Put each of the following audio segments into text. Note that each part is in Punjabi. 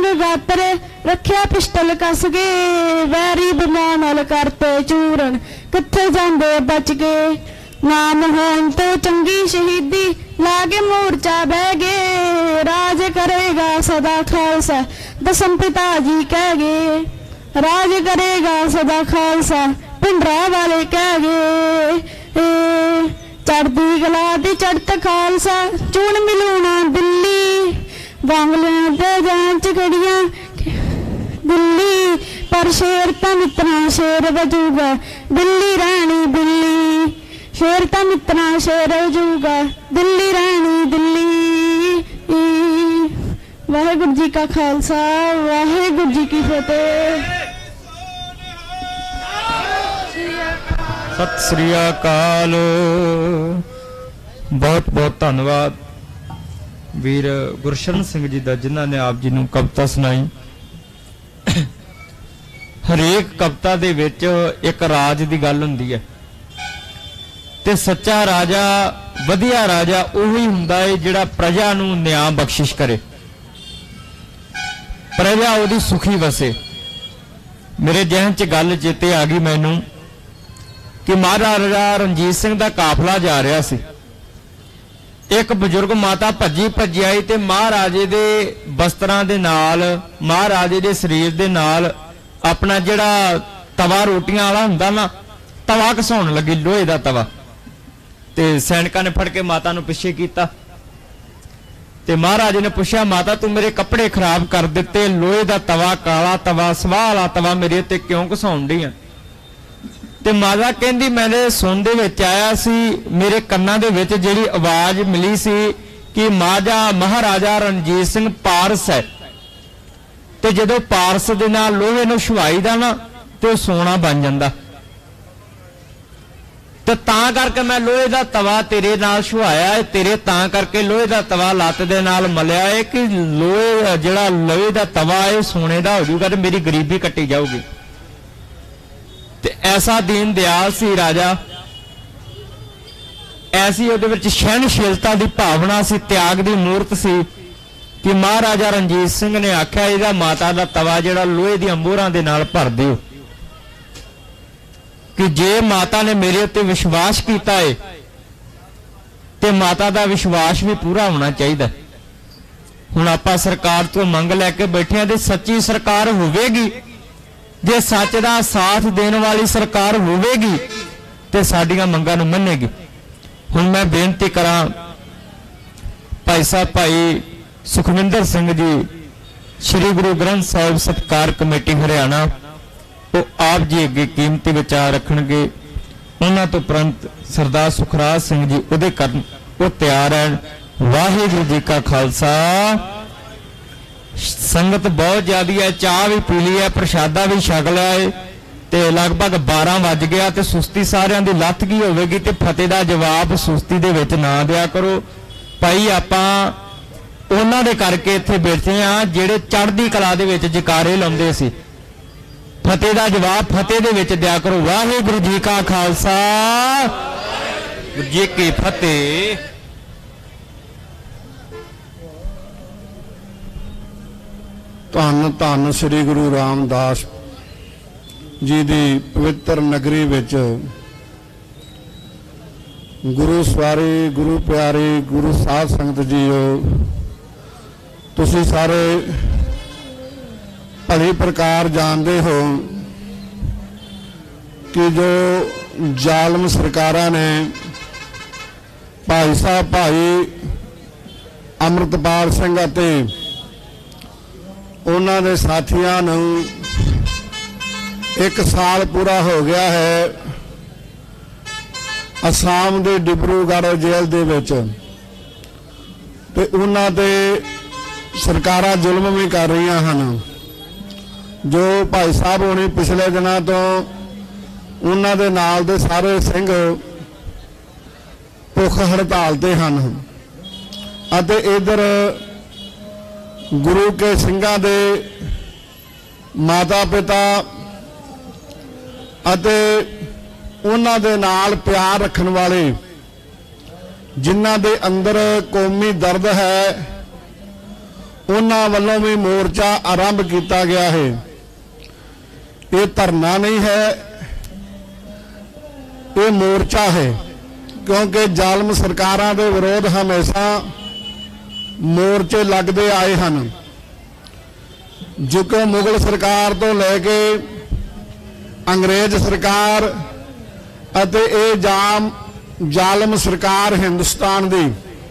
गात्र रखिया पिस्टल कस के वैरी बमां नाल करते चूरन कित्थे जांदे बच के नाम होन तो चंगी शहीदी लागे मोर्चा बह गए राज करेगा सदा खालसा दसम पिता जी कह गए राज करेगा सदा खालसा पिंडरा वाले कह गए चढ़ती कला दी चढ़त खालसा चून मिलूना दिल्ली बांगलियां दे जांच खड़ियां दिल्ली पर शेर तो मित्रा शेर वजूगा दिल्ली रानी दिल्ली शेर तो मित्रा शेर वजूगा दिल्ली रानी दिल्ली। वाहेगुरु जी का खालसा वाहेगुरु जी की फतेह। सत श्री अकाल। बहुत बहुत धन्यवाद वीर गुरशरण सिंह जी का जिन्होंने आप जी नूं कविता सुनाई। हरेक कविता दे विच एक राज की गल हुंदी है ते सच्चा राजा वधिया राजा उही हुंदा है जिहड़ा प्रजा नूं न्याय बख्शिश करे, प्रजा उहदी सुखी वसे। मेरे जहन च गल चेते आ गई मैनूं कि महाराजा रणजीत सिंह का काफला जा रहा सी। एक बजुर्ग माता भज्जी भज्जी आई ते महाराजे दे वस्त्रां दे नाल महाराजे दे शरीर दे नाल अपना जिहड़ा तवा रोटियां वाला हुंदा ना तवा घसाउण लगी, लोहे दा तवा। ते सैनिकां ने फड़ के माता नूं पिछे कीता ते महाराजे ने पूछा माता तू मेरे कपड़े खराब कर दिते, लोहे दा तवा काला तवा सवाह वाला तवा मेरे ते क्यों घसाउण दी है? ते माता कहंदी मैंने सुन दे विच आया सी, मेरे कन्नां दे विच जिहड़ी आवाज़ मिली सी कि महाराजा रणजीत सिंह पारस है ते जदों पारस दे नाल लोहे नूं छुआई दा ना ते सोना बन जांदा, ते तां करके मैं लोहे दा तवा तेरे नाल छुआया है, तेरे तां करके लोहे दा तवा लत्त दे नाल मलिया है कि लोहे जिहड़ा लोहे दा तवा है सोने दा हो जाऊगा ते मेरी गरीबी कट्टी जाऊगी। ते ऐसा दीन दयाल सी राजा, ऐसी उहदे विच सहनशीलता की भावना सी, त्याग की मूर्त सी कि महाराजा रणजीत सिंह ने आख्या इहदा माता दा तवा जिहड़ा लोहे दी मोहरां दे नाल भर दिओ कि जे माता ने मेरे उत्ते विश्वास किया है ते माता दा विश्वास भी पूरा होना चाहिए। हुण आपां सरकार तो मंग लैके बैठे हैं ते सच्ची सरकार होवेगी, जे सच दा साथ देने वाली सरकार होवेगी ते साडियां मंगां नूं मन्नेगी। हुण मैं बेनती करां भाई साहब भाई सुखविंदर सिंह जी श्री गुरु ग्रंथ साहिब सत्कार कमेटी हरियाणा वो आप जी अगे कीमती विचार रखणगे। उन्हां तो उपरंत सरदार सुखराज सिंह जी उहदे करन वो तैयार हैं। वाहिगुरू जी का खालसा। संगत बहुत ज्यादा है, चाह भी पी ली है, प्रशादा भी छक लिया है ते लगभग 12 वज गया ते सुस्ती सारियां दी लथ गई होवेगी ते फतेह दा जवाब सुस्ती दे विच ना दिया करो भाई। आपां उन्हां दे करके इत्थे बैठे आ जिहड़े चढ़दी कला दे विच जकारे लाउंदे सी, फतेह दा जवाब फतेह दे विच दिया करो। वाहिगुरू जी का खालसा जी की फतेह। धन धन श्री गुरु रामदास जी दी पवित्र नगरी विच गुरु सवारी गुरु प्यारे गुरु साध संगत जीओ, तुसीं सारे भली प्रकार जानते हो कि जो जालम सरकारां ने भाई साहब भाई अमृतपाल सिंह अते उन्हां दे साथियां नूं 1 साल पूरा हो गया है असम के डिब्रूगढ़ जेल दे विच ते उन्हां ते सरकारां जुल्म भी कर रही हैं। जो भाई साहब होनी पिछले दिनों तो उन्हां दे नाल दे सारे सिंह भुख हड़ताल ते हन अते इधर गुरु के सिंघां दे माता पिता अते उन्हां दे नाल प्यार रखन वाले जिन्हां दे अंदर कौमी दर्द है ਉਹਨਾਂ ਵੱਲੋਂ ਵੀ ਮੋਰਚਾ ਆਰੰਭ ਕੀਤਾ ਗਿਆ ਹੈ। ਇਹ ਧਰਨਾ ਨਹੀਂ ਹੈ, ਇਹ ਮੋਰਚਾ है, क्योंकि जालम सरकारां दे विरोध हमेशा मोर्चे लगते आए हैं। जो कि मुगल सरकार तो लैके अंग्रेज सरकार अते जालम सरकार हिंदुस्तान दी,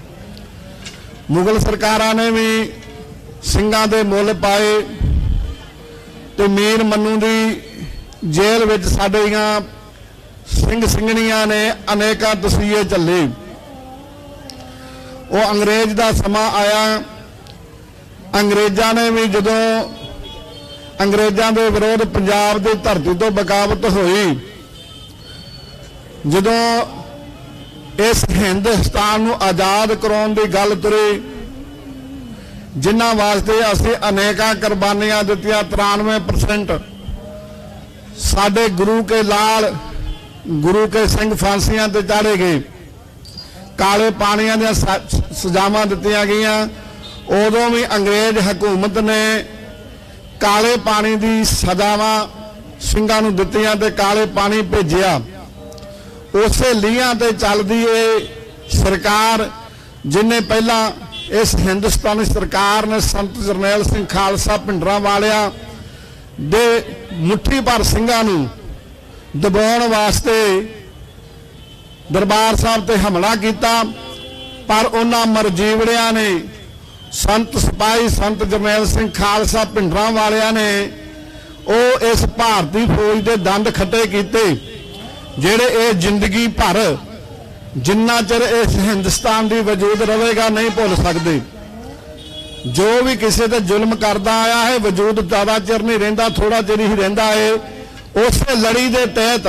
मुगल सरकारां ने भी ਸਿੰਘਾਂ ਦੇ ਮੁੱਲ पाए ते मीर मन्नू दी जेल विच साडियां सिंह ਸਿੰਘਣੀਆਂ ने अनेका तसीहे झले। वो अंग्रेज का समा आया, अंग्रेज़ों ने भी जदों अंग्रेज़ों के विरोध पंजाब की धरती तो बगावत हुई, जदों इस हिंदुस्तान को आज़ाद कराउण की गल तुरी, जिन्हां वास्ते असीं अनेका कुर्बानियां दित्तियां। 93% साडे गुरु के लाल, गुरु के सिंह फांसियां ते चाढ़े गए, काले पानियां दी सजावां दित्तियां गईयां। उदों भी अंग्रेज हुकूमत ने काले पानी दी सजावां ਸਿੰਘਾਂ नूं दित्तियां ते काले पानी भेजिया। उसे लीहां ते चलदी ये सरकार, जिन्हें पहला इस हिंदुस्तानी सरकार ने संत जरनैल सिंह खालसा भिंडरांवालिया दे मुट्ठी भर ਸਿੰਘਾਂ नूं दबाउण वास्ते दरबार साहब ते हमला किया, पर उन्हां मरजीवड़ियां ने, संत सिपाही संत जरनैल सिंह खालसा भिंडरांवालिया ने वो इस भारतीय फौज के दंद खट्टे किए, जिहड़े ये जिंदगी भर जिन्ना चिर इस हिंदुस्तान की वजूद रहेगा नहीं भुल सकते। जो भी किसी ते जुल्म करता आया है, वजूद ज़्यादा चिर नहीं रहिंदा, थोड़ा चिर ही रहिंदा है। उस लड़ी के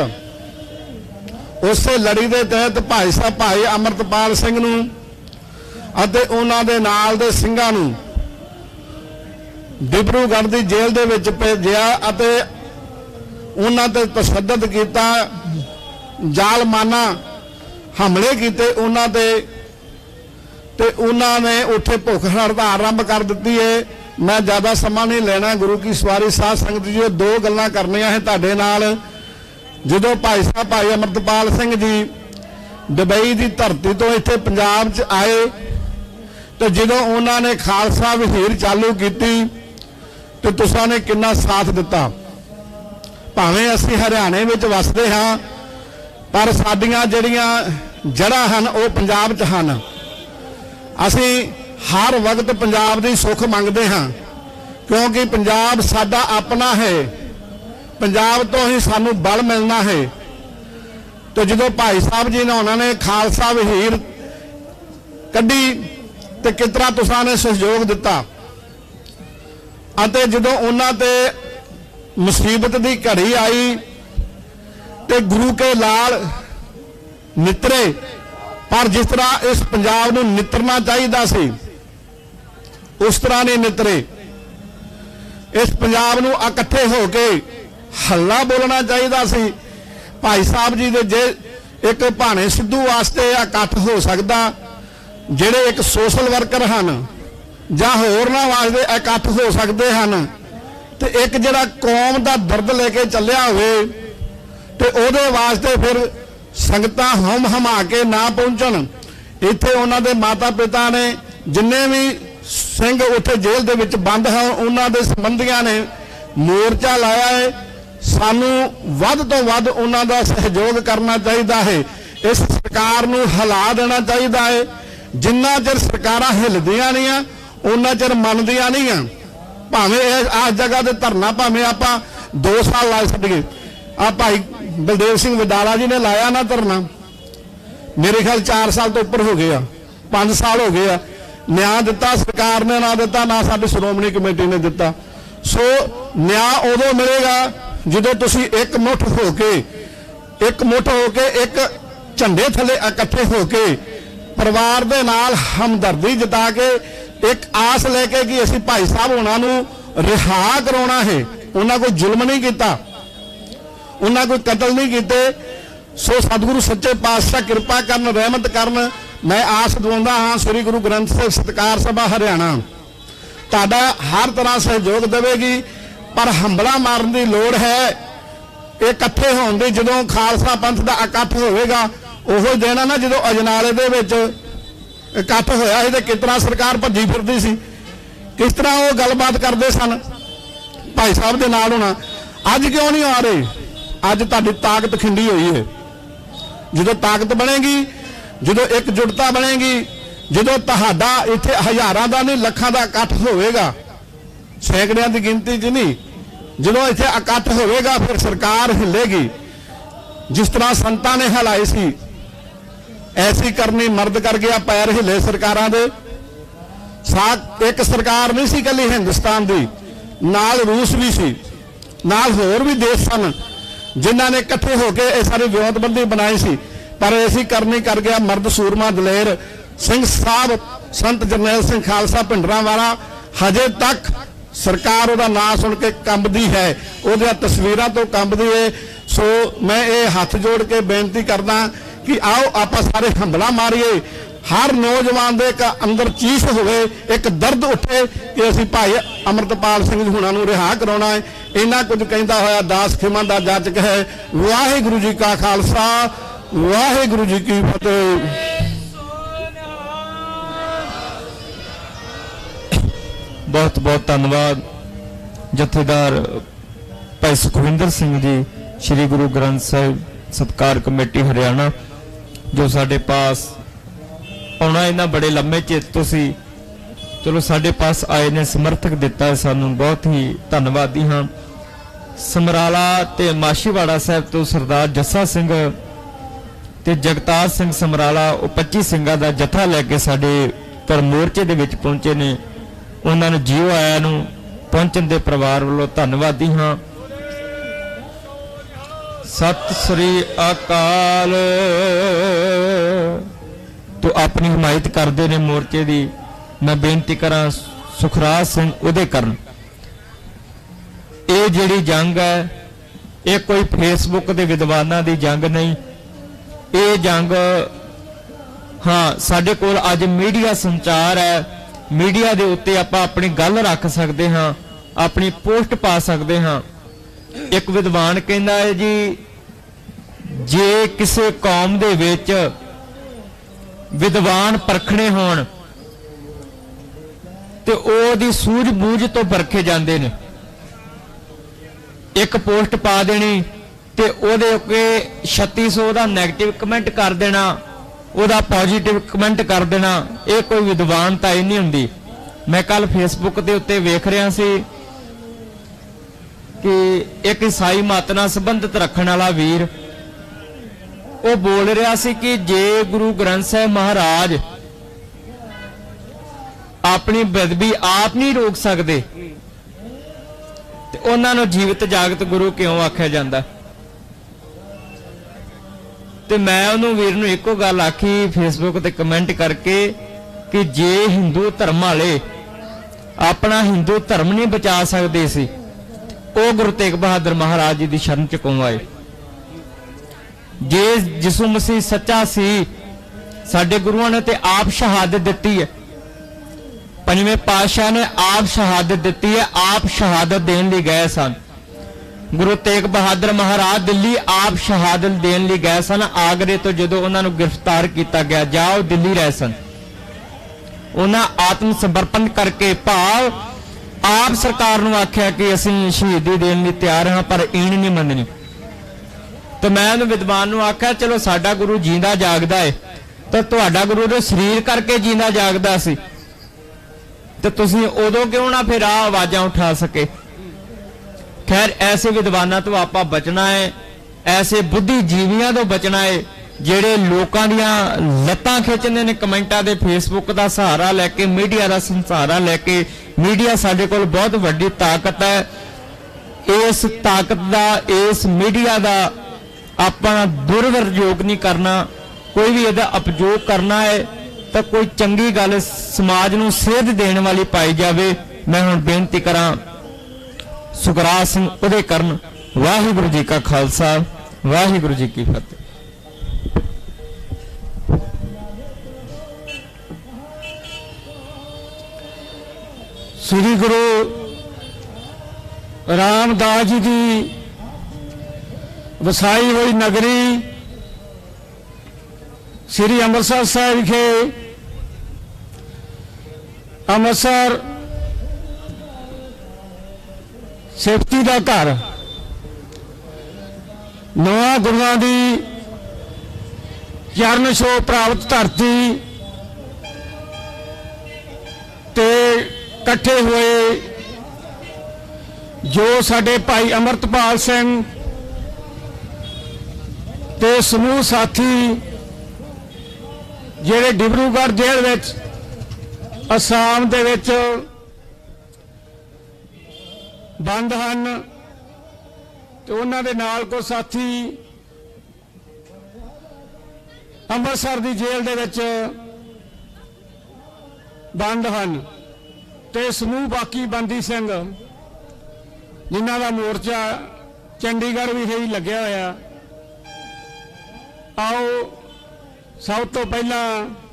तहत भाई साहब भाई अमृतपाल सिंह नूं अते उन्हां दे नाल दे ਸਿੰਘਾਂ नूं डिब्रूगढ़ की जेल दे विच भेजिया अते उन्हां ते तशद्दद कीता, जालमाना हमले किए उन्हां ते उन्हां ने उत्थे भुख हड़ताल आरंभ कर दी है। मैं ज़्यादा समा नहीं लेना, गुरु की सवारी साध संगत जी, दो गल्लां करनियां है तुहाडे नाल। जदों भाई साहब भाई अमृतपाल सिंह जी दुबई की धरती तो इत्थे पंजाब च आए, तो जदों उन्होंने खालसा वहीर चालू की तो तुसां ने कितना साथ दिता। भावें असीं हरियाणे विच वसदे हाँ, पर साडियां जिहड़ियां जड़ां हन वो पंजाब च हन। असीं हर वक्त पंजाब की सुख मंगते हाँ, क्योंकि पंजाब साडा अपना है, पंजाब तो ही सानू बल मिलना है। तो जो भाई साहब जी ने उन्होंने खालसा वहीर कढ़ी तो कितना तुसां ने सहयोग दिता, अते जदों उन्हां ते मुसीबत की घड़ी आई तो गुरु के लाल नितरे, पर जिस तरह इस पंजाब नूं नितरना चाहिए सी उस तरह नहीं नितरे। इस पंजाब नूं इकट्ठे होके हल्ला बोलना चाहिए सी। भाई साहब जी दे जे एक भाने सिद्धू वास्ते इकट्ठ हो सकता, जिहड़े एक सोशल वर्कर हैं जां होरनां वास्ते इकट्ठ हो सकते हैं, तो एक जिहड़ा कौम का दर्द लेके चलिया होवे तो उहदे वास्ते फिर संगतां हम हमा के ना पहुंचण। इत्थे उन्हां दे माता पिता ने जिन्ने भी सिंह उत्थे जेल दे विच बंद हैं, उन्हां दे संबंधियां ने मोर्चा लाया है। सानू वध तो वध उन्हां दा सहयोग करना चाहिए है, इस सरकार नूं हिला देना चाहिए है। जिन्ना चिर सरकारां हिलदियां नहीं आ उन्ना चिर मनदियां नहीं आ। भावें आ जगह ते धरना भावें आपां 2 साल ला छड्डीए, आ भाई बलदेव सिंह वडाला जी ने लाया ना धरना, मेरे ख्याल 4 साल तो ऊपर हो गया, 5 साल हो गया। न्याय दिता सरकार ने ना दिता, ना साडी श्रोमणी कमेटी ने दिता। सो न्याय उदों मिलेगा जो तुसीं एक मुठ होके एक झंडे थले इकट्ठे होके परिवार दे नाल हमदर्दी जता के एक आस लेके कि असीं भाई साहब होना नूं रिहा कराउणा है। उन्हां कोई जुल्म नहीं किया, उन्हां कोई कतल नहीं किए। सो सतगुरु सच्चे पातशाह किरपा करन, रहमत करन। मैं आस दवाउंदा हाँ श्री गुरु ग्रंथ साहिब सत्कार सभा हरियाणा ਤੁਹਾਡਾ हर तरह सहयोग देगी। पर हमला मारन की लोड़ है। ये इकट्ठे होने की जो खालसा पंथ का इकट्ठ होगा वो देना ना जो अजनाले दे विच इकट्ठ होया सी ते किस तरह सरकार भजी फिरदी सी, किस तरह वो गलबात करते सन भाई साहब के नाल होना। अज क्यों नहीं आ रहे? अज तुहाडी ताकत खिंडी हुई है। जो ताकत बनेगी, जो एकजुटता बनेगी, जो तुहाडा इत्थे हज़ारां दा नहीं लखां दा इकट्ठ होवेगा, सैकड़ियां की गिनती च नहीं, जो इत्थे इकट्ठ होवेगा फिर सरकार हिलेगी। जिस तरह संतां ने हिलाई सी ऐसी करनी मर्द कर गया, पैर हिले सरकारां दे। एक सरकार नहीं सी कली हिंदुस्तान दी, नाल रूस भी सी, नाल होर भी देश सन जिन्हां ने इकट्ठे होकर यह सारी विरोधबंदी बनाई सी। पर ऐसी करनी कर गया मर्द सूरमा दलेर सिंह साहब, संत जरनैल सिंह खालसा भिंडरांवाला हजे तक सरकार उहदा नाम सुन के कंबदी है, उहदियां तस्वीरां तो कंबदी है। सो मैं ये हाथ जोड़ के बेनती करदा कि आओ आपां सारे हमला मारिए। हर नौजवान दे एक अंदर चीस होवे, एक दर्द उठे कि असीं भाई अमृतपाल सिंह हुणां नूं रिहा कराउणा है। इन्ना कुछ कहंदा होया दास खिमा दा जाचक है। वाहिगुरू जी का खालसा, वाहिगुरू जी की फतेह। बहुत बहुत धन्यवाद जथेदार भाई सुखविंदर सिंह जी, श्री गुरु ग्रंथ साहिब सत्कार कमेटी हरियाणा, जो साडे पास आना इन्ना बड़े लम्बे चेत तो सी, चलो साडे पास आए ने समर्थक दिता है सानू, बहुत ही धन्यवादी हाँ। समराला ते माशीवाड़ा साहब तो सरदार जस्सा सिंह ते जगतार सिंह समराला 25 सिंघां दा जत्था लैके साडे पर मोर्चे दे विच पहुंचे ने। उन्होंने जीओ आया नूं पहुंचण दे परिवार वालों धन्यवादी हाँ। सत श्री अकाल। तो अपनी हिमायत करते ने मोर्चे की। मैं बेनती करा सुखराज सिंह उदयकरण, ये जिहड़ी जंग है ये कोई फेसबुक के विद्वानां दी जंग नहीं, ये जंग हाँ साडे कोल अज मीडिया संचार है। मीडिया के उत्ते आपां अपनी गल रख सकते हाँ, अपनी पोस्ट पा सकते हाँ। एक विद्वान कहता है जी, जे किसी कौम दे विच विद्वान परखने होण ते ओदी सूझ-बूझ तो परखे जाते हैं। एक पोस्ट पा देनी ते ओदे उके 3600 का नैगेटिव कमेंट कर देना, ओदा पॉजिटिव कमेंट कर देना, ये कोई विद्वानता ही नहीं हुंदी। मैं कल फेसबुक के उत्ते वेख रहा सी कि एक ईसाई मत नाल संबंधित रखने वाला वीर वो बोल रहा सी कि जे गुरु ग्रंथ साहिब महाराज अपनी बेदबी आप नहीं रोक सकते ते उन्हां नूं जीवित जागत गुरु क्यों आख्या जांदा। ते मैं उन्होंने वीर नूं इको गल आखी फेसबुक ते कमेंट करके कि जे हिंदू धर्म वाले अपना हिंदू धर्म नहीं बचा सकते सी, वो गुरु तेग बहादुर महाराज जी की शरण च क्यों आए। जे जिसू मसीह सच्चा सी, साडे गुरुआं ने ते आप शहादत दी है, पंजवें पातशाह ने आप शहादत दी है, आप शहादत देने लई गए सन। गुरु तेग बहादुर महाराज दिल्ली आप शहादत देने लई गए सन। आगरे तो जो उन्होंने गिरफ्तार किया गया, जाओ दिल्ली रह सन, उन्हें आत्म समर्पण करके भाव आप सरकार नूं आख्या कि असीं शहीदी देने लई तैयार हाँ, पर ईण नहीं मननी। तो मैं उन्हें विद्वान नूं आख्या चलो साडा गुरु जींदा जागदा है, तो तुहाडा गुरु तो शरीर करके जींदा जागदा सी, तो तुसीं उदों क्यों ना फिर आ आवाज़ां उठा सके। खैर ऐसे विद्वानों तो आप बचना है, ऐसे बुद्धिजीवियों तो बचना है जेड़े लोगों दियां लत्तां खिंचदे ने कमेंटां दे, फेसबुक का सहारा लैके, मीडिया का सहारा लैके। मीडिया साडे कोल बहुत वड्डी ताकत है। इस ताकत का, इस मीडिया का अपना दुर्वरयोग नहीं करना, कोई भी इहदा उपयोग करना है तो कोई चंगी गल समाज नूं सेध देने वाली पाई जावे। मैं हुण बेनती करा सुखराज सिंह उदयकरण। वाहिगुरू जी का खालसा, वाहिगुरू जी की फतेह। श्री गुरु रामदास जी की वसाई हुई नगरी श्री अमृतसर साहिब विखे अमृतसर सेफ्टी का घर नौवां गुरुआं दी चरण छो प्राप्त धरती ते इकट्ठे हुए जो साडे भाई अमृतपाल सिंह ते समूह साथी जिहड़े डिब्रूगढ़ जेल विच असम दे विच बंद हन ते उन्हां दे नाल को साथी अमृतसर दी जेल दे विच बंद हन ते समूह बाकी बंदी सिंह जिन्हां दा मोर्चा चंडीगढ़ भी ही लग्या होया। आओ सब तो पहला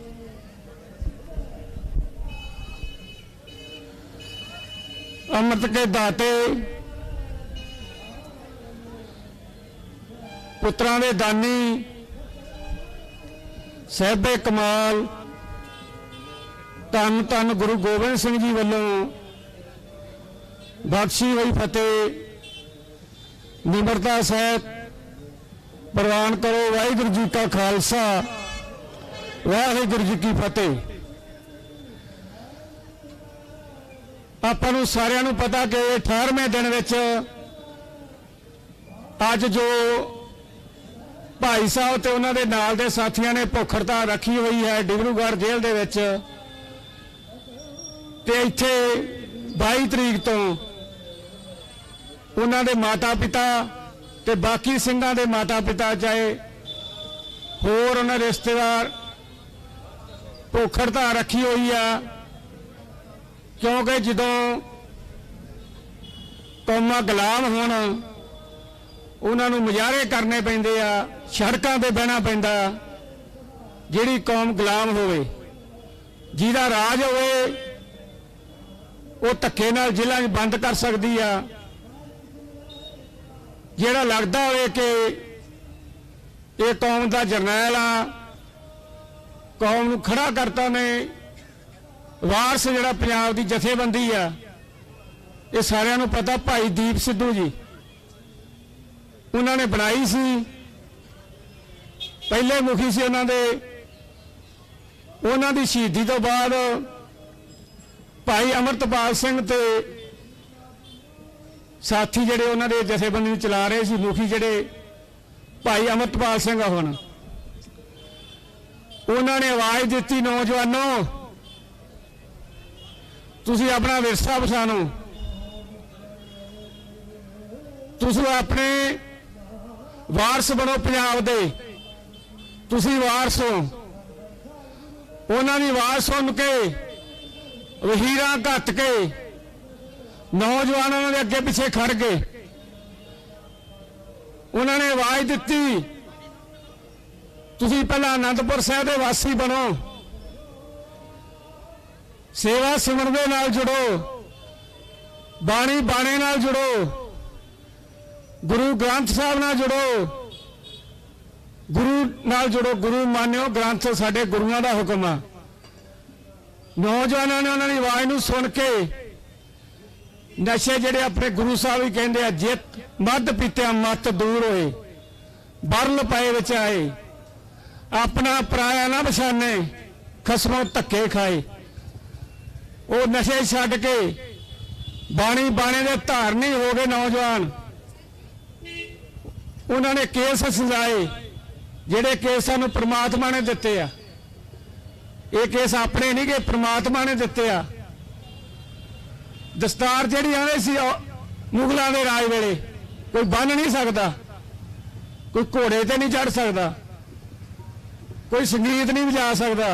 अमृत के दाते पुत्रां दे दानी साहिबे कमाल धन धन गुरु गोबिंद सिंह जी वालों बख्शी हुई फतेह निमरता सहित प्रवान करो। वाहिगुरू जी का खालसा वाहिगुरू जी की फतेह। आपां नूं सारिआं नूं पता कि 18वें दिन विच अज जो भाई साहब ते उन्हां दे नाल दे साथियां ने भुख हड़ताल रखी हुई है डिब्रूगढ़ जेल दे विच ते इत्थे 22 तरीक तो उन्हां दे माता पिता ते बाकी सिंघां दे माता पिता चाहे होर उन्हां रिश्तेदार भुख हड़ताल रखी हुई है क्योंकि जदों कौमां गुलाम होण उन्हां नूं मुजाहरे करने पैंदे आ सड़कां ते बहना पैंदा जिहड़ी कौम गुलाम होवे जिहदा राज होवे वो धक्के नाल जिला बंद कर सकती है। जिहड़ा लगदा होवे कि ये कौम का जरनैल आ कौम नूं खड़ा करता ने वारस जिहड़ा पंजाब दी जथेबंदी आ ये सारिआं नूं पता भाई दीप सिद्धू जी उन्होंने बनाई सी पहले मुखी से उन्हों दी शहीदी तो बाद भाई अमृतपाल सिंह ते साथी जिहड़े उन्होंने जथेबंदी चला रहे सी मुखी जिहड़े भाई अमृतपाल सिंह हुण उन्होंने आवाज़ दी नौजवानों तुसीं अपना विरसा पछाणो तुसीं अपने वारस बनो पंजाब दे तुसीं वारस हो। उन्हां दी आवाज़ सुन के वहीरां घट के नौजवानों के अगे पिछे खड़ गए उन्होंने आवाज़ दी तुसीं पहला आनंदपुर साहिब दे वासी बनो सेवा सिमरन दे नाल जुड़ो बाणी बाणे नाल जुड़ो गुरु ग्रंथ साहब नाल जुड़ो गुरु नाल जुड़ो गुरु मान्यो ग्रंथ साडे गुरुआं दा हुक्म आ। नौजवानों ने उन्होंने आवाज़ नूं सुन के नशे जिहड़े अपने गुरु साहब ही कहंदे आ जित मद पीत्या मत दूर होए बरल पाए विच आए अपना पराया ना पछाने खसमों धक्के खाए वो नशे छड्ड के बाणी बाणे दे धारनी हो गए नौजवान उन्होंने केस सजाए जिहड़े केस सानूं परमात्मा ने दिते आ ये केस अपने नहीं गए परमात्मा ने दिते आ। दस्तार जिहड़ी आने सी मुगलों के राज वेले कोई बन नहीं सकता कोई घोड़े ते नहीं चढ़ सकता कोई संगीत नहीं बजा सकता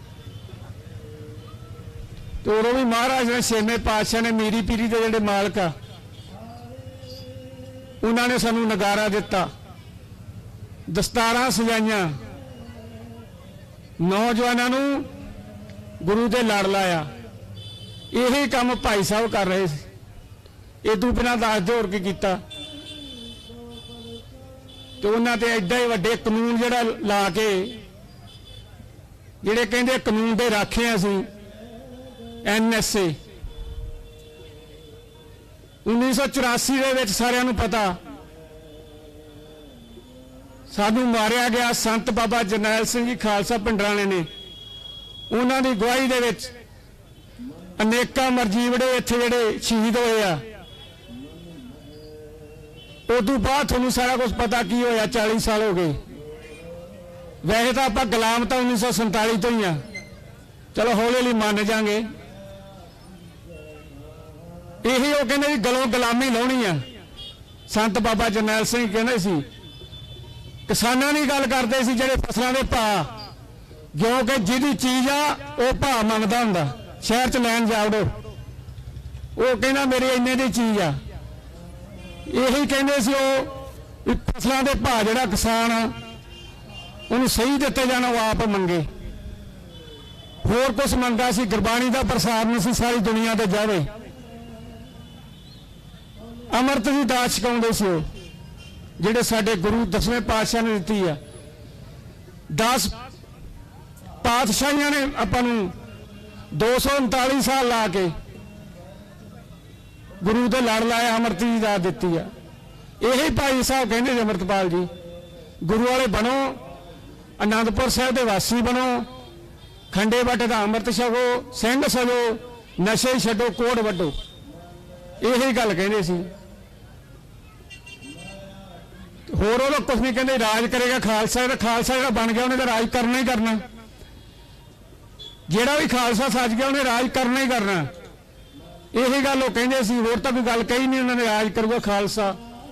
तो उदों भी महाराज ने छेवें पातशाह ने मीरी पीरी के जिहड़े मालक आ उन्होंने सानू नगारा दिता दस्तारां सजाइयां नौजवानों गुरु दे लड़ लाया यही काम भाई साहब कर रहे थे। इदू बिना दस दे होर की कीता। तो उन्होंने तो एडा ही वड्डे कानून जिहड़ा ला के जिहड़े कहंदे कानून दे राखे असीं NSA 1984 दे विच सारिआं नूं पता सानू मारिया गया संत बाबा जरनैल सिंह जी खालसा पिंडराणे ने। उन्हां दी गवाही दे विच अनेकां मरजीवड़े इत्थे जिहड़े शहीद होए आ। उदू बाद तुहानूं सारा कुछ पता की होया। 40 साल हो गए। वैसे तो आपां गुलाम तो 1947 तो ही आ, चलो हौली हौली मान जाएंगे। यही वो कहते गलों गुलामी लाउणी आ। संत बाबा जरनैल सिंह कहते सी किसानां की गल करते सी जिहड़े फसलों के भाव, क्योंकि जिहदी चीज़ आ वो भाव मंगदा हुंदा। शहर च लैन जाओ वो कहना मेरी इन्ने दी चीज़ आ। यही कहते सी वो फसलों के भाव जिहड़ा किसान आ उन्हें सही दिते जाना वो आप मंगे। होर कुछ मंगा सी गुरबाणी का प्रसार नहीं सी सारी दुनिया ते जावे। अमृत की दात छकाउंदे सी वो जिहड़े साडे गुरु 10वें पातशाह ने दित्ती आ। 10 पातशाहियां ने आपां नूं 239 साल ला के गुरु दे लड़ लाया, अमृत की दात दित्ती आ। यही भाई साहब कहंदे जी अमृतपाल जी गुरु वाले बनो, आनंदपुर साहब के वासी बनो, खंडे बट का अमृत छको, सिंह सजो, नशे छड्डो, कोड़ वड्डो। यही गल कहंदे सी। होर वो कुछ नहीं कहते। राज करेगा खालसा, खालसा जो बन गया उन्हें तो राज करना ही करना। जिहड़ा भी खालसा सज गया उन्हें राज करना ही करना। यही गल वो कहंदे सी। होर तो कोई गल कही नहीं। उन्होंने राज करूगा खालसा।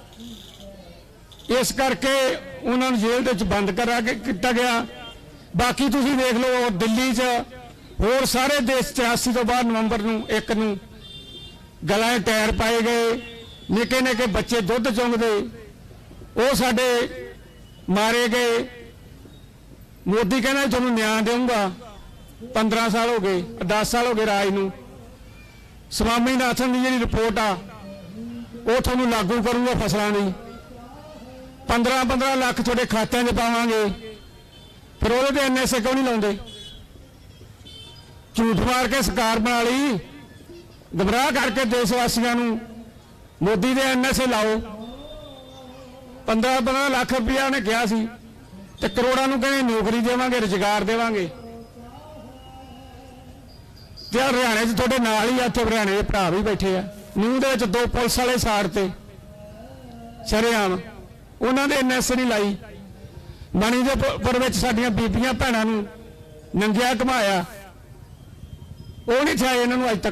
इस करके उन्होंने जेल दे विच बंद करा के किया गया। बाकी तुसीं देख लो दिल्ली च होर सारे देश 84 तो बाद नवंबर नूं 1 नूं गलां टायर पाए गए। निके निके बच्चे दुध चुंगदे वो साडे मारे गए। मोदी कहना तुहानूं न्याय देऊंगा। 15 साल हो गए, 10 साल हो गए राज नूं। स्वामीनाथन की जी रिपोर्ट आ वो तुहानूं लागू करूंगा फसलों की। 15-15 लाख थोड़े खात्यां 'च पावांगे। फिर वो NSA क्यों नहीं लाउंदे? झूठ मार के सरकार बना ली, गुमराह करके देशवासियों नूं मोदी दे NSA लाओ। 15-15 लाख रुपया उन्हें कहा सी ते करोड़ां नूं कहने नौकरी देवांगे, रोजगार देवांगे। ते हरियाणे च थोड़े नाल ही इत्थे हरियाणे दे भरा भी बैठे आ। न्यू दे विच 2 पुलिस वाले साड़ते शरेआम। उन्होंने NSA नहीं लाई। मणिपुर में साडियां बीबियां भैणां नूं नंगिया घुमाया, वो नहीं छाए इन्होंने अज तक।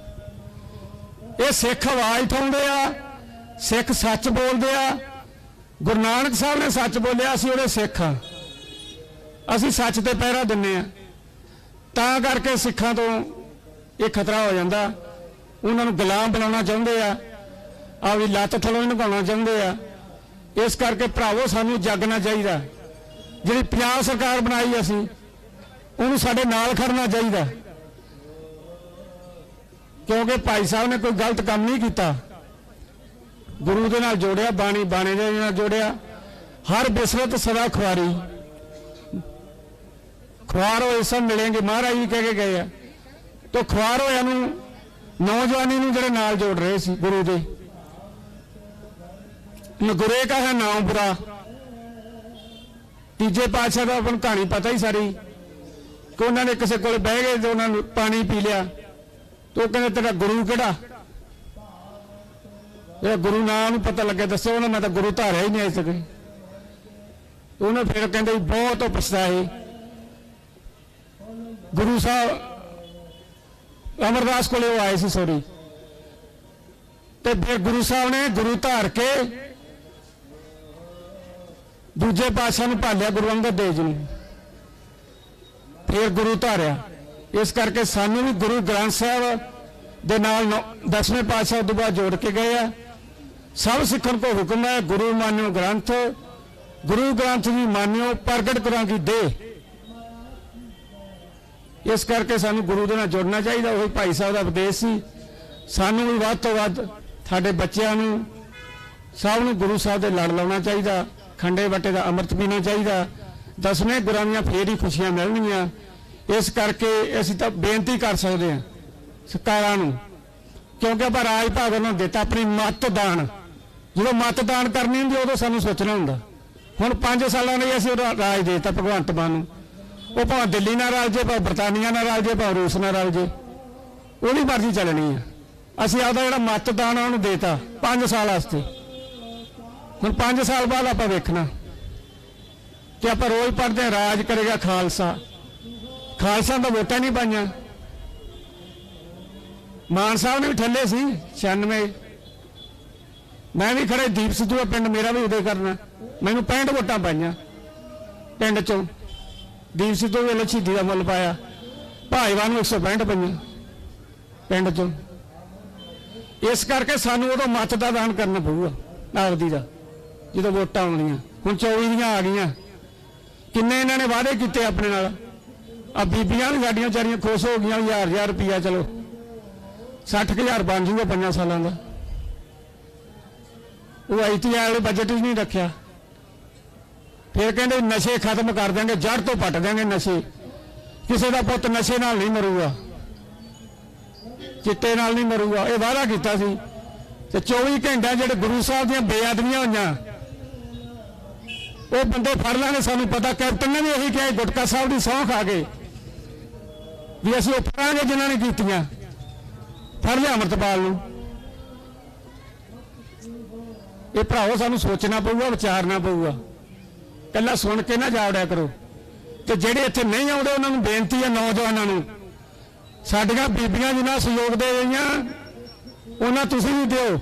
ये सिख आवाज उठाउंदे आ, सिख सच बोलते आ। गुरु नानक साहब ने सच बोलिया, असीं उहदे सिख हाँ, असीं सच ते पहरा दिन्ने आ। तां करके सिखां तो ये खतरा हो जाता। उन्होंने गुलाम बनाना चाहते आ, आपकी लत्त थलों नगाउणा चाहते आ। इस करके भरावो सानू जागना चाहिए। जिहड़ी पंजाब सरकार बनाई असीं उहनूं साडे नाल खड़ना चाहिए, क्योंकि भाई साहब ने कोई गलत काम नहीं किया। गुरु दे नाल जोड़िया, बाणी बाणे दे नाल जोड़िया। हर बिसरत सदा खुआरी, खुआर होए सब मिलेंगे, महाराज जी कह के गए। तो खुआर होया नूं नौजवानी नूं जिहड़े नाल जोड़ रहे सी गुरु दे। नगुरे का है नाम बुरा। तीजे पातशाह का अपन कहानी पता ही सारी कि उन्होंने किसी को बह गए तो उन्होंने पानी पी लिया तो कहते तेरा गुरु केड़ा? गुरु नाम पता लगे दसो। उन्होंने मैं तो गुरु धारिया ही नहीं आ सके। उन्होंने फिर कहते बहुत पछताए। गुरु साहब अमरदास को आए सी सॉरी। तो फिर गुरु साहब ने गुरु धार के दूजे पातशाह नूं भालिया, गुरु अंगद देव जी ने, फिर गुरु धारिया। इस करके सानू भी गुरु ग्रंथ साहब दे नाल 10वें पातशाह उस बाद जोड़ के गए आ। सब सिखन को हुक्म है गुरु मान्यो ग्रंथ, गुरु ग्रंथ जी मान्यो प्रगट करा की दे। इस करके सानू गुरु दे नाल जुड़ना चाहिए। वही भाई साहब का उपदेश सी, सानू भी वध तो वध साडे बच्चों नू सब नू गुरु साहब दे लड़ लाउणा चाहिए, खंडे बट्टे का अमृत पीना चाहिए, 10वें गुरां दीआं फेर ही खुशियां मिलणगीआं। इस करके असीं तां बेनती कर सकते हैं सरकारां नू, क्योंकि आपां राज भाग उन्हां नूं दित्ता अपनी मतदान, जो मतदान करनी हुंदी उदों सानूं सोचना हुंदा। हुण 5 सालां लई असीं राज देता भगवंत मान नूं, वो भावें दिल्ली नाल रल जे, भावें बरतानिया नाल रल जे, भावें रूस नाल रल जे, ਉਹਦੀ मर्जी चलनी है। ਅਸੀਂ ਆਪਦਾ ਜਿਹੜਾ मतदान ਉਹਨੂੰ देता 5 साल वास्ते। ਹੁਣ 5 साल बाद ਆਪਾਂ ਵੇਖਣਾ कि ਆਪਾਂ रोज पढ़ते हैं राज करेगा खालसा। खालसा तो वोटां नहीं पाइयां, मान साहब ने भी ठल्ले सी 96, मैं भी खड़े दीप सिद्धू पिंड मेरा भी उदय करना, मैनू 65 वोटां पाइयां पिंड चों। दीप सिद्धू वेले शहीदी का मुल पाया, भाजपा नूं 165 पाइयां पिंड चों। इस करके सानू उदों मत दा दान करना पऊगा आपदी दा, जो वोटां आउणियां। हुण 24 ਦੀਆਂ आ गईयां, किन्ने इन्हां ने वादे कीते अपने नाल। आ बीबियां भी साडियां विचारियां खुश हो गईयां, 1000 रुपया चलो 60,000 बन जूगा 5 सालों का। वो ITI वाले बजट ही नहीं रखा। फिर कहते नशे खत्म कर देंगे, जड़ तो पट देंगे नशे, किसी का पुत नशे नाल नहीं मरूगा, चिट्टे नाल नहीं मरूगा, ये वादा किया सी। ते 24 घंटे जो गुरु साहब दी बेअदबियां होईयां वो बंदे फड़ लेंगे। सानू पता कैप्टन ने भी यही कहा, गुटका साहब की सौं खा के भी असीं वो फड़ांगे जिन्हां ने कीतियां। फड़ लिया अमृतपाल नूं। ये भराओ सानू सोचना पऊगा, विचारना पऊगा, कल्ला सुन के ना जावड़िया करो। ते जिहड़े इत्थे नहीं आउंदे उन्हां नूं बेनती है, नौजवानों नूं, साडियां बीबियां जिन्हां सहयोग दे रहीआं उन्हां तुसीं भी दिओ।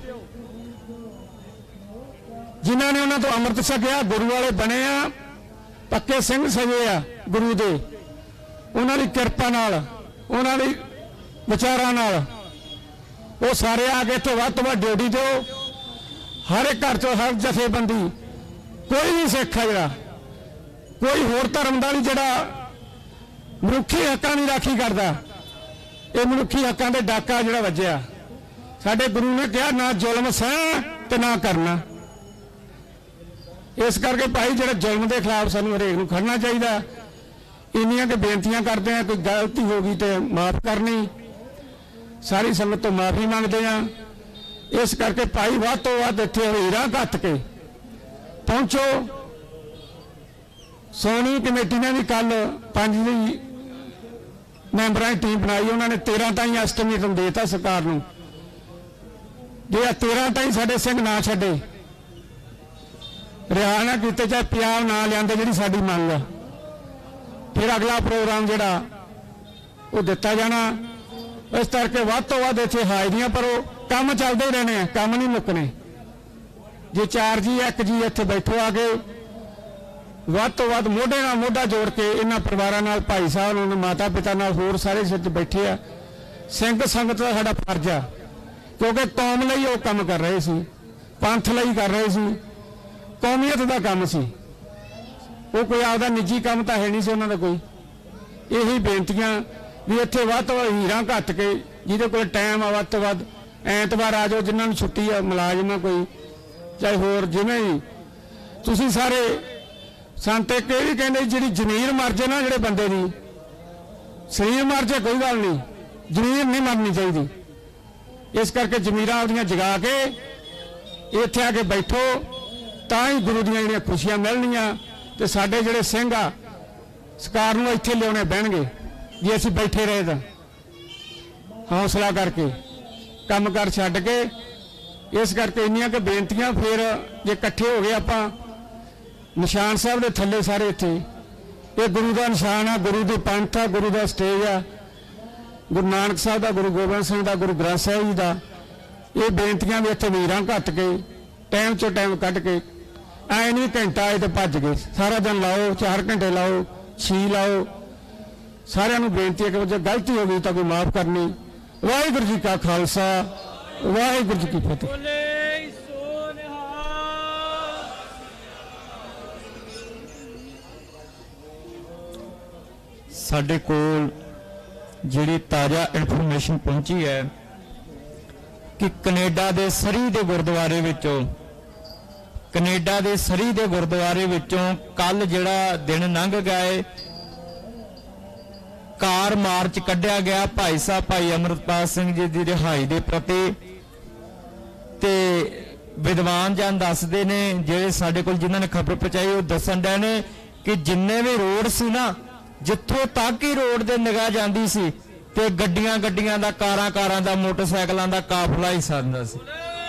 जिन्हां ने उन्हां तो अमृत छकिया, गुरु वाले बने आ, पक्के सिंह सजे आ गुरु दे, उन्हां दी किरपा नाल, उन्हां दी विचारां नाल वो सारे आ के इत्थे वध तो वध ड्यूटी दो। हर एक घर चो हर जथेबंदी, कोई भी सिख है जिहड़ा कोई होर धर्म दा नहीं जिहड़ा मनुखी हक्कां की राखी करदा, ये मनुखी हक्कां दे डाका जिहड़ा वज्जिया। साडे गुरु ने कहा ना जुल्म सह ते ना करना। इस करके भाई जिहड़े जुल्म के खिलाफ सानू हरेक नूं खड़ना चाहिए। इन्नियां के बेनतियां करते हैं, कोई गलती हो गई तो माफ़ करनी, सारी संगत तो माफ़ी मंगते हैं। इस करके भाई वध तो वध इत्थे हीरा घत्त के पहुंचो। सोनी कमेटी ने भी कल 5 मैंबरां की टीम बनाई, उन्होंने 13 ताईं एस्टिमेट देता सरकार नूं, जे 13 ताईं साडे सिंह ना छड्डे, रिहा ना कीते, चाहे पंजाब ना लिआंदे जिहड़ी साडी मंग आ, फिर अगला प्रोग्राम जिहड़ा वो दिता जाना। इस करके वध तो वध इत्थे हाजरियां, पर वो काम चलते ही रहने, काम नहीं मुकने। जे 4 जी 1 जी इत्थे बैठो आ के वध तो वध मोढे नाल मोढा जोड़ के इन्हां परिवारां नाल, भाई साहब नाल, माता पिता नाल, होर सारे सिर बैठे आ। सिंध संगत का साडा फर्ज आ, क्योंकि कौम लई वो काम कर रहे सी, पंथ लई कर रहे सी, कौमीयत का काम सी, वो कोई आपदा निजी काम तो है नहीं सी उन्हां दा कोई। यही बेनतियां भी इत्थे वध तो वध हीरा घत्त के, जिहदे कोल टाइम आ वध तो वध ऐतवार आ जाओ, जिन्हां नूं छुट्टी आ, मुलाजम आ कोई, चाहे होर जिवें भी तुसीं सारे। संत एक ये भी कहते जी जमीन मर जाए ना, जोड़े बंदे की शरीर मर जाए कोई गल नहीं, जमीन नहीं मरनी चाहिए। इस करके जमीर आपदियां जगा के इत्थे आके बैठो, तां ही गुरु दियां जिहड़ियां खुशियां मिलणियां। ते साडे जिहड़े सिंह आ सरकार नूं इत्थे लिआउणे पैणगे जे असीं बैठे रहे तां। हौसला करके काम कर छड्ड के, इस करके इन्नियां कि बेनतियां। फिर जे इकट्ठे हो गए आपां निशान साहब के थले सारे इत्थे, ये गुरु का निशान आ, गुरु की पंथ आ, गुरु का स्टेज आ, गुरु नानक साहब का, गुरु गोबिंद सिंह का, गुरु ग्रंथ साहिब जी का। ये बेनतियां भी इत्थे वीरां घत्त के टाइम चो टाइम कढ़ के, ऐ नहीं घंटा आए तो भज गए, सारा दिन लाओ, 4 घंटे लाओ, 6 लाओ। सारिਆਂ ਨੂੰ बेनती है कि जो गलती हो गई तो कोई माफ़ करनी। वाहिगुरू जी का खालसा, वाहिगुरू जी की फतेह। साडे कोल ਜਿਹੜੀ ਤਾਜ਼ਾ ਇਨਫੋਰਮੇਸ਼ਨ ਪਹੁੰਚੀ ਹੈ ਕਿ ਕੈਨੇਡਾ ਦੇ ਸਰੀ ਦੇ ਗੁਰਦੁਆਰੇ ਵਿੱਚੋਂ ਕੱਲ ਜਿਹੜਾ ਦਿਨ ਲੰਘ ਗਿਆ ਹੈ, ਕਾਰ ਮਾਰਚ ਕੱਢਿਆ ਗਿਆ ਭਾਈ ਸਾਹਿਬ ਭਾਈ ਅਮਰਤਪਾਲ ਸਿੰਘ ਜੀ ਦੀ ਰਿਹਾਈ ਦੇ ਪ੍ਰਤੀ। ਤੇ ਵਿਦਵਾਨ ਜਨ ਦੱਸਦੇ ਨੇ, ਜਿਹੜੇ ਸਾਡੇ ਕੋਲ ਜਿਨ੍ਹਾਂ ਨੇ ਖਬਰ ਪਹੁੰਚਾਈ, ਉਹ ਦੱਸਣ ਡਏ ਨੇ ਕਿ ਜਿੰਨੇ ਵੀ ਰੋਡ ਸੀ ਨਾ, ਜਿੱਥੋਂ ਤੱਕ ਹੀ ਰੋਡ ਦੇ ਨਿਗਾਹ ਜਾਂਦੀ ਸੀ ਤੇ ਗੱਡੀਆਂ ਦਾ, ਕਾਰਾਂ ਦਾ, ਮੋਟਰਸਾਈਕਲਾਂ ਦਾ ਕਾਫਲਾ ਹੀ ਸੰਦਾ ਸੀ।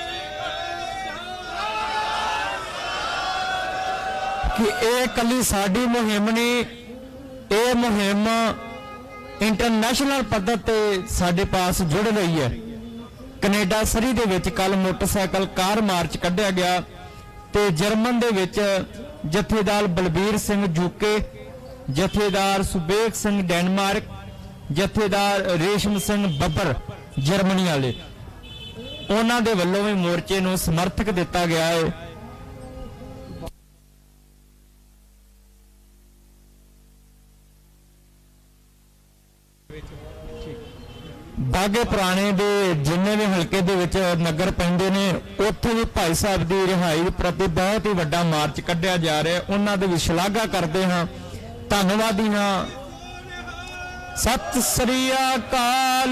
ਕਿ ਇਹ ਕੱਲੀ ਸਾਡੀ ਮੁਹਿੰਮ ਨਹੀਂ, ਇਹ ਮੁਹਿੰਮ ਇੰਟਰਨੈਸ਼ਨਲ ਪੱਧਰ ਤੇ ਸਾਡੇ ਪਾਸ ਜੁੜ ਰਹੀ ਹੈ। ਕੈਨੇਡਾ ਸਰੀ ਦੇ ਵਿੱਚ ਕੱਲ ਮੋਟਰਸਾਈਕਲ ਕਾਰ ਮਾਰਚ ਕੱਢਿਆ ਗਿਆ ਤੇ ਜਰਮਨ ਦੇ ਵਿੱਚ ਜਥੇਦਾਰ ਬਲਬੀਰ ਸਿੰਘ ਜੂਕੇ, ਜਥੇਦਾਰ ਸੁਬੇਗ ਸਿੰਘ ਡੈਨਮਾਰਕ, ਜਥੇਦਾਰ ਰੇਸ਼ਮ ਸਿੰਘ ਬੱਬਰ ਜਰਮਨੀ ਵਾਲੇ, ਉਹਨਾਂ ਦੇ ਵੱਲੋਂ ਵੀ ਮੋਰਚੇ ਨੂੰ ਸਮਰਥਕ ਦਿੱਤਾ ਗਿਆ ਹੈ। ਬਾਗੇ ਪੁਰਾਣੇ ਦੇ ਜਿੰਨੇ ਵੀ ਹਲਕੇ ਦੇ ਵਿੱਚ ਨਗਰ ਪੈਂਦੇ ਨੇ, ਉੱਥੇ ਵੀ ਭਾਈ ਸਾਹਿਬ ਦੀ ਰਿਹਾਈ ਪ੍ਰਤੀ ਬਹੁਤ ਹੀ ਵੱਡਾ ਮਾਰਚ ਕੱਢਿਆ ਜਾ ਰਿਹਾ। ਉਹਨਾਂ ਦੀ ਵੀ ਸ਼ਲਾਘਾ ਕਰਦੇ ਹਾਂ, ਧੰਨਵਾਦੀ ਹਾਂ। ਸਤਿ ਸ੍ਰੀ ਅਕਾਲ।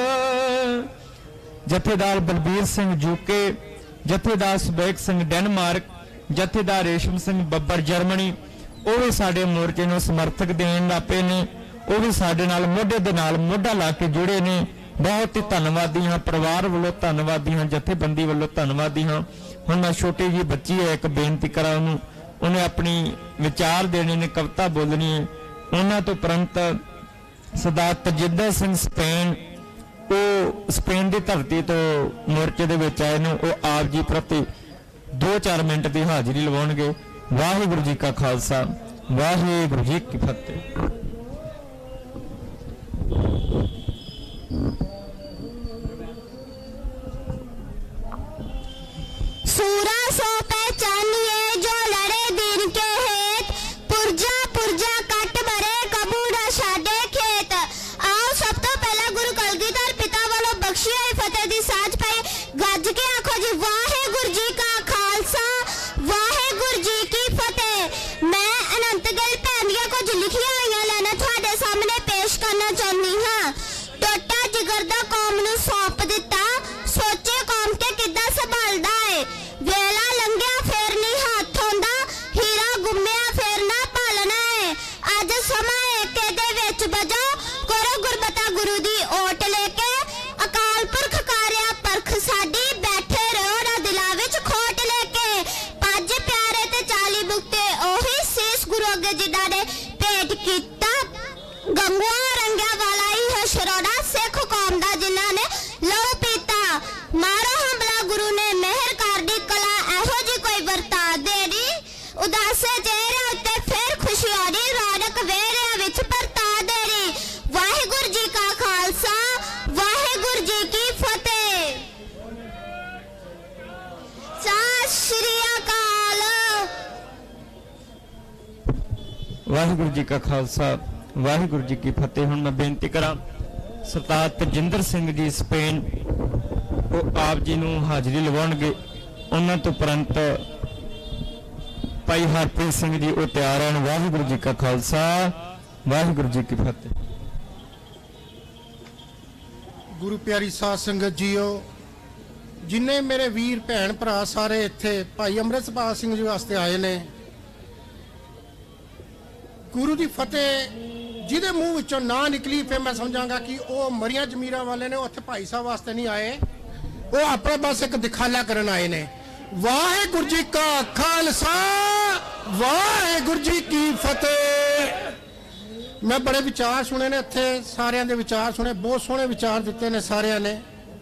ਜਥੇਦਾਰ ਬਲਬੀਰ ਸਿੰਘ ਜੂਕੇ, ਜਥੇਦਾਰ ਸੁਬੇਗ ਸਿੰਘ ਡੈਨਮਾਰਕ, ਜਥੇਦਾਰ ਰੇਸ਼ਮ ਸਿੰਘ ਬੱਬਰ ਜਰਮਨੀ, ਉਹ ਵੀ ਸਾਡੇ ਮੋਰਚੇ ਨੂੰ ਸਮਰਥਕ ਦੇਣ ਲੱਗ ਪਏ ਨੇ। ਉਹ ਵੀ ਸਾਡੇ ਨਾਲ ਮੋਢੇ ਦੇ ਨਾਲ ਮੋਢਾ ਲਾ ਕੇ ਜੁੜੇ ਨੇ। ਬਹੁਤ ਹੀ ਧੰਨਵਾਦੀ ਹਾਂ, ਪਰਿਵਾਰ ਵੱਲੋਂ ਧੰਨਵਾਦੀ ਹਾਂ, ਜਥੇਬੰਦੀ ਵੱਲੋਂ ਧੰਨਵਾਦੀ ਹਾਂ। ਹੁਣ ਮੈਂ ਛੋਟੀ ਜੀ ਬੱਚੀ ਹੈ, ਇੱਕ ਬੇਨਤੀ ਕਰਾਂ ਉਹਨੂੰ, ਉਹਨੇ ਆਪਣੀ ਵਿਚਾਰ ਦੇਣੇ ਨੇ, ਕਵਿਤਾ ਬੋਲਣੀ ਹੈ। ਉਹਨਾਂ ਤੋਂ ਉਪਰੰਤ ਸਰਦਾਰ ਤਜਿੰਦਰ ਸਿੰਘ ਸਪੇਨ, ਉਹ ਸਪੇਨ ਦੀ ਧਰਤੀ ਤੋਂ ਮੋਰਚੇ ਦੇ ਵਿੱਚ ਆਏ ਨੇ, ਉਹ ਆਪ ਜੀ ਪ੍ਰਤੀ 2-4 ਮਿੰਟ ਦੀ ਹਾਜ਼ਰੀ ਲਵਾਉਣਗੇ। ਵਾਹਿਗੁਰੂ ਜੀ ਕਾ ਖਾਲਸਾ, ਵਾਹਿਗੁਰੂ ਜੀ ਕੀ ਫਤਿਹ। सूरा सो पहचानिए जो लड़े दिन के हेत, पुरजा पुरजा कट भरे कबू न छाडे खेत। आओ सब तो पहला गुरु कलगीधर पिता वालों बख्शी होई फतेह दी साज पाई, गज के आखो जी वाहेगुरु जी का खालसा, वाहेगुरु जी की फतेह। मैं अनंत गिल भैनिया कुछ लिखिया हुई लाइनां तुहाडे सामने पेश करना चाहनी हाँ। टोटा जिगर दा कौम नूं सौंप दिता, सोचे कौम के किद्दां संभालदा है। वेला लंघिया फेर नहीं हाथ आउंदा, हीरा गुम्मिया फेर ना भालना है। अज समा एके दे विच बजो, करो गुरबता गुरु दी ओट लेके। अकाल पुरख कारिया परख साडी, बैठे रहो ना दिलां विच खोट लेके। पज प्यारे ते 40 बुकते ओही सीस गुरु अगे जिन्हां ने भेंट कीता। गंगुआ रंगिया वाला ही है शरोड़ा, सिख कौम दा जिन्हां ने लहू पीता। मारो हमला गुरु ने मेहर कर दी, कला एहो जी कोई वरता देरी। उदासे चेहरे उत्ते फिर खुशी आनी, रौनक वेहरिया विच परता देरी। वाहिगुरु जी का खालसा, वाहिगुरु जी की फतेह। सत श्री अकाल। वाहिगुरु जी का खालसा, वाहिगुरु जी की फतेह। हुण मैं बेनती करा सरदार तजिंदर सिंह जी स्पेन, ਉਹ ਆਪ ਜੀ ਨੂੰ ਹਾਜ਼ਰੀ ਲਵਾਉਣਗੇ। ਉਹਨਾਂ ਤੋਂ ਉਪਰੰਤ ਭਾਈ ਹਰਪ੍ਰੀਤ ਸਿੰਘ ਜੀ ਉਹ ਤਿਆਰ ਹਨ। ਵਾਹਿਗੁਰੂ ਜੀ ਕਾ ਖਾਲਸਾ, ਵਾਹਿਗੁਰੂ ਜੀ ਕੀ ਫਤਿਹ। ਗੁਰੂ ਪਿਆਰੀ ਸਾਧ ਸੰਗਤ ਜੀਓ, ਜਿੰਨੇ ਮੇਰੇ ਵੀਰ ਭੈਣ ਭਰਾ ਸਾਰੇ ਇੱਥੇ ਭਾਈ ਅੰਮ੍ਰਿਤਪਾਲ ਸਿੰਘ ਜੀ ਵਾਸਤੇ ਆਏ ਨੇ, ਗੁਰੂ ਦੀ ਫਤਿਹ ਜਿਹਦੇ ਮੂੰਹ ਵਿੱਚੋਂ ਨਾ ਨਿਕਲੀ, ਫਿਰ ਮੈਂ ਸਮਝਾਂਗਾ ਕਿ ਉਹ ਮਰੀਆਂ ਜ਼ਮੀਰਾਂ ਵਾਲੇ ਨੇ, ਉੱਥੇ ਭਾਈ ਸਾਹਿਬ ਵਾਸਤੇ ਨਹੀਂ ਆਏ, ਉਹ ਆਪਣੇ ਬਸ ਇੱਕ ਦਿਖਾਲਾ ਕਰਨ ਆਏ ਨੇ। ਵਾਹਿਗੁਰੂ ਜੀ ਕਾ ਖਾਲਸਾ, ਵਾਹਿਗੁਰੂ ਜੀ ਕੀ ਫਤਿਹ। ਮੈਂ ਬੜੇ ਵਿਚਾਰ ਸੁਣੇ ਨੇ ਇੱਥੇ, ਸਾਰਿਆਂ ਦੇ ਵਿਚਾਰ ਸੁਣੇ, ਬਹੁਤ ਸੋਹਣੇ ਵਿਚਾਰ ਦਿੱਤੇ ਨੇ ਸਾਰਿਆਂ ਨੇ।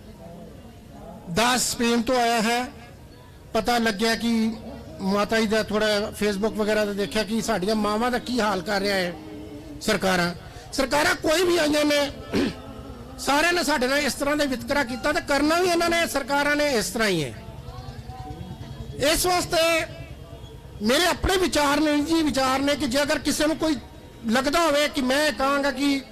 ਦਾਸ ਸਪੇਨ ਤੋਂ ਆਇਆ ਹੈ। ਪਤਾ ਲੱਗਿਆ ਕਿ ਮਾਤਾ ਜੀ ਦਾ ਥੋੜਾ ਫੇਸਬੁੱਕ ਵਗੈਰਾ ਤੇ ਦੇਖਿਆ ਕਿ ਸਾਡੀਆਂ ਮਾਵਾਂ ਦਾ ਕੀ ਹਾਲ ਕਰ ਰਿਹਾ ਹੈ ਸਰਕਾਰਾਂ ਕੋਈ ਵੀ ਆਈਆਂ ਨੇ, ਸਾਰਿਆਂ ਨੇ ਸਾਡੇ ਨਾਲ ਇਸ ਤਰ੍ਹਾਂ ਦਾ ਵਿਤਕਰਾ ਕੀਤਾ ਤੇ ਕਰਨਾ ਵੀ ਇਹਨਾਂ ਨੇ, ਸਰਕਾਰਾਂ ਨੇ ਇਸ ਤਰ੍ਹਾਂ ਹੀ ਹੈ। ਇਸ ਵਾਸਤੇ ਮੇਰੇ ਆਪਣੇ ਵਿਚਾਰ ਨੇ ਜੀ, ਵਿਚਾਰ ਨੇ ਕਿ ਜੇ ਅਗਰ ਕਿਸੇ ਨੂੰ ਕੋਈ ਲੱਗਦਾ ਹੋਵੇ ਕਿ ਮੈਂ ਕਹਾਂਗਾ ਕਿ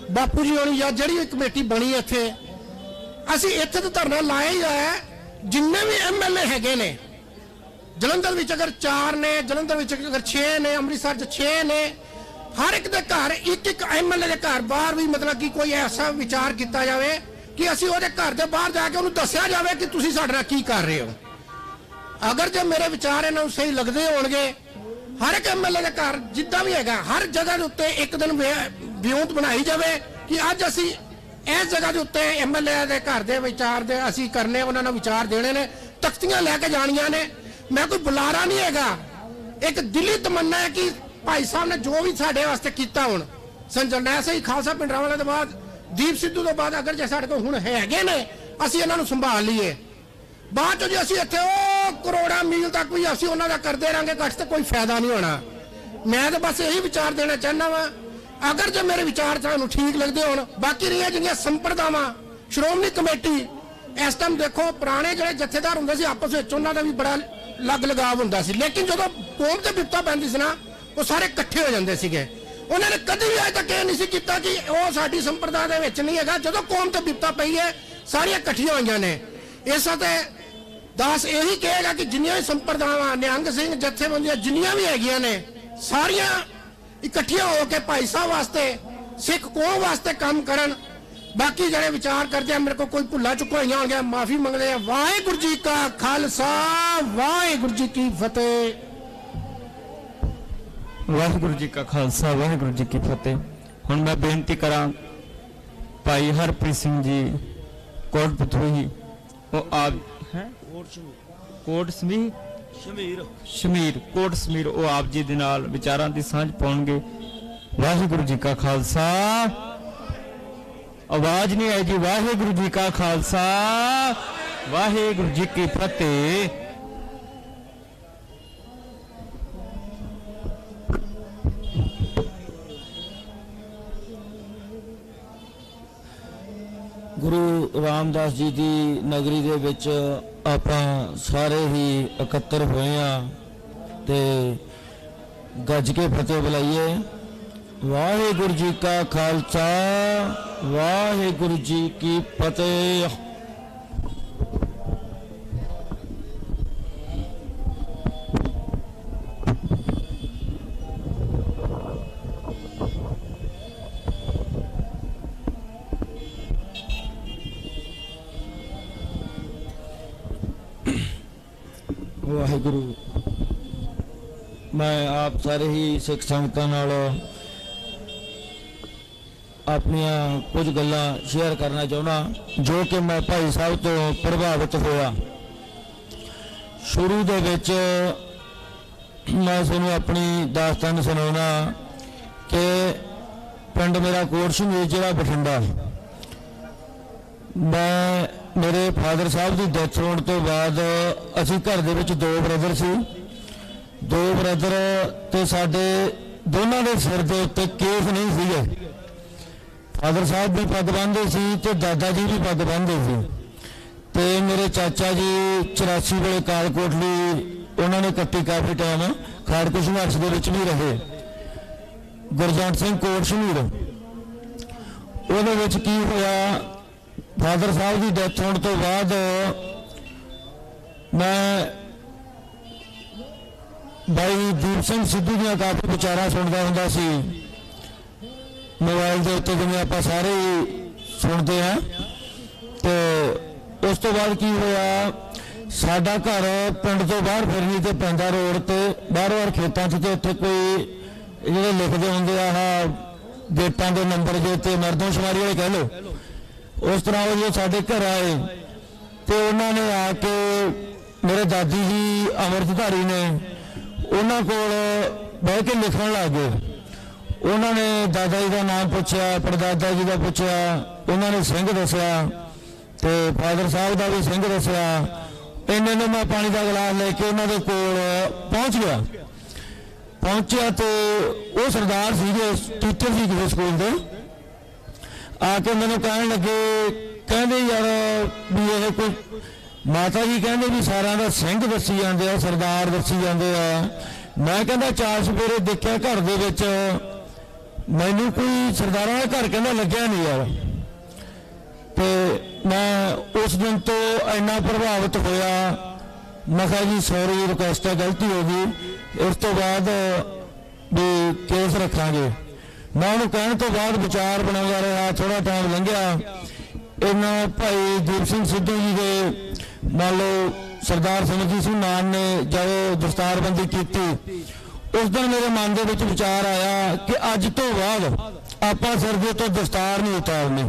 ਬਾਪੂ ਜੀ ਹੋਣੀ ਜਾਂ ਜਿਹੜੀ ਕਮੇਟੀ ਬਣੀ ਇੱਥੇ, ਅਸੀਂ ਇੱਥੇ ਤਾਂ ਧਰਨਾ ਲਾਇਆ ਹੀ ਆਇਆ। ਜਿੰਨੇ ਵੀ MLA ਹੈਗੇ ਨੇ, ਜਲੰਧਰ ਵਿੱਚ ਅਗਰ 4 ਨੇ, ਜਲੰਧਰ ਵਿੱਚ ਅਗਰ 6 ਨੇ, ਅੰਮ੍ਰਿਤਸਰ 'ਚ 6 ਨੇ, ਹਰ ਇੱਕ ਦੇ ਘਰ ਇੱਕ MLA ਦੇ ਘਰ ਬਾਹਰ ਵੀ ਮਤਲਬ ਕਿ ਕੋਈ ਐਸਾ ਵਿਚਾਰ ਕੀਤਾ ਜਾਵੇ ਕਿ ਅਸੀਂ ਉਹਦੇ ਘਰ ਦੇ ਬਾਹਰ ਜਾ ਕੇ ਉਹਨੂੰ ਦੱਸਿਆ ਜਾਵੇ ਕਿ ਤੁਸੀਂ ਸਾਡੇ ਨਾਲ ਕੀ ਕਰ ਰਹੇ ਹੋ। ਅਗਰ ਜੇ ਮੇਰੇ ਵਿਚਾਰ ਇਹਨਾਂ ਨੂੰ ਸਹੀ ਲੱਗਦੇ ਹੋਣਗੇ, ਹਰ ਇੱਕ MLA ਦੇ ਘਰ ਜਿੱਦਾਂ ਵੀ ਹੈਗਾ ਹਰ ਜਗ੍ਹਾ ਦੇ ਉੱਤੇ ਇੱਕ ਦਿਨ ਵਿਉਂਤ ਬਣਾਈ ਜਾਵੇ ਕਿ ਅੱਜ ਅਸੀਂ ਇਸ ਜਗ੍ਹਾ ਦੇ ਉੱਤੇ MLA ਦੇ ਘਰ ਦੇ ਵਿਚਾਰ ਦੇ ਅਸੀਂ ਕਰਨੇ, ਉਹਨਾਂ ਨੂੰ ਵਿਚਾਰ ਦੇਣੇ ਨੇ, ਤਖਤੀਆਂ ਲੈ ਕੇ ਜਾਣੀਆਂ ਨੇ। ਮੈਂ ਕੋਈ ਬੁਲਾਰਾ ਨਹੀਂ ਹੈਗਾ, ਇੱਕ ਦਿਲੀ ਤਮੰਨਾ ਹੈ ਕਿ ਭਾਈ ਸਾਹਿਬ ਨੇ ਜੋ ਵੀ ਸਾਡੇ ਵਾਸਤੇ ਕੀਤਾ, ਹੁਣ ਸੰਜਰਨੈਲ ਸਿੰਘ ਖਾਲਸਾ ਪਿੰਡਰਾਂਵਾਲੇ ਤੋਂ ਬਾਅਦ, ਦੀਪ ਸਿੱਧੂ ਤੋਂ ਬਾਅਦ ਅਗਰ ਜੇ ਸਾਡੇ ਕੋਲ ਹੁਣ ਹੈਗੇ ਨੇ, ਅਸੀਂ ਇਹਨਾਂ ਨੂੰ ਸੰਭਾਲ ਲਈਏ। ਬਾਅਦ ਚੋਂ ਜੇ ਅਸੀਂ ਇੱਥੇ ਉਹ ਕਰੋੜਾਂ ਮੀਲ ਤੱਕ ਵੀ ਅਸੀਂ ਉਹਨਾਂ ਦਾ ਕਰਦੇ ਰਾਂਗੇ ਕੱਟ, ਤੇ ਕੋਈ ਫਾਇਦਾ ਨਹੀਂ ਹੋਣਾ। ਮੈਂ ਤਾਂ ਬਸ ਇਹੀ ਵਿਚਾਰ ਦੇਣਾ ਚਾਹੁੰਦਾ ਵਾਂ, ਅਗਰ ਜੇ ਮੇਰੇ ਵਿਚਾਰ ਤੁਹਾਨੂੰ ਠੀਕ ਲੱਗਦੇ ਹੋਣ। ਬਾਕੀ ਰਹੀਆਂ ਜਿਹੜੀਆਂ ਸੰਪਰਦਾਵਾਂ, ਸ਼੍ਰੋਮਣੀ ਕਮੇਟੀ ਇਸ ਟਾਈਮ ਦੇਖੋ, ਪੁਰਾਣੇ ਜਿਹੜੇ ਜਥੇਦਾਰ ਹੁੰਦੇ ਸੀ ਆਪਸ ਵਿੱਚ ਉਹਨਾਂ ਦਾ ਵੀ ਬੜਾ ਲੱਗ ਲਗਾਵ ਹੁੰਦਾ ਸੀ, ਲੇਕਿਨ ਜਦੋਂ ਕੌਮ ਤੇ ਵਿਪਤਾ ਪੈਂਦੀ ਸੀ ਨਾ, ਉਹ ਸਾਰੇ ਇਕੱਠੇ ਹੋ ਜਾਂਦੇ ਸੀਗੇ। ਉਹਨਾਂ ਨੇ ਕਦੀ ਵੀ ਅੱਜ ਤੱਕ ਇਹ ਨਹੀਂ ਸੀ ਕੀਤਾ ਕਿ ਉਹ ਸਾਡੀ ਸੰਪਰਦਾ ਦੇ ਵਿੱਚ ਨਹੀਂ ਹੈਗਾ। ਜਦੋਂ ਕੌਮ ਤੇ ਵਿਪਤਾ ਪਈ ਹੈ, ਸਾਰੀਆਂ ਇਕੱਠੀਆਂ ਹੋਈਆਂ ਨੇ। ਇਸ ਤੇ ਦਾਸ ਇਹੀ ਕਹੇਗਾ ਕਿ ਜਿੰਨੀਆਂ ਵੀ ਸੰਪਰਦਾਵਾਂ, ਨਿਹੰਗ ਸਿੰਘ ਜਥੇਬੰਦੀਆਂ ਜਿੰਨੀਆਂ ਵੀ ਹੈਗੀਆਂ ਨੇ, ਸਾਰੀਆਂ ਇਕੱਠੀਆਂ ਹੋ ਕੇ ਭਾਈ ਸਾਹਿਬ ਵਾਸਤੇ, ਸਿੱਖ ਕੌਮ ਵਾਸਤੇ ਕੰਮ ਕਰਨ। ਬਾਕੀ ਜਿਹੜੇ ਵਿਚਾਰ ਕਰਦੇ ਆ, ਮੇਰੇ ਕੋਲ ਕੋਈ ਭੁੱਲਾ ਚੁੱਕਾ ਹੋਈਆਂ ਹੋ ਗਿਆ, ਮਾਫੀ ਮੰਗਦੇ ਆ। ਵਾਹਿਗੁਰੂ ਜੀ ਕਾ ਖਾਲਸਾ, ਵਾਹਿਗੁਰੂ ਜੀ ਕੀ ਫਤਿਹ। ਵਾਹਿਗੁਰੂ ਜੀ ਕਾ ਖਾਲਸਾ, ਵਾਹਿਗੁਰੂ ਜੀ ਕੀ ਫਤਿਹ। ਹੁਣ ਮੈਂ ਬੇਨਤੀ ਕਰਾਂ, ਭਾਈ ਹਰਪ੍ਰੀਤ ਸਿੰਘ ਜੀ ਕੋਟਪੁੱਤਰੀ, ਉਹ ਆਪ ਹੈ ਕੋਟ ਸਮੀਰ, ਉਹ ਆਪ ਜੀ ਦੇ ਨਾਲ ਵਿਚਾਰਾਂ ਦੀ ਸਾਂਝ ਪਾਉਣਗੇ। ਵਾਹਿਗੁਰੂ ਜੀ ਕਾ ਖਾਲਸਾ। ਆਵਾਜ਼ ਨਹੀਂ ਆਈ ਜੀ। ਵਾਹਿਗੁਰੂ ਜੀ ਕਾ ਖਾਲਸਾ, ਵਾਹਿਗੁਰੂ ਜੀ ਕੀ ਫਤਿਹ। ਗੁਰੂ ਰਾਮਦਾਸ ਜੀ ਦੀ ਨਗਰੀ ਦੇ ਵਿੱਚ ਆਪਾਂ ਸਾਰੇ ਹੀ ਇਕੱਤਰ ਹੋਏ ਆ ਤੇ ਗੱਜ ਕੇ ਫਤਿਹ ਬੁਲਾਈਏ। ਵਾਹਿਗੁਰੂ ਜੀ ਕਾ ਖਾਲਸਾ, ਵਾਹਿਗੁਰੂ ਜੀ ਕੀ ਫਤਿਹ। ਵਾਹਿਗੁਰੂ। ਮੈਂ ਆਪ ਸਾਰੇ ਹੀ ਸਿੱਖ ਸੰਗਤਾਂ ਨਾਲ ਆਪਣੀਆਂ ਕੁਝ ਗੱਲਾਂ ਸ਼ੇਅਰ ਕਰਨਾ ਚਾਹੁੰਦਾ, ਜੋ ਕਿ ਮੈਂ ਭਾਈ ਸਾਹਿਬ ਤੋਂ ਪ੍ਰਭਾਵਿਤ ਹੋਇਆ। ਸ਼ੁਰੂ ਦੇ ਵਿੱਚ ਮੈਂ ਤੁਹਾਨੂੰ ਆਪਣੀ ਦਾਸਤਾਨ ਸੁਣਾਉਣਾ ਕਿ ਪਿੰਡ ਮੇਰਾ ਕੋਟ ਸਮੀਰ, ਜ਼ਿਲ੍ਹਾ ਬਠਿੰਡਾ। ਮੈਂ ਮੇਰੇ ਫਾਦਰ ਸਾਹਿਬ ਦੀ ਡੈਥ ਹੋਣ ਤੋਂ ਬਾਅਦ ਅਸੀਂ ਘਰ ਦੇ ਵਿੱਚ 2 ਬ੍ਰਦਰ ਸੀ। 2 ਬ੍ਰਦਰ ਤੇ ਸਾਡੇ ਦੋਨਾਂ ਦੇ ਸਿਰ ਦੇ ਉੱਤੇ ਕੇਸ ਨਹੀਂ ਸੀਗੇ। ਫਾਦਰ ਸਾਹਿਬ ਵੀ ਪੱਗ ਬੰਨ੍ਹਦੇ ਸੀ ਤੇ ਦਾਦਾ ਜੀ ਵੀ ਪੱਗ ਬੰਨ੍ਹਦੇ ਸੀ। ਤੇ ਮੇਰੇ ਚਾਚਾ ਜੀ 84 ਵੇਲੇ ਕਾਲਕੋਟਲੀ ਉਹਨਾਂ ਨੇ ਕੱਟੀ ਕਾਫੀ ਟਾਈਮ ਖਾੜਕੂ ਸੰਘਰਸ਼ ਦੇ ਵਿੱਚ ਵੀ ਰਹੇ। ਗੁਰਜੰਟ ਸਿੰਘ ਕੋਟ ਸਮੀਰ, ਉਹਦੇ ਵਿੱਚ ਕੀ ਹੋਇਆ, ਫਾਦਰ ਸਾਹਿਬ ਦੀ ਡੈਥ ਹੋਣ ਤੋਂ ਬਾਅਦ ਮੈਂ ਭਾਈ ਦੀਪ ਸਿੰਘ ਸਿੱਧੂ ਦੀਆਂ ਕਾਫੀ ਵਿਚਾਰਾਂ ਸੁਣਦਾ ਹੁੰਦਾ ਸੀ ਮੋਬਾਈਲ ਦੇ ਉੱਤੇ, ਜਿਵੇਂ ਆਪਾਂ ਸਾਰੇ ਸੁਣਦੇ ਹਾਂ। ਤੇ ਉਸ ਤੋਂ ਬਾਅਦ ਕੀ ਹੋਇਆ, ਸਾਡਾ ਘਰ ਪਿੰਡ ਤੋਂ ਬਾਹਰ ਫਿਰਨੀ ਤੇ ਪੈਂਦਾ ਰੋਡ ਤੇ, ਬਾਹਰੋਂ ਖੇਤਾਂ 'ਚ, ਤੇ ਉੱਥੇ ਕੋਈ ਜਿਹੜੇ ਲਿਖਦੇ ਹੁੰਦੇ ਆ ਗੇਟਾਂ ਦੇ ਨੰਬਰ ਜੇ ਤੇ ਮਰਦਮਸ਼ੁਮਾਰੀ ਵਾਲੇ ਕਹਿ ਲਓ, ਉਸ ਤਰ੍ਹਾਂ ਉਹ ਸਾਡੇ ਘਰ ਆਏ ਤੇ ਉਹਨਾਂ ਨੇ ਆ ਕੇ ਮੇਰੇ ਦਾਦੀ ਜੀ ਅੰਮ੍ਰਿਤਧਾਰੀ ਨੇ, ਉਹਨਾਂ ਕੋਲ ਬਹਿ ਕੇ ਲਿਖਣ ਲੱਗ ਗਏ। ਉਹਨਾਂ ਨੇ ਦਾਦਾ ਜੀ ਦਾ ਨਾਮ ਪੁੱਛਿਆ, ਪੜਦਾਦਾ ਜੀ ਦਾ ਪੁੱਛਿਆ, ਉਹਨਾਂ ਨੇ ਸਿੰਘ ਦੱਸਿਆ ਤੇ ਫਾਦਰ ਸਾਹਿਬ ਦਾ ਵੀ ਸਿੰਘ ਦੱਸਿਆ। ਇੰਨੇ ਨੂੰ ਮੈਂ ਪਾਣੀ ਦਾ ਗਲਾਸ ਲੈ ਕੇ ਉਹਨਾਂ ਦੇ ਕੋਲ ਪਹੁੰਚਿਆ ਤੇ ਉਹ ਸਰਦਾਰ ਸੀਗੇ, ਟੀਚਰ ਸੀ ਕਿਸੇ ਸਕੂਲ ਦੇ। ਆ ਕੇ ਮੈਨੂੰ ਕਹਿਣ ਲੱਗੇ, ਕਹਿੰਦੇ ਯਾਰ ਵੀ ਇਹ ਕੋਈ ਮਾਤਾ ਜੀ ਕਹਿੰਦੇ ਵੀ ਸਾਰਿਆਂ ਦਾ ਸਿੰਘ ਦੱਸੀ ਜਾਂਦੇ ਆ, ਸਰਦਾਰ ਦੱਸੀ ਜਾਂਦੇ ਆ। ਮੈਂ ਕਹਿੰਦਾ 4 ਸਵੇਰੇ ਦੇਖਿਆ ਘਰ ਦੇ ਵਿੱਚ मैनू कोई सरदारा का घर कहना लग्या नहीं यार। तो मैं उस दिन तो इन्ना प्रभावित होया, मैं कहा जी सॉरी रिक्वेस्ट है, गलती होगी, इस तो बाद भी केस रखांगे। मैं उन्होंने कहने तो बाद विचार बनाता रहा, थोड़ा टाइम लंघिया। इन्होंने भाई दीप सिंह सिद्धू जी के मान लो सरदार सिमरजीत सिंह मान ने जब दस्तारबंदी की, उस दिन मेरे मन के विचार आया कि अज तो बाद आप सिर के तो दस्तार नहीं उतारनी।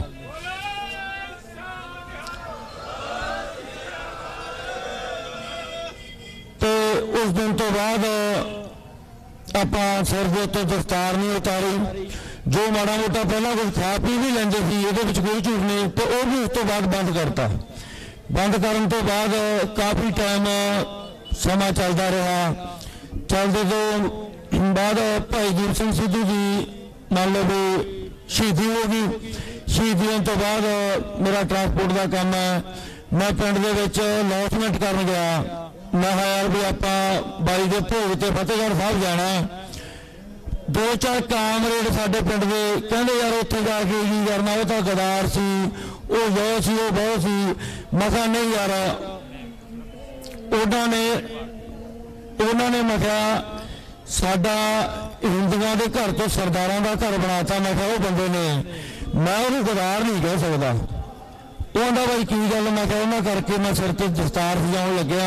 तो उस दिन तो बाद आप सिर के तो दस्तार नहीं उतारी। जो माड़ा मोटा पहला कुछ खा पी भी लेंदे सी, ये कोई झूठ नहीं, तो वह भी उस तो बाद बंद करता। बंद करने तो बाद काफ़ी टाइम समा चलता रहा। चलते तो बाद भाई दीप सिंह सिद्धू जी मान लो भी शहीदी हो गई। शहीदी होने तो बाद मेरा ट्रांसपोर्ट का काम है, मैं पिंड दे विच लॉन्चमेंट करन गया। मैं यार भी आप बाई के भोग ते फतेहगढ़ साहब जाना। 2-4 कामरेड साडे पिंड दे कहंदे यार उत्थे जाके की करना, वो तो गदार सी, वो जो सी वो बहुत सी। मैं कहा नहीं यार, उन्होंने मैं कहा साडा हिंदुओं के घर तो सरदारों का घर बनाता। मैं कहा वो बंदे ने, मैं उन्हें गदार नहीं कह सकता। वो आंदा भाई की गल, मैं कहा उन्होंने करके मैं सिर ते दस्तार सजाउण लग्या।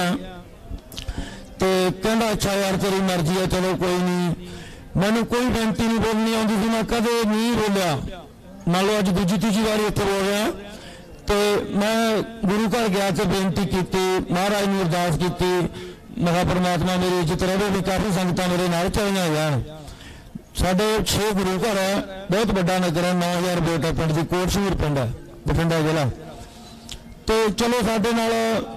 तो कहता अच्छा यार तेरी मर्जी है, चलो कोई नहीं। मैनू कोई बेनती नहीं बोलनी आती थी, मैं कदे नहीं बोलिया। मान लो अज दूजी तीजी बारी इत्थे बोल रहा। तो मैं गुरु घर गया तो बेनती की, महाराज ने अरदास की, मैं परमात्मा मेरी इज्जत रहे भी, काफ़ी संगत मेरे नाल चलिया जान। साढ़े 6 गुरु घर है, बहुत बड़ा नगर है, 9000 वोट है पिंड की, कोट शहीर पिंड है बठिंडा जिला। तो चलो साढ़े नाल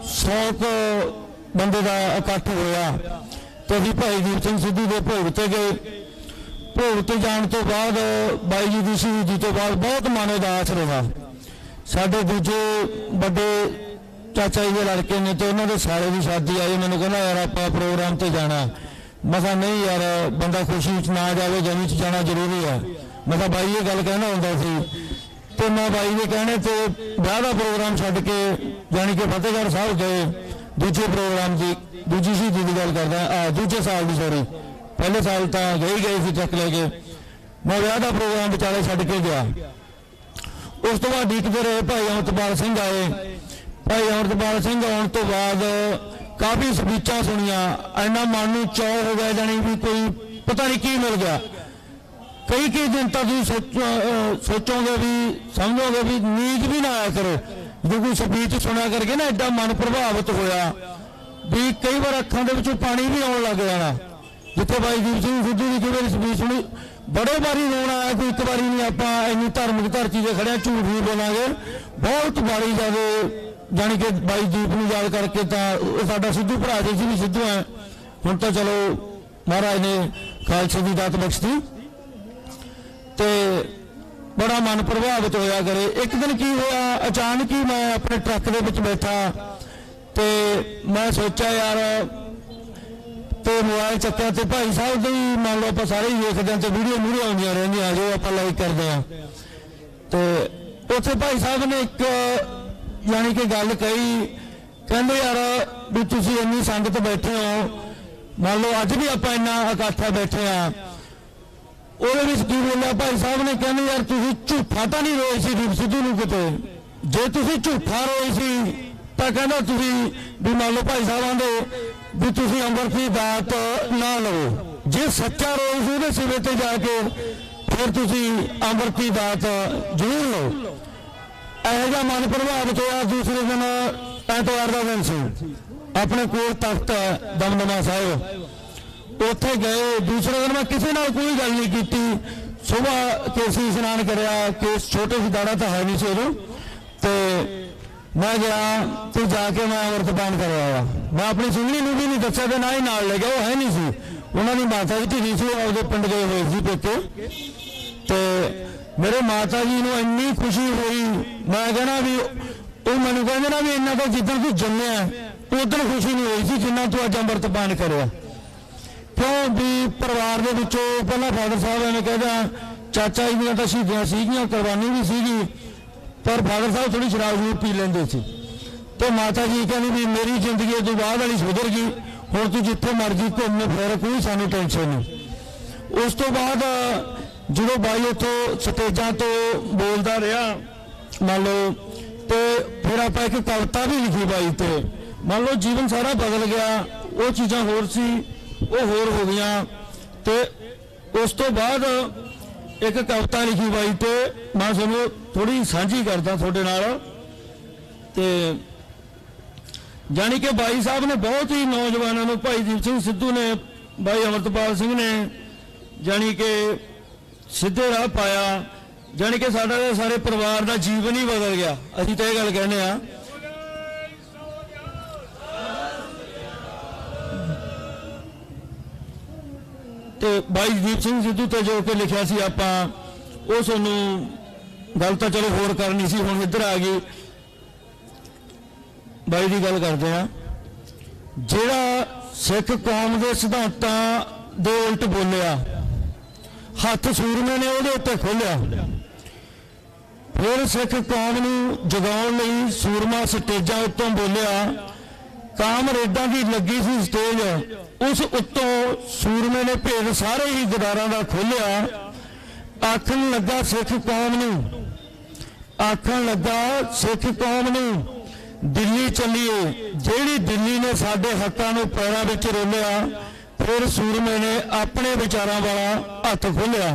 100 बंदे का इकट्ठ होया। तो अभी भाई दीप सिंह सिद्धू के भोग ते गए। भोग ते जाने तो बाद बाई जी की शहीदी तो बाद बहुत मन उदास रहा। साढ़े दूजे बड़े चाचा जी के लड़के ने तो उन्होंने सारे की शादी आई। मैंने कहना यार आप प्रोग्राम से जाना। मैं कहा नहीं यार, बंदा खुशी ना जाए, जमी च जाना जरूरी है। मैं कहा बाई ये गल कहना होंदा सी। तो मैं बाई के कहने तो ब्याह का प्रोग्राम छड्ड के जानी कि फतेहगढ़ साहब गए। दूजे प्रोग्राम की दूजी शहीदी की गल करदा, दूजे साल की सॉरी, पहले साल तो गए सी चक लेके। मैं ब्याह का प्रोग्राम विचाले छड्ड के गया। उस तो बाद डीकते रहे, भाई अमृतपाल सिंह आए। भाई अमृतपाल सिंह आने तो बाद काफ़ी स्पीचां सुनिया। इन्ना मन में चौ हो गया, जानी भी कोई पता नहीं की मिल गया। कई दिन तक सोचोगे भी, समझोगे भी, नींद भी ना आया करो जो कोई स्पीच सुना करके ना एडा मन प्रभावित होया भी कई बार अखां दे विचों पानी भी आउण लग जाना। जिथे भाई दीप सिंह सिद्धू की कई बार स्पीच सुनी, बड़े बारी रोना आया। कोई एक बारी नहीं, आप इन्नी धार्मिक धरती से खड़े, झूठ नहीं बोलांगे। बहुत बड़ी ज्यादा जानी कि बाई दीप नूं याद करके तो साडा सिद्धू भरा जी भी सिद्धू है। हुण तो चलो महाराज ने खालसे की दात बख्श दी। तो बड़ा मन प्रभावित होया करे। एक दिन की होया, अचानक ही मैं अपने ट्रक के विच बैठा तो मैं सोचा यार, तो मोबाइल चक्या तो भाई साहब तो ही मान लो आप सारे ही देखते हैं, तो वीडियो मूडियो आउंदियां रहिंदियां जो आप लाइक करते हैं। तो उत्थे भाई साहब ने एक यानी कि गल कही, कहते यार भी तुसीं इन्नी संगत बैठे हो, मान लो अज भी आप इन्ना इकट्ठा बैठे हाँ। ਉਹਦੇ ਵਿੱਚ ਕੀ ਬੋਲਿਆ ਭਾਈ ਸਾਹਿਬ ਨੇ, ਕਹਿੰਦੇ ਯਾਰ ਤੁਸੀਂ ਝੂਠਾ ਤਾਂ ਨਹੀਂ ਰੋਏ ਸੀ ਦੀਪ ਸਿੱਧੂ ਨੂੰ ਕਿਤੇ? ਜੇ ਤੁਸੀਂ ਝੂਠਾ ਰੋਏ ਸੀ ਤਾਂ ਕਹਿੰਦਾ ਤੁਸੀਂ ਵੀ ਮੰਨ ਲਓ ਭਾਈ ਸਾਹਿਬਾਂ ਦੇ ਵੀ ਤੁਸੀਂ ਅੰਮ੍ਰਿਤ ਦੀ ਦਾਤ ਨਾ ਲਵੋ। ਜੇ ਸੱਚਾ ਰੋਏ ਸੀ ਉਹਦੇ ਸਿਵੇ ਤੇ ਜਾ ਕੇ ਫਿਰ ਤੁਸੀਂ ਅੰਮ੍ਰਿਤ ਦੀ ਦਾਤ ਜ਼ਰੂਰ ਲਓ। ਇਹੋ ਜਿਹਾ ਮਨ ਪ੍ਰਭਾਵਿਤ ਹੋਇਆ। ਦੂਸਰੇ ਦਿਨ ਐਤਵਾਰ ਦਾ ਦਿਨ ਸੀ, ਆਪਣੇ ਕੋਲ ਤਖਤ ਹੈ ਦਮਦਮਾ ਸਾਹਿਬ, ਉੱਥੇ ਗਏ। दूसरे दिन मैं किसी नाल कोई गल नहीं की। सुबह केसी स्नान कराया, केस छोटे सी दाड़ा तो है नहीं सी उदों, तो मैं गया तो जाके मैं अमृतपान करवाया। मैं अपनी सुंगली नूं भी नहीं दस्सिया ते ना ही नाल ले गया, वो है नहीं सी। उन्होंने माता जी ढीरी सी, आपदे पिंड गए हुए सी पेके। तो मेरे माता जी नूं इन्नी खुशी हुई, मैं कहना भी वो मैनूं कहंदे ना भी इन्ना तो जिद्दण तूं जम्मिया उदण खुशी नहीं हुई सी जिन्ना तूं अज अमृतपान करिया। क्यों भी परिवार के विचों पहला फादर साहब ने कहता ਚਾਚਾ ਜੀ ਦੀਆਂ ਤਾਂ ਸ਼ਹੀਦੀਆਂ ਸੀਗੀਆਂ, ਕੁਰਬਾਨੀ ਵੀ ਸੀਗੀ, ਪਰ ਫਾਦਰ ਸਾਹਿਬ ਥੋੜੀ ਸ਼ਰਾਬ ਜ਼ਰੂਰ ਪੀ ਲੈਂਦੇ ਸੀ। ਤੇ ਮਾਤਾ ਜੀ ਕਹਿੰਦੀ ਵੀ ਮੇਰੀ ਜ਼ਿੰਦਗੀ ਇਹ ਤੋਂ ਬਾਅਦ ਵਾਲੀ ਸੁਧਰ ਗਈ, ਹੁਣ ਤੂੰ ਜਿੱਥੇ ਮਰਜ਼ੀ ਘੁੰਮ ਫਿਰ, ਕੋਈ ਸਾਨੂੰ ਟੈਨਸ਼ਨ ਨਹੀਂ। ਉਸ ਤੋਂ ਬਾਅਦ ਜਦੋਂ ਬਾਈ ਉੱਥੋਂ ਸਟੇਜਾਂ ਤੋਂ ਬੋਲਦਾ ਰਿਹਾ ਮੰਨ ਲਓ, ਤੇ ਫਿਰ ਆਪਾਂ ਇੱਕ ਕਵਿਤਾ ਵੀ ਲਿਖੀ ਬਾਈ ਤੇ, ਮੰਨ ਲਓ ਜੀਵਨ ਸਾਰਾ ਬਦਲ ਗਿਆ, ਉਹ ਚੀਜ਼ਾਂ ਹੋਰ ਸੀ ਉਹ ਹੋਰ ਹੋ ਗਈਆਂ। ਤੇ ਉਸ ਤੋਂ ਬਾਅਦ ਇੱਕ ਕਵਿਤਾ ਲਿਖੀ ਬਾਈ ਤੇ, ਮੈਂ ਤੁਹਾਨੂੰ ਥੋੜੀ ਸਾਂਝੀ ਕਰਦਾ ਤੁਹਾਡੇ ਨਾਲ। ਤੇ ਜਾਣੀ ਕਿ ਬਾਈ ਸਾਹਿਬ ਨੇ ਬਹੁਤ ਹੀ ਨੌਜਵਾਨਾਂ ਨੂੰ, ਭਾਈ ਦੀਪ ਸਿੰਘ ਸਿੱਧੂ ਨੇ, ਬਾਈ ਅਮਰਤਪਾਲ ਸਿੰਘ ਨੇ ਜਾਣੀ ਕਿ ਸਿੱਧੇ ਰਾਹ ਪਾਇਆ। ਜਾਣੀ ਕਿ ਸਾਡਾ ਸਾਰੇ ਪਰਿਵਾਰ ਦਾ ਜੀਵਨ ਹੀ ਬਦਲ ਗਿਆ, ਅਸੀਂ ਤਾਂ ਇਹ ਗੱਲ ਕਹਿੰਦੇ ਆ। ਤੇ ਬਾਈ ਦੀਪ ਸਿੰਘ ਸਿੱਧੂ ਤੇ ਜੋ ਕਿ ਲਿਖਿਆ ਸੀ ਆਪਾਂ, ਉਹ ਤੁਹਾਨੂੰ ਗੱਲ ਤਾਂ ਚਲੋ ਹੋਰ ਕਰਨੀ ਸੀ, ਹੁਣ ਇੱਧਰ ਆ ਗਈ। ਬਾਈ ਦੀ ਗੱਲ ਕਰਦੇ ਆ, ਜਿਹੜਾ ਸਿੱਖ ਕੌਮ ਦੇ ਸਿਧਾਂਤਾਂ ਦੇ ਉਲਟ ਬੋਲਿਆ, ਹੱਥ ਸੂਰਮੇ ਨੇ ਉਹਦੇ ਉੱਤੇ ਖੋਲਿਆ। ਫਿਰ ਸਿੱਖ ਕੌਮ ਨੂੰ ਜਗਾਉਣ ਲਈ ਸੂਰਮਾ ਸਟੇਜਾਂ ਉੱਤੋਂ ਬੋਲਿਆ। ਕਾਮਰੇਡਾਂ ਦੀ ਲੱਗੀ ਸੀ ਸਟੇਜ, ਉਸ ਉੱਤੋਂ ਸੂਰਮੇ ਨੇ ਭੇਦ ਸਾਰੇ ਹੀ ਗਦਾਰਾਂ ਦਾ ਖੋਲਿਆ। ਆਖਣ ਲੱਗਾ ਸਿੱਖ ਕੌਮ ਨੂੰ, ਆਖਣ ਲੱਗਾ ਸਿੱਖ ਕੌਮ ਨੂੰ, ਦਿੱਲੀ ਚੱਲੀਏ, ਜਿਹੜੀ ਦਿੱਲੀ ਨੇ ਸਾਡੇ ਹੱਕਾਂ ਨੂੰ ਪੈਰਾਂ ਵਿੱਚ ਰੋਲਿਆ। ਫਿਰ ਸੂਰਮੇ ਨੇ ਆਪਣੇ ਵਿਚਾਰਾਂ ਵਾਲਾ ਹੱਥ ਖੋਲਿਆ।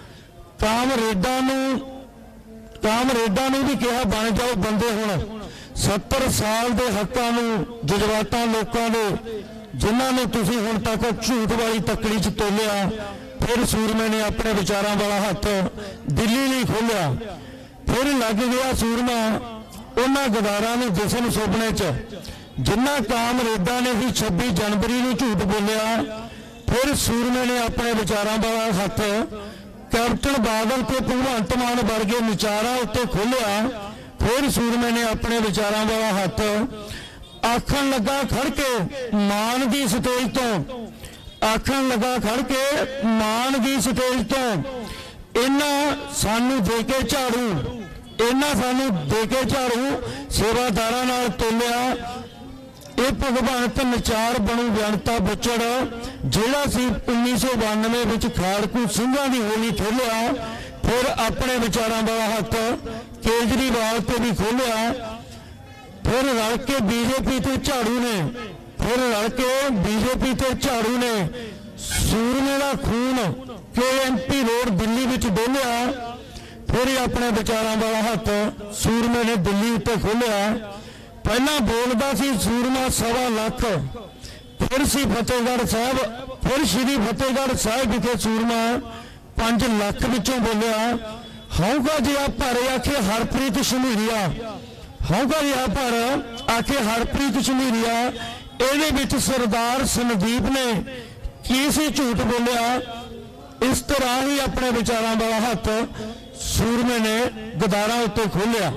ਕਾਮਰੇਡਾਂ ਨੂੰ ਵੀ ਕਿਹਾ ਬਣ ਜਾਓ ਬੰਦੇ ਹੁਣ, 70 ਸਾਲ ਦੇ ਹੱਕਾਂ ਨੂੰ, ਜਜ਼ਬਾਤਾਂ ਲੋਕਾਂ ਦੇ, ਜਿਨ੍ਹਾਂ ਨੂੰ ਤੁਸੀਂ ਹੁਣ ਤੱਕ ਝੂਠ ਵਾਲੀ ਤੱਕੜੀ 'ਚ ਤੋਲਿਆ। ਫਿਰ ਸੂਰਮੇ ਨੇ ਆਪਣੇ ਵਿਚਾਰਾਂ ਵਾਲਾ ਹੱਥ ਦਿੱਲੀ ਲਈ ਖੋਲਿਆ। ਫਿਰ ਲੱਗ ਗਿਆ ਸੂਰਮਾ ਉਹਨਾਂ ਗਦਾਰਾਂ ਨੂੰ ਦਿਸਣ ਸੁਪਨੇ 'ਚ, ਜਿਨ੍ਹਾਂ ਕਾਮਰੇਡਾਂ ਨੇ ਹੀ 26 ਜਨਵਰੀ ਨੂੰ ਝੂਠ ਬੋਲਿਆ। ਫਿਰ ਸੂਰਮੇ ਨੇ ਆਪਣੇ ਵਿਚਾਰਾਂ ਵਾਲਾ ਹੱਥ ਕੈਪਟਨ ਬਾਦਲ ਤੇ ਭਗਵੰਤ ਮਾਨ ਵਰਗੇ ਵਿਚਾਰਾਂ ਉੱਤੇ ਖੋਲਿਆ। ਫਿਰ ਸੂਰਮੇ ਨੇ ਆਪਣੇ ਵਿਚਾਰਾਂ ਵਾਲਾ ਹੱਥ ਆਖਣ ਲੱਗਾ ਖੜ ਕੇ ਮਾਨ ਦੀ ਸਟੇਜ ਤੋਂ, ਆਖਣ ਲੱਗਾ ਖੜ ਕੇ ਮਾਨ ਦੀ ਸਟੇਜ ਤੋਂ, ਇਹਨਾਂ ਸਾਨੂੰ ਦੇ ਕੇ ਝਾੜੂ, ਇਹਨਾਂ ਸਾਨੂੰ ਦੇ ਕੇ ਝਾੜੂ ਸੇਵਾਦਾਰਾਂ ਨਾਲ ਤੋਲਿਆ। ਇਹ ਭਗਵੰਤ ਨਚਾਰ ਬਣੂ ਜਨਤਾ ਬੁੱਚੜ, ਜਿਹੜਾ ਸੀ 1992 ਵਿੱਚ ਖਾੜਕੂ ਸਿੰਘਾਂ ਦੀ ਹੋਲੀ ਖੋਲਿਆ। ਫਿਰ ਆਪਣੇ ਵਿਚਾਰਾਂ ਵਾਲਾ ਹੱਥ ਕੇਜਰੀਵਾਲ ਤੇ ਵੀ ਖੋਲਿਆ। ਫਿਰ ਰਲ ਕੇ ਬੀਜੇਪੀ ਤੇ ਝਾੜੂ ਨੇ, ਫਿਰ ਰਲ ਕੇ ਬੀਜੇਪੀ ਤੇ ਝਾੜੂ ਨੇ ਸੂਰਮੇ ਦਾ ਖੂਨ KMP ਰੋਡ ਦਿੱਲੀ ਵਿੱਚ ਡੋਲਿਆ। ਫਿਰ ਆਪਣੇ ਵਿਚਾਰਾਂ ਵਾਲਾ ਹੱਥ ਸੂਰਮੇ ਨੇ ਦਿੱਲੀ ਉੱਤੇ ਖੋਲਿਆ। ਪਹਿਲਾਂ ਬੋਲਦਾ ਸੀ ਸੂਰਮਾ 1.25 ਲੱਖ, ਫਿਰ ਸੀ ਫਤਿਹਗੜ੍ਹ ਸਾਹਿਬ, ਫਿਰ ਸ਼੍ਰੀ ਫਤਿਹਗੜ੍ਹ ਸਾਹਿਬ ਵਿਖੇ ਸੂਰਮਾ 5 ਲੱਖ ਵਿੱਚੋਂ ਬੋਲਿਆ। ਹਊਗਾ ਜਿਹਾ ਭਰ ਆਖੇ ਹਰਪ੍ਰੀਤ ਸ਼ਮੀਰੀਆ, ਹਊਗਾ ਜਿਹਾ ਭਰ ਆਖੇ ਹਰਪ੍ਰੀਤ ਸ਼ਮੀਰੀਆ। ਇਹਦੇ ਵਿੱਚ ਸਰਦਾਰ ਸੰਦੀਪ ਨੇ ਕੀ ਸੀ ਝੂਠ ਬੋਲਿਆ। ਇਸ ਤਰ੍ਹਾਂ ਹੀ ਆਪਣੇ ਵਿਚਾਰਾਂ ਵਾਲਾ ਹੱਥ ਸੂਰਮੇ ਨੇ ਗਦਾਰਾਂ ਉੱਤੇ ਖੋਲਿਆ।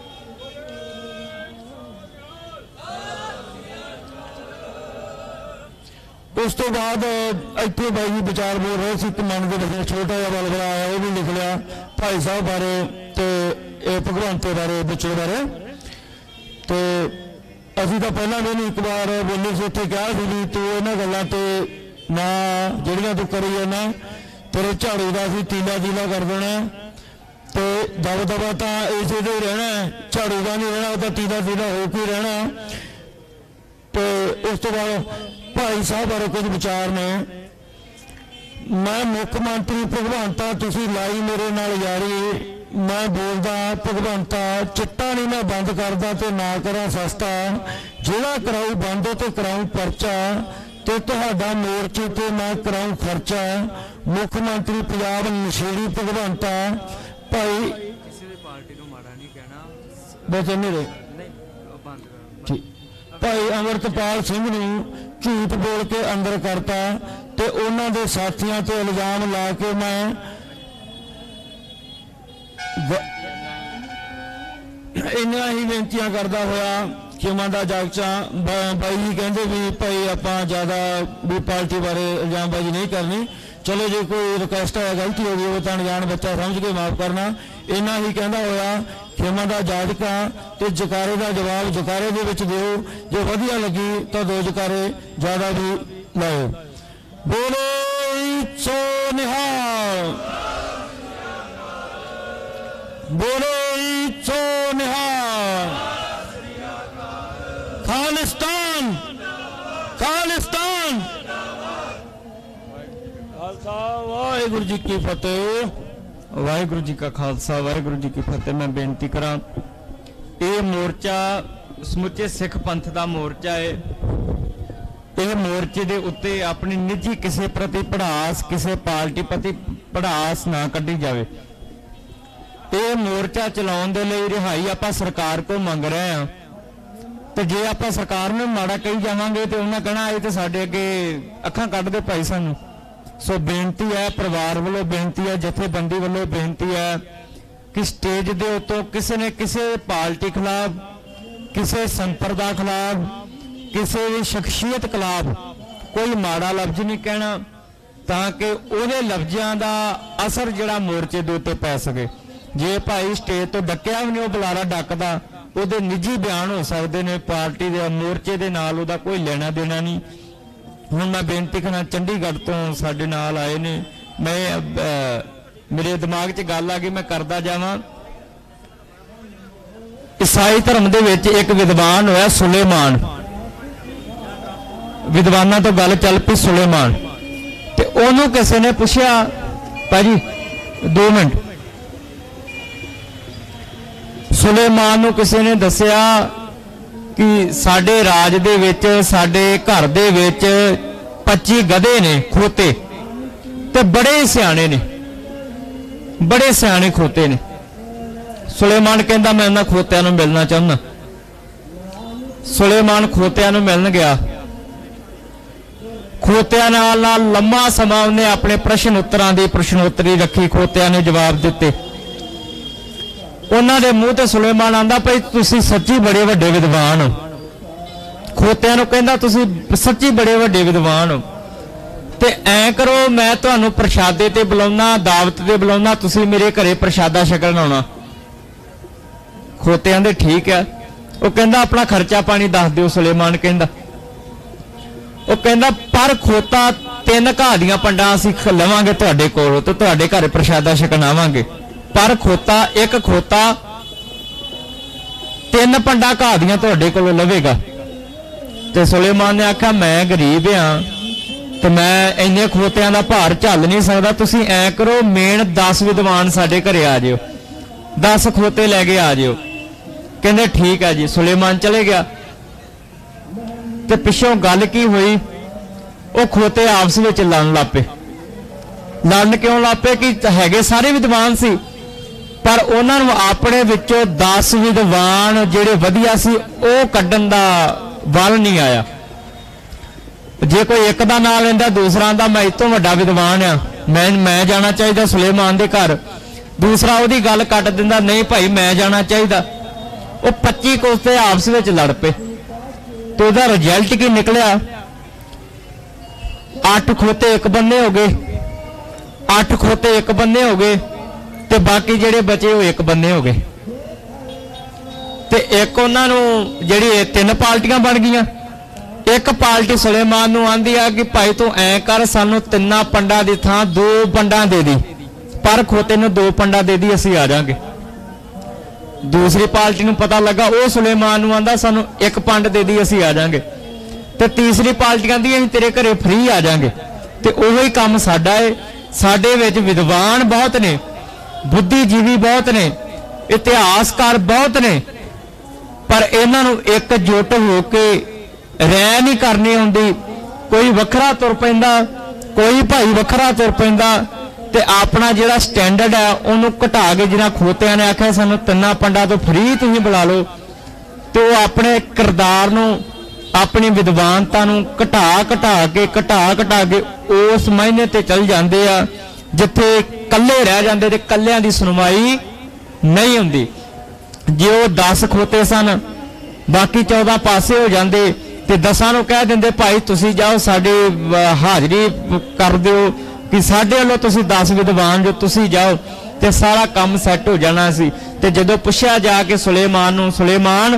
ਉਸ ਤੋਂ ਬਾਅਦ ਇੱਥੇ ਬਾਈ ਜੀ ਵਿਚਾਰ ਬੋਲ ਰਹੇ ਸੀ, ਇੱਕ ਮਨ ਦੇ ਵਿੱਚ ਛੋਟਾ ਜਿਹਾ ਬਲਬਲਾ ਆਇਆ, ਉਹ ਵੀ ਲਿਖ ਲਿਆ ਭਾਈ ਸਾਹਿਬ ਬਾਰੇ ਤੇ ਇਹ ਭਗਵੰਤ ਬਾਰੇ, ਬੱਚੇ ਬਾਰੇ। ਤੇ ਅਸੀਂ ਤਾਂ ਪਹਿਲਾਂ ਵੀ ਇੱਕ ਵਾਰ ਬੋਲੇ ਸੀ, ਉੱਥੇ ਕਿਹਾ ਸੀ ਵੀ ਤੂੰ ਇਹਨਾਂ ਗੱਲਾਂ ਤੇ ਨਾ ਜਿਹੜੀਆਂ ਤੂੰ ਕਰੀ ਜਾਂਦਾ, ਤੇਰੇ ਝਾੜੂ ਦਾ ਅਸੀਂ ਤੀਲਾ ਕਰ ਦੇਣਾ, ਤੇ ਦਬਾ ਤਾਂ ਇਸੇ ਦੇ ਰਹਿਣਾ, ਝਾੜੂ ਦਾ ਨਹੀਂ ਰਹਿਣਾ, ਉਹਦਾ ਤੀਲਾ ਹੋ ਕੇ ਰਹਿਣਾ। ਤੇ ਉਸ ਤੋਂ ਬਾਅਦ ਭਾਈ ਸਾਹਿਬ ਬਾਰੇ ਕੁਝ ਵਿਚਾਰ ਨੇ। ਮੈਂ ਮੁੱਖ ਮੰਤਰੀ ਭਗਵੰਤਾ, ਤੁਸੀਂ ਲਾਈ ਮੇਰੇ ਨਾਲ ਯਾਰੀ, ਮੈਂ ਬੋਲਦਾ ਭਗਵੰਤਾ, ਚਿੱਟਾ ਨਹੀਂ ਮੈਂ ਬੰਦ ਕਰਦਾ ਤੇ ਨਾ ਕਰਾਂ ਸਸਤਾ, ਜਿਹੜਾ ਕਰਾਊ ਬੰਦ ਤੇ ਕਰਾਊ ਪਰਚਾ, ਤੇ ਤੁਹਾਡਾ ਮੋਰਚੇ ਤੇ ਮੈਂ ਕਰਾਊ ਖਰਚਾ। ਮੁੱਖ ਮੰਤਰੀ ਪੰਜਾਬ ਨਸ਼ੇੜੀ ਭਗਵੰਤਾ। ਭਾਈ ਕਿਸੇ ਦੀ ਪਾਰਟੀ ਨੂੰ ਮਾੜਾ ਨਹੀਂ ਕਹਿਣਾ, ਬਚਨ ਮੇਰੇ ਭਾਈ ਅਮਰਤਪਾਲ ਸਿੰਘ ਨੂੰ ਝੂਠ ਬੋਲ ਕੇ ਅੰਦਰ ਕਰਤਾ ਤੇ ਉਹਨਾਂ ਦੇ ਸਾਥੀਆਂ ਤੇ ਇਲਜ਼ਾਮ ਲਾ ਕੇ ਮੈਂ ਇੰਨੀਆਂ ਹੀ ਬੇਨਤੀਆਂ ਕਰਦਾ ਹੋਇਆ ਖਿਮਾ ਦਾ ਜਾਗਚਾ। ਬਾਈ ਜੀ ਕਹਿੰਦੇ ਵੀ ਭਾਈ ਆਪਾਂ ਜ਼ਿਆਦਾ ਵੀ ਪਾਰਟੀ ਬਾਰੇ ਇਲਜ਼ਾਮਬਾਜ਼ੀ ਨਹੀਂ ਕਰਨੀ, चलो जो कोई रिक्वेस्ट है गलती हो गई वो तो अनजान बच्चा समझ के माफ़ करना। इन्ना ही कहता होया खेमा का जाजका तो जकारे का जवाब जकारे दे विच दिओ, जो वधिया लगी तो 2 जकारे ज़्यादा भी लाओ। बोलो सो निहाल, बोलो सो निहाल। खालिस्तान, खालिस्तान। खालसा वाहिगुरू जी की फतेह। वाहिगुरू जी का खालसा वाहिगुरू जी की फतेह। मैं बेनती करा, ये मोर्चा समुचे सिख पंथ का मोर्चा है। यह मोर्चे के उत्ते अपनी निजी किसी प्रति भड़ास, किसी पार्टी प्रति भड़ास ना कढ़ी जाए। ये मोर्चा चलाने के लिए रिहाई आपां सरकार को मंग रहे हैं, तो जे आपां सरकार में माड़ा कही जावांगे तो उन्हें कहना ये तो साडे अगे अखां कढ़दे पाई सानू। सो बेनती है, परिवार वालों बेनती है, जथेबंदी वालों बेनती है कि स्टेज के उत्तों किसी ने किसी पार्टी खिलाफ, किसी संप्रदा खिलाफ, किसी भी शख्सियत खिलाफ कोई माड़ा लफ्ज नहीं कहना, ताकि उहदे लफ्जां दा असर जिहड़ा मोर्चे दे उत्ते पै सके। जे भाई स्टेज तो डकिया भी नहीं, बुलारा डकदा, उहदे निजी बयान हो सकते हैं, पार्टी दे मोर्चे दे नाल उहदा कोई लेना देना नहीं। हुण मैं बेनती करना, चंडीगढ़ तो साडे नाल आए ने, मैं मेरे दिमाग च गल आ गई, मैं करदा जावां। ईसाई धर्म दे विच एक विद्वान होया सुलेमान, विद्वानां तो गल चल पई सुलेमान, ते ओनू किसी ने पुछया, भाजी 2 मिनट, सुलेमान नू किसी ने दसिया कि साडे राज दे विच, साडे घर दे विच 25 गधे ने खोते, ते बड़े सियाणे ने, बड़े सियाणे खोते ने। सुलेमान कहंदा मैं उन्हां खोतियां नूं मिलना चाहुंदा। सुलेमान खोतियां नूं मिलण गया, खोतियां नाल लम्मा समा उन्हें अपने प्रश्न उत्तरां दी प्रश्नोत्तरी रखी, खोतियां ने जवाब दिते। उन्हां दे मूँह ते सुलेमान आंदा भाई तुसीं सच्ची बड़े वड्डे विद्वान हो। खोतियां नूं कहंदा तुसीं सच्ची बड़े वड्डे विद्वान हो, ते ऐ करो मैं तुहानूं प्रशादे ते बुलाउणा, दावत ते बुलाउणा, तुसीं मेरे घरे प्रशादा छकण आउणा। खोतियां दे ठीक है। वो कहंदा अपना खर्चा पानी दस दिओ। सुलेमान कहंदा, वो कहंदा पर खोता 3 घाह दीआं पंडां असीं लवांगे तुहाडे कोलों ते तुहाडे घरे प्रशादा छकण आवांगे। पर खोता, एक खोता 3 पंडा घाह दीआं तुहाडे कोलों लवेगा। ते सुलेमान ने आख्या मैं गरीब हाँ, तो मैं इन्ने खोतियां दा भार झल नहीं सकदा, तुसीं ऐ करो मेन 10 विद्वान साडे घरे आ जिओ, 10 खोते लैके आ जिओ। कहंदे ठीक है जी। सुलेमान चले गया, ते पिछों गल की हुई, वो खोते आपस में लड़न लग पे। लड़न क्यों लग पे कि हैगे सारे विद्वान सी, पर उन्होंने अपने विचों 10 विद्वान जिहड़े वधिया सी वो कड्ढण दा वल नहीं आया। जे कोई एक दा नाम लैंदा, दूसरा आंदा मैं इस तों वड्डा विद्वान आ, मैं जाना चाहिए सुलेमान दे घर, दूसरा उहदी गल कट दिंदा नहीं भाई मैं जाना चाहिए। वो 25 कोस्ते आपस में लड़ पे, तो उसका रिजल्ट की निकलिया, 8 खोते एक बन्ने हो गए, 8 खोते एक बन्ने हो गए, ते बाकी जेडे बचे वो एक बन्ने हो गए। ते एक उन्होंने जेडी 3 पार्टियां बन गईयां। एक पार्टी सुलेमान नूं आंदी आ कि भाई तू ऐ कर सानू 3 पंडा की थां 2 पंडा दे दी, पर खोते नूं 2 पंडा दे दी, असीं आ जांगे। दूसरी पार्टी नूं पता लगा, वो सुलेमान नूं आंदा सानू 1 पंड दे दी, असीं आ जांगे। ते तीसरी पार्टी आंदी असीं तेरे घरे फ्री आ जांगे। ते उही काम साडा है। साडे विच विद्वान बहुत ने, बुद्धिजीवी बहुत ने, इतिहासकार बहुत ने, पर इन्हां नूं एकजुट होके रह नहीं करनी आउंदी। कोई वखरा तुर पैंदा, कोई भाई वखरा तुर पैंदा, ते अपना जिहड़ा स्टैंडर्ड है उन्होंने घटा के, जिन्हां खोतियां ने आख्या सानू 3 पंडा तो फ्री तुसीं बुला लो, तो वो अपने किरदार नूं, अपनी विद्वानता नूं घटा के उस महीने ते चल जांदे आ जिथे कल्ले रह जांदे ते कल्लियां दी सुनवाई नहीं हुंदी। जे वो 10 खोते सन, बाकी 14 पासे हो जांदे ते 10 नूं कह दिंदे भाई तुसीं जाओ साडी हाजरी कर दिओ, कि साडे वालों तुसीं 10 विद्वान जो तुसीं जाओ ते सारा काम सैट हो जाना सी। ते जदों पुछया जाके सुलेमान नूं, सुलेमान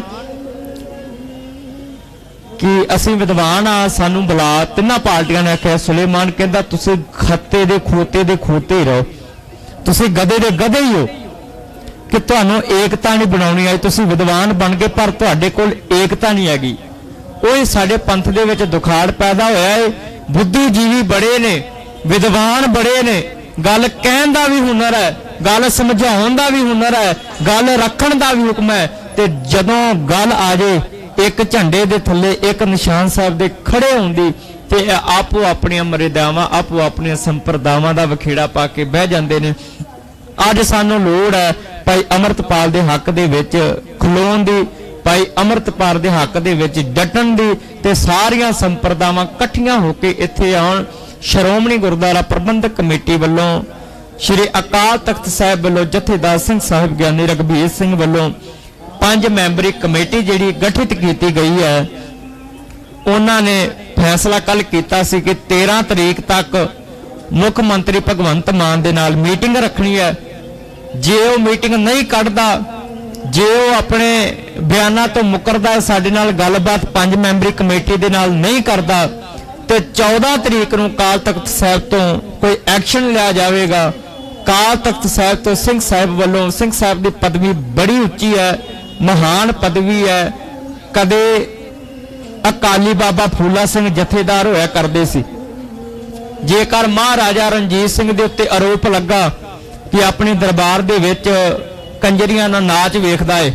कि असीं विद्वान आ सानू बुला, तिन्हां पार्टियां ने आख्या। सुलेमान कहंदा तुसीं खत्ते दे खोते ही रहो, तुसीं गधे दे गधे ही हो कि तुहानू एकता नहीं बनाउणी आई। तुसीं विद्वान बन गए पर तुहाडे कोल एकता नहीं हैगी। ओह साडे पंथ दे विच दुखाड़ पैदा होया है। बुद्धिजीवी बड़े ने, विद्वान बड़े ने, गल कहण दा भी हुनर है, गल समझाउण दा भी हुनर है, गल रखण दा भी हुक्म है। ते जदों गल आ जाए एक झंडे दे थल्ले एक निशान साहब दे खड़े होंदी ते आपो अपनियां मर्यादावां आपो अपनियां संप्रदावां दा वखेड़ा पा के बह जांदे ने। अज सानू लोड़ है भाई अमृतपाल दे हक दे विच खलोण दी, भाई अमृतपाल दे हक दे विच डटण दी ते सारियां संप्रदावां इकट्ठियां होके इत्थे आउण। श्रोमणी गुरुद्वारा प्रबंधक कमेटी वल्लों, श्री अकाल तख्त साहिब वल्लों जथेदार सिंह साहिब ज्ञानी रघबीर सिंह वल्लों 5 मैंबरी कमेटी जिहड़ी गठित की गई है, उन्होंने फैसला कल किया सी कि 13 तरीक तक मुख मंत्री भगवंत मान दे नाल मीटिंग रखनी है। जे वो मीटिंग नहीं कढ़दा, जे वो अपने बयानों तो मुकरदा, साडे नाल गलबात 5 मैंबरी कमेटी दे नाल नहीं करदा तो 14 तरीक नूं काल तख्त साहिब तो कोई एक्शन लिया जाएगा। काल तख्त साहिब तो सिंह साहिब वालों, सिंह साहिब की पदवी बड़ी उच्ची है, महान पदवी है। कदे अकाली बाबा फूला सिंह जथेदार होया करदे सी। जेकर महाराजा रणजीत सिंह दे उत्ते आरोप लगा कि अपने दरबार दे विच कंजरियां नाल नाच वेखदा है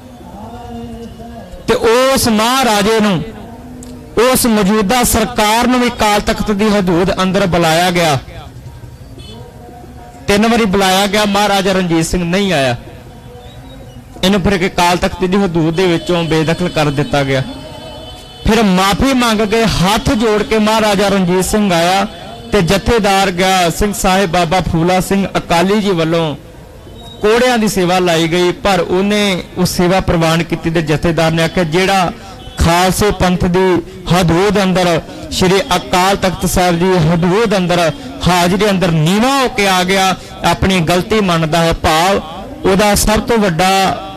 ते उस महाराजे नूं, उस मौजूदा सरकार नूं भी काल तख्त दी हदूद अंदर बुलाया गया। 3 बारी बुलाया गया, महाराजा रणजीत सिंह नहीं आया। इन्हूं फिर के काल तख्त दी हदूद दे विचों बेदखल कर दिता गया। फिर माफी मंग के हाथ जोड़ के महाराजा रणजीत सिंह आया ते जथेदार गया सिंह साहिब बाबा फूला सिंह अकाली जी वालों कोड़ियां की सेवा लाई गई, पर उन्हें उस सेवा प्रवान की ते जथेदार ने आख्या जेड़ा खालसे पंथ की हदूद अंदर श्री अकाल तख्त साहिब जी हदूद अंदर हाजरी अंदर नीवा होके आ गया, अपनी गलती मानता है, भाव उदा सब तो वड्डा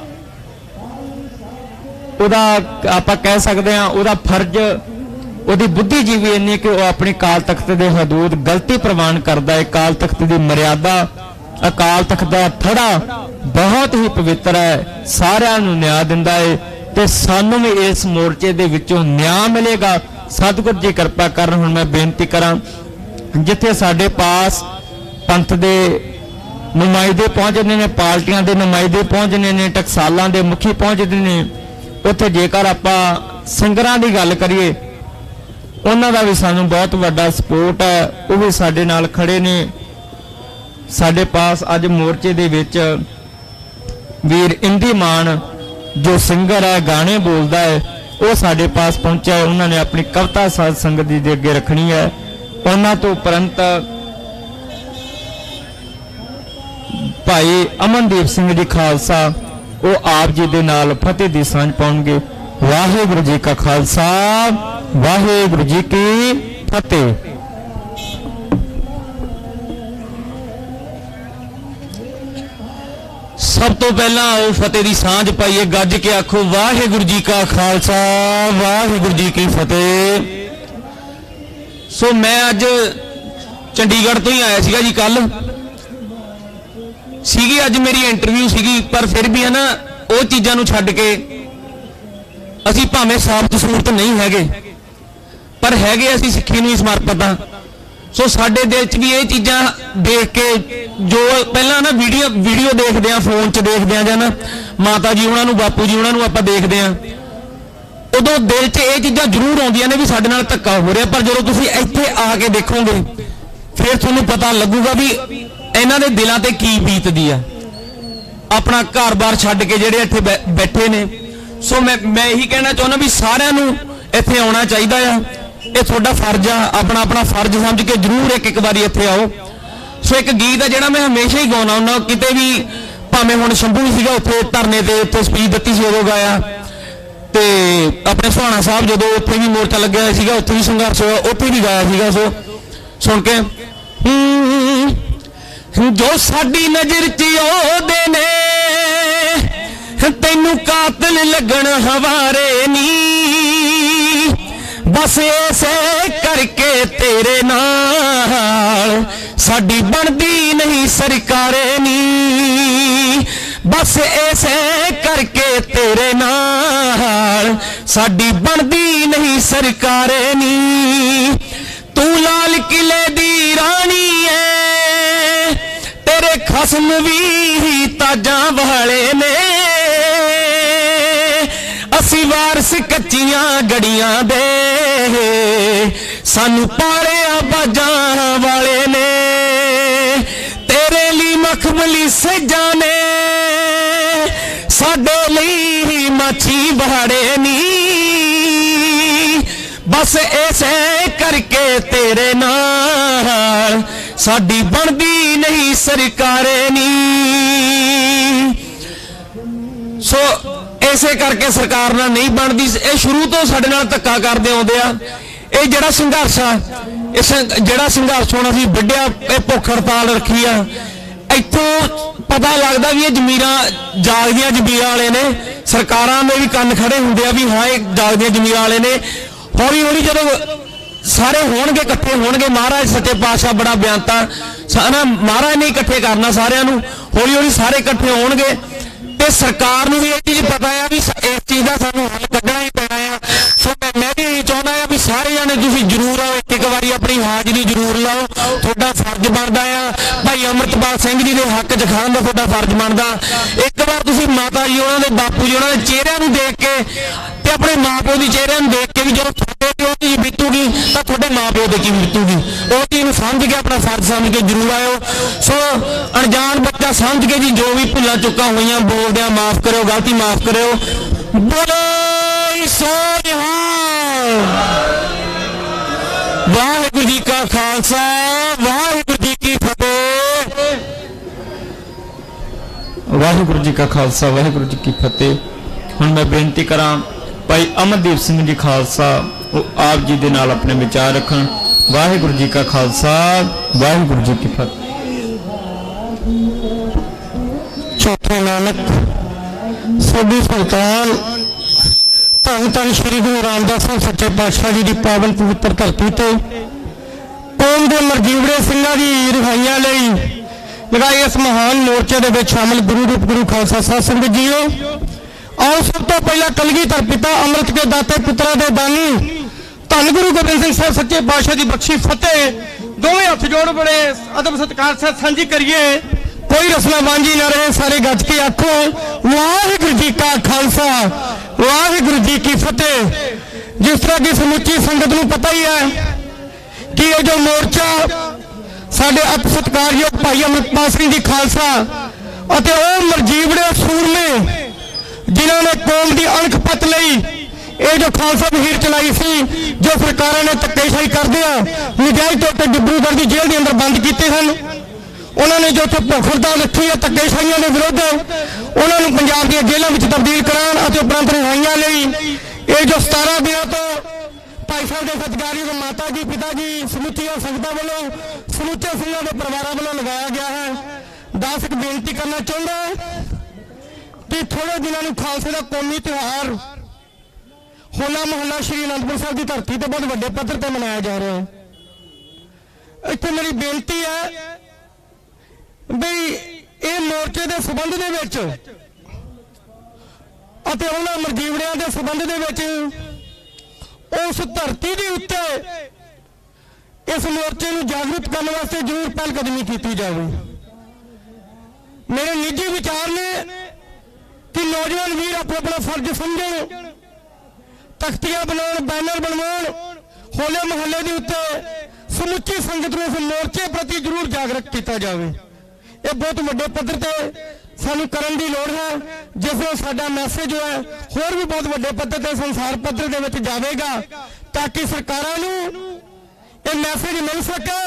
उदा आपां कह सकते हैं उदा फर्ज, उहदी बुद्धिजीवी इन्नी कि वह अपनी काल तख्त दे हदूद गलती प्रवान करता है। काल तख्त की मर्यादा, अकाल तख्त का थड़ा बहुत ही पवित्र है, सारिਆਂ ਨੂੰ न्याय दिंदा है ते सानू भी इस मोर्चे दे विचों न्याय मिलेगा। सतगुर जी कृपा करन। हुण मैं बेनती करां जिथे साडे पास पंथ दे नुमाइंदे पहुंचने ने, पार्टियां दे नुमाइंदे पहुंचने ने, टकसालां दे मुखी पहुंचने ने, उत्थे जेकर आपां सिंगरां दी गल करिए उन्हां दा भी सानू बहुत वड्डा सपोर्ट है, वो भी साडे नाल खड़े ने। साडे पास अज मोर्चे दे विच वीर इंदी मान जो सिंगर है, गाने बोलता है, वो साडे पास पहुंचा है। उन्होंने अपनी कविता साध संगत दे अगे रखनी है। उन्हां तो उपरंत भाई अमनदीप सिंह जी खालसा वो आप जी दे नाल फतेह दी सांझ पाउणगे। वाहिगुरू जी का खालसा, वाहिगुरू जी की फतेह। सब तो पहला आओ फतेह दी सांझ पाइए, गज के आखो वाहिगुरू जी का खालसा, वाहिगुरू जी की फतेह। सो मैं अज चंडीगढ़ तो ही आया सीगा जी, कल सीगी अज मेरी इंटरव्यू सीगी, पर फिर भी है ना वो चीज़ों नूं छड्ड के असी भावें साबत सूरत नहीं हैगे पर हैगे असी सिੱਖੀ नूं समर्पित हाँ। सो साडे दिल च भी ये चीज़ां देख के जो पहला ना वीडियो देखते हैं, फोन च देखते हैं, जां माता जी उन्होंने बापू जी उन्होंने आपां देखते हैं, उदों दिल च ये चीज़ां जरूर आउंदियां ने भी साडे नाल धक्का हो रहा। पर जो तुसीं इत्थे आके देखोगे फिर तुहानूं पता लगूगा भी इन्हां दे दिलां ते की बीतदी है, अपना घर बार छड्ड के जिहड़े इत्थे बैठे ने। सो मैं यही कहना चाहुंदा भी सारिआं नूं इत्थे आउणा चाहीदा आ, ये तुहाडा फर्ज आ, अपना अपना फर्ज समझ के जरूर एक बारी इत्थे आओ। सो एक गीत है जिहड़ा मैं हमेशा ही गाउणा हुंदा, किते भी भावें हुण शंभू ही सीगा उत्थे धरने ते उत्थे स्पीच दित्ती सी उदों गाया, ते अपने सुहाना साहब जदों उत्थे भी मोर्चा लग्गिआ होया सीगा उत्थे भी संघर्ष होया उत्थे भी गाया सीगा। सो सुण के जो साडी नजर च ओदे ने तैनू कातिल लगन हवारे नी बस ऐसे करके तेरे नाल साडी बनदी नहीं सरकारे नी बस ऐसे करके तेरे नाल साडी बनदी नहीं सरकारे नी तू लाल किले दी रानी है तेरे खसम भी ताजा वाले ने असी वारस कच्चियां गड़ियां दे सानू पालिया बाजां वाले ने तेरे लिए मखमली सजा ने साडे लिए माछी बहाड़े नी बस ऐसे करके तेरे नाल साडी बनदी नहीं सरकारे नी सो ऐसे करके सरकार नाल नहीं बनदी ये शुरू तो साडे नाल धक्का करदे आउंदे आ ये जिहड़ा संघर्ष आ इस जिहड़ा संघर्ष होना सी वड्डिया भुख हड़ताल रखी आ इत्थों पता लगदा भी ये जमीरां जागदियां जमीरां वाले ने सरकारां दे भी कंन खड़े हुंदे आ भी हाँ ये जागदियां जमीरां वाले ने हौली हौली जदों सारे होणगे इकट्ठे होणगे महाराज सच्चे पातशाह बड़ा बयानता सारा महाराज ने इकट्ठे करना सारिਆਂ ਨੂੰ हौली हौली सारे इकट्ठे होणगे ते सरकार नूं भी ये चीज़ पता है भी इस चीज़ का सानूं हल कड्ढना ही पैना है सो मैं भी चाहुंदा है भी सारे जाने तुसीं जरूर आओ एक बारी अपनी हाज़री जरूर लाओ तुहाडा फर्ज बनदा है भाई अमृतपाल सिंह जी के हक च खान का तुहाडा फर्ज बनदा एक बार तुसीं माता जी उन्हां दे बापू जी उन्हां दे चेहरिਆਂ नूं देख के ते अपने माँ प्यो की चेहरिਆਂ नूं देख के भी जदों तुहाडे प्यो दी बीतूगी तां तुहाडे माँ प्यो दी की बीतूगी उह चीज़ नूं समझ के अपना फर्ज समझ के जरूर आयो सो अनजान बच्चा समझ के जी जो भी भुल्लां चुक्कां होईयां बोलदे माफ करो गलती माफ करो बोलो सो निहाल वाहिगुरू जी का खालसा वाहिगुरू जी की फतेह वाहिगुरू जी का खालसा वाहिगुरू जी की फतेह हुण मैं बेनती करा भाई अमरदीप सिंह जी खालसा वो आप जी दे नाल अपने विचार रखन वाहिगुरू जी का खालसा वाहिगुरू जी की फतेह चौथे नानक साडी सुल्तान धन धन श्री गुरु रामदास सच्चे पातशाह जी की पावन पवित्र धरती ते कौम के मरजीवड़े सिंघां दी रिहाइयां लई लगाए इस महान मोर्चे दे विच शामिल गुरु रूप गुरु खालसा साध संगत जीओ आओ सब तो पहला कलगीधर पिता अमृत के दाते पुत्रा दे दानी धन गुरु गोबिंद सिंह साहब सच्चे पातशाह की बख्शी फतेह दोवें हथ जोड़ बड़े अदब सत्कार से सांझी करिए कोई रस्म वांझी ना रहे सारे गज के आखो वाहिगुरू जी का खालसा वाहिगुरू जी की फतेह जिस तरह की समुची संगत को पता ही है कि ये जो मोर्चा साडे अत सत्कारयोग भाई अमृतपाल सिंह जी खालसा और मरजीवड़े सूरमे जिन्होंने कौम की अणख पत लई ये जो खालसा मुहिम चलाई सी जो सरकारों ने धक्केशाही करदे नजायज तौर पर डिब्रूगढ़ की जेल के अंदर बंद किए हैं उन्होंने जो भुख हड़ताल रखी है धक्केशाहियों के विरुद्ध उन्होंने पंजाब दी जेलों में तब्दील कराने उपरंत रिहाइयां लई ये जो 17 दिनों तो भाई साहब के सत्कारी माता जी पिता जी समुचिया संगतां वालों समुचे सिंघां के परिवारों वालों लगाया गया है दास एक बेनती करना चाहता है कि थोड़े दिनों में खालसे का कौमी त्यौहार होला मोहल्ला श्री आनंदपुर साहब की धरती पर बहुत बड़े पद्धर पर मनाया जा रहा है इत्थे मेरी बेनती है बई ये मोर्चे के संबंध मरजीवड़िया के संबंध उस धरती के उत्ते इस मोर्चे को जागृत करने वास्ते जरूर पहलकदमी की जाए मेरे निजी विचार ने कि नौजवान वीर अपना अपना फर्ज समझे तख्तियां बनाओ बैनर बनवाओ होले मोहल्ले के उत्ते समुची संगत को इस मोर्चे प्रति जरूर जागृत किया जाए ये बहुत बड़े पद्धर से सानू करन दी लोड़ है जिसमें साडा मैसेज जो है होर भी बहुत बड़े पद्धर से संसार पद्धर दे विच जावेगा ताकि सरकारां नू ये मैसेज मिल सके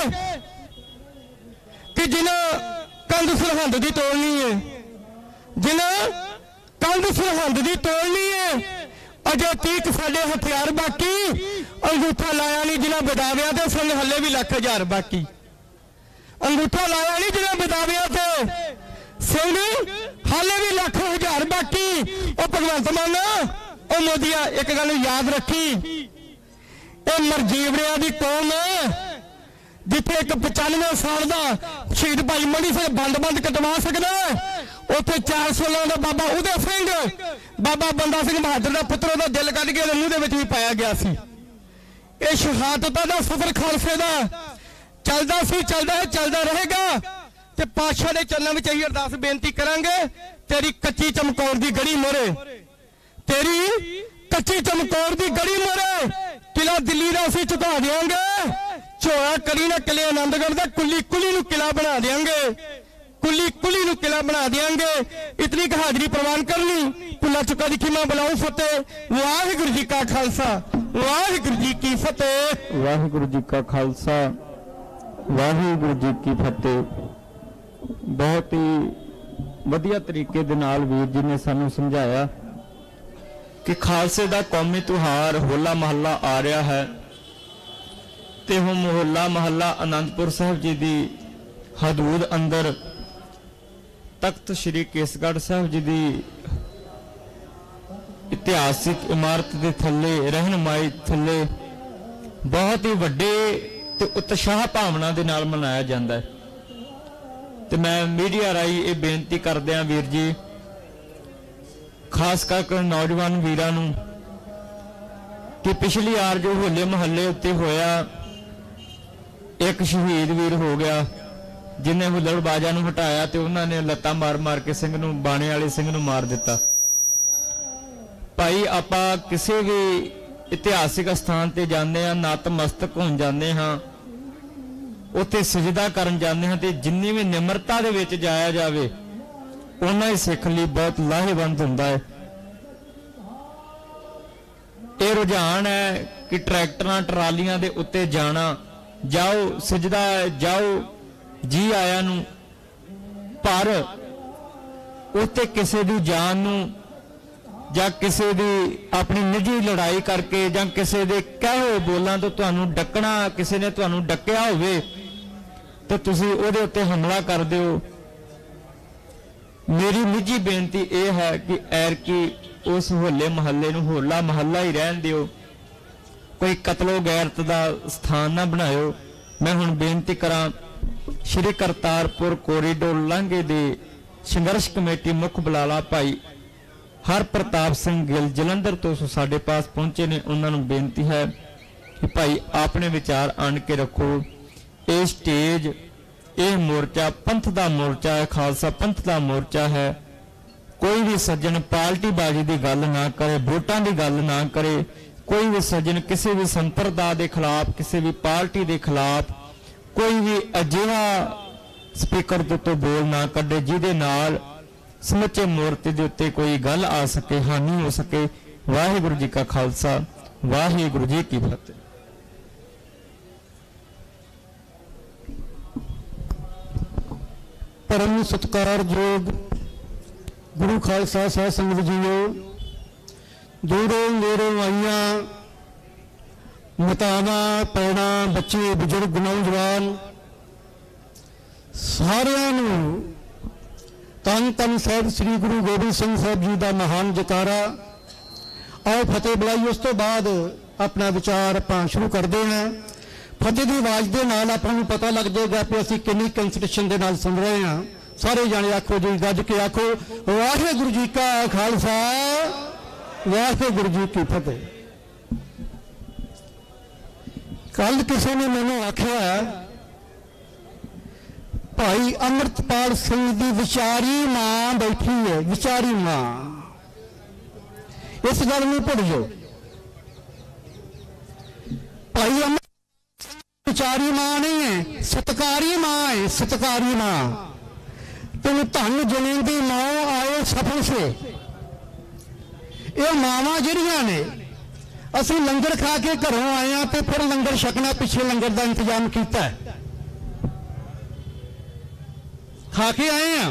कि जिन्हें कंध सरहद की तोड़नी है जिन्हें कंध सरहद की तोड़नी है अजे तीक साडे हथियार बाकी अंगूठा लाया नहीं जिन्हें बदाविया तो संग हले भी 1,00,000 बाकी अंगूठा लाया नहीं जिन्हें बिताविया थे सिंह हाले भी लाखों हजार बाकी ओ भगवंत मान ओ मोदिया एक गल याद रखी ए मरजीवड़िया की कौम जिथे एक 95 साल का शहीद भाई मनी सिंह बंद कटवा सकता उत्थे 416 का बाबा उदय सिंह बाबा बंदा सिंह बहादुर का पुत्र का दिल कट के मूँह भी पाया गया सी। ये शहादत का सफर खालसे का चलता सी चलता है चलता रहेगा ते पातशाह के चरणों में यही अरदास बेनती करांगे तेरी कच्ची चमकौर की गड़ी मोरे तेरी कच्ची चमकौर की गड़ी मोरे किला दिल्ली का असीं झुका देंगे झोला करी ना किले आनंदगढ़ का कुली कुली नूं किला बना देंगे कुली कुली नूं किला बना देंगे। इतनी क हाजरी प्रवान करनी भुला चुका दी खिमा बुलाओ फतेह वाहिगुरू जी का खालसा वाहिगुरू जी की फतेह वाहिगुरू जी का खालसा वाहिगुरू जी की फतेह। बहुत ही वधिया तरीके दे नाल वीर जी ने सानू समझाया कि खालसे दा कौमी त्योहार होला महला आ रहा है ते वो होला महला आनंदपुर साहब जी दी हदूद अंदर तख्त श्री केसगढ़ साहब जी दी इतिहासिक इमारत दे थल्ले रहनुमाई थल्ले बहुत ही वड्डे ते उत्साह भावना दे नाल मनाया जाता है। ते मैं मीडिया राही ये बेनती करदे हां वीर जी खास करके नौजवान वीरां नूं कि पिछली वार जो होले महल्ले उत्ते होया एक शहीद वीर हो गया जिन्हें हुल्लड़बाजा नूं हटाया ते उन्होंने लत्तां मार मार के सिंह नूं बाणे वाले सिंह नूं मार दिता। भाई आपां किसी भी इतिहासिक स्थान ते जांदे हां नतमस्तक होण जांदे हां उत्थे सजदा करन जांदे हां ते जिन्नी भी निमरता दे विच जाया जावे उन्ना ही सिख लई बहुत लाहेवंद हुंदा है। ये रुझान है कि ट्रैक्टरां ट्रालियां दे उत्ते जाना जाओ सजदा जाओ जी आया नूं पर उत्ते किसी दी जान नूं जां किसी दी अपनी निजी लड़ाई करके जां किसी दे कहे होए बोलां तो तुहानूं डकना किसी ने तुहानूं डकिया होवे तो तुसीं उहदे उत्ते हमला कर दिओ। मेरी निजी बेनती यह है कि ऐरकी उस होले महल्ले नूं होला महल्ला ही रहन दिओ कोई कतलो गैरत का स्थान ना बनाओ। मैं हुण बेनती करां श्री करतारपुर कोरीडोर लांघे दे संघर्ष कमेटी मुख बुलाला भाई हर प्रताप सिंह गिल जलंधर तो साडे पास पहुंचे ने उन्होंने बेनती है कि भाई अपने विचार आन के रखो। ये स्टेज ये मोर्चा पंथ का मोर्चा है खालसा पंथ का मोर्चा है। कोई भी सज्जन पार्टी बाजी की गल ना करे वोटां की गल ना करे कोई भी सज्जन किसी भी संप्रदाय के खिलाफ किसी भी पार्टी के खिलाफ कोई भी अजिहा स्पीकर तो बोल ना कढ़े जिहदे नाल समुचे मोर्चे के उत्ते कोई गल आ सके हानि हो सके। वाहिगुरू जी का खालसा वाहिगुरू जी की फतेह। परम सत्कारयोग गुरु खालसा साध संगत जीओ दूरों नेरों आईया मातावां भैणां बच्चे बुजुर्ग नौजवान सारियां नूं तन तन साहिब श्री गुरु गोबिंद सिंह साहब जी का महान जयकारा आओ फतेह बुलाई। उस तो बाद अपना विचार आपां शुरू करते हैं। फतेह की आवाज़ के नाल आपां नूं पता लग जाएगा कि असीं किन्नी कंसंट्रेशन के नाल सुन रहे हैं। सारे जाने आखो जी गज के आखो वाहिगुरू जी का खालसा वाहिगुरू जी की फतेह। कल किसी ने मैनूं आख्या भाई अमृतपाल सिंह की विचारी मां बैठी है विचारी मां इस गल नहीं भुलियो। भाई अमृत विचारी मां नहीं है सत्कारी मां है सत्कारी मां। तुम धन जनेंदी मां आए सफल से ये मावां जिहड़ियां ने असीं लंगर खा के घरों आए हैं तो फिर लंगर छकना पिछे लंगर का इंतजाम किया खा के आए हैं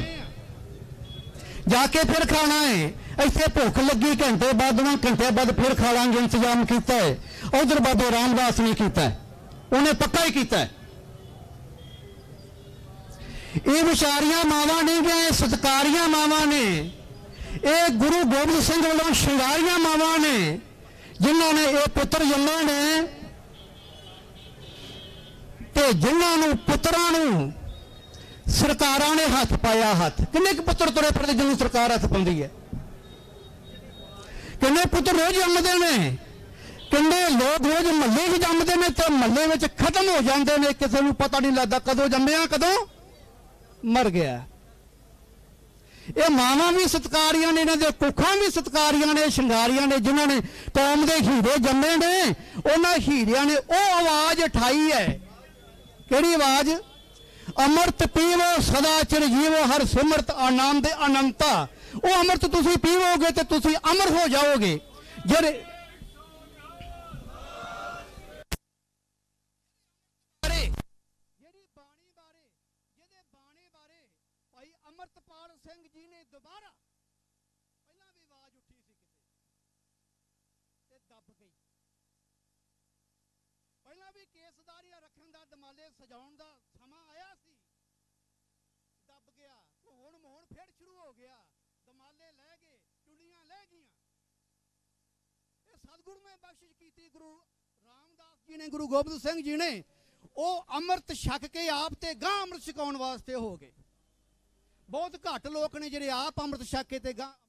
जाके फिर खाना है। इतने भुख लगी घंटे बाद 2 घंटे बाद फिर खा लांगे इंतजाम किया है। उधर बाबे रामदास ने किया उन्हें पक्का ही किया। ਇਹ ਵਿਚਾਰੀਆਂ ਮਾਵਾਂ ਨਹੀਂ ਗਏ, ਇਹ ਸਤਕਾਰੀਆਂ ਮਾਵਾਂ ਨੇ, ਇਹ ਗੁਰੂ ਗੋਬਿੰਦ ਸਿੰਘ ਵੱਲੋਂ ਸ਼ਿੰਗਾਰੀਆਂ ਮਾਵਾਂ ਨੇ, ਜਿਨ੍ਹਾਂ ਨੇ ਇਹ ਪੁੱਤਰ ਜੰਮੇ ਨੇ ਤੇ ਜਿਨ੍ਹਾਂ ਨੂੰ ਪੁੱਤਰਾਂ ਨੂੰ ਸਰਕਾਰਾਂ ਨੇ ਹੱਥ ਪਾਇਆ। ਹੱਥ ਕਿੰਨੇ ਕੁ ਪੁੱਤਰ ਤੁਰੇ ਫਿਰਦੇ ਜਿਹਨੂੰ ਸਰਕਾਰ ਹੱਥ ਪਾਉਂਦੀ ਹੈ? ਕਿੰਨੇ ਪੁੱਤਰ ਰੋਜ਼ ਜੰਮਦੇ ਨੇ, ਕਿੰਨੇ ਲੋਕ ਰੋਜ਼ ਮਹੱਲੇ 'ਚ ਜੰਮਦੇ ਨੇ ਤੇ ਮਹੱਲੇ ਵਿੱਚ ਖਤਮ ਹੋ ਜਾਂਦੇ ਨੇ, ਕਿਸੇ ਨੂੰ ਪਤਾ ਨਹੀਂ ਲੱਗਦਾ ਕਦੋਂ ਜੰਮਿਆ ਕਦੋਂ ਮਰ ਗਿਆ। ਇਹ ਮਾਵਾਂ ਵੀ ਸਤਕਾਰੀਆਂ ਨੇ, ਇਹਨਾਂ ਦੇ ਕੁੱਖਾਂ ਵੀ ਸਤਕਾਰੀਆਂ ਨੇ, ਸ਼ਿੰਗਾਰੀਆਂ ਨੇ, ਜਿਨ੍ਹਾਂ ਨੇ ਕੌਮ ਦੇ ਹੀਰੇ ਜੰਮੇ ਨੇ। ਉਹਨਾਂ ਹੀਰਿਆਂ ਨੇ ਉਹ ਆਵਾਜ਼ ਉਠਾਈ ਹੈ। ਕਿਹੜੀ ਆਵਾਜ਼? ਅੰਮ੍ਰਿਤ ਪੀਵੋ ਸਦਾ ਚਿਰ ਜੀਵੋ, ਹਰ ਸਿਮਰਤ ਆਨੰਦ ਅਨੰਤਾ। ਉਹ ਅੰਮ੍ਰਿਤ ਤੁਸੀਂ ਪੀਵੋਗੇ ਤੇ ਤੁਸੀਂ ਅਮਰ ਹੋ ਜਾਓਗੇ। ਜਿਹੜੇ ਅਮਰਤਪਾਲ ਸਿੰਘ ਜੀ ਨੇ ਦੁਬਾਰਾ ਪਹਿਲਾਂ ਵੀ ਆਵਾਜ਼ ਉੱਠੀ ਸੀ ਕਿਤੇ ਤੇ ਦੱਬ ਗਈ। ਪਹਿਲਾਂ ਵੀ ਕੇਸਦਾਰੀਆਂ ਰੱਖਣ ਦਾ, ਦਮਾਲੇ ਸਜਾਉਣ ਦਾ ਸਮਾਂ ਆਇਆ ਸੀ, ਦੱਬ ਗਿਆ। ਹੁਣ ਮੋਹਣ ਫਿਰ ਸ਼ੁਰੂ ਹੋ ਗਿਆ, ਦਮਾਲੇ ਲੈ ਗਏ, ਚੁੰਡੀਆਂ ਲੈ ਗਈਆਂ। ਇਹ ਸਤਿਗੁਰੂ ਨੇ ਬਖਸ਼ਿਸ਼ ਕੀਤੀ, ਗੁਰੂ ਰਾਮਦਾਸ ਜੀ ਨੇ, ਗੁਰੂ ਗੋਬਿੰਦ ਸਿੰਘ ਜੀ ਨੇ। ਉਹ ਅੰਮ੍ਰਿਤ ਛਕ ਕੇ ਆਪ ਤੇ ਗਾਂ ਅੰਮ੍ਰਿਤ ਛਕਾਉਣ ਵਾਸਤੇ ਹੋ ਗਏ। ਬਹੁਤ ਘੱਟ ਲੋਕ ਨੇ ਜਿਹੜੇ ਆਪ ਅੰਮ੍ਰਿਤ ਛਕ ਕੇ ਤੇ ਗਾਂ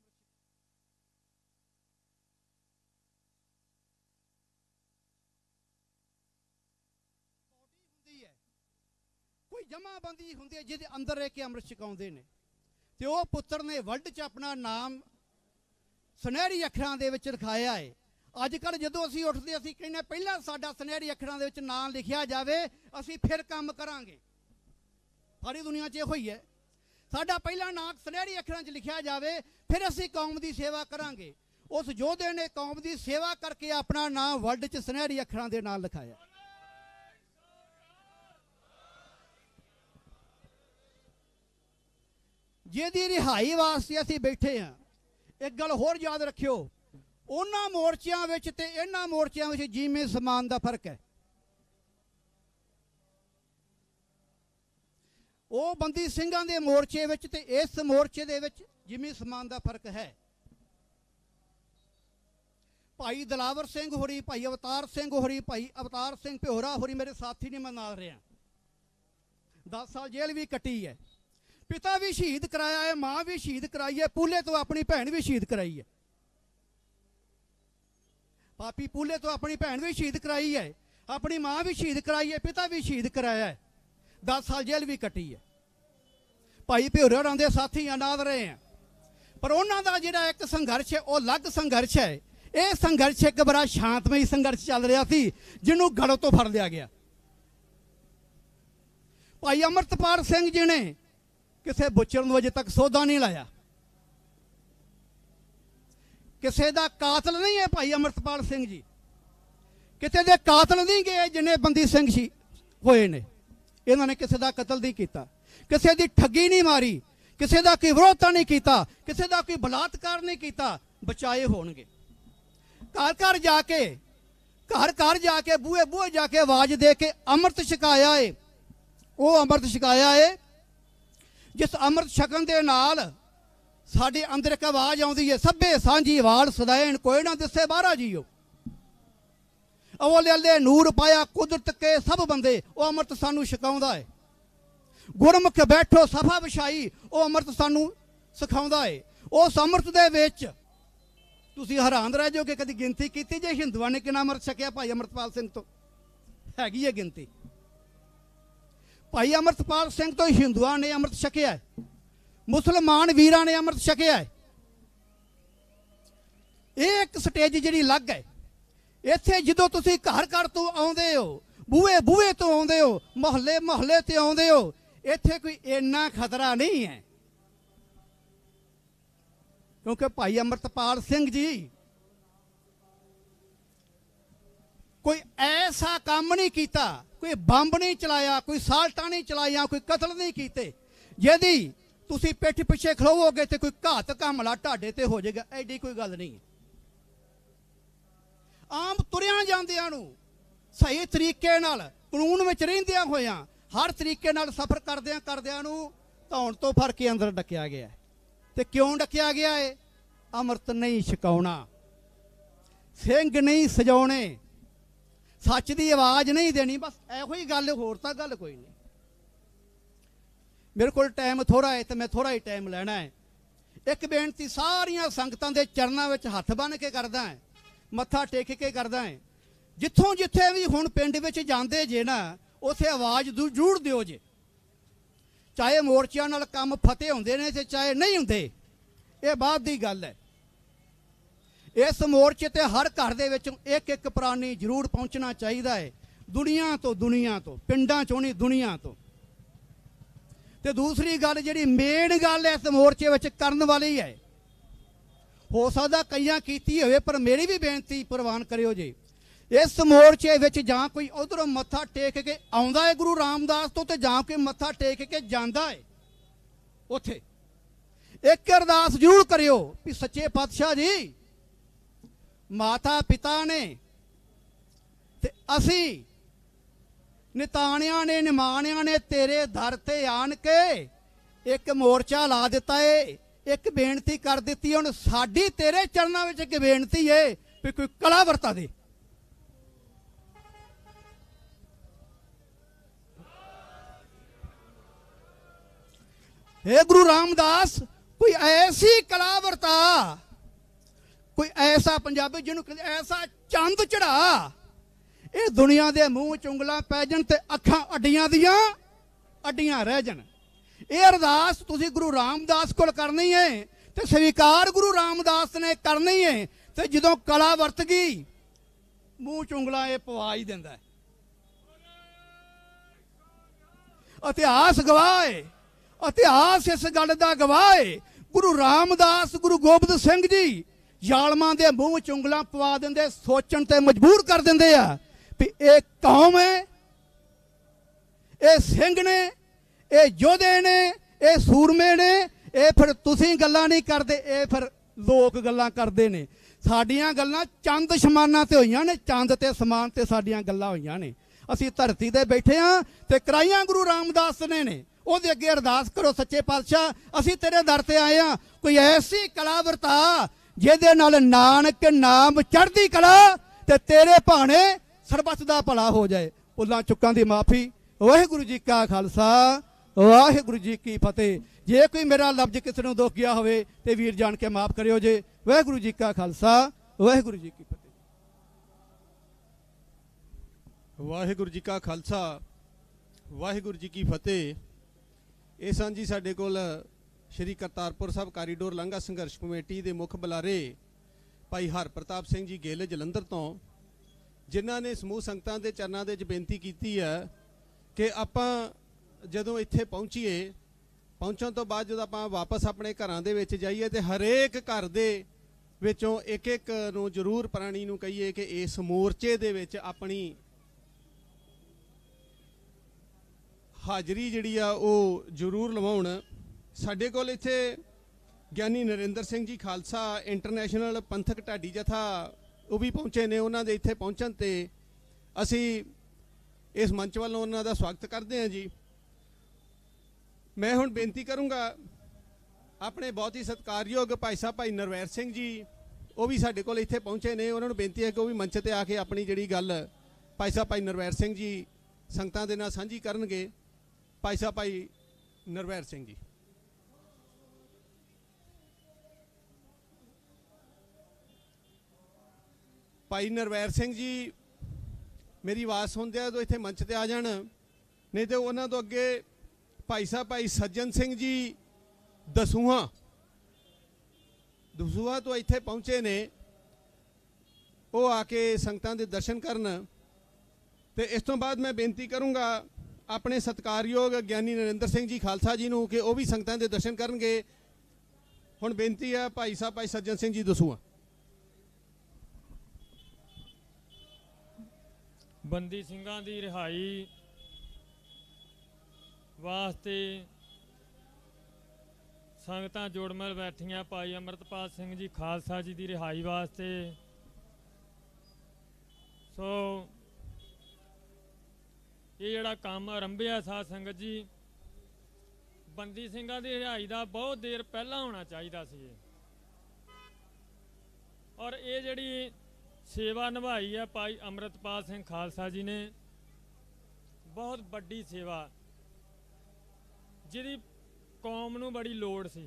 ਹੁੰਦੀ ਹੈ, ਕੋਈ ਜਮਾਬੰਦੀ ਹੁੰਦੀ ਹੈ ਜਿਹਦੇ ਅੰਦਰ ਰਹਿ ਕੇ ਅੰਮ੍ਰਿਤ ਛਕਾਉਂਦੇ ਨੇ। ਤੇ ਉਹ ਪੁੱਤਰ ਨੇ ਵਰਲਡ 'ਚ ਆਪਣਾ ਨਾਮ ਸੁਨਹਿਰੀ ਅੱਖਰਾਂ ਦੇ ਵਿੱਚ ਲਿਖਾਇਆ ਹੈ। ਅੱਜ ਕੱਲ੍ਹ ਜਦੋਂ ਅਸੀਂ ਉੱਠਦੇ ਅਸੀਂ ਕਹਿੰਦੇ ਪਹਿਲਾਂ ਸਾਡਾ ਸੁਨਹਿਰੀ ਅੱਖਰਾਂ ਦੇ ਵਿੱਚ ਨਾਮ ਲਿਖਿਆ ਜਾਵੇ, ਅਸੀਂ ਫਿਰ ਕੰਮ ਕਰਾਂਗੇ। ਸਾਰੀ ਦੁਨੀਆ 'ਚ ਇਹੋ ਹੀ ਹੈ, ਸਾਡਾ ਪਹਿਲਾ ਨਾਮ ਸੁਨਹਿਰੀ ਅੱਖਰਾਂ 'ਚ ਲਿਖਿਆ ਜਾਵੇ, ਫਿਰ ਅਸੀਂ ਕੌਮ ਦੀ ਸੇਵਾ ਕਰਾਂਗੇ। ਉਸ ਯੋਧੇ ਨੇ ਕੌਮ ਦੀ ਸੇਵਾ ਕਰਕੇ ਆਪਣਾ ਨਾਮ ਵਰਲਡ 'ਚ ਸੁਨਹਿਰੀ ਅੱਖਰਾਂ ਦੇ ਨਾਲ ਲਿਖਾਇਆ। ਜਿਹਦੀ ਰਿਹਾਈ ਵਾਸਤੇ ਅਸੀਂ ਬੈਠੇ ਹਾਂ। ਇੱਕ ਗੱਲ ਹੋਰ ਯਾਦ ਰੱਖਿਓ, ਉਹਨਾਂ ਮੋਰਚਿਆਂ ਵਿੱਚ ਤੇ ਇਹਨਾਂ ਮੋਰਚਿਆਂ ਵਿੱਚ ਜੀਵੇਂ ਸਮਾਨ ਦਾ ਫਰਕ ਹੈ। ਉਹ ਬੰਦੀ ਸਿੰਘਾਂ ਦੇ ਮੋਰਚੇ ਵਿੱਚ ਤੇ ਇਸ ਮੋਰਚੇ ਦੇ ਵਿੱਚ ਜਿਵੇਂ ਸਮਾਨ ਦਾ ਫਰਕ ਹੈ। ਭਾਈ ਦਲਾਵਰ ਸਿੰਘ ਹੋਰੀ, ਭਾਈ ਅਵਤਾਰ ਸਿੰਘ ਹੋਰੀ, ਭਾਈ ਅਵਤਾਰ ਸਿੰਘ ਭਿਓਰਾ ਹੋਰੀ ਮੇਰੇ ਸਾਥੀ ਨੇ, ਮੈਂ ਨਾਲ ਰਿਹਾ। 10 ਸਾਲ ਜੇਲ੍ਹ ਵੀ ਕੱਟੀ ਹੈ। ਪਿਤਾ ਵੀ ਸ਼ਹੀਦ ਕਰਾਇਆ ਹੈ, ਮਾਂ ਵੀ ਸ਼ਹੀਦ ਕਰਾਈ ਹੈ, ਪੂਲੇ ਤੋਂ ਆਪਣੀ ਭੈਣ ਵੀ ਸ਼ਹੀਦ ਕਰਾਈ ਹੈ। ਪਾਪੀ ਪੂਲੇ ਤੋਂ ਆਪਣੀ ਭੈਣ ਵੀ ਸ਼ਹੀਦ ਕਰਾਈ ਹੈ, ਆਪਣੀ ਮਾਂ ਵੀ ਸ਼ਹੀਦ ਕਰਾਈ ਹੈ, ਪਿਤਾ ਵੀ ਸ਼ਹੀਦ ਕਰਾਇਆ ਹੈ। 10 ਸਾਲ ਜੇਲ੍ਹ ਵੀ ਕੱਟੀ ਹੈ। ਭਾਈ ਭਿਓਰਾ ਹੋਰਾਂ ਦੇ ਸਾਥੀ ਨਾਲ ਰਹੇ ਆ, ਪਰ ਉਹਨਾਂ ਦਾ ਜਿਹੜਾ ਇੱਕ ਸੰਘਰਸ਼ ਹੈ ਉਹ ਅਲੱਗ ਸੰਘਰਸ਼ ਹੈ। ਇਹ ਸੰਘਰਸ਼ ਇੱਕ ਬੜਾ ਸ਼ਾਂਤਮਈ ਸੰਘਰਸ਼ ਚੱਲ ਰਿਹਾ ਸੀ, ਜਿਹਨੂੰ ਗਲੋਂ ਤੋਂ ਫੜ ਲਿਆ ਗਿਆ। ਭਾਈ ਅਮਰਤਪਾਲ ਸਿੰਘ ਜੀ ਨੇ ਕਿਸੇ ਬੁੱਚਰ ਨੂੰ ਅਜੇ ਤੱਕ ਸੌਦਾ ਨਹੀਂ ਲਾਇਆ। ਕਿਸੇ ਦਾ ਕਾਤਲ ਨਹੀਂ ਹੈ ਭਾਈ ਅਮਰਤਪਾਲ ਸਿੰਘ ਜੀ, ਕਿਤੇ ਦੇ ਕਾਤਲ ਨਹੀਂ ਗਏ ਜਿੰਨੇ ਬੰਦੀ ਸਿੰਘ ਸੀ ਹੋਏ ਨੇ। ਇਹਨਾਂ ਨੇ ਕਿਸੇ ਦਾ ਕਤਲ ਨਹੀਂ ਕੀਤਾ, ਕਿਸੇ ਦੀ ਠੱਗੀ ਨਹੀਂ ਮਾਰੀ, ਕਿਸੇ ਦਾ ਕੋਈ ਵਿਰੋਧਤਾ ਨਹੀਂ ਕੀਤਾ, ਕਿਸੇ ਦਾ ਕੋਈ ਬਲਾਤਕਾਰ ਨਹੀਂ ਕੀਤਾ। ਬਚਾਏ ਹੋਣਗੇ। ਘਰ ਘਰ ਜਾ ਕੇ ਬੂਹੇ ਬੂਹੇ ਜਾ ਕੇ ਆਵਾਜ਼ ਦੇ ਕੇ ਅੰਮ੍ਰਿਤ ਛਕਾਇਆ ਏ। ਉਹ ਅੰਮ੍ਰਿਤ ਛਕਾਇਆ ਏ ਜਿਸ ਅੰਮ੍ਰਿਤ ਛਕਣ ਦੇ ਨਾਲ ਸਾਡੇ ਅੰਦਰ ਇੱਕ ਆਵਾਜ਼ ਆਉਂਦੀ ਹੈ, ਸਭੇ ਸਾਂਝੀ ਵਾਲ ਸਦਾਇਣ ਕੋਈ ਨਾ ਦਿਸੇ ਬਾਹਰਾ ਜੀਓ। ਅਵਲੇ ਅੱਲੇ ਨੂਰ ਪਾਇਆ ਕੁਦਰਤ ਕੇ ਸਭ ਬੰਦੇ, ਉਹ ਅੰਮ੍ਰਿਤ ਸਾਨੂੰ ਛਕਾਉਂਦਾ ਹੈ। ਗੁਰਮੁਖ ਬੈਠੋ ਸਫਾ ਵਿਛਾਈ, ਉਹ ਅੰਮ੍ਰਿਤ ਸਾਨੂੰ ਸਿਖਾਉਂਦਾ ਹੈ। ਉਸ ਅੰਮ੍ਰਿਤ ਦੇ ਵਿੱਚ ਤੁਸੀਂ ਹੈਰਾਨ ਰਹਿ ਜਾਓਗੇ, ਕਦੀ ਗਿਣਤੀ ਕੀਤੀ ਜੇ ਹਿੰਦੂਆਂ ਨੇ ਕਿੰਨਾ ਅੰਮ੍ਰਿਤ ਛਕਿਆ ਭਾਈ ਅਮਰਤਪਾਲ ਸਿੰਘ ਤੋਂ? ਹੈਗੀ ਹੈ ਗਿਣਤੀ। ਭਾਈ ਅਮਰਤਪਾਲ ਸਿੰਘ ਤੋਂ ਹਿੰਦੂਆਂ ਨੇ ਅੰਮ੍ਰਿਤ ਛਕਿਆ, ਮੁਸਲਮਾਨ ਵੀਰਾਂ ਨੇ ਅੰਮ੍ਰਿਤ ਛਕਿਆ ਹੈ। ਇਹ ਇੱਕ ਸਟੇਜ ਜਿਹੜੀ ਅਲੱਗ ਹੈ। ਇੱਥੇ ਜਦੋਂ ਤੁਸੀਂ ਘਰ ਘਰ ਤੋਂ ਆਉਂਦੇ ਹੋ, ਬੂਹੇ ਬੂਹੇ ਤੋਂ ਆਉਂਦੇ ਹੋ, ਮੁਹੱਲੇ ਮੁਹੱਲੇ ਤੇ ਆਉਂਦੇ ਹੋ, ਇੱਥੇ ਕੋਈ ਇੰਨਾ ਖਤਰਾ ਨਹੀਂ ਹੈ, ਕਿਉਂਕਿ ਭਾਈ ਅਮਰਤਪਾਲ ਸਿੰਘ ਜੀ ਕੋਈ ਐਸਾ ਕੰਮ ਨਹੀਂ ਕੀਤਾ, ਕੋਈ ਬੰਬ ਨਹੀਂ ਚਲਾਇਆ, ਕੋਈ ਸਾਲਟਾਂ ਨਹੀਂ ਚਲਾਈਆਂ, ਕੋਈ ਕਤਲ ਨਹੀਂ ਕੀਤੇ ਜਿਹਦੀ ਤੁਸੀਂ ਪਿੱਠ ਪਿੱਛੇ ਖਲੋਵੋਗੇ ਤੇ ਕੋਈ ਘਾਤਕ ਹਮਲਾ ਤੁਹਾਡੇ ਤੇ ਹੋ ਜਾਏਗਾ। ਐਡੀ ਕੋਈ ਗੱਲ ਨਹੀਂ। ਆਮ ਤੁਰਿਆਂ ਜਾਂਦਿਆਂ ਨੂੰ ਸਹੀ ਤਰੀਕੇ ਨਾਲ ਕਾਨੂੰਨ ਵਿੱਚ ਰਹਿੰਦਿਆਂ ਹੋਇਆਂ ਹਰ ਤਰੀਕੇ ਨਾਲ ਸਫ਼ਰ ਕਰਦਿਆਂ ਨੂੰ ਧੌਣ ਤੋਂ ਫੜ ਕੇ ਅੰਦਰ ਡੱਕਿਆ ਗਿਆ ਤੇ ਕਿਉਂ ਡੱਕਿਆ ਗਿਆ ਏ? ਅੰਮ੍ਰਿਤ ਨਹੀਂ ਛਕਾਉਣਾ, ਸਿੰਘ ਨਹੀਂ ਸਜਾਉਣੇ, ਸੱਚ ਦੀ ਆਵਾਜ਼ ਨਹੀਂ ਦੇਣੀ, ਬਸ ਇਹੋ ਹੀ ਗੱਲ, ਹੋਰ ਤਾਂ ਗੱਲ ਕੋਈ ਨਹੀਂ। ਮੇਰੇ ਕੋਲ ਟਾਈਮ ਥੋੜਾ ਹੈ ਤੇ ਮੈਂ ਥੋੜਾ ਹੀ ਟਾਈਮ ਲੈਣਾ ਹੈ। ਇੱਕ ਬੇਨਤੀ ਸਾਰੀਆਂ ਸੰਗਤਾਂ ਦੇ ਚਰਨਾਂ ਵਿੱਚ ਹੱਥ ਬੰਨ੍ਹ ਕੇ ਕਰਦਾ ਹੈ, ਮੱਥਾ ਟੇਕ ਕੇ ਕਰਦਾ ਹੈ। ਜਿੱਥੋਂ ਜਿੱਥੇ ਵੀ ਹੁਣ ਪਿੰਡ ਵਿੱਚ ਜਾਂਦੇ ਜੇ ਨਾ, ਉੱਥੇ ਆਵਾਜ਼ ਜ਼ਰੂਰ ਦਿਓ ਜੇ। ਚਾਹੇ ਮੋਰਚਿਆਂ ਨਾਲ ਕੰਮ ਫਤਿਹ ਹੁੰਦੇ ਨੇ ਤੇ ਚਾਹੇ ਨਹੀਂ ਹੁੰਦੇ, ਇਹ ਬਾਅਦ ਦੀ ਗੱਲ ਹੈ। ਇਸ ਮੋਰਚੇ ਤੇ ਹਰ ਘਰ ਦੇ ਵਿੱਚ ਇੱਕ ਇੱਕ ਪ੍ਰਾਣੀ ਜ਼ਰੂਰ ਪਹੁੰਚਣਾ ਚਾਹੀਦਾ ਹੈ, ਦੁਨੀਆ ਤੋਂ, ਪਿੰਡਾਂ ਚੋਂ ਨਹੀਂ, ਦੁਨੀਆ ਤੋਂ। ਤੇ ਦੂਸਰੀ ਗੱਲ, ਜਿਹੜੀ ਮੇਨ ਗੱਲ ਇਸ ਮੋਰਚੇ ਵਿੱਚ ਕਰਨ ਵਾਲੀ ਹੈ, ਹੋ ਸਕਦਾ ਕਈਆਂ ਕੀਤੀ ਹੋਵੇ, ਪਰ ਮੇਰੀ ਵੀ ਬੇਨਤੀ ਪ੍ਰਵਾਨ ਕਰਿਓ ਜੀ। ਇਸ ਮੋਰਚੇ ਵਿੱਚ ਜਾਂ ਕੋਈ ਉਧਰੋਂ ਮੱਥਾ ਟੇਕ ਕੇ ਆਉਂਦਾ ਹੈ ਗੁਰੂ ਰਾਮਦਾਸ ਤੋਂ, ਤੇ ਜਾਂ ਕੋਈ ਮੱਥਾ ਟੇਕ ਕੇ ਜਾਂਦਾ ਹੈ, ਉੱਥੇ ਇੱਕ ਅਰਦਾਸ ਜ਼ਰੂਰ ਕਰਿਓ ਵੀ ਸੱਚੇ ਪਾਤਸ਼ਾਹ ਜੀ, ਮਾਤਾ ਪਿਤਾ ਨੇ ਤੇ ਅਸੀਂ ਨਿਤਾਣਿਆਂ ਨੇ, ਨਿਮਾਣਿਆਂ ਨੇ ਤੇਰੇ ਦਰ ਤੇ ਆਣ ਕੇ ਇੱਕ ਮੋਰਚਾ ਲਾ ਦਿੱਤਾ ਏ, ਇੱਕ ਬੇਨਤੀ ਕਰ ਦਿੱਤੀ। ਹੁਣ ਸਾਡੀ ਤੇਰੇ ਚਰਨਾਂ ਵਿੱਚ ਇੱਕ ਬੇਨਤੀ ਏ ਵੀ ਕੋਈ ਕਲਾ ਵਰਤਾ ਦੇ। हे गुरु रामदास, कोई ऐसी कला वरता, कोई ऐसा पंजाबी जिन्होंने ऐसा चंद चढ़ा, ये दुनिया के मूँह चुंगल पै जान ते अखां अड्डियां दियां अड्डियां रह जान। ये अरदास तुसी गुरु रामदास को करनी है ते स्वीकार गुरु रामदास ने करनी है। ते जदों कला वरत गई, मूँह चुंगला ये पवा ही दिंदा है। इतिहास गवाह है, इतिहास इस गल का गवाह है। गुरु रामदास, गुरु गोबिंद सिंह जी जालमां दे मूँह चुंगलां पवा देंदे, सोचण ते मजबूर कर देंदे आ भी ये कौम है, ये सिंह ने, ये योधे ने, ये सूरमे ने। ये फिर तुसीं गल्लां नहीं करदे, ये फिर लोक गल्लां करदे ने। साडियां गल्लां चंद शमानां ते होईयां ने, चंद ते समान ते साडियां गल्लां होईयां ने। असीं धरती ते बैठे हां ते कराईयां गुरु रामदास ने ਉਹਦੇ ਅੱਗੇ ਅਰਦਾਸ ਕਰੋ, ਸੱਚੇ ਪਾਤਸ਼ਾਹ ਅਸੀਂ ਤੇਰੇ ਦਰ ਤੇ ਆਏ ਆ, ਕੋਈ ਐਸੀ ਕਲਾ ਵਰਤਾ ਜਿਹਦੇ ਨਾਲ ਨਾਨਕ ਨਾਮ ਚੜ੍ਹਦੀ ਕਲਾ ਤੇ ਤੇਰੇ ਭਾਣੇ ਸਰਬੱਤ ਦਾ ਭਲਾ ਹੋ ਜਾਏ। ਭੁੱਲਾਂ ਚੁੱਕਾਂ ਦੀ ਮਾਫੀ। ਵਾਹਿਗੁਰੂ ਜੀ ਕਾ ਖਾਲਸਾ, ਵਾਹਿਗੁਰੂ ਜੀ ਕੀ ਫਤਿਹ। ਜੇ ਕੋਈ ਮੇਰਾ ਲਫ਼ਜ਼ ਕਿਸੇ ਨੂੰ ਦੁੱਖ ਗਿਆ ਹੋਵੇ ਤੇ ਵੀਰ ਜਾਣ ਕੇ ਮਾਫ ਕਰਿਓ ਜੇ। ਵਾਹਿਗੁਰੂ ਜੀ ਕਾ ਖਾਲਸਾ, ਵਾਹਿਗੁਰੂ ਜੀ ਕੀ ਫਤਿਹ। ਵਾਹਿਗੁਰੂ ਜੀ ਕਾ ਖਾਲਸਾ, ਵਾਹਿਗੁਰੂ ਜੀ ਕੀ ਫਤਿਹ। ਇਹ ਸਨ ਜੀ ਸਾਡੇ ਕੋਲ ਸ਼੍ਰੀ ਕਰਤਾਰਪੁਰ ਸਾਹਿਬ ਕਾਰੀਡੋਰ ਲਾਂਘਾ ਸੰਘਰਸ਼ ਕਮੇਟੀ ਦੇ ਮੁੱਖ ਬੁਲਾਰੇ ਭਾਈ ਹਰਪ੍ਰਤਾਪ ਸਿੰਘ ਜੀ ਗਿੱਲ ਜਲੰਧਰ ਤੋਂ, ਜਿਨ੍ਹਾਂ ਨੇ ਸਮੂਹ ਸੰਗਤਾਂ ਦੇ ਚਰਨਾਂ ਦੇ ਵਿੱਚ ਬੇਨਤੀ ਕੀਤੀ ਹੈ ਕਿ ਆਪਾਂ ਜਦੋਂ ਇੱਥੇ ਪਹੁੰਚੀਏ, ਪਹੁੰਚਣ ਤੋਂ ਬਾਅਦ ਜਦੋਂ ਆਪਾਂ ਵਾਪਸ ਆਪਣੇ ਘਰਾਂ ਦੇ ਵਿੱਚ ਜਾਈਏ ਤੇ ਹਰੇਕ ਘਰ ਦੇ ਵਿੱਚੋਂ ਇੱਕ ਇੱਕ ਨੂੰ ਜ਼ਰੂਰ ਪ੍ਰਾਣੀ ਨੂੰ ਕਹੀਏ ਕਿ ਇਸ ਮੋਰਚੇ ਦੇ ਵਿੱਚ ਆਪਣੀ ਹਾਜ਼ਰੀ ਜਿਹੜੀ ਆ ਉਹ ਜ਼ਰੂਰ ਲਵਾਉਣ। ਸਾਡੇ ਕੋਲ ਇੱਥੇ ਗਿਆਨੀ ਨਰਿੰਦਰ ਸਿੰਘ ਜੀ ਖਾਲਸਾ ਇੰਟਰਨੈਸ਼ਨਲ ਪੰਥਕ ਢਾਡੀ ਜਥਾ ਉਹ ਵੀ ਪਹੁੰਚੇ ਨੇ। ਉਹਨਾਂ ਦੇ ਇੱਥੇ ਪਹੁੰਚਣ ਤੇ ਅਸੀਂ ਇਸ ਮੰਚ ਵੱਲੋਂ ਉਹਨਾਂ ਦਾ ਸਵਾਗਤ ਕਰਦੇ ਹਾਂ ਜੀ। ਮੈਂ ਹੁਣ ਬੇਨਤੀ ਕਰੂੰਗਾ ਆਪਣੇ ਬਹੁਤ ਹੀ ਸਤਿਕਾਰਯੋਗ ਭਾਈ ਸਾਹਿਬ ਭਾਈ ਨਰਵੈਰ ਸਿੰਘ ਜੀ, ਉਹ ਵੀ ਸਾਡੇ ਕੋਲ ਇੱਥੇ ਪਹੁੰਚੇ ਨੇ। ਉਹਨਾਂ ਨੂੰ ਬੇਨਤੀ ਹੈ ਕਿ ਉਹ ਵੀ ਮੰਚ ਤੇ ਆ ਕੇ ਆਪਣੀ ਜਿਹੜੀ ਗੱਲ ਭਾਈ ਸਾਹਿਬ ਭਾਈ ਨਰਵੈਰ ਸਿੰਘ ਜੀ ਸੰਗਤਾਂ ਦੇ ਨਾਲ ਸਾਂਝੀ ਕਰਨਗੇ। ਭਾਈ ਸਾਹਿਬ ਭਾਈ ਨਰਵੈਰ ਸਿੰਘ ਜੀ। ਭਾਈ ਨਰਵੈਰ ਸਿੰਘ ਜੀ ਮੇਰੀ ਆਵਾਜ਼ ਸੁਣਦੇ ਆ ਤਾਂ ਇੱਥੇ ਮੰਚ ਤੇ ਆ ਜਾਣ, ਨਹੀਂ ਤੇ ਉਹਨਾਂ ਤੋਂ ਅੱਗੇ ਭਾਈ ਸਾਹਿਬ ਭਾਈ ਸੱਜਣ ਸਿੰਘ ਜੀ ਦਸੂਹਾ ਤੋਂ ਇੱਥੇ ਪਹੁੰਚੇ ਨੇ, ਉਹ ਆ ਕੇ ਸੰਗਤਾਂ ਦੇ ਦਰਸ਼ਨ ਕਰਨ। ਤੇ ਇਸ ਤੋਂ ਬਾਅਦ ਮੈਂ ਬੇਨਤੀ ਕਰੂੰਗਾ ਆਪਣੇ ਸਤਿਕਾਰਯੋਗ ਗਿਆਨੀ ਨਰਿੰਦਰ ਸਿੰਘ ਜੀ ਖਾਲਸਾ ਜੀ ਨੂੰ ਕਿ ਉਹ ਵੀ ਸੰਗਤਾਂ ਦੇ ਦਰਸ਼ਨ ਕਰਨਗੇ। ਹੁਣ ਬੇਨਤੀ ਹੈ ਭਾਈ ਸਾਹਿਬ ਭਾਈ ਸੱਜਣ ਸਿੰਘ ਜੀ ਦਸੂਹਾ। ਬੰਦੀ ਸਿੰਘਾਂ ਦੀ ਰਿਹਾਈ ਵਾਸਤੇ ਸੰਗਤਾਂ ਜੋੜਮਲ ਬੈਠੀਆਂ। ਭਾਈ ਅੰਮ੍ਰਿਤਪਾਲ ਸਿੰਘ ਜੀ ਖਾਲਸਾ ਜੀ ਦੀ ਰਿਹਾਈ ਵਾਸਤੇ ਸੋ ਇਹ ਜਿਹੜਾ ਕੰਮ ਆਰੰਭਿਆ ਸਾਧ ਸੰਗਤ ਜੀ, ਬੰਦੀ ਸਿੰਘਾਂ ਦੀ ਰਿਹਾਈ ਦਾ ਬਹੁਤ ਦੇਰ ਪਹਿਲਾਂ ਹੋਣਾ ਚਾਹੀਦਾ ਸੀ। ਔਰ ਇਹ ਜਿਹੜੀ ਸੇਵਾ ਨਿਭਾਈ ਹੈ ਭਾਈ ਅੰਮ੍ਰਿਤਪਾਲ ਸਿੰਘ ਖਾਲਸਾ ਜੀ ਨੇ, ਬਹੁਤ ਵੱਡੀ ਸੇਵਾ ਜਿਹਦੀ ਕੌਮ ਨੂੰ ਬੜੀ ਲੋੜ ਸੀ।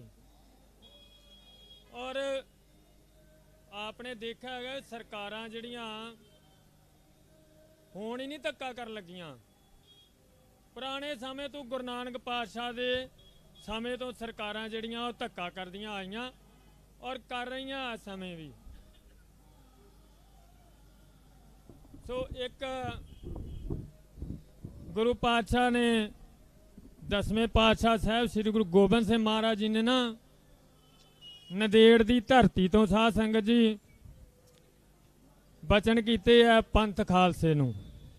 ਔਰ आपने देखा है सरकारां जिहड़ियां हुण ही नहीं धक्का कर लगियां, पुराने समय तो गुरु नानक पातशाह दे समय तो सरकारां जिहड़ियां ओह धक्का करदियां आईयां और कर रहीआं इस समय भी। सो एक गुरु पातशाह ने 10वें पातशाह साहब श्री गुरु गोबिंद सिंह महाराज जी ने ना नदेड़ दी धरती तो साध संगत जी बचन कीते है, पंथ खालसे नूं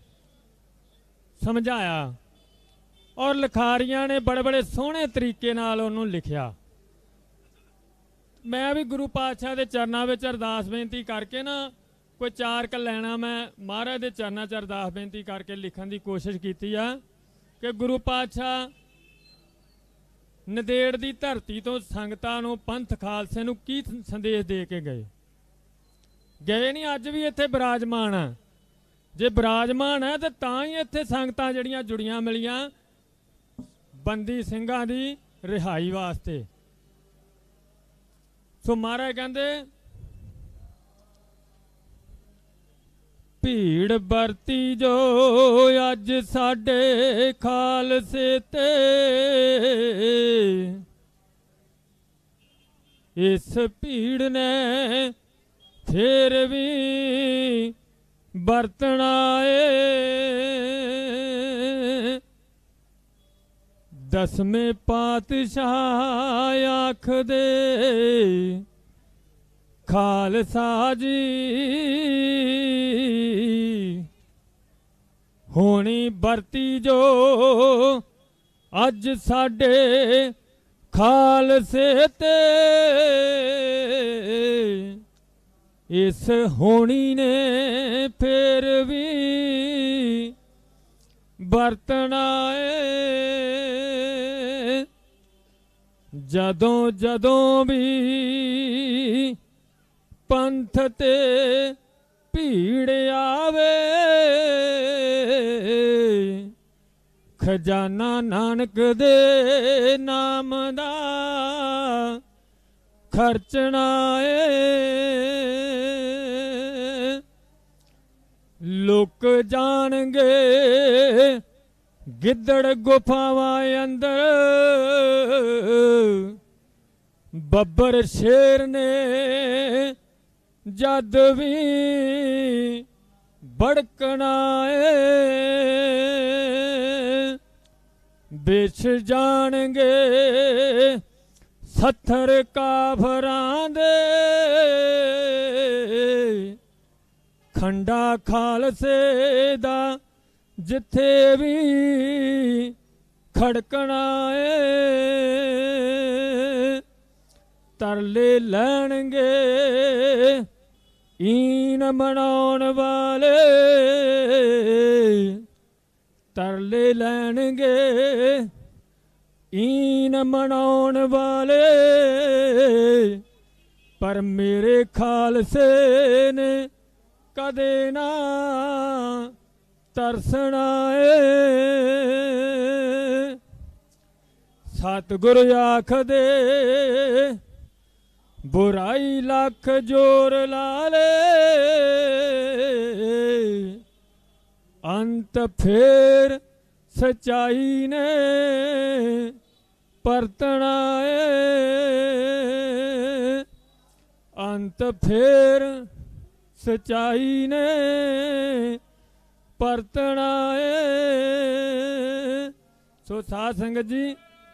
समझाया और लिखारियां ने बड़े बड़े सोहने तरीके नाल उहनूं लिखिया। मैं भी गुरु पातशाह दे चरनां विच अरदास बेनती करके ना कोई 4 क लैना मैं महाराज दे चरनां च अरदास बेनती करके लिखण दी कोशिश कीती आ कि गुरु पातशाह नदेड़ दी धरती तो संगतां नूं पंथ खालसे नूं की संदेश दे के गए नहीं, अज भी इत्थे विराजमान है। जे विराजमान है तो तां ही इत्थे संगतां जिहड़ियां जुड़ियां मिलियां बंदी ਸਿੰਘਾਂ दी रिहाई वास्ते। सो महाराज कहंदे भीड़ बरती जो अज साडे खालसे ते, इस भीड़ ने फिर भी बरतना है। 10वें पातशाह आखदे खालसा जी होनी बरती जो अज साडे खालसे ते, इस होनी ने फिर भी बरतना है। जदों जदों भी पंथ ते भीड़ आवे, खजाना नानक दे नाम दा खर्चना है। लोक जाणगे गिद्दड़ गुफावां अंदर, बब्बर शेर ने जद भी बड़कना है। बिछ जाणगे सत्थर काफरां दे, खंडा खालसे दा जिथे भी खड़कना है। तरले लैणगे ईन मनाउण वाले, तरले लैणगे ईन मनाउण वाले, पर मेरे खालसे ने कदे ना तरसना है। सतगुरु आखदे बुराई लख जोर लाले, अंत फिर सच्चाई ने परतना है। अंत फिर सच्चाई ने परतना है। सो साध संगत जी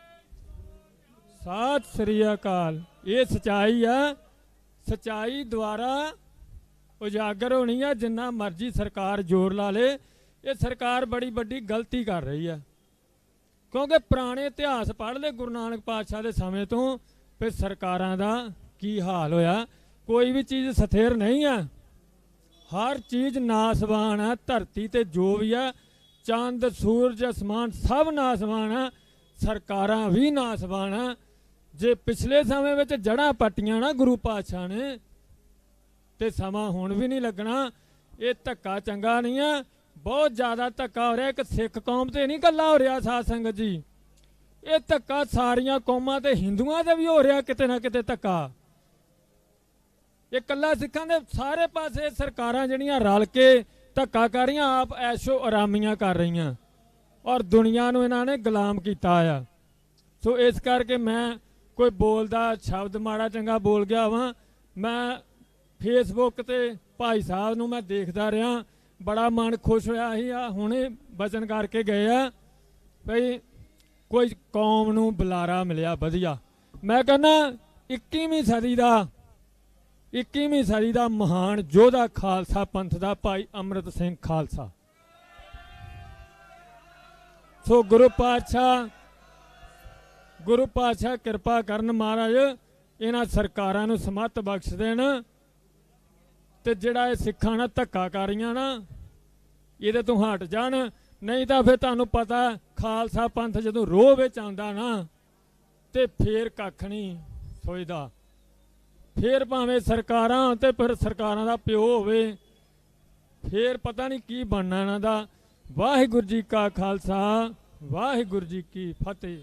सत श्री अकाल। ये सच्चाई है, सच्चाई द्वारा उजागर होनी है। जिन्ना मर्जी सरकार जोर ला ले, ये सरकार बड़ी बड़ी गलती कर रही है। क्योंकि पुराने इतिहास पढ़ ले गुरु नानक पातशाह के समय तो फिर सरकारां दा की हाल होया। कोई भी चीज़ स्थिर नहीं है, हर चीज़ नासवान है। धरती ते जो भी है ਚੰਦ ਸੂਰਜ ਅਸਮਾਨ ਸਭ ਨਾਸਵਾਨ ਆ, ਸਰਕਾਰਾਂ ਵੀ ਨਾਸਵਾਨ ਆ। ਜੇ ਪਿਛਲੇ ਸਮੇਂ ਵਿੱਚ ਜੜ੍ਹਾਂ ਪੱਟੀਆਂ ਨਾ ਗੁਰੂ ਪਾਤਸ਼ਾਹ ਨੇ ਤੇ ਸਮਾਂ ਹੁਣ ਵੀ ਨਹੀਂ ਲੱਗਣਾ। ਇਹ ਧੱਕਾ ਚੰਗਾ ਨਹੀਂ ਆ, ਬਹੁਤ ਜ਼ਿਆਦਾ ਧੱਕਾ ਹੋ ਰਿਹਾ। ਇੱਕ ਸਿੱਖ ਕੌਮ ਤੇ ਨਹੀਂ ਇਕੱਲਾ ਹੋ ਰਿਹਾ ਸਾਧ ਸੰਗਤ ਜੀ, ਇਹ ਧੱਕਾ ਸਾਰੀਆਂ ਕੌਮਾਂ ਤੇ ਹਿੰਦੂਆਂ ਤੇ ਵੀ ਹੋ ਰਿਹਾ ਕਿਤੇ ਨਾ ਕਿਤੇ ਧੱਕਾ। ਇਹ ਇਕੱਲਾ ਸਿੱਖਾਂ ਦੇ ਸਾਰੇ ਪਾਸੇ ਸਰਕਾਰਾਂ ਜਿਹੜੀਆਂ ਰਲ ਕੇ ਧੱਕਾ ਕਰ ਰਹੀਆਂ, ਆਪ ਐਸ਼ੋ ਆਰਾਮੀਆਂ ਕਰ ਰਹੀਆਂ ਔਰ ਦੁਨੀਆ ਨੂੰ ਇਹਨਾਂ ਨੇ ਗੁਲਾਮ ਕੀਤਾ ਆ। ਸੋ ਇਸ ਕਰਕੇ ਮੈਂ ਕੋਈ ਬੋਲਦਾ ਸ਼ਬਦ ਮਾੜਾ ਚੰਗਾ ਬੋਲ ਗਿਆ ਵਾਂ। ਮੈਂ ਫੇਸਬੁੱਕ ਤੇ ਭਾਈ ਸਾਹਿਬ ਨੂੰ ਮੈਂ ਦੇਖਦਾ ਰਿਹਾ, ਬੜਾ ਮਨ ਖੁਸ਼ ਹੋਇਆ ਸੀ। ਆ ਹੁਣੇ ਬਚਨ ਕਰਕੇ ਗਏ ਆ ਭਈ ਕੋਈ ਕੌਮ ਨੂੰ ਬੁਲਾਰਾ ਮਿਲਿਆ ਵਧੀਆ। ਮੈਂ ਕਹਿੰਦਾ 21ਵੀਂ ਸਦੀ ਦਾ ਮਹਾਨ ਯੋਧਾ ਖਾਲਸਾ ਪੰਥ ਦਾ ਭਾਈ ਅੰਮ੍ਰਿਤ ਸਿੰਘ ਖਾਲਸਾ। ਸੋ ਗੁਰੂ ਪਾਤਸ਼ਾਹ ਕਿਰਪਾ ਕਰਨ, ਮਹਾਰਾਜ ਇਹਨਾਂ ਸਰਕਾਰਾਂ ਨੂੰ ਸਮੱਤ ਬਖਸ਼ ਦੇਣ ਤੇ ਜਿਹੜਾ ਇਹ ਸਿੱਖਾਂ ਨਾਲ ਧੱਕਾ ਕਰ ਰਹੀਆਂ ਨਾ ਇਹਦੇ ਤੋਂ ਹਟ ਜਾਣ। ਨਹੀਂ ਤਾਂ ਫਿਰ ਤੁਹਾਨੂੰ ਪਤਾ ਖਾਲਸਾ ਪੰਥ ਜਦੋਂ ਰੋਹ ਵਿੱਚ ਆਉਂਦਾ ਨਾ ਤੇ ਫੇਰ ਕੱਖ ਨਹੀਂ ਸੋਚਦਾ। ਫੇਰ ਭਾਵੇਂ ਸਰਕਾਰਾਂ ਤੇ ਫਿਰ ਸਰਕਾਰਾਂ ਦਾ ਪਿਓ ਹੋਵੇ, ਫੇਰ ਪਤਾ ਨਹੀਂ ਕੀ ਬਣਨਾ ਇਹਨਾਂ ਦਾ। ਵਾਹਿਗੁਰੂ ਜੀ ਕਾ ਖਾਲਸਾ, ਵਾਹਿਗੁਰੂ ਜੀ ਕੀ ਫਤਿਹ।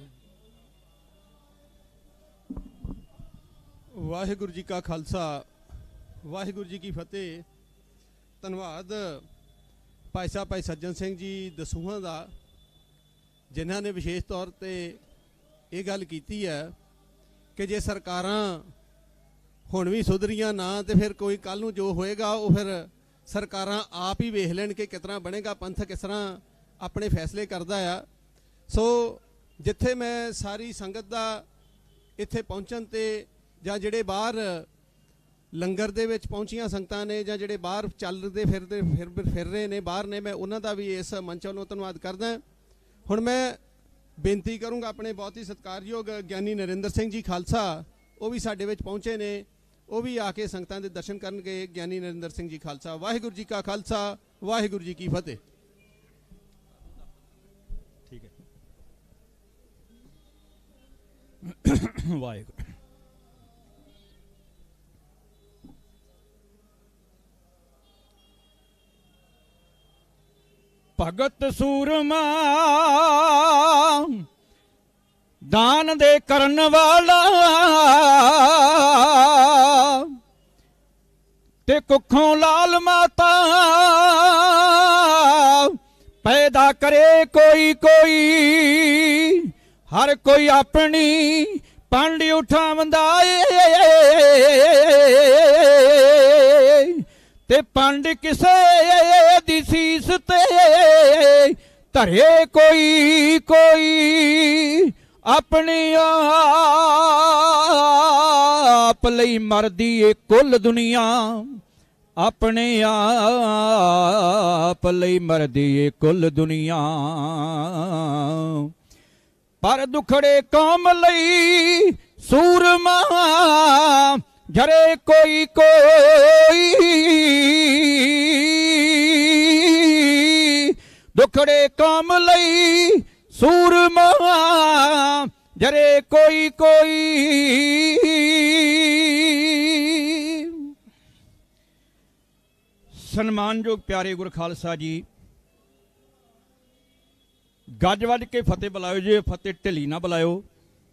ਵਾਹਿਗੁਰੂ ਜੀ ਕਾ ਖਾਲਸਾ, ਵਾਹਿਗੁਰੂ ਜੀ ਕੀ ਫਤਿਹ। ਧੰਨਵਾਦ ਭਾਈ ਸਾਹਿਬ ਭਾਈ ਸੱਜਣ ਸਿੰਘ ਜੀ ਦਸੂਹਾਂ ਦਾ, ਜਿਨ੍ਹਾਂ ਨੇ ਵਿਸ਼ੇਸ਼ ਤੌਰ ਤੇ ਇਹ ਗੱਲ ਕੀਤੀ ਹੈ ਕਿ ਜੇ ਸਰਕਾਰਾਂ ਹੁਣ ਵੀ ਸੁਧਰੀਆਂ ਨਾ ਤੇ ਫਿਰ ਕੋਈ ਕੱਲ ਨੂੰ ਜੋ ਹੋਏਗਾ ਉਹ ਫਿਰ ਸਰਕਾਰਾਂ ਆਪ ਹੀ ਵੇਖ ਲੈਣ ਕਿ ਕਿਸ ਤਰ੍ਹਾਂ ਬਣੇਗਾ, ਪੰਥ ਕਿਸ ਤਰ੍ਹਾਂ ਆਪਣੇ ਫੈਸਲੇ ਕਰਦਾ ਆ। ਸੋ ਜਿੱਥੇ ਮੈਂ ਸਾਰੀ ਸੰਗਤ ਦਾ ਇੱਥੇ ਪਹੁੰਚਣ ਤੇ ਜਾਂ ਜਿਹੜੇ ਬਾਹਰ ਲੰਗਰ ਦੇ ਵਿੱਚ ਪਹੁੰਚੀਆਂ ਸੰਗਤਾਂ ਨੇ ਜਾਂ ਜਿਹੜੇ ਬਾਹਰ ਚੱਲਦੇ ਫਿਰ ਰਹੇ ਨੇ ਬਾਹਰ ਨੇ, ਮੈਂ ਉਹਨਾਂ ਦਾ ਵੀ ਇਸ ਮੰਚ ਵੱਲੋਂ ਧੰਨਵਾਦ ਕਰਦਾ। ਹੁਣ ਮੈਂ ਬੇਨਤੀ ਕਰੂੰਗਾ ਆਪਣੇ ਬਹੁਤ ਹੀ ਸਤਿਕਾਰਯੋਗ ਗਿਆਨੀ ਨਰਿੰਦਰ ਸਿੰਘ ਜੀ ਖਾਲਸਾ, ਉਹ ਵੀ ਸਾਡੇ ਵਿੱਚ ਪਹੁੰਚੇ ਨੇ, ਉਹ ਵੀ ਆ ਕੇ ਸੰਗਤਾਂ ਦੇ ਦਰਸ਼ਨ ਕਰਨਗੇ। ਗਿਆਨੀ ਨਰਿੰਦਰ ਸਿੰਘ ਜੀ ਖਾਲਸਾ। ਵਾਹਿਗੁਰੂ ਜੀ ਕਾ ਖਾਲਸਾ, ਵਾਹਿਗੁਰੂ ਜੀ ਕੀ ਫਤਿਹ। ਠੀਕ ਹੈ। ਵਾਹਿਗੁਰੂ। ਭਗਤ ਸੂਰਮਾ ਦਾਨ ਦੇ ਕਰਨ ਵਾਲਾ ਤੇ ਕੁੱਖੋਂ ਲਾਲ ਮਾਤਾ ਪੈਦਾ ਕਰੇ ਕੋਈ ਕੋਈ, ਹਰ ਕੋਈ ਆਪਣੀ ਪੰਡ ਉਠਾਵੰਦਾ ਏ ਤੇ ਪੰਡ ਕਿਸੇ ਦੀ ਸੀਸ ਤੇ ਧਰੇ ਕੋਈ ਕੋਈ, ਆਪਣੀ ਆਪ ਲਈ ਮਰਦੀ ਏ ਕੁੱਲ ਦੁਨੀਆ, ਆਪਣੇ ਆਪ ਲਈ ਮਰਦੀ ਏ ਕੁੱਲ ਦੁਨੀਆ। ਪਰ ਦੁਖੜੇ ਕੌਮ ਲਈ ਸੂਰਮਾ ਜਰੇ ਕੋਈ ਕੋਈ, ਦੁਖੜੇ ਕੌਮ ਲਈ ਸੂਰਮਾ ਜਰੇ ਕੋਈ ਕੋਈ। ਸਨਮਾਨਯੋਗ ਪਿਆਰੇ ਗੁਰ ਖਾਲਸਾ ਜੀ, ਗੱਜ ਵੱਜ ਕੇ ਫਤਿਹ ਬੁਲਾਇਓ ਜੀ, ਫਤਿਹ ਢਿੱਲੀ ਨਾ ਬੁਲਾਇਓ।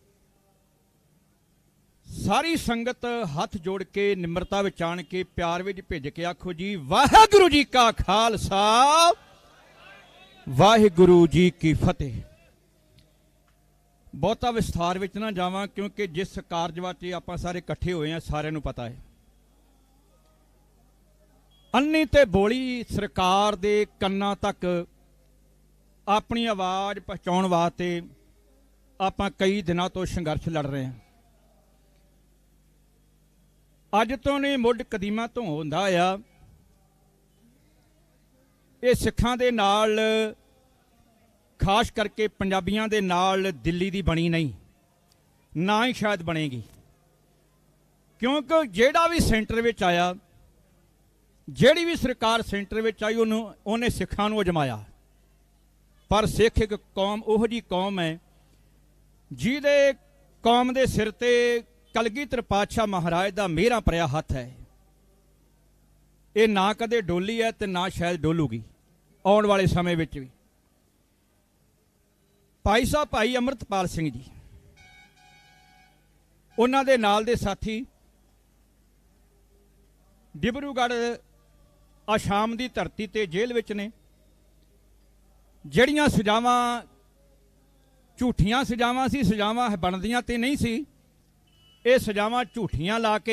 ਸਾਰੀ ਸੰਗਤ ਹੱਥ ਜੋੜ ਕੇ ਨਿਮਰਤਾ ਵਿੱਚ ਆਣ ਕੇ ਪਿਆਰ ਵਿੱਚ ਭਿੱਜ ਕੇ ਆਖੋ ਜੀ ਵਾਹਿਗੁਰੂ ਜੀ ਕਾ ਖਾਲਸਾ, ਵਾਹਿਗੁਰੂ ਜੀ ਕੀ ਫਤਿਹ। ਬਹੁਤਾ ਵਿਸਥਾਰ ਵਿੱਚ ਨਾ ਜਾਵਾਂ ਕਿਉਂਕਿ ਜਿਸ ਕਾਰਜ ਵਾਸਤੇ ਆਪਾਂ ਸਾਰੇ ਇਕੱਠੇ ਹੋਏ ਆ ਸਾਰਿਆਂ ਨੂੰ ਪਤਾ ਹੈ। ਅੰਨੀ ਤੇ ਬੋਲੀ ਸਰਕਾਰ ਦੇ ਕੰਨਾਂ ਤੱਕ ਆਪਣੀ ਆਵਾਜ਼ ਪਹੁੰਚਾਉਣ ਵਾਸਤੇ ਆਪਾਂ ਕਈ ਦਿਨਾਂ ਤੋਂ ਸੰਘਰਸ਼ ਲੜ ਰਹੇ ਹਾਂ। ਅੱਜ ਤੋਂ ਨਹੀਂ, ਮੁੱਢ ਕਦੀਮਾ ਤੋਂ ਹੁੰਦਾ ਆ। ਇਹ ਸਿੱਖਾਂ ਦੇ ਨਾਲ, ਖਾਸ ਕਰਕੇ ਪੰਜਾਬੀਆਂ ਦੇ ਨਾਲ ਦਿੱਲੀ ਦੀ ਬਣੀ ਨਹੀਂ, ਨਾ ਹੀ ਸ਼ਾਇਦ ਬਣੇਗੀ, ਕਿਉਂਕਿ ਜਿਹੜਾ ਵੀ ਸੈਂਟਰ ਵਿੱਚ ਆਇਆ, ਜਿਹੜੀ ਵੀ ਸਰਕਾਰ ਸੈਂਟਰ ਵਿੱਚ ਆਈ, ਉਹਨੇ ਸਿੱਖਾਂ ਨੂੰ ਅਜਮਾਇਆ। पर सिख एक कौम ओहो जी कौम है ਜਿਹਦੇ कौम के सिर ते कलगीधर पातशाह महाराज का मेहरा भरिया हथ है। ये ना कदे डोली है तो ना शायद डोलूगी आने वाले समय में भी। भाई साहब भाई अमृतपाल सिंह जी उन्हां दे नाल दे साथी डिब्रूगढ़ आसाम की धरती ते जेल विच ने। जड़ियां सजावां झूठियां सजावां सी, सजावां बनदियां ते नहीं सी, ये सजावां झूठियां ला के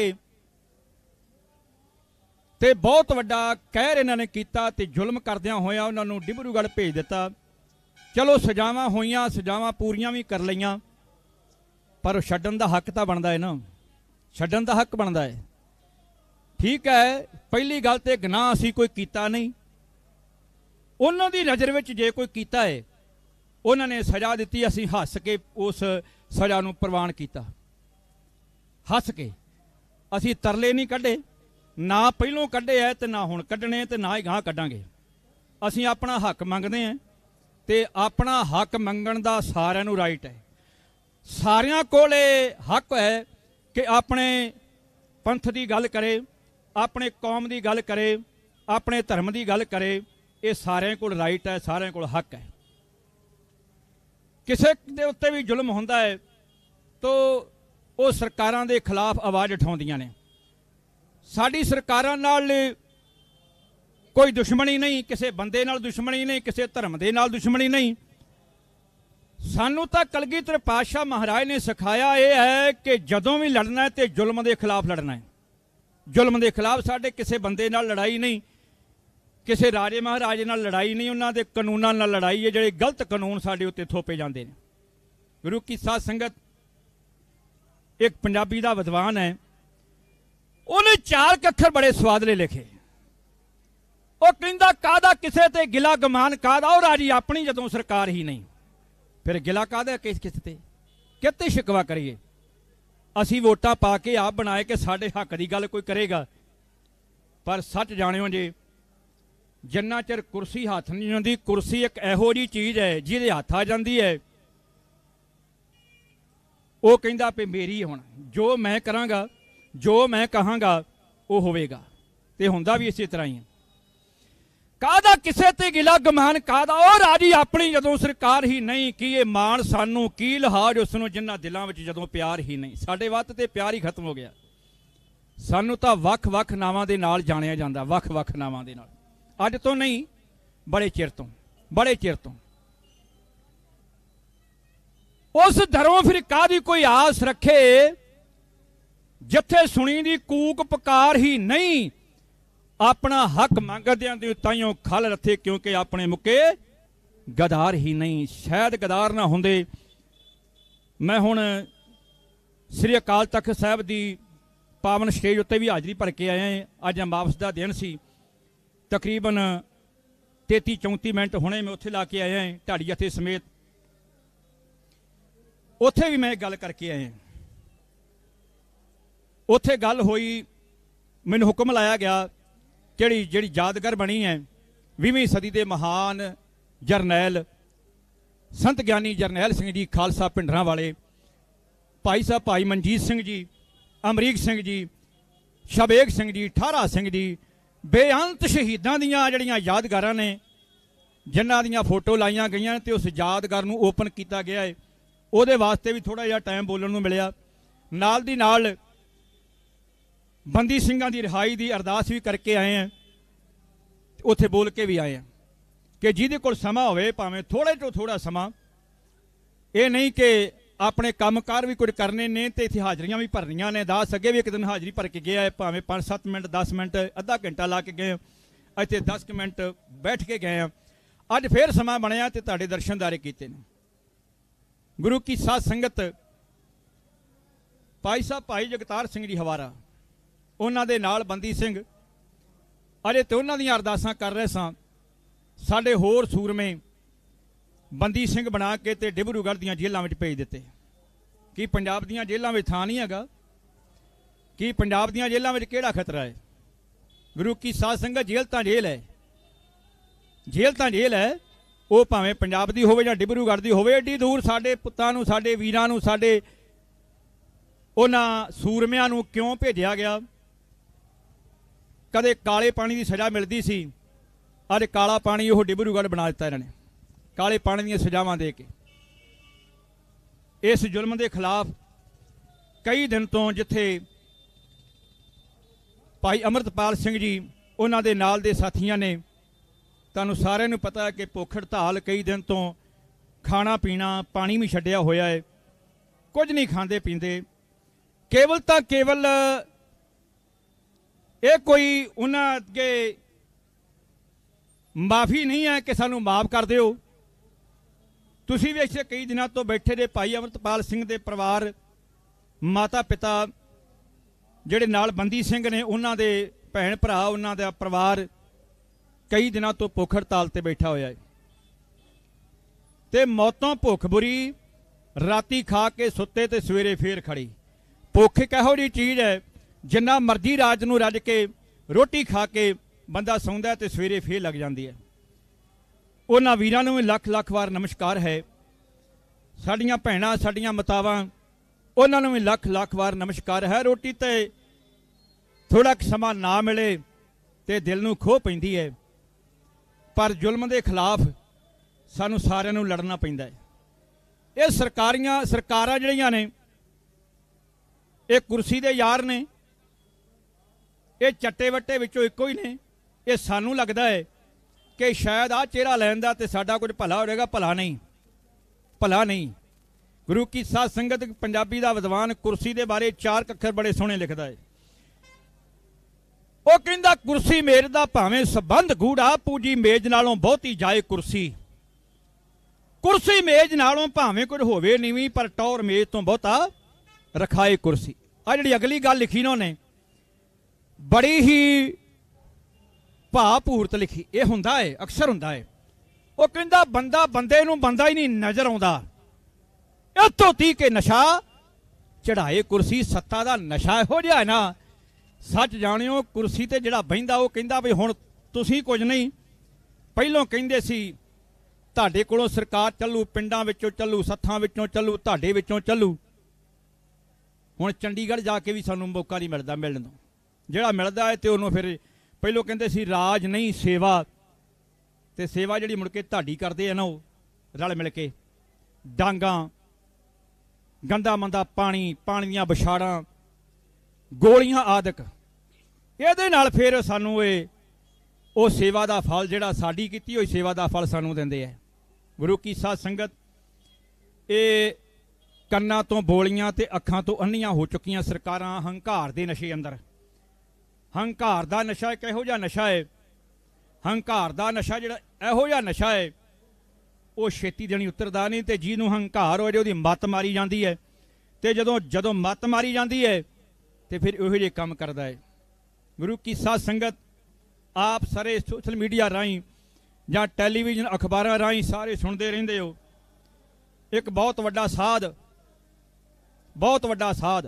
ते बहुत वड्डा कहर इन्हां ने कीता ते जुल्म करदियां होया उन्हां नूं डिब्रूगढ़ भेज दिता। चलो सजावां होईयां, सजावां पूरीआं भी कर लईआं, पर छड्डण दा हक तां बनदा है ना, छड्डण दा हक बनदा है। ठीक है, पहली गल ते गुनाह असीं कोई कीता नहीं, उन्हां दी नज़र विच जे कोई कीता है उन्होंने सज़ा दी, असीं हस के उस सज़ा नूं प्रवान किया। हस के असीं तरले नहीं कढ़े, ना पहलों कढ़े है तो ना हुण कढ़ने ते ना ही गांह कढ़ांगे। असीं अपना हक मंगदे हैं ते अपना हक मंगण दा सारिआं नूं राइट है। सारिआं कोले हक है कि अपने पंथ की गल करे, अपने कौम की गल करे, अपने धर्म की गल करे, ये सारिआं कोल राइट है, सारिआं कोल हक है। किसी के उत्ते भी जुल्म होंदा है तो वो सरकारां दे खिलाफ आवाज़ उठाउंदियां ने। साडी सरकारां नाल कोई दुश्मनी नहीं, किसी बंदे नाल दुश्मनी नहीं, किसी धर्म दे नाल दुश्मनी नहीं। सानू तां कलगीधर पातशाह महाराज ने सिखाया ये है कि जदों भी लड़ना है तो जुल्म के खिलाफ लड़ना है। जुल्म के खिलाफ साडे किसी बंदे नाल लड़ाई नहीं, किसी राजे महाराजे नाल लड़ाई नहीं, उन्होंने कानूनों नाल लड़ाई है जिहड़े गलत कानून साडे उत्ते थोपे जाते हैं। गुरु की साध संगत, एक पंजाबी का विद्वान है, उन्हें 4 अखर बड़े स्वादले लिखे। वो कहंदा कादा किसे ते गिला गमान कादा, और राजी अपनी जदों सरकार ही नहीं, फिर गिला कादा किस ते किते शिकवा करिए। असीं वोटां पा के आप बनाए कि साडे हक की गल कोई करेगा, पर सच जाणिओ जे जिन्ना चिर कुर्सी हाथ नहीं आती, कुर्सी एक इहो जी चीज़ है जिहदे हथ आ जाती है वो कहंदा भी मेरी हुण जो मैं करांगा, जो मैं कहांगा वो होवेगा, ते हुंदा भी इसी तरह ही है। कादा किसे ते गिला गमान कादा, और राजी अपनी जदों सरकार ही नहीं, कि ये मान सानू की लिहाज उसनों जिन्हां दिलों विच जदों प्यार ही नहीं। साडे वत ते प्यार ही खत्म हो गया। सानू तां वख वख नावां दे नाल जाणिया जांदा, वख वख नावां दे नाल। अज तो नहीं, बड़े चिर तो, बड़े चिर तो। उस दरों फिर कादी कोई आस रखे जिथे सुनी दी कूक पुकार ही नहीं, अपना हक मंगदियां दी ताइयों खल रथे, क्योंकि अपने मुके गदार ही नहीं। शायद गदार ना होंदे मैं हुण श्री अकाल तख्त साहब दी पावन स्टेज उत्ते भी हाजरी भर के आया। अज अमावस का दिन सी, तकरीबन 33-34 मिनट हुणे मैं उत्थे ला के आया है ढाड़ी जथे समेत। उत्थे भी मैं गल करके आया। उत्थे गल होई, मैनूं हुक्म लाया गया जिहड़ी यादगार बनी है 20वीं सदी के महान जरनैल संत ज्ञानी जरनैल सिंह जी खालसा पिंडरां वाले, भाई साहब भाई मनजीत सिंह जी, अमरीक सिंह जी, शबेग सिंह जी, ठारा सिंह जी, बेअंत शहीदां दियां जड़ियां यादगारां ने जिन्हां दियां फोटो लाइयां गईयां ते उस यादगार नूं ओपन किया गया है। उहदे वास्ते भी थोड़ा जिहा टाइम बोलण नूं मिलिया। नाल दी नाल बंदी सिंघां दी रिहाई दी अरदास भी करके आए हैं, उत्थे बोल के भी आए हैं कि जिहदे कोल समा होवे भावें थोड़े तो थोड़ा समा, ये नहीं कि अपने कामकार भी कुछ करने ने तो इत्थे हाजरियां भी भरनियां ने। दास अगे भी एक दिन हाजरी भर के गया है, भावें 5-7 मिनट 10 मिनट अद्धा घंटा ला के गए, इत्थे 10 मिनट बैठ के गए हैं। अज फिर समा बनया तो तुहाडे दर्शनदारे कीते ने। गुरु की साध संगत, भाई साहब भाई जगतार सिंह जी हवारा, उन्हां दे नाल बंदी सिंह अजे तो उन्हां दीयां अरदासां कर रहे सां। साडे होर सूरमे बंदी सिंह बना के ते डिब्रूगढ़ दीयां जेलां विच भेज दिते। कि पंजाब दीयां जेलां विच थां नहीं हैगा? कि पंजाब दीयां जेलां विच किहड़ा खतरा है? गुरु की साध संगत, जेल तां जेल है, जेल तां जेल है, ਉਹ ਭਾਵੇਂ ਪੰਜਾਬ ਦੀ ਹੋਵੇ ਜਾਂ ਡਿਬਰੂਗੜ੍ਹ ਦੀ ਹੋਵੇ, ਐਡੀ ਦੂਰ ਸਾਡੇ ਪੁੱਤਾਂ ਨੂੰ, ਸਾਡੇ ਵੀਰਾਂ ਨੂੰ, ਸਾਡੇ ਉਹਨਾਂ ਸੂਰਮਿਆਂ ਨੂੰ ਕਿਉਂ ਭੇਜਿਆ ਗਿਆ? ਕਦੇ ਕਾਲੇ ਪਾਣੀ ਦੀ ਸਜ਼ਾ ਮਿਲਦੀ ਸੀ, ਅੱਜ ਕਾਲਾ ਪਾਣੀ ਉਹ ਡਿਬਰੂਗੜ੍ਹ ਬਣਾ ਦਿੱਤਾ ਇਹਨਾਂ ਨੇ, ਕਾਲੇ ਪਾਣੀ ਦੀਆਂ ਸਜ਼ਾਵਾਂ ਦੇ ਕੇ। ਇਸ ਜ਼ੁਲਮ ਦੇ ਖਿਲਾਫ ਕਈ ਦਿਨ ਤੋਂ ਜਿੱਥੇ ਭਾਈ ਅਮਰਤਪਾਲ ਸਿੰਘ ਜੀ ਉਹਨਾਂ ਦੇ ਨਾਲ ਦੇ ਸਾਥੀਆਂ ਨੇ, ਤੁਹਾਨੂੰ ਸਾਰਿਆਂ ਨੂੰ ਪਤਾ ਹੈ ਕਿ ਭੁੱਖ ਹੜਤਾਲ ਕਈ ਦਿਨ ਤੋਂ, ਖਾਣਾ ਪੀਣਾ ਪਾਣੀ ਵੀ ਛੱਡਿਆ ਹੋਇਆ ਹੈ, ਕੁਝ ਨਹੀਂ ਖਾਂਦੇ ਪੀਂਦੇ। ਕੇਵਲ ਤਾਂ ਕੇਵਲ ਇਹ ਕੋਈ ਉਹਨਾਂ ਅੱਗੇ ਮਾਫੀ ਨਹੀਂ ਹੈ ਕਿ ਸਾਨੂੰ ਮਾਫ ਕਰ ਦਿਓ। ਤੁਸੀਂ ਵੀ ਇੱਥੇ ਕਈ ਦਿਨਾਂ ਤੋਂ ਬੈਠੇ ਦੇ ਭਾਈ ਅਮਰਤਪਾਲ ਸਿੰਘ ਦੇ ਪਰਿਵਾਰ, ਮਾਤਾ ਪਿਤਾ ਜਿਹੜੇ ਨਾਲ ਬੰਦੀ ਸਿੰਘ ਨੇ, ਉਹਨਾਂ ਦੇ ਭੈਣ ਭਰਾ, ਉਹਨਾਂ ਦਾ ਪਰਿਵਾਰ ਕਈ ਦਿਨਾਂ ਤੋਂ ਭੁੱਖ ਹੜਤਾਲ ਤੇ ਬੈਠਾ ਹੋਇਆ ਹੈ। ਤੇ ਮੌਤੋਂ ਭੁੱਖ ਬੁਰੀ, ਰਾਤੀ ਖਾ ਕੇ ਸੁੱਤੇ ਤੇ ਸਵੇਰੇ ਫੇਰ ਖੜੀ। ਭੁੱਖ ਇੱਕ ਇਹੋ ਜਿਹੀ ਚੀਜ਼ ਹੈ, ਜਿੰਨਾ ਮਰਜ਼ੀ ਰਾਤ ਨੂੰ ਰੱਜ ਕੇ ਰੋਟੀ ਖਾ ਕੇ ਬੰਦਾ ਸੌਂਦਾ ਤੇ ਸਵੇਰੇ ਫੇਰ ਲੱਗ ਜਾਂਦੀ ਹੈ। ਉਹਨਾਂ ਵੀਰਾਂ ਨੂੰ ਵੀ ਲੱਖ ਲੱਖ ਵਾਰ ਨਮਸਕਾਰ ਹੈ। ਸਾਡੀਆਂ ਭੈਣਾਂ, ਸਾਡੀਆਂ ਮਾਤਾਵਾਂ, ਉਹਨਾਂ ਨੂੰ ਵੀ ਲੱਖ ਲੱਖ ਵਾਰ ਨਮਸਕਾਰ ਹੈ। ਰੋਟੀ ਤੇ ਥੋੜਾ ਸਮਾਂ ਨਾ ਮਿਲੇ ਤੇ ਦਿਲ ਨੂੰ ਖੋਹ ਪੈਂਦੀ ਹੈ, ਪਰ ਜ਼ੁਲਮ ਦੇ ਖਿਲਾਫ ਸਾਨੂੰ ਸਾਰਿਆਂ ਨੂੰ ਲੜਨਾ ਪੈਂਦਾ ਹੈ। ਇਹ ਸਰਕਾਰਾਂ ਜਿਹੜੀਆਂ ਨੇ, ਇਹ ਕੁਰਸੀ ਦੇ ਯਾਰ ਨੇ, ਇਹ ਚੱਟੇ ਵੱਟੇ ਵਿੱਚੋਂ ਇੱਕੋ ਹੀ ਨੇ। ਇਹ ਸਾਨੂੰ ਲੱਗਦਾ ਹੈ ਕਿ ਸ਼ਾਇਦ ਆਹ ਚਿਹਰਾ ਲੈਣ ਦਾ ਤੇ ਸਾਡਾ ਕੁਝ ਭਲਾ ਹੋ ਜਾਏਗਾ। ਭਲਾ ਨਹੀਂ, ਭਲਾ ਨਹੀਂ। ਗੁਰੂ ਕੀ ਸਾਧ ਸੰਗਤ, ਪੰਜਾਬੀ ਦਾ ਵਿਦਵਾਨ ਕੁਰਸੀ ਦੇ ਬਾਰੇ 4 ਅੱਖਰ ਬੜੇ ਸੋਹਣੇ ਲਿਖਦਾ ਹੈ। ਉਹ ਕਹਿੰਦਾ, ਕੁਰਸੀ ਮੇਜ਼ ਦਾ ਭਾਵੇਂ ਸੰਬੰਧ ਗੂੜਾ, ਪੂਜੀ ਮੇਜ਼ ਨਾਲੋਂ ਬਹੁਤੀ ਜਾਏ ਕੁਰਸੀ। ਕੁਰਸੀ ਮੇਜ਼ ਨਾਲੋਂ ਭਾਵੇਂ ਕੁਝ ਹੋਵੇ ਨੀਵੀਂ, ਪਰ ਟੌਰ ਮੇਜ਼ ਤੋਂ ਬਹੁਤਾ ਰਖਾਏ ਕੁਰਸੀ। ਆ ਜਿਹੜੀ ਅਗਲੀ ਗੱਲ ਲਿਖੀ ਨਾ ਉਹਨੇ, ਬੜੀ ਹੀ ਭਾਵਪੂਰਤ ਲਿਖੀ। ਇਹ ਹੁੰਦਾ ਹੈ, ਅਕਸਰ ਹੁੰਦਾ ਹੈ। ਉਹ ਕਹਿੰਦਾ, ਬੰਦਾ ਬੰਦੇ ਨੂੰ ਬੰਦਾ ਹੀ ਨਹੀਂ ਨਜ਼ਰ ਆਉਂਦਾ, ਇੱਥੋਂ ਤੀ ਕੇ ਨਸ਼ਾ ਚੜਾਏ ਕੁਰਸੀ। ਸੱਤਾ ਦਾ ਨਸ਼ਾ ਇਹੋ ਜਿਹਾ ਹੈ ਨਾ, ਸੱਚ ਜਾਣਿਓ, ਕੁਰਸੀ ਤੇ ਜਿਹੜਾ ਬਹਿੰਦਾ ਉਹ ਕਹਿੰਦਾ ਵੀ ਹੁਣ ਤੁਸੀਂ ਕੁਝ ਨਹੀਂ, ਪਹਿਲੋਂ ਕਹਿੰਦੇ ਸੀ ਤੁਹਾਡੇ ਕੋਲੋਂ ਸਰਕਾਰ ਚੱਲੂ, ਪਿੰਡਾਂ ਵਿੱਚੋਂ ਚੱਲੂ, ਸੱਥਾਂ ਵਿੱਚੋਂ ਚੱਲੂ, ਤੁਹਾਡੇ ਵਿੱਚੋਂ ਚੱਲੂ। ਹੁਣ ਚੰਡੀਗੜ੍ਹ ਜਾ ਕੇ ਵੀ ਸਾਨੂੰ ਮੌਕਾ ਨਹੀਂ ਮਿਲਦਾ ਮਿਲਣ ਨੂੰ। ਜਿਹੜਾ ਮਿਲਦਾ ਹੈ ਤੇ ਉਹਨੂੰ ਫਿਰ ਪਹਿਲੋਂ ਕਹਿੰਦੇ ਸੀ ਰਾਜ ਨਹੀਂ ਸੇਵਾ, ਤੇ ਸੇਵਾ ਜਿਹੜੀ ਮੁੜ ਕੇ ਤੁਹਾਡੀ ਕਰਦੇ ਆ ਨਾ, ਉਹ ਰਲ ਮਿਲ ਕੇ ਡਾਂਗਾਂ, ਗੰਦਾ ਮੰਦਾ ਪਾਣੀ, ਪਾਣੀ ਦੀਆਂ ਵਿਛਾੜਾਂ, ਗੋਲੀਆਂ ਆਦਿਕ, ਇਹਦੇ ਨਾਲ ਫਿਰ ਸਾਨੂੰ ਉਹ ਸੇਵਾ ਦਾ ਫਲ, ਜਿਹੜਾ ਸਾਡੀ ਕੀਤੀ ਹੋਈ ਸੇਵਾ ਦਾ ਫਲ ਸਾਨੂੰ ਦਿੰਦੇ ਹੈ। ਗੁਰੂ ਕੀ ਸਾਧ ਸੰਗਤ, ਇਹ ਕੰਨਾਂ ਤੋਂ ਬੋਲੀਆਂ ਤੇ ਅੱਖਾਂ ਤੋਂ ਅੰਨੀਆਂ ਹੋ ਚੁੱਕੀਆਂ ਸਰਕਾਰਾਂ ਹੰਕਾਰ ਦੇ ਨਸ਼ੇ ਅੰਦਰ। ਹੰਕਾਰ ਦਾ ਨਸ਼ਾ ਇੱਕ ਇਹੋ ਜਿਹਾ ਨਸ਼ਾ ਹੈ, ਹੰਕਾਰ ਦਾ ਨਸ਼ਾ ਜਿਹੜਾ ਇਹੋ ਜਿਹਾ ਨਸ਼ਾ ਹੈ, ਉਹ ਛੇਤੀ ਦੇਣੀ ਉਤਰਦਾ ਨਹੀਂ। ਤੇ ਜਿਹਨੂੰ ਹੰਕਾਰ ਹੋ ਜਾਏ ਉਹਦੀ ਮੱਤ ਮਾਰੀ ਜਾਂਦੀ ਹੈ, ਤੇ ਜਦੋਂ ਮੱਤ ਮਾਰੀ ਜਾਂਦੀ ਹੈ ਤੇ ਫਿਰ ਇਹੋ ਜਿਹੇ ਕੰਮ ਕਰਦਾ ਹੈ। ਗੁਰੂ ਕੀ ਸਾਧ ਸੰਗਤ, ਆਪ ਸਾਰੇ ਸੋਸ਼ਲ ਮੀਡੀਆ ਰਾਹੀਂ ਜਾਂ ਟੈਲੀਵਿਜ਼ਨ ਅਖਬਾਰਾਂ ਰਾਹੀਂ ਸਾਰੇ ਸੁਣਦੇ ਰਹਿੰਦੇ ਹੋ, ਇੱਕ ਬਹੁਤ ਵੱਡਾ ਸਾਧ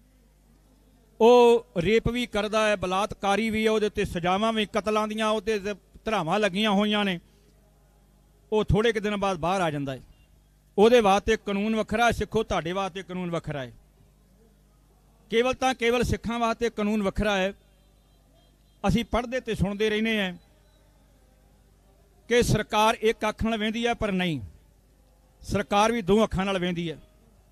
ਉਹ ਰੇਪ ਵੀ ਕਰਦਾ ਹੈ, ਬਲਾਤਕਾਰੀ ਵੀ ਹੈ, ਉਹਦੇ ਉੱਤੇ ਸਜ਼ਾਵਾਂ ਵੀ, ਕਤਲਾਂ ਦੀਆਂ ਉਹਦੇ ਧਰਾਵਾਂ ਲੱਗੀਆਂ ਹੋਈਆਂ ਨੇ। ਉਹ ਥੋੜੇ ਕੁ ਦਿਨ ਬਾਅਦ ਬਾਹਰ ਆ ਜਾਂਦਾ ਹੈ। ਉਹਦੇ ਵਾਸਤੇ ਕਾਨੂੰਨ ਵੱਖਰਾ, ਸਿੱਖੋ ਤੁਹਾਡੇ ਵਾਸਤੇ ਕਾਨੂੰਨ ਵੱਖਰਾ ਹੈ। ਕੇਵਲ ਤਾਂ ਕੇਵਲ ਸਿੱਖਾਂ ਵਾਸਤੇ ਕਾਨੂੰਨ ਵੱਖਰਾ ਹੈ। ਅਸੀਂ ਪੜ੍ਹਦੇ ਤੇ ਸੁਣਦੇ ਰਹਿੰਦੇ ਹਾਂ ਕਿ ਸਰਕਾਰ ਇੱਕ ਅੱਖ ਨਾਲ ਵੇਂਦੀ ਹੈ, ਪਰ ਨਹੀਂ, ਸਰਕਾਰ ਵੀ 2 ਅੱਖਾਂ ਨਾਲ ਵੇਂਦੀ ਹੈ।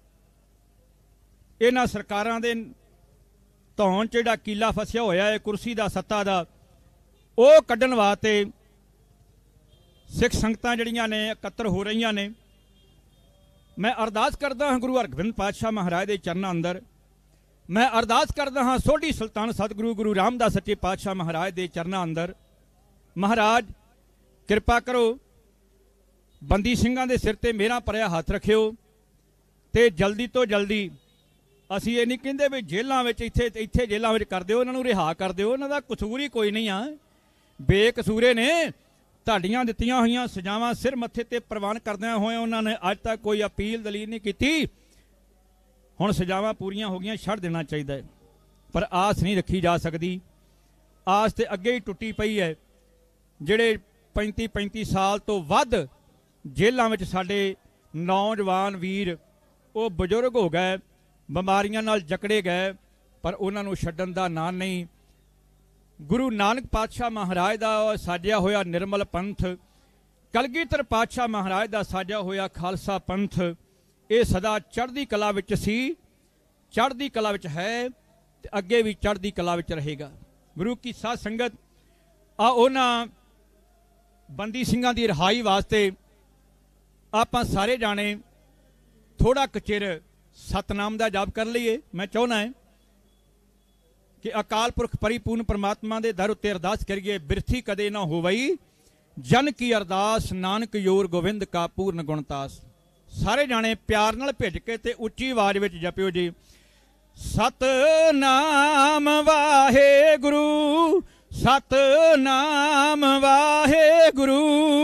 ਇਹਨਾਂ ਸਰਕਾਰਾਂ ਦੇ ਧੌਣ 'ਚ ਜਿਹੜਾ ਕੀਲਾ ਫਸਿਆ ਹੋਇਆ ਹੈ ਕੁਰਸੀ ਦਾ, ਸੱਤਾ ਦਾ, ਉਹ ਕੱਢਣ ਵਾਸਤੇ ਸਿੱਖ ਸੰਗਤਾਂ ਜਿਹੜੀਆਂ ਨੇ ਇਕੱਤਰ ਹੋ ਰਹੀਆਂ ਨੇ। ਮੈਂ ਅਰਦਾਸ ਕਰਦਾ ਹਾਂ ਗੁਰੂ ਹਰਗੋਬਿੰਦ ਪਾਤਸ਼ਾਹ ਮਹਾਰਾਜ ਦੇ ਚਰਨਾਂ ਅੰਦਰ, ਮੈਂ ਅਰਦਾਸ ਕਰਦਾ ਹਾਂ ਸੋਢੀ ਸੁਲਤਾਨ ਸਤਿਗੁਰੂ ਗੁਰੂ ਰਾਮਦਾਸ ਸੱਚੇ ਪਾਤਸ਼ਾਹ ਮਹਾਰਾਜ ਦੇ ਚਰਨਾਂ ਅੰਦਰ, ਮਹਾਰਾਜ ਕਿਰਪਾ ਕਰੋ, ਬੰਦੀ ਸਿੰਘਾਂ ਦੇ ਸਿਰ ਤੇ ਮੇਰਾ ਭਰਿਆ ਹੱਥ ਰੱਖਿਓ, ਤੇ ਜਲਦੀ ਤੋਂ ਜਲਦੀ, ਅਸੀਂ ਇਹ ਨਹੀਂ ਕਹਿੰਦੇ ਵੀ ਜੇਲ੍ਹਾਂ ਵਿੱਚ ਇੱਥੇ ਜੇਲ੍ਹਾਂ ਵਿੱਚ ਕਰ ਦਿਓ, ਉਹਨਾਂ ਨੂੰ ਰਿਹਾ ਕਰ ਦਿਓ, ਉਹਨਾਂ ਦਾ ਕਸੂਰ ਹੀ ਕੋਈ ਨਹੀਂ ਆ, ਬੇਕਸੂਰੇ ਨੇ। ਤੁਹਾਡੀਆਂ ਦਿੱਤੀਆਂ ਹੋਈਆਂ ਸਜ਼ਾਵਾਂ ਸਿਰ ਮੱਥੇ ਤੇ ਪ੍ਰਵਾਨ ਕਰਦਿਆਂ ਹੋਏ ਉਹਨਾਂ ਨੇ ਅੱਜ ਤੱਕ ਕੋਈ ਅਪੀਲ ਦਲੀਲ ਨਹੀਂ ਕੀਤੀ। ਹੁਣ ਸਜ਼ਾਵਾਂ ਪੂਰੀਆਂ ਹੋ ਗਈਆਂ, ਛੱਡ ਦੇਣਾ ਚਾਹੀਦਾ ਹੈ, ਪਰ ਆਸ ਨਹੀਂ ਰੱਖੀ ਜਾ ਸਕਦੀ। ਆਸ ਤੇ ਅੱਗੇ ਹੀ ਟੁੱਟੀ ਪਈ ਹੈ। ਜਿਹੜੇ 35 ਸਾਲ ਤੋਂ ਵੱਧ ਜੇਲ੍ਹਾਂ ਵਿੱਚ ਸਾਡੇ ਨੌਜਵਾਨ ਵੀਰ ਉਹ ਬਜ਼ੁਰਗ ਹੋ ਗਏ, ਬਿਮਾਰੀਆਂ ਨਾਲ ਜਕੜੇ ਗਏ, ਪਰ ਉਹਨਾਂ ਨੂੰ ਛੱਡਣ ਦਾ ਨਾਂ ਨਹੀਂ। ਗੁਰੂ ਨਾਨਕ ਪਾਤਸ਼ਾਹ ਮਹਾਰਾਜ ਦਾ ਸਾਜਿਆ ਹੋਇਆ ਨਿਰਮਲ ਪੰਥ, ਕਲਗੀਧਰ ਪਾਤਸ਼ਾਹ ਮਹਾਰਾਜ ਦਾ ਸਾਜਿਆ ਹੋਇਆ ਖਾਲਸਾ ਪੰਥ, ਇਹ ਸਦਾ ਚੜ੍ਹਦੀ ਕਲਾ ਵਿੱਚ ਸੀ, ਚੜ੍ਹਦੀ ਕਲਾ ਵਿੱਚ ਹੈ ਤੇ ਅੱਗੇ ਵੀ ਚੜ੍ਹਦੀ ਕਲਾ ਵਿੱਚ ਰਹੇਗਾ। ਗੁਰੂ ਕੀ ਸਾਧ ਸੰਗਤ, ਆ ਉਹਨਾਂ ਬੰਦੀ ਸਿੰਘਾਂ ਦੀ ਰਿਹਾਈ ਵਾਸਤੇ ਆਪਾਂ ਸਾਰੇ ਜਾਣੇ ਥੋੜਾ ਕੁ ਚਿਰ ਸਤਨਾਮ ਦਾ ਜਾਪ ਕਰ ਲਈਏ। ਮੈਂ ਚਾਹੁੰਦਾ ਹੈ ਕਿ ਅਕਾਲ ਪੁਰਖ ਪਰਿਪੂਰਨ ਪਰਮਾਤਮਾ ਦੇ ਦਰ ਉੱਤੇ ਅਰਦਾਸ ਕਰੀਏ, ਬਿਰਥੀ ਕਦੇ ਨਾ ਹੋਵਈ ਜਨ ਕੀ ਅਰਦਾਸ, ਨਾਨਕ ਯੋਰ ਗੋਬਿੰਦ ਕਾ ਪੂਰਨ ਗੁਣਤਾਸ। ਸਾਰੇ ਜਾਣੇ ਪਿਆਰ ਨਾਲ ਭਿੱਜ ਕੇ ਤੇ ਉੱਚੀ ਆਵਾਜ਼ ਵਿੱਚ ਜਪਿਓ ਜੀ, ਸਤਨਾਮ ਵਾਹਿਗੁਰੂ, ਸਤਨਾਮ ਵਾਹਿਗੁਰੂ।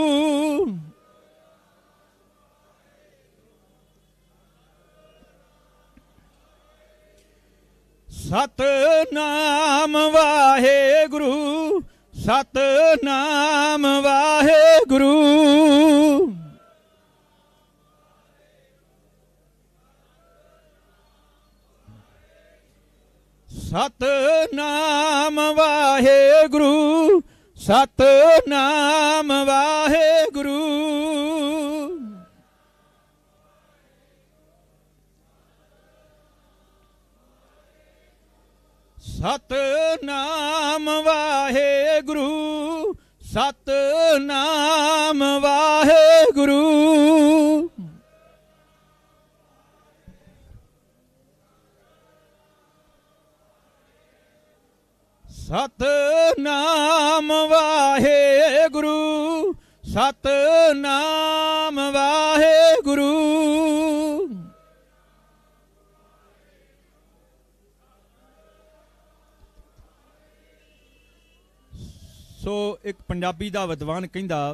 ਸਤਨਾਮ ਵਾਹਿਗੁਰੂ, ਸਤਨਾਮ ਵਾਹਿਗੁਰੂ। ਸਤਨਾਮ ਵਾਹਿਗੁਰੂ, ਸਤਨਾਮ ਵਾਹਿਗੁਰੂ। ਸਤਨਾਮ ਵਾਹਿਗੁਰੂ, ਸਤਨਾਮ ਵਾਹਿਗੁਰੂ। ਸਤਨਾਮ ਵਾਹਿਗੁਰੂ, ਸਤਨਾਮ ਵਾਹਿਗੁਰੂ। ਸੋ ਇੱਕ ਪੰਜਾਬੀ ਦਾ ਵਿਦਵਾਨ ਕਹਿੰਦਾ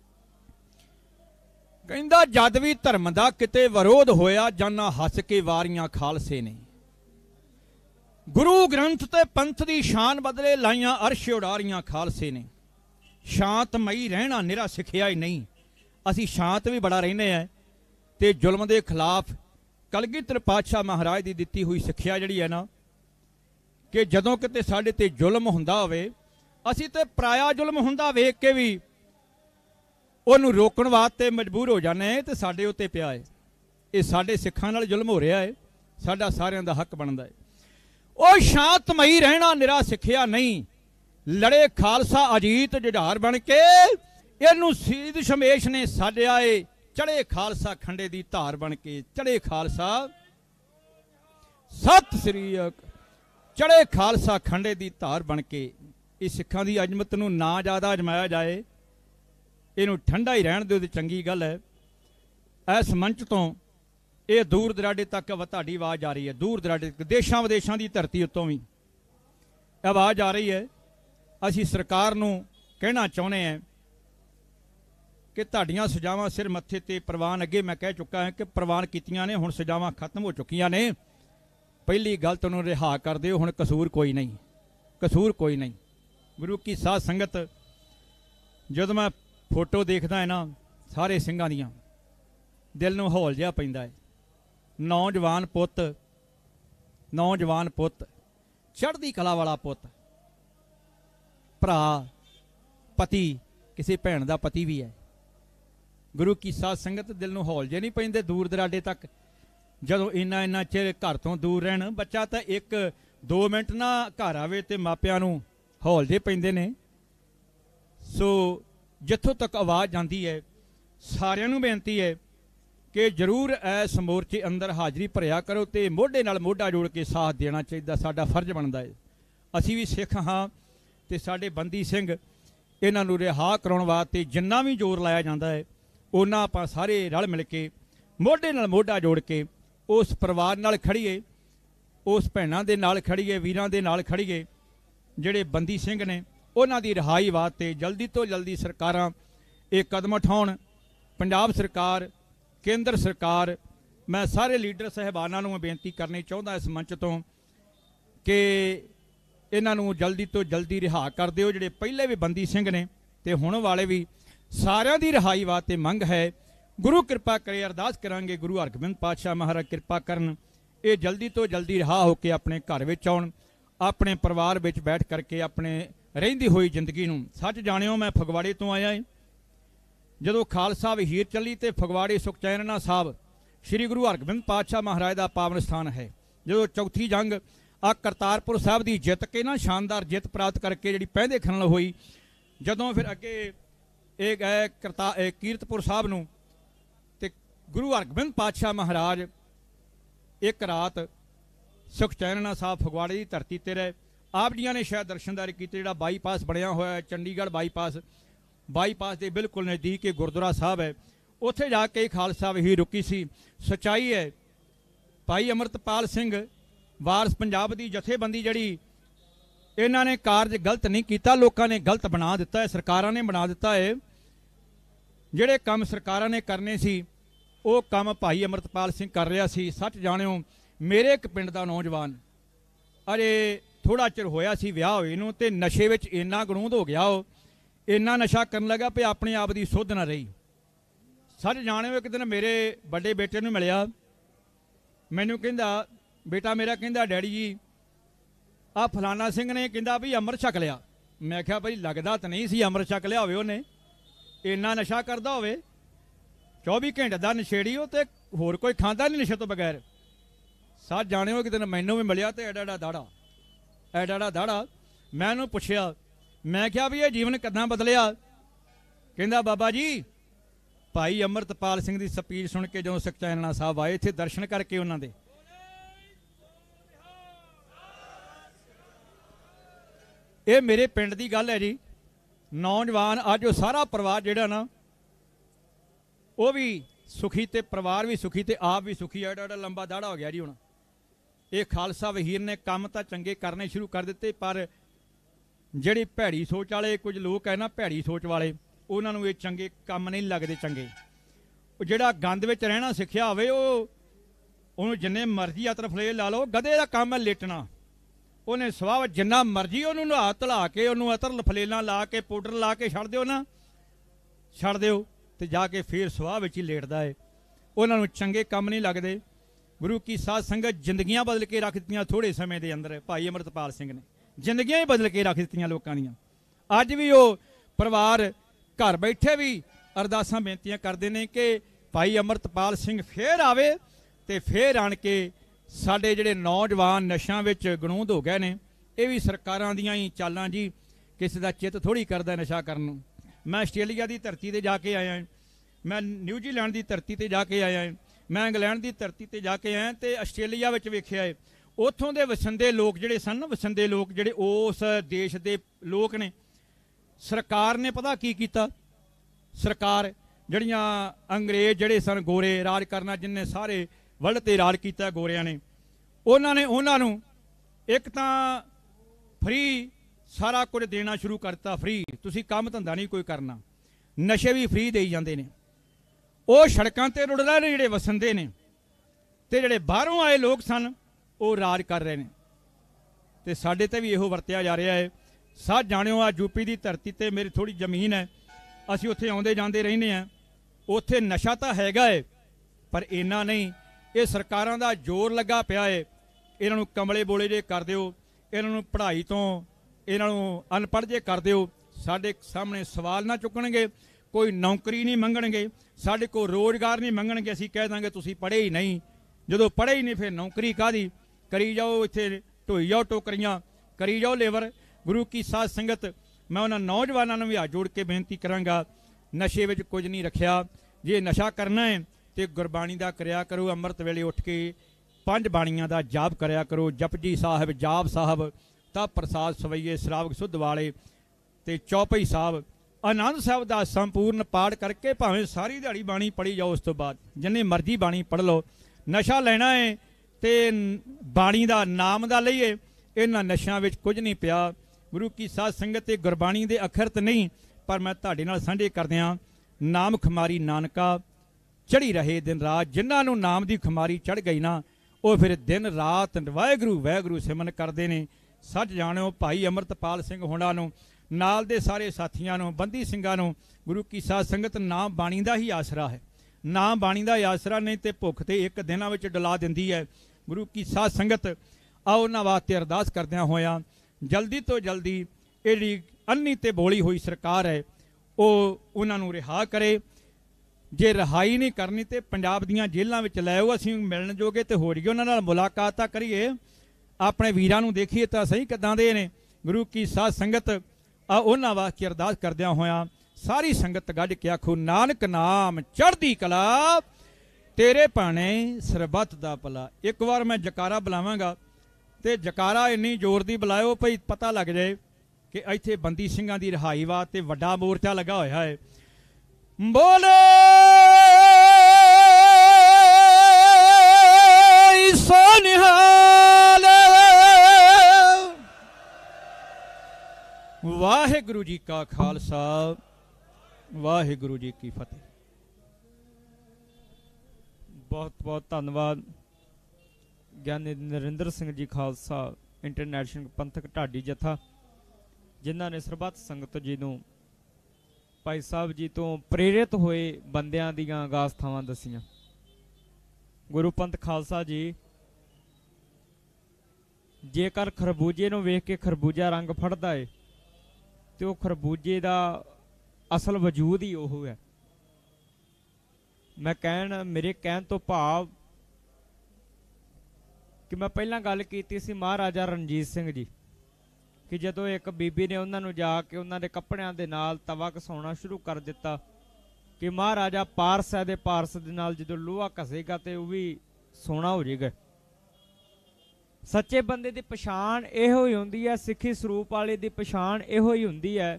ਜਦ ਵੀ ਧਰਮ ਦਾ ਕਿਤੇ ਵਿਰੋਧ ਹੋਇਆ, ਜਾਨਾ ਹੱਸ ਕੇ ਵਾਰੀਆਂ ਖਾਲਸੇ ਨੇ। ਗੁਰੂ ਗ੍ਰੰਥ ਤੇ ਪੰਥ ਦੀ ਸ਼ਾਨ ਬਦਲੇ ਲਾਈਆਂ ਅਰਸ਼ ਉਡਾਰੀਆਂ ਖਾਲਸੇ ਨੇ। ਸ਼ਾਂਤਮਈ ਰਹਿਣਾ ਨਿਰਾ ਸਿੱਖਿਆ ਹੀ ਨਹੀਂ, ਅਸੀਂ ਸ਼ਾਂਤ ਵੀ ਬੜਾ ਰਹਿੰਦੇ ਆ ਤੇ ਜ਼ੁਲਮ ਦੇ ਖਿਲਾਫ ਕਲਗੀਧਰ ਪਾਤਸ਼ਾਹ ਮਹਾਰਾਜ ਦੀ ਦਿੱਤੀ ਹੋਈ ਸਿੱਖਿਆ ਜਿਹੜੀ ਹੈ ਨਾ, ਕਿ ਜਦੋਂ ਕਿਤੇ ਸਾਡੇ ਤੇ ਜ਼ੁਲਮ ਹੁੰਦਾ ਹੋਵੇ, ਅਸੀਂ ਤੇ ਪਰਾਇਆ ਜ਼ੁਲਮ ਹੁੰਦਾ ਵੇਖ ਕੇ ਵੀ ਉਹਨੂੰ ਰੋਕਣ ਵਾਸਤੇ ਮਜਬੂਰ ਹੋ ਜਾਂਦੇ ਹਾਂ ਤੇ ਸਾਡੇ ਉੱਤੇ ਪਿਆ ਹੈ। ਇਹ ਸਾਡੇ ਸਿੱਖਾਂ ਨਾਲ ਜ਼ੁਲਮ ਹੋ ਰਿਹਾ ਹੈ, ਸਾਡਾ ਸਾਰਿਆਂ ਦਾ ਹੱਕ ਬਣਦਾ ਹੈ। ਉਹ ਸ਼ਾਂਤਮਈ ਰਹਿਣਾ ਨਿਰਾ ਸਿੱਖਿਆ ਨਹੀਂ, ਲੜੇ ਖਾਲਸਾ ਅਜੀਤ ਜੁਝਾਰ ਬਣ ਕੇ, ਇਹਨੂੰ ਸੀਧ ਸ਼ਮੇਸ਼ ਨੇ ਸਾਡਿਆ ਏ, ਚੜੇ ਖਾਲਸਾ ਖੰਡੇ ਦੀ ਧਾਰ ਬਣ ਕੇ। ਚੜੇ ਖਾਲਸਾ ਸਤਿ ਸ੍ਰੀ ਅਕਾਲ, ਚੜੇ ਖਾਲਸਾ ਖੰਡੇ ਦੀ ਧਾਰ ਬਣ ਕੇ। ਇਹ ਸਿੱਖਾਂ ਦੀ ਅਜ਼ਮਤ ਨੂੰ ਨਾ ਜ਼ਿਆਦਾ ਅਜਮਾਇਆ ਜਾਏ, ਇਹਨੂੰ ਠੰਡਾ ਹੀ ਰਹਿਣ ਦਿਓ ਤੇ ਚੰਗੀ ਗੱਲ ਹੈ। ਇਸ ਮੰਚ ਤੋਂ ਇਹ ਦੂਰ ਦਰਾਡੇ ਤੱਕ ਤੁਹਾਡੀ ਆਵਾਜ਼ ਆ ਰਹੀ ਹੈ, ਦੂਰ ਦਰਾਡੇ ਦੇਸ਼ਾਂ ਵਿਦੇਸ਼ਾਂ ਦੀ ਧਰਤੀ ਉੱਤੋਂ ਵੀ ਆਵਾਜ਼ ਆ ਰਹੀ ਹੈ। ਅਸੀਂ ਸਰਕਾਰ ਨੂੰ ਕਹਿਣਾ ਚਾਹੁੰਦੇ ਹਾਂ ਕਿ ਤੁਹਾਡੀਆਂ ਸਜ਼ਾਵਾਂ ਸਿਰ ਮੱਥੇ ਤੇ ਪ੍ਰਵਾਨ, ਅੱਗੇ ਮੈਂ ਕਹਿ ਚੁੱਕਾ ਹਾਂ ਕਿ ਪ੍ਰਵਾਨ ਕੀਤੀਆਂ ਨੇ, ਹੁਣ ਸਜ਼ਾਵਾਂ ਖਤਮ ਹੋ ਚੁੱਕੀਆਂ ਨੇ। ਪਹਿਲੀ ਗਲਤ ਨੂੰ ਰਿਹਾ ਕਰ ਦਿਓ, ਹੁਣ ਕਸੂਰ ਕੋਈ ਨਹੀਂ, ਕਸੂਰ ਕੋਈ ਨਹੀਂ। ਗੁਰੂ ਕੀ ਸਾਧ ਸੰਗਤ, ਜਦੋਂ ਮੈਂ ਫੋਟੋ ਦੇਖਦਾ ਹੈ ਨਾ ਸਾਰੇ ਸਿੰਘਾਂ ਦੀਆਂ, ਦਿਲ ਨੂੰ ਹੌਲ ਜਿਹਾ ਪੈਂਦਾ ਹੈ। ਨੌਜਵਾਨ ਪੁੱਤ, ਨੌਜਵਾਨ ਪੁੱਤ, ਚੜ੍ਹਦੀ ਕਲਾ ਵਾਲਾ ਪੁੱਤ, ਭਰਾ, ਪਤੀ, ਕਿਸੇ ਭੈਣ ਦਾ ਪਤੀ ਵੀ ਹੈ। ਗੁਰੂ ਕੀ ਸਾਧ ਸੰਗਤ, ਦਿਲ ਨੂੰ ਹੌਲ ਜੇ ਨਹੀਂ ਪੈਂਦੇ ਦੂਰ ਦਰਾਡੇ ਤੱਕ ਜਦੋਂ ਇੰਨਾ ਚਿਰ ਘਰ ਤੋਂ ਦੂਰ ਰਹਿਣ। ਬੱਚਾ ਤਾਂ 1-2 ਮਿੰਟ ਨਾ ਘਰ ਆਵੇ ਤੇ ਮਾਪਿਆਂ ਨੂੰ ਹੌਲ ਜੇ ਪੈਂਦੇ ਨੇ। ਸੋ ਜਿੱਥੋਂ ਤੱਕ ਆਵਾਜ਼ ਜਾਂਦੀ ਹੈ, ਸਾਰਿਆਂ ਨੂੰ ਬੇਨਤੀ ਹੈ ਕਿ ਜ਼ਰੂਰ ਇਸ ਮੋਰਚੇ ਅੰਦਰ ਹਾਜ਼ਰੀ ਭਰਿਆ ਕਰੋ ਤੇ ਮੋਢੇ ਨਾਲ ਮੋਢਾ ਜੋੜ ਕੇ ਸਾਥ ਦੇਣਾ ਚਾਹੀਦਾ, ਸਾਡਾ ਫਰਜ਼ ਬਣਦਾ ਹੈ। ਅਸੀਂ ਵੀ ਸਿੱਖ ਹਾਂ ਤੇ ਸਾਡੇ ਬੰਦੀ ਸਿੰਘ, ਇਹਨਾਂ ਨੂੰ ਰਿਹਾ ਕਰਾਉਣ ਵਾਸਤੇ ਜਿੰਨਾ ਵੀ ਜ਼ੋਰ ਲਾਇਆ ਜਾਂਦਾ ਹੈ, ਉਹਨਾਂ ਆਪਾਂ ਸਾਰੇ ਰਲ ਮਿਲ ਕੇ ਮੋਢੇ ਨਾਲ ਮੋਢਾ ਜੋੜ ਕੇ ਉਸ ਪਰਿਵਾਰ ਨਾਲ ਖੜੀਏ, ਉਸ ਭੈਣਾਂ ਦੇ ਨਾਲ ਖੜੀਏ, ਵੀਰਾਂ ਦੇ ਨਾਲ ਖੜੀਏ ਜਿਹੜੇ ਬੰਦੀ ਸਿੰਘ ਨੇ। ਉਹਨਾਂ ਦੀ ਰਿਹਾਈ ਵਾਸਤੇ ਜਲਦੀ ਤੋਂ ਜਲਦੀ ਸਰਕਾਰਾਂ ਇਹ ਕਦਮ ਉਠਾਉਣ। ਪੰਜਾਬ ਸਰਕਾਰ, ਕੇਂਦਰ ਸਰਕਾਰ, ਮੈਂ ਸਾਰੇ ਲੀਡਰ ਸਾਹਿਬਾਨਾਂ ਨੂੰ ਬੇਨਤੀ ਕਰਨੀ ਚਾਹੁੰਦਾ ਇਸ ਮੰਚ ਤੋਂ ਕਿ ਇਹਨਾਂ ਨੂੰ ਜਲਦੀ ਤੋਂ ਜਲਦੀ ਰਿਹਾ ਕਰ ਦਿਓ। ਜਿਹੜੇ ਪਹਿਲੇ ਵੀ ਬੰਦੀ ਸਿੰਘ ਨੇ ਤੇ ਹੁਣ ਵਾਲੇ ਵੀ, ਸਾਰਿਆਂ ਦੀ ਰਿਹਾਈ ਵਾਸਤੇ ਮੰਗ ਹੈ ਗੁਰੂ ਕਿਰਪਾ ਕਰੇ। ਅਰਦਾਸ ਕਰਾਂਗੇ ਗੁਰੂ ਹਰਗੋਬਿੰਦ ਪਾਤਸ਼ਾਹ ਮਹਾਰਾਜ ਕਿਰਪਾ ਕਰਨ, ਇਹ ਜਲਦੀ ਤੋਂ ਜਲਦੀ ਰਿਹਾ ਹੋ ਕੇ ਆਪਣੇ ਘਰ ਵਿੱਚ ਆਉਣ, ਆਪਣੇ ਪਰਿਵਾਰ ਵਿੱਚ ਬੈਠ ਕਰਕੇ ਆਪਣੇ ਰਹਿੰਦੀ ਹੋਈ ਜ਼ਿੰਦਗੀ ਨੂੰ। ਸੱਚ ਜਾਣਿਓ, ਮੈਂ ਫਗਵਾੜੇ ਤੋਂ ਆਇਆ ਏ। ਜਦੋਂ ਖਾਲਸਾ ਵਹੀਰ ਚੱਲੀ ਤੇ ਫਗਵਾੜੇ ਸੁਖਚੈਨਣਾ ਸਾਹਿਬ ਸ੍ਰੀ ਗੁਰੂ ਹਰਗੋਬਿੰਦ ਪਾਤਸ਼ਾਹ ਮਹਾਰਾਜ ਦਾ ਪਾਵਨ ਸਥਾਨ ਹੈ। ਜਦੋਂ ਚੌਥੀ ਜੰਗ ਆ ਕਰਤਾਰਪੁਰ ਸਾਹਿਬ ਦੀ ਜਿੱਤ ਕੇ ਨਾ, ਸ਼ਾਨਦਾਰ ਜਿੱਤ ਪ੍ਰਾਪਤ ਕਰਕੇ ਜਿਹੜੀ ਪਹਿਦੇ ਖਨਲ ਹੋਈ, ਜਦੋਂ ਫਿਰ ਅੱਗੇ ਇਹ ਗਏ ਕੀਰਤਪੁਰ ਸਾਹਿਬ ਨੂੰ, ਤੇ ਗੁਰੂ ਹਰਗੋਬਿੰਦ ਪਾਤਸ਼ਾਹ ਮਹਾਰਾਜ ਇੱਕ ਰਾਤ ਸੁਖਚੈਨਣਾ ਸਾਹਿਬ ਫਗਵਾੜੇ ਦੀ ਧਰਤੀ ਤੇ ਰਹੇ। ਆਪ ਜੀਆਂ ਨੇ ਸ਼ਾਇਦ ਦਰਸ਼ਨਦਾਰੀ ਕੀਤੇ। ਜਿਹੜਾ ਬਾਈਪਾਸ ਬਣਿਆ ਹੋਇਆ ਹੈ ਚੰਡੀਗੜ੍ਹ ਬਾਈਪਾਸ ਦੇ ਬਿਲਕੁਲ ਨਜ਼ਦੀਕ ਇਹ ਗੁਰਦੁਆਰਾ ਸਾਹਿਬ ਹੈ, ਉੱਥੇ ਜਾ ਕੇ ਖਾਲਸਾ ਵਹੀਰ ਰੁਕੀ ਸੀ। ਸੱਚਾਈ ਹੈ, ਭਾਈ ਅਮਰਤਪਾਲ ਸਿੰਘ ਵਾਰਸ ਪੰਜਾਬ ਦੀ ਜਥੇਬੰਦੀ ਜਿਹੜੀ, ਇਹਨਾਂ ਨੇ ਕਾਰਜ ਗਲਤ ਨਹੀਂ ਕੀਤਾ, ਲੋਕਾਂ ਨੇ ਗਲਤ ਬਣਾ ਦਿੱਤਾ ਹੈ, ਸਰਕਾਰਾਂ ਨੇ ਬਣਾ ਦਿੱਤਾ ਹੈ। ਜਿਹੜੇ ਕੰਮ ਸਰਕਾਰਾਂ ਨੇ ਕਰਨੇ ਸੀ ਉਹ ਕੰਮ ਭਾਈ ਅਮਰਤਪਾਲ ਸਿੰਘ ਕਰ ਰਿਹਾ ਸੀ। ਸੱਚ ਜਾਣਿਓ, ਮੇਰੇ ਇੱਕ ਪਿੰਡ ਦਾ ਨੌਜਵਾਨ ਅਜੇ ਥੋੜਾ ਚਿਰ ਹੋਇਆ ਸੀ ਵਿਆਹ ਹੋਏ ਨੂੰ, ਤੇ ਨਸ਼ੇ ਵਿੱਚ ਇੰਨਾ ਗਣੂੰਦ ਹੋ ਗਿਆ, ਉਹ ਇੰਨਾ ਨਸ਼ਾ ਕਰਨ ਲੱਗਾ ਵੀ ਆਪਣੇ ਆਪ ਦੀ ਸੁੱਧ ਨਾ ਰਹੀ। ਸੱਚ ਜਾਣਿਓ, ਇੱਕ ਦਿਨ ਮੇਰੇ ਵੱਡੇ ਬੇਟੇ ਨੂੰ ਮਿਲਿਆ, ਮੈਨੂੰ ਕਹਿੰਦਾ, ਬੇਟਾ ਮੇਰਾ ਕਹਿੰਦਾ, ਡੈਡੀ ਜੀ ਆ ਫਲਾਣਾ ਸਿੰਘ ਨੇ ਕਹਿੰਦਾ ਵੀ ਅੰਮ੍ਰਿਤ ਛਕ ਲਿਆ। ਮੈਂ ਕਿਹਾ ਭਾਈ ਲੱਗਦਾ ਤਾਂ ਨਹੀਂ ਸੀ ਅੰਮ੍ਰਿਤ ਛਕ ਲਿਆ ਹੋਵੇ, ਉਹਨੇ ਇੰਨਾ ਨਸ਼ਾ ਕਰਦਾ ਹੋਵੇ, 24 ਘੰਟੇ ਦਾ ਨਸ਼ੇੜੀ ਉਹ, ਤੇ ਹੋਰ ਕੋਈ ਖਾਂਦਾ ਨਹੀਂ ਨਸ਼ੇ ਤੋਂ ਬਗੈਰ। ਸੱਚ ਜਾਣਿਓ, ਇੱਕ ਦਿਨ ਮੈਨੂੰ ਵੀ ਮਿਲਿਆ ਤੇ ਐਡਾ ਦਾੜਾ। ਮੈਂ ਉਹਨੂੰ ਪੁੱਛਿਆ, ਮੈਂ ਕਿਹਾ ਵੀ ਇਹ ਜੀਵਨ ਕਿੱਦਾਂ ਬਦਲਿਆ? ਕਹਿੰਦਾ ਬਾਬਾ ਜੀ ਭਾਈ ਅਮਰਤਪਾਲ ਸਿੰਘ ਦੀ ਸਪੀਚ ਸੁਣ ਕੇ ਜਦੋਂ ਸੁਖਚੈਨਣਾ ਸਾਹਿਬ ਆਏ ਇੱਥੇ ਦਰਸ਼ਨ ਕਰਕੇ ਉਹਨਾਂ ਦੇ, ਇਹ ਮੇਰੇ ਪਿੰਡ ਦੀ ਗੱਲ ਹੈ ਜੀ। ਨੌਜਵਾਨ ਅੱਜ ਉਹ ਸਾਰਾ ਪਰਿਵਾਰ ਜਿਹੜਾ ਨਾ ਉਹ ਵੀ ਸੁਖੀ ਤੇ ਪਰਿਵਾਰ ਵੀ ਸੁਖੀ ਤੇ ਆਪ ਵੀ ਸੁਖੀ। ਐਡਾ ਲੰਬਾ ਦਾੜਾ ਹੋ ਗਿਆ ਜੀ ਹੁਣ। ਇਹ ਖਾਲਸਾ ਵਹੀਰ ਨੇ ਕੰਮ ਤਾਂ ਚੰਗੇ ਕਰਨੇ ਸ਼ੁਰੂ ਕਰ ਦਿੱਤੇ, ਪਰ ਜਿਹੜੀ ਭੈੜੀ ਸੋਚ ਵਾਲੇ ਕੁਝ ਲੋਕ ਹੈ ਨਾ, ਭੈੜੀ ਸੋਚ ਵਾਲੇ, ਉਹਨਾਂ ਨੂੰ ਇਹ ਚੰਗੇ ਕੰਮ ਨਹੀਂ ਲੱਗਦੇ ਚੰਗੇ। ਉਹ ਜਿਹੜਾ ਗੰਦ ਵਿੱਚ ਰਹਿਣਾ ਸਿੱਖਿਆ ਹੋਵੇ ਉਹਨੂੰ ਜਿੰਨੇ ਮਰਜ਼ੀ ਅਤਰ ਫਲੇਲ ਲਾ ਲਓ, ਗਧੇ ਦਾ ਕੰਮ ਹੈ ਲੇਟਣਾ। ਉਹਨੇ ਸੁਭਾਅ ਜਿੰਨਾ ਮਰਜ਼ੀ ਉਹਨੂੰ ਨਹਾ ਧਲਾ ਕੇ ਉਹਨੂੰ ਅਤਰ ਫਲੇਲਾਂ ਲਾ ਕੇ ਪਾਊਡਰ ਲਾ ਕੇ ਛੱਡ ਦਿਓ ਤੇ ਜਾ ਕੇ ਫੇਰ ਸੁਭਾਅ ਵਿੱਚ ਹੀ ਲੇਟਦਾ ਹੈ। ਉਹਨਾਂ ਨੂੰ ਚੰਗੇ ਕੰਮ ਨਹੀਂ ਲੱਗਦੇ। ਗੁਰੂ ਕੀ ਸਾਧ ਸੰਗਤ ਜ਼ਿੰਦਗੀਆਂ ਬਦਲ ਕੇ ਰੱਖ ਦਿੱਤੀਆਂ ਥੋੜੇ ਸਮੇਂ ਦੇ ਅੰਦਰ। ਭਾਈ ਅਮਰਤਪਾਲ ਸਿੰਘ ਨੇ ਜ਼ਿੰਦਗੀਆਂ ਹੀ ਬਦਲ ਕੇ ਰੱਖ ਦਿੱਤੀਆਂ ਲੋਕਾਂ ਦੀਆਂ। ਅੱਜ ਵੀ ਉਹ ਪਰਿਵਾਰ ਘਰ ਬੈਠੇ ਵੀ ਅਰਦਾਸਾਂ ਬੇਨਤੀਆਂ ਕਰਦੇ ਨੇ ਕਿ ਭਾਈ ਅਮਰਤਪਾਲ ਸਿੰਘ ਫੇਰ ਆਵੇ ਤੇ ਫੇਰ ਆਣ ਕੇ ਸਾਡੇ ਜਿਹੜੇ ਨੌਜਵਾਨ ਨਸ਼ਿਆਂ ਵਿੱਚ ਗਣੂੰਦ ਹੋ ਗਏ ਨੇ। ਇਹ ਵੀ ਸਰਕਾਰਾਂ ਦੀਆਂ ਹੀ ਚਾਲਾਂ ਜੀ, ਕਿਸੇ ਦਾ ਚਿੱਤ ਥੋੜੀ ਕਰਦਾ ਨਸ਼ਾ ਕਰਨ ਨੂੰ। ਮੈਂ ਆਸਟ੍ਰੇਲੀਆ ਦੀ ਧਰਤੀ ਤੇ ਜਾ ਕੇ ਆਇਆ, ਮੈਂ ਨਿਊਜ਼ੀਲੈਂਡ ਦੀ ਧਰਤੀ ਤੇ ਜਾ ਕੇ ਆਇਆ, ਮੈਂ ਇੰਗਲੈਂਡ ਦੀ ਧਰਤੀ ਤੇ ਜਾ ਕੇ ਆਇਆ ਤੇ ਆਸਟ੍ਰੇਲੀਆ ਵਿੱਚ ਵੇਖਿਆ ਹੈ ਉੱਥੋਂ ਦੇ ਵਸੰਦੇ ਲੋਕ ਜਿਹੜੇ ਸਨ, ਵਸੰਦੇ ਲੋਕ ਜਿਹੜੇ ਉਸ ਦੇਸ਼ ਦੇ ਲੋਕ ਨੇ, ਸਰਕਾਰ ਨੇ ਪਤਾ ਕੀ ਕੀਤਾ? ਸਰਕਾਰ ਜਿਹੜੀਆਂ ਅੰਗਰੇਜ਼ ਜਿਹੜੇ ਸਨ ਗੋਰੇ ਰਾਜ ਕਰਨਾ, ਜਿਨਨੇ ਸਾਰੇ ਵਰਲਡ ਤੇ ਰਾਜ ਕੀਤਾ ਗੋਰਿਆਂ ਨੇ, ਉਹਨਾਂ ਨੂੰ ਇੱਕ ਤਾਂ ਫ੍ਰੀ ਸਾਰਾ ਕੁਝ ਦੇਣਾ ਸ਼ੁਰੂ ਕਰਤਾ। ਫ੍ਰੀ, ਤੁਸੀਂ ਕੰਮ ਧੰਦਾ ਨਹੀਂ ਕੋਈ ਕਰਨਾ, ਨਸ਼ੇ ਵੀ ਫ੍ਰੀ ਦੇਈ ਜਾਂਦੇ ਨੇ। ਉਹ ਸੜਕਾਂ ਤੇ ਰੁੜ ਰਹੇ ਨੇ ਜਿਹੜੇ ਵਸੰਦੇ ਨੇ, ਤੇ ਜਿਹੜੇ ਬਾਹਰੋਂ ਆਏ ਲੋਕ ਸਨ ਉਹ ਰਾਜ ਕਰ ਰਹੇ ਨੇ। ਤੇ ਸਾਡੇ ਤੇ ਵੀ ਇਹੋ ਵਰਤਿਆ ਜਾ ਰਿਹਾ ਹੈ। ਸਾਧ ਜਾਣਿਓ, ਆ ਯੂਪੀ ਦੀ ਧਰਤੀ ਤੇ ਮੇਰੀ ਥੋੜੀ ਜ਼ਮੀਨ ਹੈ, ਅਸੀਂ ਉੱਥੇ ਆਉਂਦੇ ਜਾਂਦੇ ਰਹਿੰਦੇ ਹਾਂ। ਉੱਥੇ ਨਸ਼ਾ ਤਾਂ ਹੈਗਾ ਹੈ ਪਰ ਇੰਨਾ ਨਹੀਂ। ਇਹ ਸਰਕਾਰਾਂ ਦਾ ਜ਼ੋਰ ਲੱਗਾ ਪਿਆ ਹੈ। ਇਹਨਾਂ ਨੂੰ ਕਮਲੇ ਬੋਲੇ ਜੇ ਕਰ ਦਿਓ, ਇਹਨਾਂ ਨੂੰ ਪੜ੍ਹਾਈ ਤੋਂ ਇਹਨਾਂ ਨੂੰ ਅਨਪੜ੍ਹ ਜੇ ਕਰ ਦਿਓ, ਸਾਡੇ ਸਾਹਮਣੇ ਸਵਾਲ ਨਾ ਚੁੱਕਣਗੇ, ਕੋਈ ਨੌਕਰੀ ਨਹੀਂ ਮੰਗਣਗੇ, ਸਾਡੇ ਕੋਲ ਰੋਜ਼ਗਾਰ ਨਹੀਂ ਮੰਗਣਗੇ। ਅਸੀਂ ਕਹਿ ਦਾਂਗੇ ਤੁਸੀਂ ਪੜ੍ਹੇ ਹੀ ਨਹੀਂ। ਜਦੋਂ ਪੜ੍ਹੇ ਹੀ ਨਹੀਂ ਫਿਰ ਨੌਕਰੀ ਕਾਹਦੀ? ਕਰੀ ਜਾਓ ਇੱਥੇ, ਢੋਈ ਜਾਓ ਟੋਕਰੀਆਂ, ਕਰੀ ਜਾਓ ਲੇਬਰ। ਗੁਰੂ ਕੀ ਸਾਧ ਸੰਗਤ, ਮੈਂ ਉਹਨਾਂ ਨੌਜਵਾਨਾਂ ਨੂੰ ਵੀ ਹੱਥ ਜੋੜ ਕੇ ਬੇਨਤੀ ਕਰਾਂਗਾ, ਨਸ਼ੇ ਵਿੱਚ ਕੁਝ ਨਹੀਂ ਰੱਖਿਆ। ਜੇ ਨਸ਼ਾ ਕਰਨਾ ਹੈ ਤੇ ਗੁਰਬਾਣੀ ਦਾ ਕਰਿਆ ਕਰੋ। ਅੰਮ੍ਰਿਤ ਵੇਲੇ ਉੱਠ ਕੇ 5 ਬਾਣੀਆਂ ਦਾ ਜਾਪ ਕਰਿਆ ਕਰੋ, ਜਪਜੀ ਸਾਹਿਬ, ਜਾਪ ਸਾਹਿਬ, ਤਪ ਪ੍ਰਸਾਦ ਸਵਈਏ, ਸ਼ਰਾਵਕ ਸੁੱਧ ਵਾਲੇ ਤੇ ਚੌਪਈ ਸਾਹਿਬ, ਆਨੰਦ ਸਾਹਿਬ ਦਾ ਸੰਪੂਰਨ ਪਾਠ ਕਰਕੇ ਭਾਵੇਂ ਸਾਰੀ ਦਿਹਾੜੀ ਬਾਣੀ ਪੜ੍ਹੀ ਜਾਓ। ਉਸ ਤੋਂ ਬਾਅਦ ਜਿੰਨੀ ਮਰਜ਼ੀ ਬਾਣੀ ਪੜ੍ਹ ਲਓ। ਨਸ਼ਾ ਲੈਣਾ ਹੈ ਤੇ ਬਾਣੀ ਦਾ ਨਾਮ ਦਾ ਲਈਏ। ਇਹਨਾਂ ਨਸ਼ਿਆਂ ਵਿੱਚ ਕੁਝ ਨਹੀਂ ਪਿਆ। ਗੁਰੂ ਕੀ ਸਾਧ ਸੰਗਤ ਤੇ ਗੁਰਬਾਣੀ ਦੇ ਅੱਖਰ ਤਾਂ ਨਹੀਂ, ਪਰ ਮੈਂ ਤੁਹਾਡੇ ਨਾਲ ਸਾਂਝੇ ਕਰਦਿਆਂ, ਨਾਮ ਖੁਮਾਰੀ ਨਾਨਕਾ ਚੜ੍ਹੀ ਰਹੇ ਦਿਨ ਰਾਤ। ਜਿਨ੍ਹਾਂ ਨੂੰ ਨਾਮ ਦੀ ਖੁਮਾਰੀ ਚੜ੍ਹ ਗਈ ਨਾ, ਉਹ ਫਿਰ ਦਿਨ ਰਾਤ ਵਾਹਿਗੁਰੂ ਵਾਹਿਗੁਰੂ ਸਿਮਰਨ ਕਰਦੇ ਨੇ। ਸੱਚ ਜਾਣਿਓ, ਭਾਈ ਅਮਰਤਪਾਲ ਸਿੰਘ ਹੋਣਾ ਨੂੰ, ਨਾਲ ਦੇ ਸਾਰੇ ਸਾਥੀਆਂ ਨੂੰ, ਬੰਦੀ ਸਿੰਘਾਂ ਨੂੰ ਗੁਰੂ ਕੀ ਸਾਧ ਸੰਗਤ ਨਾਮ ਬਾਣੀ ਦਾ ਹੀ ਆਸਰਾ ਹੈ। ना बाणी का आसरा नहीं तो भुख तो एक दिनों में डुला देंदी है। गुरु की साध संगत आओ उन्होंने वास्ते अरदास करदियां होया जल्दी तो जल्दी ये अन्नी ते बोली हुई सरकार है वो उन्होंने रिहा करे। जे रिहाई नहीं करनी तो पंजाब दीयां जेलों में लैओ, असीं मिलण जोगे तो हो रही उन्होंने मुलाकात करिए, अपने वीरां नूं देखिए तो सही किदां दे ने। गुरु की साध संगत आ उन्हां वास्ते अरदास करदियां होया सारी संगत गज के आखो नानक नाम चढ़दी कला तेरे भाने सरबत दा भला। एक बार मैं जकारा बुलावांगा तो जकारा इन्नी जोर दी बुलाओ भई पता लग जाए कि इत्थे बंदी सिंघां दी रिहाई वास्ते वड्डा मोर्चा लगा होया है। बोले सो निहाल वाहिगुरु जी का खालसा वाहिगुरु जी की फतेह। बहुत बहुत धन्यवाद ज्ञानी नरेंद्र सिंह जी खालसा इंटरनेशनल पंथक ढाडी जथा जिन्हों ने सरबत संगत जी नूं भाई साहब जी तो प्रेरित होए बंदियां दीयां गास्थावां दसियां। गुरु पंथ खालसा जी जेकर खरबूजे नूं वेख के खरबूजा रंग फड़दा है तो खरबूजे दा असल वजूद ही ओह है। मैं मेरे कहन तो भाव कि मैं पहला गल कीती सी महाराजा रणजीत सिंह जी कि जदों एक बीबी ने उन्होंने जाके उन्होंने कपड़ियां दे नाल तवा घसाउणा शुरू कर दिता कि महाराजा पारस है पारस दे नाल जदों लोहा घसेगा तो वह भी सोना हो जाएगा। सच्चे बंदे दी पछाण इहो ही हुंदी है, सिक्खी स्वरूप वाले दी पछाण इहो ही हुंदी है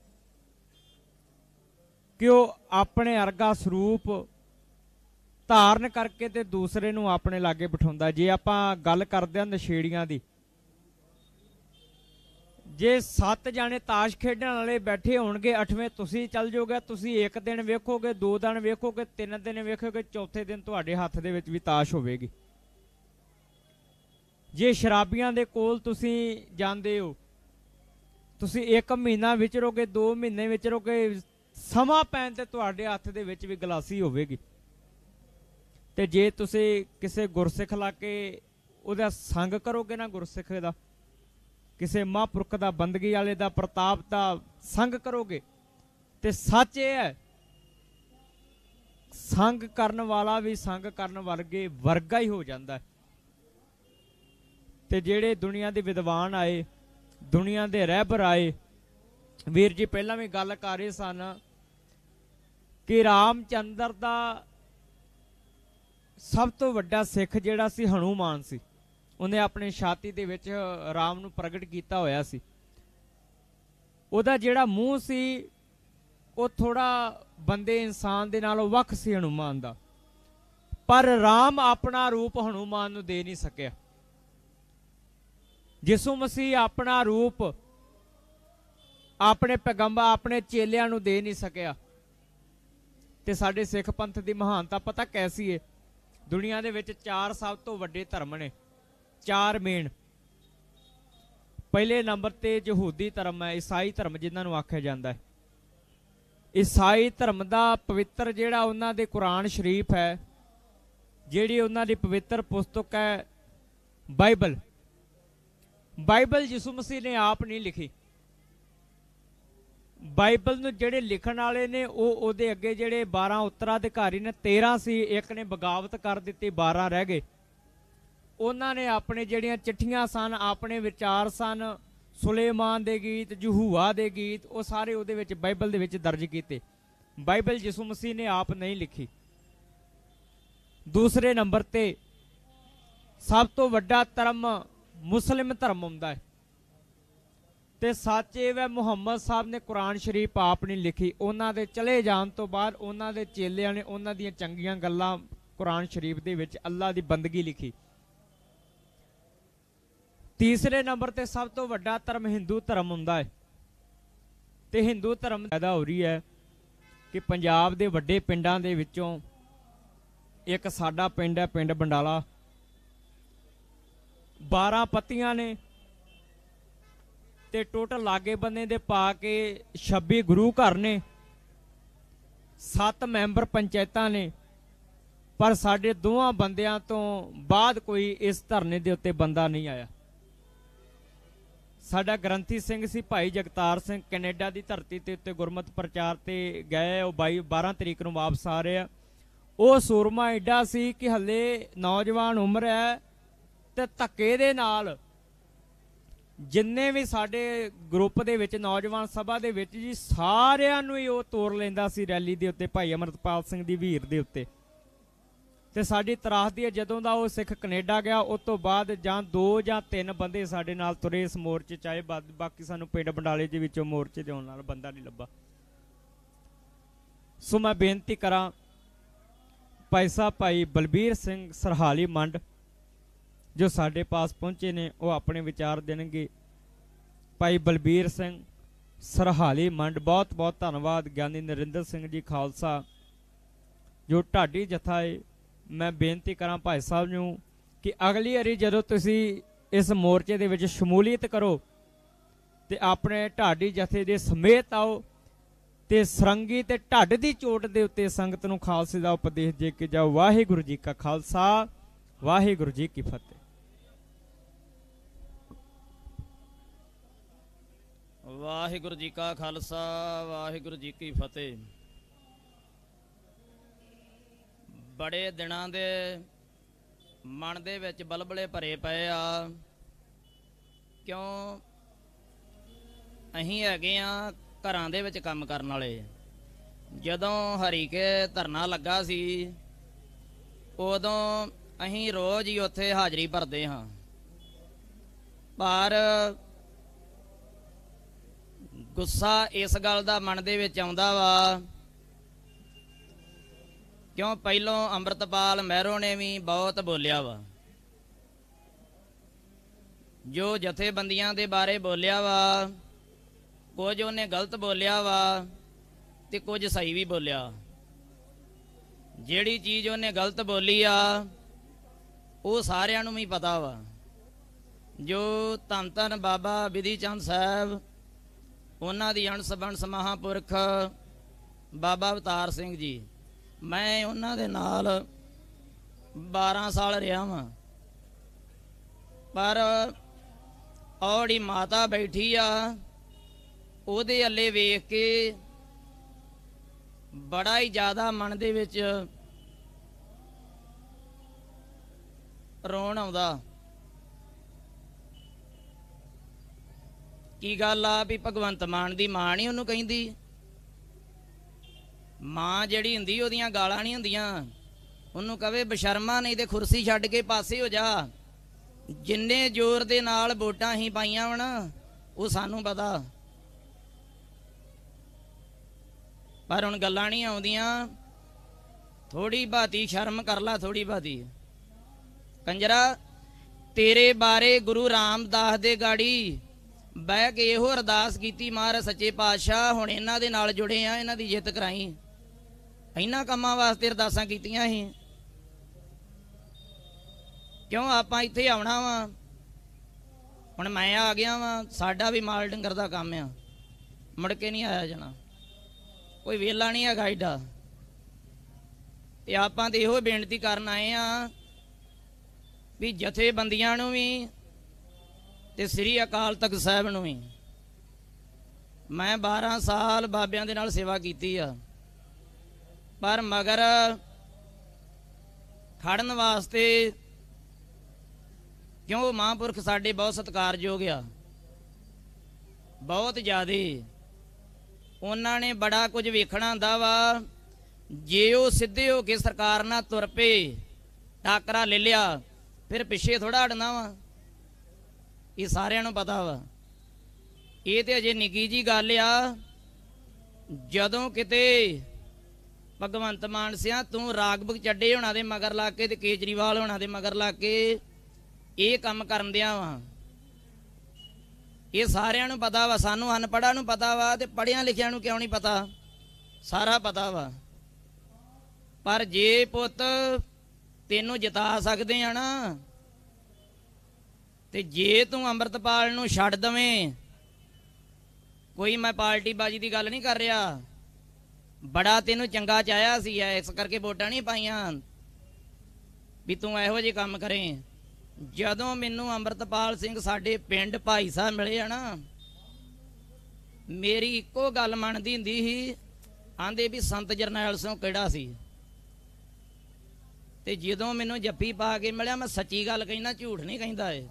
कि वह अपने अर्गा स्वरूप धारण करके ते दूसरे नूं अपने लागे बिठाउंदा। जे आपां गल करदे हां नशेड़ियां दी, जे 7 जाने ताश खेडण वाले बैठे होणगे 8वें तुसीं चल जाओगे, तुसीं एक दिन वेखोगे, 2 दिन वेखोगे, 3 दिन वेखोगे, चौथे दिन तुहाडे हत्थ दे विच भी ताश होवेगी। जे शराबियां दे कोल तुसीं जांदे हो, तुसीं 1 महीना विचरोगे, 2 महीने विचरोगे, समा पैण ते तुहाडे हत्थ दे विच भी गलासी होवेगी। ते जे तुसीं किसे गुरसिख लाके उहदा संग करोगे ना, गुरसिख दा किसी महापुरख का बंदगी वाले का प्रताप का संग करोगे तो सच ये है संग करन वाला भी संग करन वर्गे वर्गा ही हो जाता है। ते जेड़े दुनिया के विद्वान आए, दुनिया के रहबर आए, वीर जी पहला भी गल कर रहे सन कि रामचंद्र का सब तो वड्डा सिख जिहड़ा सी हनुमान सी। उन्हें अपने छाती दे विच राम नूं प्रगट किया होया सी। उहदा जिहड़ा मूँह सी वो थोड़ा बंदे इंसान दे नालों वख सी हनुमान दा, पर राम अपना रूप हनुमान नूं दे नहीं सकिया। यीशु मसीह अपना रूप अपने पैगंबर अपने चेलियां नूं दे नहीं सकिया। ते साडे सिख पंथ दी महानता पता कैसी है? दुनिया दे विच 4 सब तो वड्डे धर्म ने, 4 मेन। पहले नंबर ते यहूदी धर्म है, ईसाई धर्म जिन्होंने आख्या जाता है। ईसाई धर्म का पवित्र जिहड़ा उन्हां दे कुरान शरीफ है, जिहड़ी उन्हां दी पवित्र पुस्तक है बाइबल। बाइबल यीशु मसीह ने आप नहीं लिखी। बाइबल नूं जिहड़े लिखण वाले ने उहदे अगे जिहड़े 12 उत्तराधिकारी ने, 13 सी, एक ने बगावत कर दी, 12 रह गए। उन्होंने अपने जड़ियाँ चिट्ठियां सन, अपने विचार सन, सुलेमान दे गीत, यहूआ दे गीत, वो सारे उहदे विच बाइबल दे विच दर्ज किए। बाइबल यीशु मसीह ने आप नहीं लिखी। दूसरे नंबर ते सब तो वड्डा धर्म मुस्लिम धर्म हुंदा है। ते सच ये है मुहम्मद साहब ने कुरान शरीफ आप नहीं लिखी। उन्हां दे चले जान तो बाद उन्हां दे चेलियां ने उन्हां दीयां चंगियां गल्लां कुरान शरीफ दे विच अल्लाह दी बंदगी लिखी। तीसरे नंबर ते सब तो वड्डा धर्म हिंदू धर्म हुंदा है। ते हिंदू धर्म पैदा हो रही है कि पंजाब दे वड्डे पिंडां दे विचों एक साडा पिंड है, पिंड बंडाला। 12 पत्तियां ने ते टोटल लागे बन्ने दे पा के 26 गुरु घर ने, 7 मैंबर पंचायतां ने, पर साडे दोवां बंदियां तो बाद कोई इस धरने दे उत्ते बंदा नहीं आया। साडा ग्रंथी सिंह सी भाई जगतार सिंह कैनेडा की धरती ते उत्ते गुरमत प्रचार ते गए, 12 तरीक नूं वापस आ रहे। वो सूरमा एडा सी कि हले नौजवान उम्र है ते धक्के दे नाल जिन्ने भी साडे ग्रुप दे विच नौजवान सभा दे विच जी सारिआं नूं ही वो तोड़ लैंदा सी रैली दे उत्ते भाई अमरतपाल सिंह दी वीर दे उत्ते। ते साडी तरासदी है जदों दा वो सिख कनेडा गया उस तो बाद जां 2 ਜਾਂ 3 बंदे साडे नाल तुरे इस मोर्चे चाहे बाकी सानू पिंड बंडाले दे विचों मोर्चे दे आउण नाल बंदा नहीं लब्भा। सो मैं बेनती करा भाई साहब भाई बलबीर सिंह सरहाली मंड जो साडे पास पहुंचे ने वो अपने विचार देणगे। भाई बलबीर सिंह सरहाली मंड बहुत बहुत धन्नवाद। ज्ञानी नरिंदर सिंह जी खालसा जो ढाडी जथा है, मैं बेनती करा भाई साहब नूं कि अगली वारी जदों तुसीं इस मोर्चे दे विच शमूलीयत करो ते अपने ढाडी जथे दे समेत आओ ते सरंगी ते ढड्ड दी चोट दे उत्ते संगत नूं खालसे दा उपदेश दे के जाओ। वाहिगुरू जी का खालसा, वाहिगुरू जी की फतेह। वाहिगुरू जी का खालसा, वाहिगुरू जी की फतेह। बड़े दिनां दे मन दे विच बलबले भरे पए आ, क्यों अहीं हैगे आ घरां दे विच काम करन वाले। जदों हरीके धरना लगा सी उदों अहीं रोज़ ही उत्थे हाज़री भरदे हाँ, पर गुस्सा इस गल दा मन दे विच आउंदा वा क्यों पहलों अमृतपाल महरों ने भी बहुत बोलिया वा, जो जथेबंदियां दे बारे बोलिया वा कुछ उन्हें गलत बोलिया वा ते कुछ सही भी बोलिया। जिहड़ी चीज़ उन्हें गलत बोली आ वो सारिआं नूं भी पता वा। जो धन धन बाबा विधि चंद साहब उन्हां दी अणस बनस महापुरख बाबा अवतार सिंह जी, मैं उन्हां दे नाल 12 साल रहा वां, पर औड़ी माता बैठी आ ਉਹਦੇ ਅੱਲੇ ਵੇਖ के बड़ा ही ज़्यादा मन दे विच रोण आउंदा। की गल आ भी भगवंत मान दी मां नहीं उन्होंने कहिंदी, मां जिहड़ी हुंदी ओहदियां गालां नहीं हुंदियां, उन्होंने कहे बशर्मा नहीं ते खुरसी छड्ड के पासे हो जा। जिन्ने जोर दे नाल वोटां ही पाईयां वन वो सानू पता, पर हुण गल्लां नहीं आउंदियां। थोड़ी बाती शर्म कर ला, थोड़ी बाती कंजरा तेरे बारे गुरु रामदास दे गाड़ी बह के इहो अरदास कीती, महाराज सच्चे पातशाह हुण इन्हां दे नाल जुड़े आ, इन्हां दी जिੱਤ कराई। इन्हां कामां वास्ते अरदासां कीतियां ही, क्यों आपां इत्थे आउणा वा। हुण मैं आ गया वा, साडा भी माल डंगर दा काम आ, मुड़ के नहीं आया जाना, कोई वेला नहीं है एडा। ते आपां ते इहो बेनती करन आए आ भी जथेबंदियां नूं भी ते श्री अकाल तख्त साहिब नूं भी। मैं 12 साल बाबियां दे नाल सेवा कीती आ, पर मगर खड़न वास्ते क्यों महापुरख साडे बहुत सत्कारयोग आ, बहुत ज़्यादा। उन्होंने बड़ा कुछ वेखना हुंदा वा। जे वो सीधे हो के सरकार नाल तुर पे टाकरा ले लिया फिर पिछे थोड़ा हटना वा, ये सारिआं नूं पता वा। ये तो अजे निक्की जी गल आ, जदों किते भगवंत मान सिया तू राघव चड्डे होना दे मगर ला के ते केजरीवाल होना दे मगर ला के ये काम करन दिया वा, ये सारिआं नूं पता वा। सानू अनपढ़ां नूं पता वा ते पढ़िया लिखिया नूं क्यों नहीं पता, सारा पता वा। पर जे पुत तेनों जिता सकदे आ ना, ते जे तू अमृतपाल नूं छड्ड दवें, कोई मैं पार्टी बाजी की गल नहीं कर रहा, बड़ा तेनों चंगा चाहया सी, इस करके वोटां नहीं पाईयां, ਵੀ ਤੂੰ ਇਹੋ ਜਿਹੇ ਕੰਮ ਕਰੇ। ਜਦੋਂ ਮੈਨੂੰ ਅੰਮ੍ਰਿਤਪਾਲ ਸਿੰਘ ਸਾਡੇ ਪਿੰਡ ਭਾਈ ਸਾਹਿਬ ਮਿਲੇ ਆ ਨਾ, ਮੇਰੀ ਇੱਕੋ ਗੱਲ ਮੰਨਦੀ ਹੁੰਦੀ ਸੀ, ਆਂਦੇ ਵੀ ਸੰਤ ਜਰਨੈਲ ਸਿੰਘ ਕਿਹੜਾ ਸੀ। ਤੇ ਜਦੋਂ ਮੈਨੂੰ ਜੱਫੀ ਪਾ ਕੇ ਮਿਲਿਆ, ਮੈਂ ਸੱਚੀ ਗੱਲ ਕਹਿਣਾ, ਝੂਠ ਨਹੀਂ ਕਹਿੰਦਾ ਏ,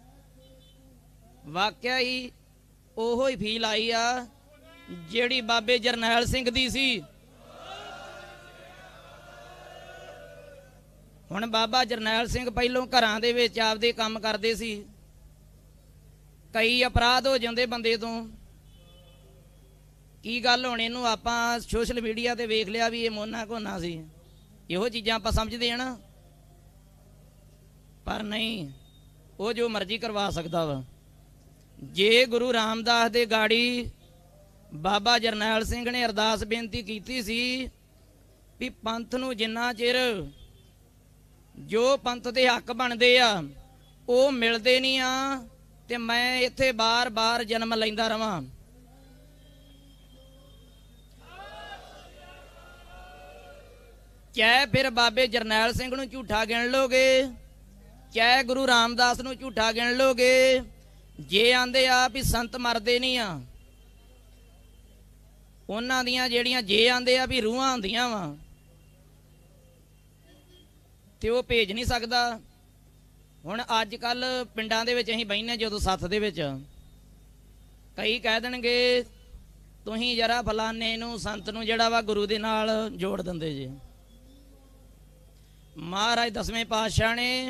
ਵਾਕਿਆ ਹੀ ਉਹੋ ਹੀ ਫੀਲ ਆਈ ਆ ਜਿਹੜੀ ਬਾਬੇ ਜਰਨੈਲ ਸਿੰਘ ਦੀ ਸੀ। ਹੁਣ ਬਾਬਾ ਜਰਨੈਲ ਸਿੰਘ ਪਹਿਲੋਂ ਘਰਾਂ ਦੇ ਵਿੱਚ ਆਪਦੇ ਕੰਮ ਕਰਦੇ ਸੀ, ਕਈ ਅਪਰਾਧ ਹੋ ਜਾਂਦੇ ਬੰਦੇ ਤੋਂ। ਕੀ ਗੱਲ ਹੁਣ ਇਹਨੂੰ ਆਪਾਂ ਸੋਸ਼ਲ ਮੀਡੀਆ ਤੇ ਵੇਖ ਲਿਆ ਵੀ ਇਹ ਮੋਨਾ ਘੋਨਾ ਸੀ, ਇਹੋ ਚੀਜ਼ਾਂ ਆਪਾਂ ਸਮਝਦੇ ਆ ਨਾ, ਪਰ ਨਹੀਂ, ਉਹ ਜੋ ਮਰਜ਼ੀ ਕਰਵਾ ਸਕਦਾ ਵਾ। ਜੇ ਗੁਰੂ ਰਾਮਦਾਸ ਦੇ ਗਾੜੀ ਬਾਬਾ ਜਰਨੈਲ ਸਿੰਘ ਨੇ ਅਰਦਾਸ ਬੇਨਤੀ ਕੀਤੀ ਸੀ ਵੀ ਪੰਥ ਨੂੰ ਜਿੰਨਾ ਚਿਰ ਜੋ ਪੰਥ ਦੇ ਹੱਕ ਬਣਦੇ ਆ ਉਹ ਮਿਲਦੇ ਨਹੀਂ ਆ, ਤੇ ਮੈਂ ਇੱਥੇ ਬਾਰ-ਬਾਰ ਜਨਮ ਲੈਂਦਾ ਰਵਾਂ। ਚਾਹੇ ਫਿਰ ਬਾਬੇ ਜਰਨੈਲ ਸਿੰਘ ਨੂੰ ਝੂਠਾ ਗਿਣ ਲੋਗੇ, ਚਾਹੇ ਗੁਰੂ ਰਾਮਦਾਸ ਨੂੰ ਝੂਠਾ ਗਿਣ ਲੋਗੇ, ਜੇ ਆਂਦੇ ਆ ਵੀ ਸੰਤ ਮਰਦੇ ਨਹੀਂ ਆ, ਉਹਨਾਂ ਦੀਆਂ ਜਿਹੜੀਆਂ ਜੇ ਆਂਦੇ ਆ ਵੀ ਰੂਹਾਂ ਹੁੰਦੀਆਂ ਵਾ, ਤੇ ਉਹ ਭੇਜ ਨਹੀਂ ਸਕਦਾ। ਹੁਣ ਅੱਜ ਕੱਲ ਪਿੰਡਾਂ ਦੇ ਵਿੱਚ ਅਸੀਂ ਬਹਿਨੇ ਜਦੋਂ ਸੱਥ ਦੇ ਵਿੱਚ, ਕਈ ਕਹਿ ਦੇਣਗੇ ਤੁਸੀਂ ਜਰਾ ਫਲਾਨੇ ਨੂੰ ਸੰਤ ਨੂੰ ਜਿਹੜਾ ਵਾ ਗੁਰੂ ਦੇ ਨਾਲ ਜੋੜ ਦਿੰਦੇ ਜੇ। ਮਹਾਰਾਜ ਦਸਵੇਂ ਪਾਤਸ਼ਾਹ ਨੇ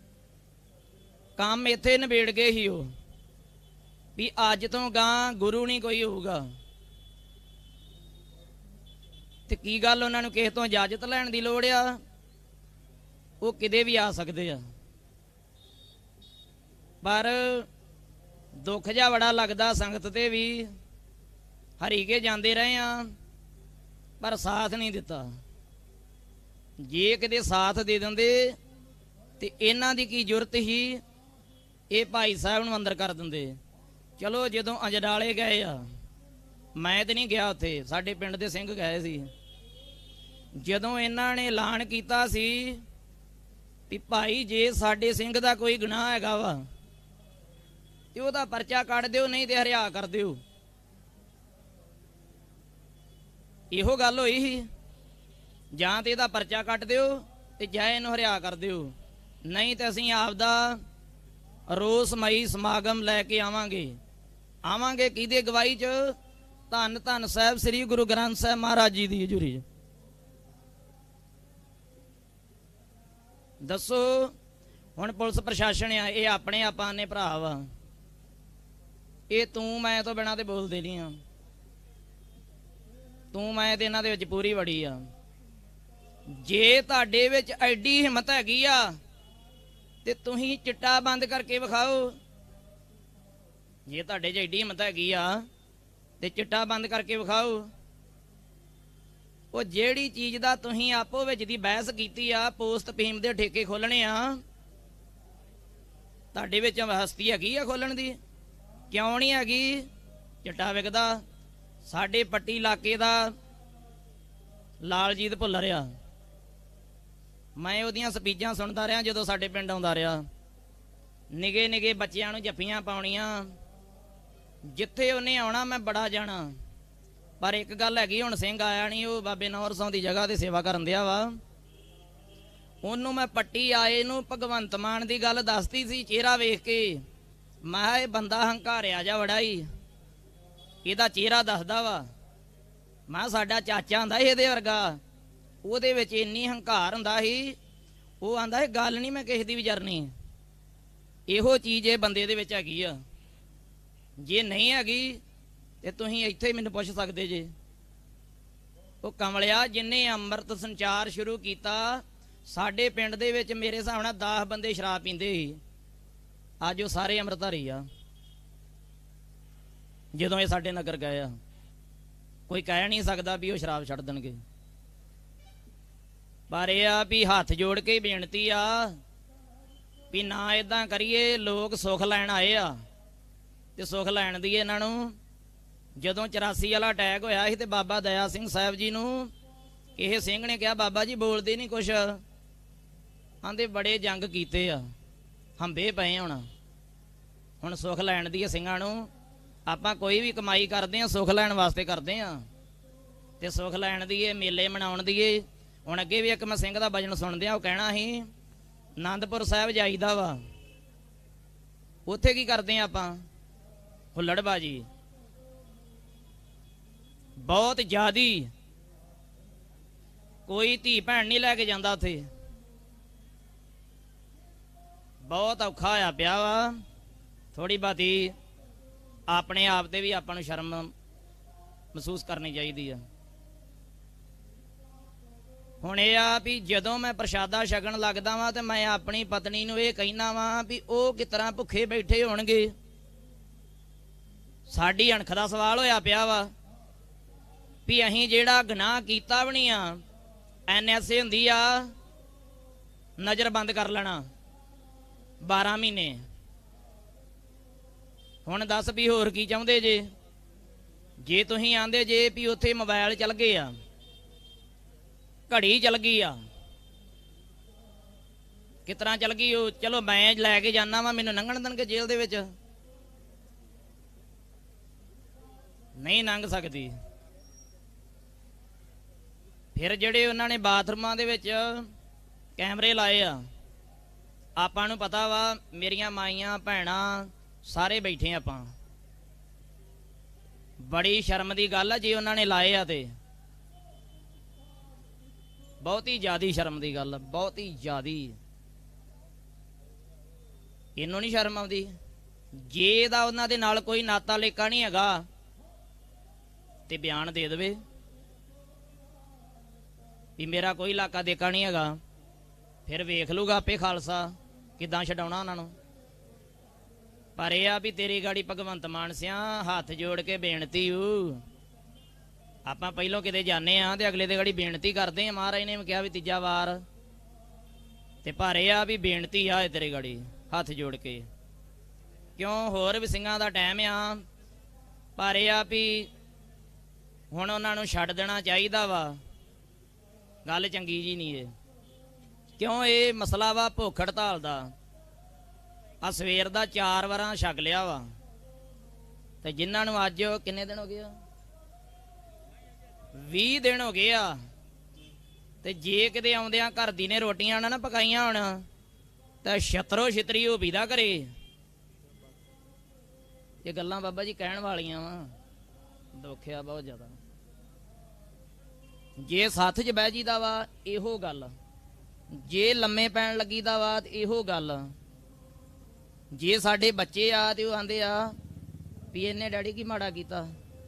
ਕੰਮ ਇੱਥੇ ਨਿਬੇੜ ਗਏ ਸੀ ਉਹ, ਵੀ ਅੱਜ ਤੋਂ ਗਾਂ ਗੁਰੂ ਨਹੀਂ ਕੋਈ ਹੋਊਗਾ। ਤੇ ਕੀ ਗੱਲ ਉਹਨਾਂ ਨੂੰ ਕਿਸੇ ਤੋਂ ਇਜਾਜ਼ਤ ਲੈਣ ਦੀ ਲੋੜ ਆ? ਉਹ ਕਿਤੇ ਵੀ ਆ ਸਕਦੇ ਆ। ਪਰ ਦੁੱਖ ਜਿਹਾ ਬੜਾ ਲੱਗਦਾ ਸੰਗਤ ਤੇ ਵੀ, ਹਰੀਕੇ ਜਾਂਦੇ ਰਹੇ ਆ ਪਰ ਸਾਥ ਨਹੀਂ ਦਿੱਤਾ। ਜੇ ਕਿਤੇ ਸਾਥ ਦੇ ਦਿੰਦੇ ਤੇ ਇਹਨਾਂ ਦੀ ਕੀ ਜ਼ਰੂਰਤ ਸੀ, ਇਹ ਭਾਈ ਸਾਹਿਬ ਨੂੰ ਅੰਦਰ ਕਰ ਦਿੰਦੇ। ਚਲੋ ਜਦੋਂ ਅਜਨਾਲੇ ਗਏ ਆ, ਮੈਂ ਤੇ ਨਹੀਂ ਗਿਆ ਉੱਥੇ, ਸਾਡੇ ਪਿੰਡ ਦੇ ਸਿੰਘ ਗਏ ਸੀ। ਜਦੋਂ ਇਹਨਾਂ ਨੇ ਐਲਾਨ ਕੀਤਾ ਸੀ ਵੀ ਭਾਈ ਜੇ ਸਾਡੇ ਸਿੰਘ ਦਾ ਕੋਈ ਗੁਨਾਹ ਹੈਗਾ ਵਾ ਤੇ ਉਹਦਾ ਪਰਚਾ ਕੱਢ ਦਿਓ, ਨਹੀਂ ਤੇ ਹਰਿਆ ਕਰ ਦਿਓ। ਇਹੋ ਗੱਲ ਹੋਈ ਸੀ, ਜਾਂ ਤੇ ਇਹਦਾ ਪਰਚਾ ਕੱਟ ਦਿਓ ਤੇ ਜਾਂ ਇਹਨੂੰ ਹਰਿਆ ਕਰ ਦਿਓ, ਨਹੀਂ ਤੇ ਅਸੀਂ ਆਪਦਾ ਰੋਸਮਈ ਸਮਾਗਮ ਲੈ ਕੇ ਆਵਾਂਗੇ ਕਿਹਦੇ ਗਵਾਹੀ 'ਚ? ਧੰਨ ਧੰਨ ਸਾਹਿਬ ਸ੍ਰੀ ਗੁਰੂ ਗ੍ਰੰਥ ਸਾਹਿਬ ਮਹਾਰਾਜ ਜੀ ਦੀ ਹਜ਼ੂਰੀ। ਦੱਸੋ ਹੁਣ ਪੁਲਿਸ ਪ੍ਰਸ਼ਾਸਨ ਆ, ਇਹ ਆਪਣੇ ਆਪਾਂ ਨੇ ਭਰਾ ਵਾ, ਇਹ ਤੂੰ ਮੈਂ ਤੋਂ ਬਿਨਾਂ ਤੇ ਬੋਲਦੇ ਨਹੀਂ ਆ, ਤੂੰ ਮੈਂ ਤੇ ਇਹਨਾਂ ਦੇ ਵਿੱਚ ਪੂਰੀ ਵੜੀ ਆ। ਜੇ ਤੁਹਾਡੇ ਵਿੱਚ ਐਡੀ ਹਿੰਮਤ ਹੈਗੀ ਆ ਤੇ ਤੁਸੀਂ ਚਿੱਟਾ ਬੰਦ ਕਰਕੇ ਵਿਖਾਓ। ਜੇ ਤੁਹਾਡੇ 'ਚ ਐਡੀ ਹਿੰਮਤ ਹੈਗੀ ਆ ਤੇ ਚਿੱਟਾ ਬੰਦ ਕਰਕੇ ਵਿਖਾਓ। ਉਹ ਜਿਹੜੀ ਚੀਜ਼ ਦਾ ਤੁਸੀਂ ਆਪੋ ਵਿੱਚ ਦੀ ਬਹਿਸ ਕੀਤੀ ਆ, ਪੋਸਟ ਫੀਮ ਦੇ ਠੇਕੇ ਖੋਲਣੇ ਆ, ਤੁਹਾਡੇ ਵਿੱਚ ਹਸਤੀ ਹੈਗੀ ਆ ਖੋਲਣ ਦੀ? ਕਿਉਂ ਨਹੀਂ ਹੈਗੀ? ਚਿੱਟਾ ਵਿਕਦਾ। ਸਾਡੇ ਪੱਟੀ ਇਲਾਕੇ ਦਾ ਲਾਲਜੀਤ ਭੁੱਲਰ ਆ, ਮੈਂ ਉਹਦੀਆਂ ਸਪੀਚਾਂ ਸੁਣਦਾ ਰਿਹਾ ਜਦੋਂ ਸਾਡੇ ਪਿੰਡ ਆਉਂਦਾ ਰਿਹਾ। ਨਿਗੇ ਨਿਗੇ ਬੱਚਿਆਂ ਨੂੰ ਜੱਫੀਆਂ ਪਾਉਣੀਆਂ, ਜਿੱਥੇ ਉਹਨੇ ਆਉਣਾ ਮੈਂ ਬੜਾ ਜਾਣਾ। ਪਰ ਇੱਕ ਗੱਲ ਹੈਗੀ, ਹੁਣ ਸਿੰਘ ਆਇਆ ਨਹੀਂ, ਉਹ ਬਾਬੇ ਨੌਰ ਸਿੰਘ ਦੀ ਜਗ੍ਹਾ ਤੇ ਸੇਵਾ ਕਰਨ ਦਿਆ ਵਾ। ਉਹਨੂੰ ਮੈਂ ਪੱਟੀ ਆਏ ਨੂੰ ਭਗਵੰਤ ਮਾਨ ਦੀ ਗੱਲ ਦੱਸਦੀ ਸੀ ਚਿਹਰਾ ਵੇਖ ਕੇ। ਮੈਂ ਇਹ ਬੰਦਾ ਹੰਕਾਰਿਆ ਜਾ ਬੜਾ ਹੀ, ਇਹਦਾ ਚਿਹਰਾ ਦੱਸਦਾ ਵਾ। ਮੈਂ ਸਾਡਾ ਚਾਚਾ ਹੁੰਦਾ ਸੀ ਇਹਦੇ ਵਰਗਾ, ਉਹਦੇ ਵਿੱਚ ਇੰਨੀ ਹੰਕਾਰ ਹੁੰਦਾ ਸੀ, ਉਹ ਆਂਦਾ ਇਹ ਗੱਲ ਨਹੀਂ ਮੈਂ ਕਿਸੇ ਦੀ ਵੀ ਜਰਨੀ। ਇਹੋ ਚੀਜ਼ ਇਹ ਬੰਦੇ ਦੇ ਵਿੱਚ ਹੈਗੀ ਆ। ਜੇ ਨਹੀਂ ਹੈਗੀ ਤੇ ਤੁਸੀਂ ਇੱਥੇ ਮੈਨੂੰ ਪੁੱਛ ਸਕਦੇ ਜੇ। ਉਹ ਕਮਲਿਆ ਜਿੰਨੇ ਅੰਮ੍ਰਿਤ ਸੰਚਾਰ ਸ਼ੁਰੂ ਕੀਤਾ, ਸਾਡੇ ਪਿੰਡ ਦੇ ਵਿੱਚ ਮੇਰੇ ਹਿਸਾਬ ਨਾਲ 10 ਬੰਦੇ ਸ਼ਰਾਬ ਪੀਂਦੇ ਸੀ, ਅੱਜ ਉਹ ਸਾਰੇ ਅੰਮ੍ਰਿਤਧਾਰੀ ਆ। ਜਦੋਂ ਇਹ ਸਾਡੇ ਨਗਰ ਗਏ ਆ, ਕੋਈ ਕਹਿ ਨਹੀਂ ਸਕਦਾ ਵੀ ਉਹ ਸ਼ਰਾਬ ਛੱਡ ਦੇਣਗੇ। ਪਰ ਇਹ ਆ ਵੀ ਹੱਥ ਜੋੜ ਕੇ ਬੇਨਤੀ ਆ ਵੀ ਨਾ ਇਦਾਂ ਕਰੀਏ। ਲੋਕ ਸੁੱਖ ਲੈਣ ਆਏ ਆ ਤੇ ਸੁੱਖ ਲੈਣ ਦੀ ਇਹਨਾਂ ਨੂੰ। ਜਦੋਂ 84 ਵਾਲਾ ਅਟੈਕ ਹੋਇਆ ਸੀ ਤੇ ਬਾਬਾ ਦਇਆ ਸਿੰਘ ਸਾਹਿਬ ਜੀ ਨੂੰ ਇਹ ਸਿੰਘ ਨੇ ਕਿਹਾ ਬਾਬਾ ਜੀ ਬੋਲਦੇ ਨਹੀਂ ਕੁਛ, ਆਂਦੇ ਬੜੇ ਜੰਗ ਕੀਤੇ ਆ, ਹੰਬੇ ਪਏ ਹੁਣ ਸੁੱਖ ਲੈਣ ਦੀ ਸਿੰਘਾਂ ਨੂੰ। ਆਪਾਂ ਕੋਈ ਵੀ ਕਮਾਈ ਕਰਦੇ ਆ ਸੁੱਖ ਲੈਣ ਵਾਸਤੇ ਕਰਦੇ ਆ, ਤੇ ਸੁੱਖ ਲੈਣ ਦੀ ਏ, ਮੇਲੇ ਮਨਾਉਣ ਦੀ ਏ। ਹੁਣ ਅੱਗੇ ਵੀ ਇੱਕ ਮੈਂ ਸਿੰਘ ਦਾ ਭਜਨ ਸੁਣਦੇ ਆ, ਉਹ ਕਹਿਣਾ ਸੀ ਆਨੰਦਪੁਰ ਸਾਹਿਬ ਜਾਈਦਾ ਵਾ, ਉੱਥੇ ਕੀ ਕਰਦੇ ਆ ਆਪਾਂ? ਹੁੱਲੜਬਾਜੀ ਬਹੁਤ ਜ਼ਿਆਦੀ। ਕੋਈ ਧੀ ਭੈਣ ਨਹੀਂ ਲੈ ਕੇ ਜਾਂਦਾ ਉੱਥੇ, ਬਹੁਤ ਔਖਾ ਹੋਇਆ ਪਿਆ ਵਾ। ਥੋੜੀ ਬਾਤੀ ਆਪਣੇ ਆਪ ਤੇ ਵੀ ਆਪਾਂ ਨੂੰ ਸ਼ਰਮ ਮਹਿਸੂਸ ਕਰਨੀ ਚਾਹੀਦੀ ਆ। ਹੁਣ ਇਹ ਆ ਵੀ ਜਦੋਂ ਮੈਂ ਪ੍ਰਸ਼ਾਦਾ ਛਕਣ ਲੱਗਦਾ ਵਾਂ ਤੇ ਮੈਂ ਆਪਣੀ ਪਤਨੀ ਨੂੰ ਇਹ ਕਹਿਣਾ ਵਾਂ ਵੀ ਉਹ ਕਿਸ ਤਰ੍ਹਾਂ ਭੁੱਖੇ ਬੈਠੇ ਹੋਣਗੇ। ਸਾਡੀ ਅਣਖ ਦਾ ਸਵਾਲ ਹੋਇਆ ਪਿਆ ਵਾ ਵੀ ਅਸੀਂ ਜਿਹੜਾ ਗੁਨਾਹ ਕੀਤਾ ਵੀ ਨਹੀਂ ਆ, NSA ਹੁੰਦੀ ਆ ਨਜ਼ਰ ਬੰਦ ਕਰ ਲੈਣਾ 12 ਮਹੀਨੇ। ਹੁਣ ਦੱਸ ਵੀ ਹੋਰ ਕੀ ਚਾਹੁੰਦੇ ਜੇ ਤੁਸੀਂ ਆਂਦੇ ਜੇ ਵੀ ਉੱਥੇ ਮੋਬਾਈਲ ਚੱਲ ਗਏ ਆ, ਘੜੀ ਚੱਲ ਗਈ ਆ, ਕਿਸ ਤਰ੍ਹਾਂ ਚੱਲ ਗਈ ਉਹ? ਚਲੋ ਮੈਂ ਲੈ ਕੇ ਜਾਣਾ ਵਾ, ਮੈਨੂੰ ਲੰਘਣ ਦੇਣਗੇ ਜੇਲ੍ਹ ਦੇ ਵਿੱਚ? ਨਹੀਂ ਲੰਘ ਸਕਦੀ। ਫਿਰ ਜਿਹੜੇ ਉਹਨਾਂ ਨੇ ਬਾਥਰੂਮਾਂ ਦੇ ਵਿੱਚ ਕੈਮਰੇ ਲਾਏ ਆ, ਆਪਾਂ ਨੂੰ ਪਤਾ ਵਾ, ਮੇਰੀਆਂ ਮਾਈਆਂ ਭੈਣਾਂ ਸਾਰੇ ਬੈਠੇ ਆਪਾਂ। ਬੜੀ ਸ਼ਰਮ ਦੀ ਗੱਲ ਆ ਜੇ ਉਹਨਾਂ ਨੇ ਲਾਏ ਆ, ਤੇ ਬਹੁਤੀ ਜ਼ਿਆਦੀ ਸ਼ਰਮ ਦੀ ਗੱਲ, ਬਹੁਤੀ ਜ਼ਿਆਦੀ। ਇਹਨੂੰ ਨਹੀਂ ਸ਼ਰਮ ਆਉਂਦੀ? ਜੇ ਇਹਦਾ ਉਹਨਾਂ ਦੇ ਨਾਲ ਕੋਈ ਨਾਤਾ ਲੇਕਾ ਨਹੀਂ ਹੈਗਾ ਤੇ ਬਿਆਨ ਦੇ ਦੇਵੇ ਵੀ ਮੇਰਾ ਕੋਈ ਇਲਾਕਾ ਦੇਖਾ ਨਹੀਂ ਹੈਗਾ, ਫਿਰ ਵੇਖ ਲੂਗਾ ਆਪੇ ਖਾਲਸਾ ਕਿੱਦਾਂ ਛਡਾਉਣਾ ਉਹਨਾਂ ਨੂੰ। ਪਰ ਇਹ ਆ ਵੀ ਤੇਰੀ ਗਾੜੀ ਭਗਵੰਤ ਮਾਨ ਸਿਆ ਹੱਥ ਜੋੜ ਕੇ ਬੇਨਤੀ ਆਪਾਂ ਪਹਿਲੋਂ ਕਿਤੇ ਜਾਂਦੇ ਆ ਤੇ ਅਗਲੇ ਦੇ ਗਾੜੀ ਬੇਨਤੀ ਕਰਦੇ ਆ। ਮਹਾਰਾਜ ਨੇ ਕਿਹਾ ਵੀ ਤੀਜਾ ਵਾਰ, ਤੇ ਪਰ ਇਹ ਆ ਵੀ ਬੇਨਤੀ ਆ ਤੇਰੇ ਗਾੜੀ ਹੱਥ ਜੋੜ ਕੇ। ਕਿਉਂ? ਹੋਰ ਵੀ ਸਿੰਘਾਂ ਦਾ ਟਾਈਮ ਆ, ਪਰ ਇਹ ਆ ਵੀ ਹੁਣ ਉਹਨਾਂ ਨੂੰ ਛੱਡ ਦੇਣਾ ਚਾਹੀਦਾ ਵਾ। ਗੱਲ ਚੰਗੀ ਜੀ ਨਹੀਂ ਏ। ਕਿਉਂ? ਇਹ ਮਸਲਾ ਵਾ ਭੁੱਖ ਹੜਤਾਲ ਦਾ। ਆ ਸਵੇਰ ਦਾ 4 ਵਾਰਾਂ ਛਕ ਲਿਆ ਵਾ, ਤੇ ਜਿਨ੍ਹਾਂ ਨੂੰ ਅੱਜ ਕਿੰਨੇ ਦਿਨ ਹੋ ਗਏ ਆ? 20 ਦਿਨ ਹੋ ਗਏ ਆ। ਤੇ ਜੇ ਕਿਤੇ ਆਉਂਦਿਆਂ ਘਰ ਦੀ ਨੇ ਰੋਟੀਆਂ ਨਾ ਪਕਾਈਆਂ ਹੋਣ ਤਾਂ ਛਤਰੋ ਛਤਰੀ ਉਹ ਪੀਦਾ ਕਰੇ। ਇਹ ਗੱਲਾਂ ਬਾਬਾ ਜੀ ਕਹਿਣ ਵਾਲੀਆਂ ਵਾ, ਦੁੱਖ ਆ ਬਹੁਤ ਜ਼ਿਆਦਾ। ਜੇ ਸੱਥ 'ਚ ਬਹਿ ਜੀਦਾ ਵਾ ਇਹੋ ਗੱਲ, ਜੇ ਲੰਮੇ ਪੈਣ ਲੱਗੀਦਾ ਵਾ ਇਹੋ ਗੱਲ। ਜੇ ਸਾਡੇ ਬੱਚੇ ਆ ਤੇ ਉਹ ਆਂਦੇ ਆ ਵੀ ਇਹਨੇ ਡੈਡੀ ਕੀ ਮਾੜਾ ਕੀਤਾ।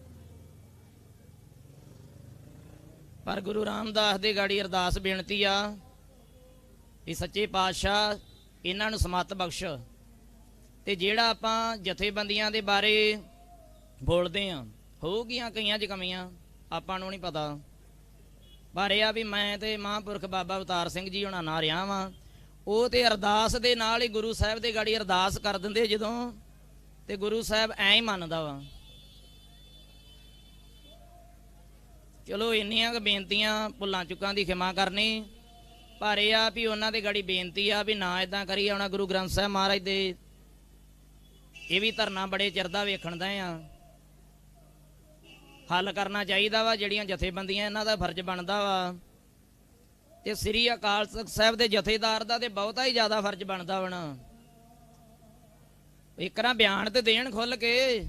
ਪਰ ਗੁਰੂ ਰਾਮਦਾਸ ਦੇ ਗਾੜੀ ਅਰਦਾਸ ਬੇਨਤੀ ਆ ਵੀ ਸੱਚੇ ਪਾਤਸ਼ਾਹ ਇਹਨਾਂ ਨੂੰ ਸਮੱਤ ਬਖਸ਼। ਤੇ ਜਿਹੜਾ ਆਪਾਂ ਜਥੇਬੰਦੀਆਂ ਦੇ ਬਾਰੇ ਬੋਲਦੇ ਆ, ਹੋਊਗੀਆਂ ਕਈਆਂ 'ਚ ਕਮੀਆਂ, ਆਪਾਂ ਨੂੰ ਨਹੀਂ ਪਤਾ। ਪਰ ਇਹ ਆ ਵੀ ਮੈਂ ਤੇ ਮਹਾਂਪੁਰਖ ਬਾਬਾ ਅਵਤਾਰ ਸਿੰਘ ਜੀ ਹੁਣਾਂ ਨਾਲ ਰਿਹਾ ਵਾਂ, ਉਹ ਤੇ ਅਰਦਾਸ ਦੇ ਨਾਲ ਹੀ ਗੁਰੂ ਸਾਹਿਬ ਦੇ ਗਾੜੀ ਅਰਦਾਸ ਕਰ ਦਿੰਦੇ ਜਦੋਂ, ਤੇ ਗੁਰੂ ਸਾਹਿਬ ਐਂ ਹੀ ਮੰਨਦਾ ਵਾ। ਚਲੋ ਇੰਨੀਆਂ ਕੁ ਬੇਨਤੀਆਂ, ਭੁੱਲਾਂ ਚੁੱਕਾਂ ਦੀ ਖਿਮਾ ਕਰਨੀ। ਪਰ ਇਹ ਆ ਵੀ ਉਹਨਾਂ ਦੇ ਗਾੜੀ ਬੇਨਤੀ ਆ ਵੀ ਨਾ ਇਦਾਂ ਕਰੀ। ਆਉਣਾ ਗੁਰੂ ਗ੍ਰੰਥ ਸਾਹਿਬ ਮਹਾਰਾਜ ਦੇ ਇਹ ਵੀ ਧਰਨਾ ਬੜੇ ਚਿਰ ਦਾ ਵੇਖਣ ਦਾ ਆ, ਹੱਲ ਕਰਨਾ ਚਾਹੀਦਾ ਵਾ। ਜਿਹੜੀਆਂ ਜਥੇਬੰਦੀਆਂ ਇਹਨਾਂ ਦਾ ਫਰਜ਼ ਬਣਦਾ ਵਾ, ਤੇ ਸ੍ਰੀ ਅਕਾਲ ਤਖਤ ਸਾਹਿਬ ਦੇ ਜਥੇਦਾਰ ਦਾ ਤੇ ਬਹੁਤਾ ਹੀ ਜ਼ਿਆਦਾ ਫਰਜ਼ ਬਣਦਾ ਹੋਣਾ। ਇੱਕ ਨਾ ਬਿਆਨ ਤੇ ਦੇਣ ਖੁੱਲ ਕੇ,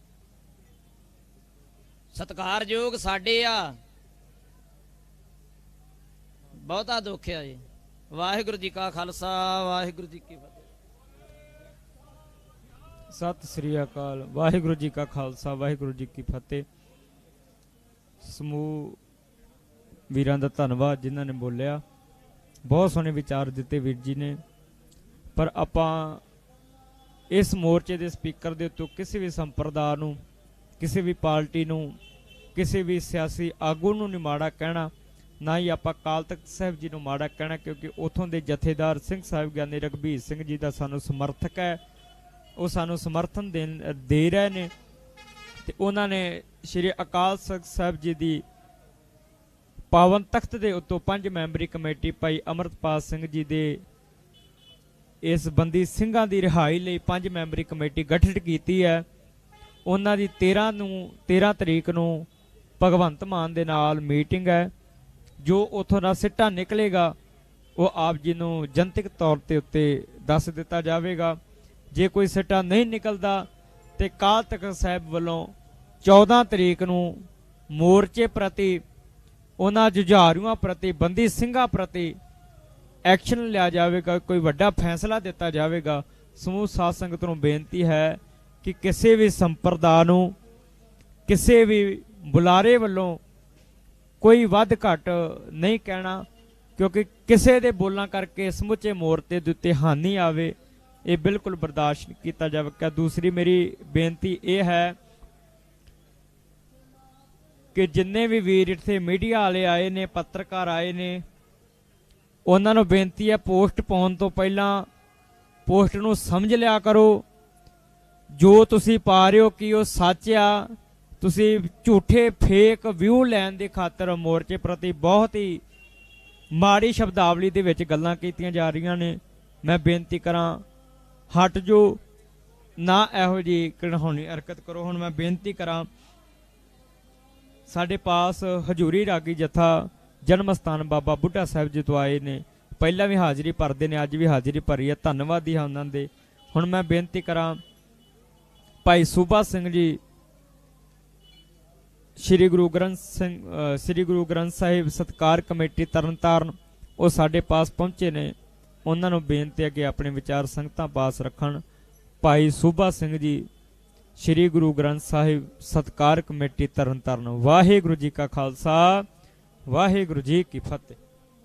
ਸਤਿਕਾਰਯੋਗ ਸਾਡੇ ਆ। ਬਹੁਤਾ ਦੁੱਖ ਆ ਜੀ। ਵਾਹਿਗੁਰੂ ਜੀ ਕਾ ਖਾਲਸਾ, ਵਾਹਿਗੁਰੂ ਜੀ ਕੀ ਫਤਿਹ। ਸਤਿ ਸ੍ਰੀ ਅਕਾਲ। ਵਾਹਿਗੁਰੂ ਜੀ ਕਾ ਖਾਲਸਾ, ਵਾਹਿਗੁਰੂ ਜੀ ਕੀ ਫਤਿਹ। ਸਮੂਹ ਵੀਰਾਂ ਦਾ ਧੰਨਵਾਦ ਜਿਨ੍ਹਾਂ ਨੇ ਬੋਲਿਆ। ਬਹੁਤ ਸੋਹਣੇ ਵਿਚਾਰ ਦਿੱਤੇ ਵੀਰ ਜੀ ਨੇ। ਪਰ ਆਪਾਂ ਇਸ ਮੋਰਚੇ ਦੇ ਸਪੀਕਰ ਦੇ ਉੱਤੇ ਕਿਸੇ ਵੀ ਸੰਪਰਦਾ ਨੂੰ, ਕਿਸੇ ਵੀ ਪਾਰਟੀ ਨੂੰ, ਕਿਸੇ ਵੀ ਸਿਆਸੀ ਆਗੂ ਨੂੰ ਨਹੀਂ ਮਾੜਾ ਕਹਿਣਾ, ਨਾ ਹੀ ਆਪਾਂ ਅਕਾਲ ਤਖਤ ਸਾਹਿਬ ਜੀ ਨੂੰ ਮਾੜਾ ਕਹਿਣਾ, ਕਿਉਂਕਿ ਉੱਥੋਂ ਦੇ ਜਥੇਦਾਰ ਸਿੰਘ ਸਾਹਿਬ ਗਿਆਨੀ ਰਘਬੀਰ ਸਿੰਘ ਜੀ ਦਾ ਸਾਨੂੰ ਸਮਰਥਕ ਹੈ। ਉਹ ਸਾਨੂੰ ਸਮਰਥਨ ਦੇ ਰਹੇ ਨੇ, ਤੇ ਉਹਨਾਂ ਨੇ ਸ਼੍ਰੀ ਅਕਾਲ ਤਖਤ ਸਾਹਿਬ ਜੀ ਦੀ ਪਾਵਨ ਤਖਤ ਦੇ ਉੱਤੋਂ 5 ਮੈਂਬਰੀ ਕਮੇਟੀ ਭਾਈ ਅਮਰਤਪਾਲ ਸਿੰਘ ਜੀ ਦੇ इस बंदी ਸਿੰਘਾਂ ਦੀ ਰਿਹਾਈ ਲਈ 5 ਮੈਂਬਰੀ ਕਮੇਟੀ ਗਠਿਤ ਕੀਤੀ ਹੈ। ਉਹਨਾਂ ਦੀ 13 ਤਰੀਕ ਨੂੰ ਭਗਵੰਤ ਮਾਨ ਦੇ ਨਾਲ ਮੀਟਿੰਗ ਹੈ। ਜੋ ਉੱਥੋਂ ਦਾ ਸਿੱਟਾ ਨਿਕਲੇਗਾ ਉਹ ਆਪ ਜੀ ਨੂੰ ਜਨਤਕ ਤੌਰ ਤੇ ਉੱਤੇ ਦੱਸ ਦਿੱਤਾ ਜਾਵੇਗਾ। ਜੇ ਕੋਈ ਸਿੱਟਾ ਨਹੀਂ ਨਿਕਲਦਾ ਤੇ ਅਕਾਲ ਤਖਤ ਸਾਹਿਬ ਵੱਲੋਂ 14 ਤਰੀਕ ਨੂੰ ਮੋਰਚੇ ਪ੍ਰਤੀ ਉਹਨਾਂ ਜੁਝਾਰੂਆਂ ਪ੍ਰਤੀ ਬੰਦੀ ਸਿੰਘਾਂ ਪ੍ਰਤੀ ਐਕਸ਼ਨ ਲਿਆ ਜਾਵੇਗਾ, ਕੋਈ ਵੱਡਾ ਫੈਸਲਾ ਦਿੱਤਾ ਜਾਵੇਗਾ। ਸਮੂਹ ਸਾਧ ਸੰਗਤ ਨੂੰ ਬੇਨਤੀ ਹੈ ਕਿ ਕਿਸੇ ਵੀ ਸੰਪਰਦਾ ਨੂੰ ਕਿਸੇ ਵੀ ਬੁਲਾਰੇ ਵੱਲੋਂ ਕੋਈ ਵੱਧ ਘੱਟ ਨਹੀਂ ਕਹਿਣਾ, ਕਿਉਂਕਿ ਕਿਸੇ ਦੇ ਬੋਲਾਂ ਕਰਕੇ ਸਮੁੱਚੇ ਮੋਰਚੇ ਦੇ ਉੱਤੇ ਹਾਨੀ ਆਵੇ, ਇਹ ਬਿਲਕੁਲ ਬਰਦਾਸ਼ਤ ਨਹੀਂ ਕੀਤਾ ਜਾਵੇਗਾ। ਦੂਸਰੀ ਮੇਰੀ ਬੇਨਤੀ ਇਹ ਹੈ ਕਿ ਜਿੰਨੇ ਵੀ ਵੀਰ ਇੱਥੇ ਮੀਡੀਆ ਵਾਲੇ ਆਏ ਨੇ, ਪੱਤਰਕਾਰ ਆਏ ਨੇ, ਉਹਨਾਂ ਨੂੰ ਬੇਨਤੀ ਹੈ ਪੋਸਟ ਪਾਉਣ ਤੋਂ ਪਹਿਲਾਂ ਪੋਸਟ ਨੂੰ ਸਮਝ ਲਿਆ ਕਰੋ। ਜੋ ਤੁਸੀਂ ਪਾ ਰਹੇ ਹੋ ਕਿ ਉਹ ਸੱਚ ਆ, ਤੁਸੀਂ ਝੂਠੇ ਫੇਕ ਵਿਊ ਲੈਣ ਦੇ ਖਾਤਰ ਮੋਰਚੇ ਪ੍ਰਤੀ ਬਹੁਤ ਹੀ ਮਾੜੀ ਸ਼ਬਦਾਵਲੀ ਦੇ ਵਿੱਚ ਗੱਲਾਂ ਕੀਤੀਆਂ ਜਾ ਰਹੀਆਂ ਨੇ। ਮੈਂ ਬੇਨਤੀ ਕਰਾਂ ਹਟ ਜੋ, ਨਾ ਇਹੋ ਜਿਹੀ ਘਿਣਾਉਣੀ ਹਰਕਤ ਕਰੋ। ਹੁਣ ਮੈਂ ਬੇਨਤੀ ਕਰਾਂ, ਸਾਡੇ ਪਾਸ ਹਜੂਰੀ ਰਾਗੀ ਜਥਾ ਜਨਮ ਸਥਾਨ ਬਾਬਾ ਬੁੱਢਾ ਸਾਹਿਬ ਜੀ ਤੋਂ ਆਏ ਨੇ, ਪਹਿਲਾਂ ਵੀ ਹਾਜ਼ਰੀ ਭਰਦੇ ਨੇ, ਅੱਜ ਵੀ ਹਾਜ਼ਰੀ ਭਰੀ ਹੈ, ਧੰਨਵਾਦੀ ਹਾਂ ਉਹਨਾਂ ਦੇ। ਹੁਣ ਮੈਂ ਬੇਨਤੀ ਕਰਾਂ ਭਾਈ ਸੂਬਾ ਸਿੰਘ ਜੀ ਸ੍ਰੀ ਗੁਰੂ ਗ੍ਰੰਥ ਸਾਹਿਬ ਸਤਕਾਰ ਕਮੇਟੀ ਤਰਨਤਾਰਨ, ਉਹ ਸਾਡੇ ਪਾਸ ਪਹੁੰਚੇ ਨੇ। ਉਹਨਾਂ ਨੂੰ ਬੇਨਤੀ ਹੈ ਕਿ ਆਪਣੇ ਵਿਚਾਰ ਸੰਗਤਾਂ ਪਾਸ ਰੱਖਣ। ਭਾਈ ਸੂਬਾ ਸਿੰਘ ਜੀ ਸ੍ਰੀ ਗੁਰੂ ਗ੍ਰੰਥ ਸਾਹਿਬ ਸਤਕਾਰ ਕਮੇਟੀ ਤਰਨਤਾਰਨ। ਵਾਹਿਗੁਰੂ ਜੀ ਕਾ ਖਾਲਸਾ, ਵਾਹਿਗੁਰੂ ਜੀ ਕੀ ਫਤਿਹ।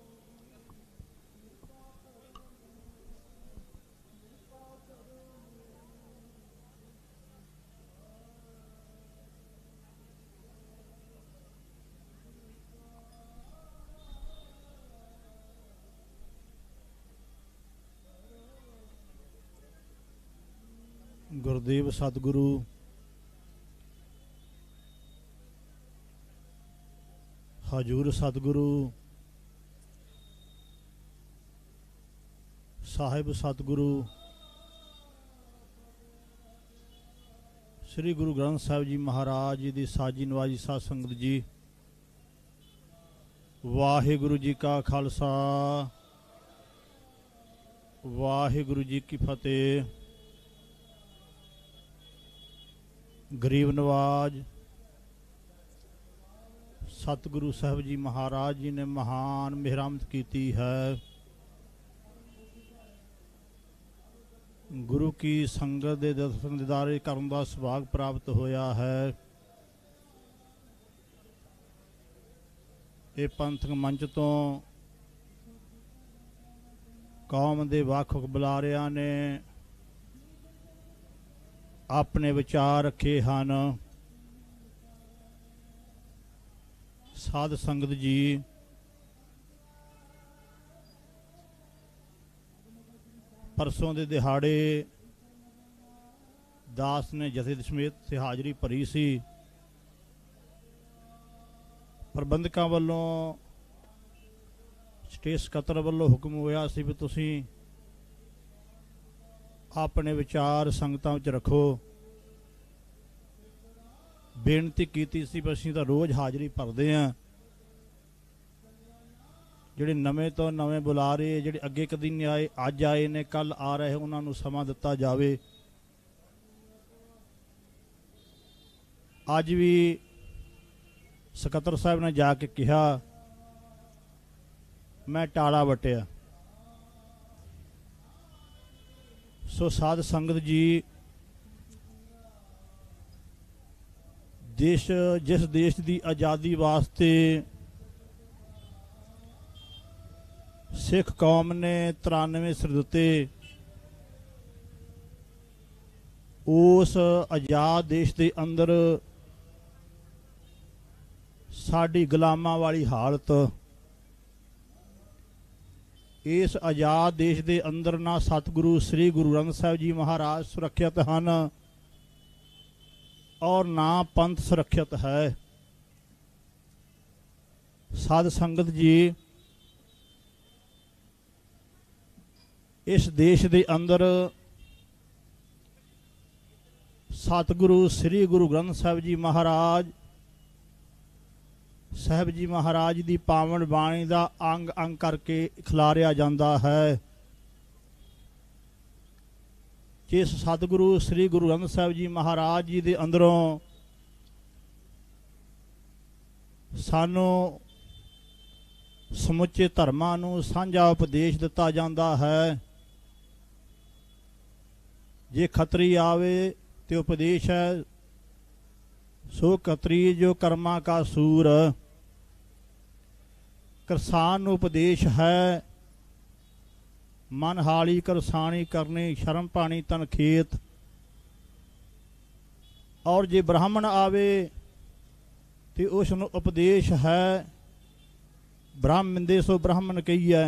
ਗੁਰਦੇਵ ਸਤਿਗੁਰੂ ਹਜੂਰ ਸਤਿਗੁਰੂ ਸਾਹਿਬ ਸਤਿਗੁਰੂ ਸ੍ਰੀ ਗੁਰੂ ਗ੍ਰੰਥ ਸਾਹਿਬ ਜੀ ਮਹਾਰਾਜ ਜੀ ਦੀ ਸਾਜੀ ਨਵਾਜੀ ਸਾਧ ਸੰਗਤ ਜੀ, ਵਾਹਿਗੁਰੂ ਜੀ ਕਾ ਖਾਲਸਾ, ਵਾਹਿਗੁਰੂ ਜੀ ਕੀ ਫਤਿਹ। ਗਰੀਬ ਨਵਾਜ ਸਤਿਗੁਰੂ ਸਾਹਿਬ ਜੀ ਮਹਾਰਾਜ ਜੀ ਨੇ ਮਹਾਨ ਮਿਹਰਮਤ ਕੀਤੀ ਹੈ। ਗੁਰੂ ਕੀ ਸੰਗਤ ਦੇ ਦਰਸ਼ਨ ਦੀਦਾਰੇ ਕਰਨ ਦਾ ਸੁਭਾਗ ਪ੍ਰਾਪਤ ਹੋਇਆ ਹੈ। ਇਹ ਪੰਥਕ ਮੰਚ ਤੋਂ ਕੌਮ ਦੇ ਵੱਖ-ਵੱਖ ਬੁਲਾਰਿਆਂ ਨੇ ਆਪਣੇ ਵਿਚਾਰ ਰੱਖੇ ਹਨ। ਸਾਧ ਸੰਗਤ ਜੀ, ਪਰਸੋਂ ਦੇ ਦਿਹਾੜੇ ਦਾਸ ਨੇ ਜਥੇ ਸਮੇਤ ਤੇ ਹਾਜ਼ਰੀ ਭਰੀ ਸੀ। ਪ੍ਰਬੰਧਕਾਂ ਵੱਲੋਂ ਸਟੇਜ ਸਕੱਤਰ ਵੱਲੋਂ ਹੁਕਮ ਹੋਇਆ ਸੀ ਵੀ ਤੁਸੀਂ ਆਪਣੇ ਵਿਚਾਰ ਸੰਗਤਾਂ ਵਿੱਚ ਰੱਖੋ। ਬੇਨਤੀ ਕੀਤੀ ਸੀ ਵੀ ਅਸੀਂ ਤਾਂ ਰੋਜ਼ ਹਾਜ਼ਰੀ ਭਰਦੇ ਹਾਂ, ਜਿਹੜੇ ਨਵੇਂ ਤੋਂ ਨਵੇਂ ਬੁਲਾਰੇ ਜਿਹੜੇ ਅੱਗੇ ਕਦੀ ਨਹੀਂ ਆਏ, ਅੱਜ ਆਏ ਨੇ, ਕੱਲ ਆ ਰਹੇ, ਉਹਨਾਂ ਨੂੰ ਸਮਾਂ ਦਿੱਤਾ ਜਾਵੇ। ਅੱਜ ਵੀ ਸਕੱਤਰ ਸਾਹਿਬ ਨੇ ਜਾ ਕੇ ਕਿਹਾ, ਮੈਂ ਟਾਲਾ ਵਟਿਆ। ਸੋ ਸਾਧ ਸੰਗਤ ਜੀ, ਜਿਸ ਦੇਸ਼ ਦੀ ਆਜ਼ਾਦੀ ਵਾਸਤੇ ਸਿੱਖ ਕੌਮ ਨੇ 93 ਸਿਰ ਦਿੱਤੇ, ਉਸ ਆਜ਼ਾਦ ਦੇਸ਼ ਦੇ ਅੰਦਰ ਸਾਡੀ ਗੁਲਾਮਾਂ ਵਾਲੀ ਹਾਲਤ, ਇਸ ਆਜ਼ਾਦ ਦੇਸ਼ ਦੇ ਅੰਦਰ ਨਾ ਸਤਿਗੁਰੂ ਸ੍ਰੀ ਗੁਰੂ ਗ੍ਰੰਥ ਸਾਹਿਬ ਜੀ ਮਹਾਰਾਜ ਸੁਰੱਖਿਅਤ ਹਨ ਔਰ ਨਾ ਪੰਥ ਸੁਰੱਖਿਅਤ ਹੈ। ਸਾਧ ਸੰਗਤ ਜੀ, इस देश के अंदर सतगुरु श्री गुरु ग्रंथ साहिब जी महाराज की पावन बाणी का अंग अंग करके खिलारिया जाता है। जिस सतगुरु श्री गुरु ग्रंथ साहिब जी महाराज जी के अंदरों सानू समुचे धर्मां नूं सांझा उपदेश दिता जाता है। जे खतरी आवे तो उपदेश है, सो खतरी जो कर्मा का सूर। करसान उपदेश है, मन हाली करसानी करनी, शर्म पानी तन खेत। और जे ब्राह्मण आवे तो उसनूं उपदेश है, ब्राह्मण सो ब्राह्मण कही है।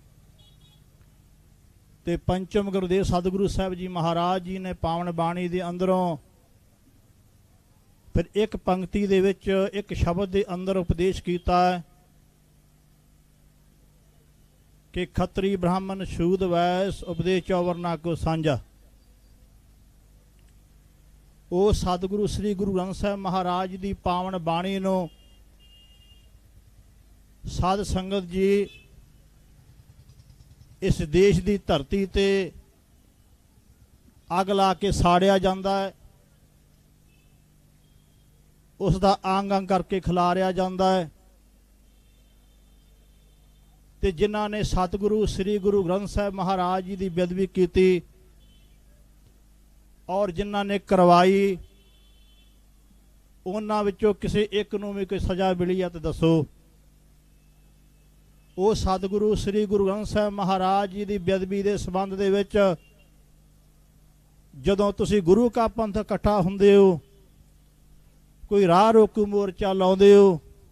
ते पंचम गुरुदेव सतगुरु साहिब जी महाराज जी ने पावन बाणी के अंदरों फिर एक पंक्ति दे विच एक शब्द के अंदर उपदेश किया है कि खत्री ब्राह्मण शूद वैस उपदेश चौवरना को सांझा। वो सतगुरु श्री गुरु ग्रंथ साहिब महाराज की पावन बाणी नूं साध संगत जी इस देश की धरती ते अग ला के साड़िया जाता है, उसका अंग अंग करके खिलारिया जाता है। ते जिन्हां ने सतगुरु श्री गुरु ग्रंथ साहिब महाराज जी की बेअदबी की और जिन्हां ने करवाई, उन्हां विचों किसी एक नूं भी कोई सज़ा मिली है तो दसो। वो सतगुरु श्री गुरु ग्रंथ साहिब महाराज जी की बेअदबी के संबंध दे विच जदों तुसीं गुरु का पंथ इकट्ठा हुंदे हो, कोई राह रोकू मोर्चा लाउंदे हो,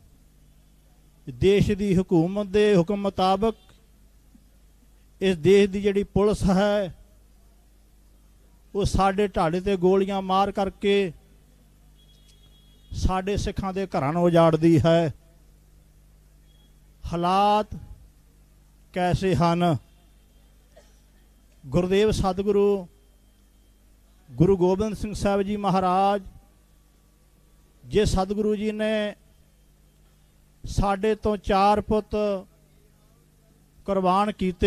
देश की हुकूमत के हुक्म मुताबक इस देश की जिहड़ी पुलिस है वो साडे ढाडे ते गोलियां मार करके साडे सिखां दे घरां नूं उजाड़दी है। हालात कैसे हैं? गुरुदेव सतगुरु गुरु गोबिंद सिंह साहिब जी महाराज जे सतगुरु जी ने साडे तो 4 पुत कुर्बान कीते।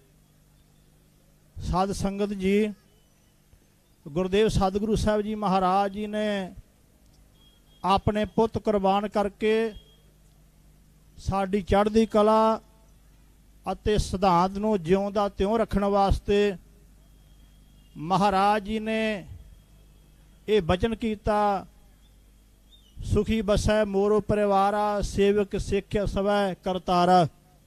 साध संगत जी गुरुदेव सतगुरु साहिब जी महाराज जी ने अपने पुत कुर्बान करके साडी चढ़दी कला अते सिद्धांत नूं जिउंदा त्यों रखण वास्ते महाराज जी ने ये वचन किया, सुखी बसै मोरो परिवारा, सेवक सिख सवै करतारा।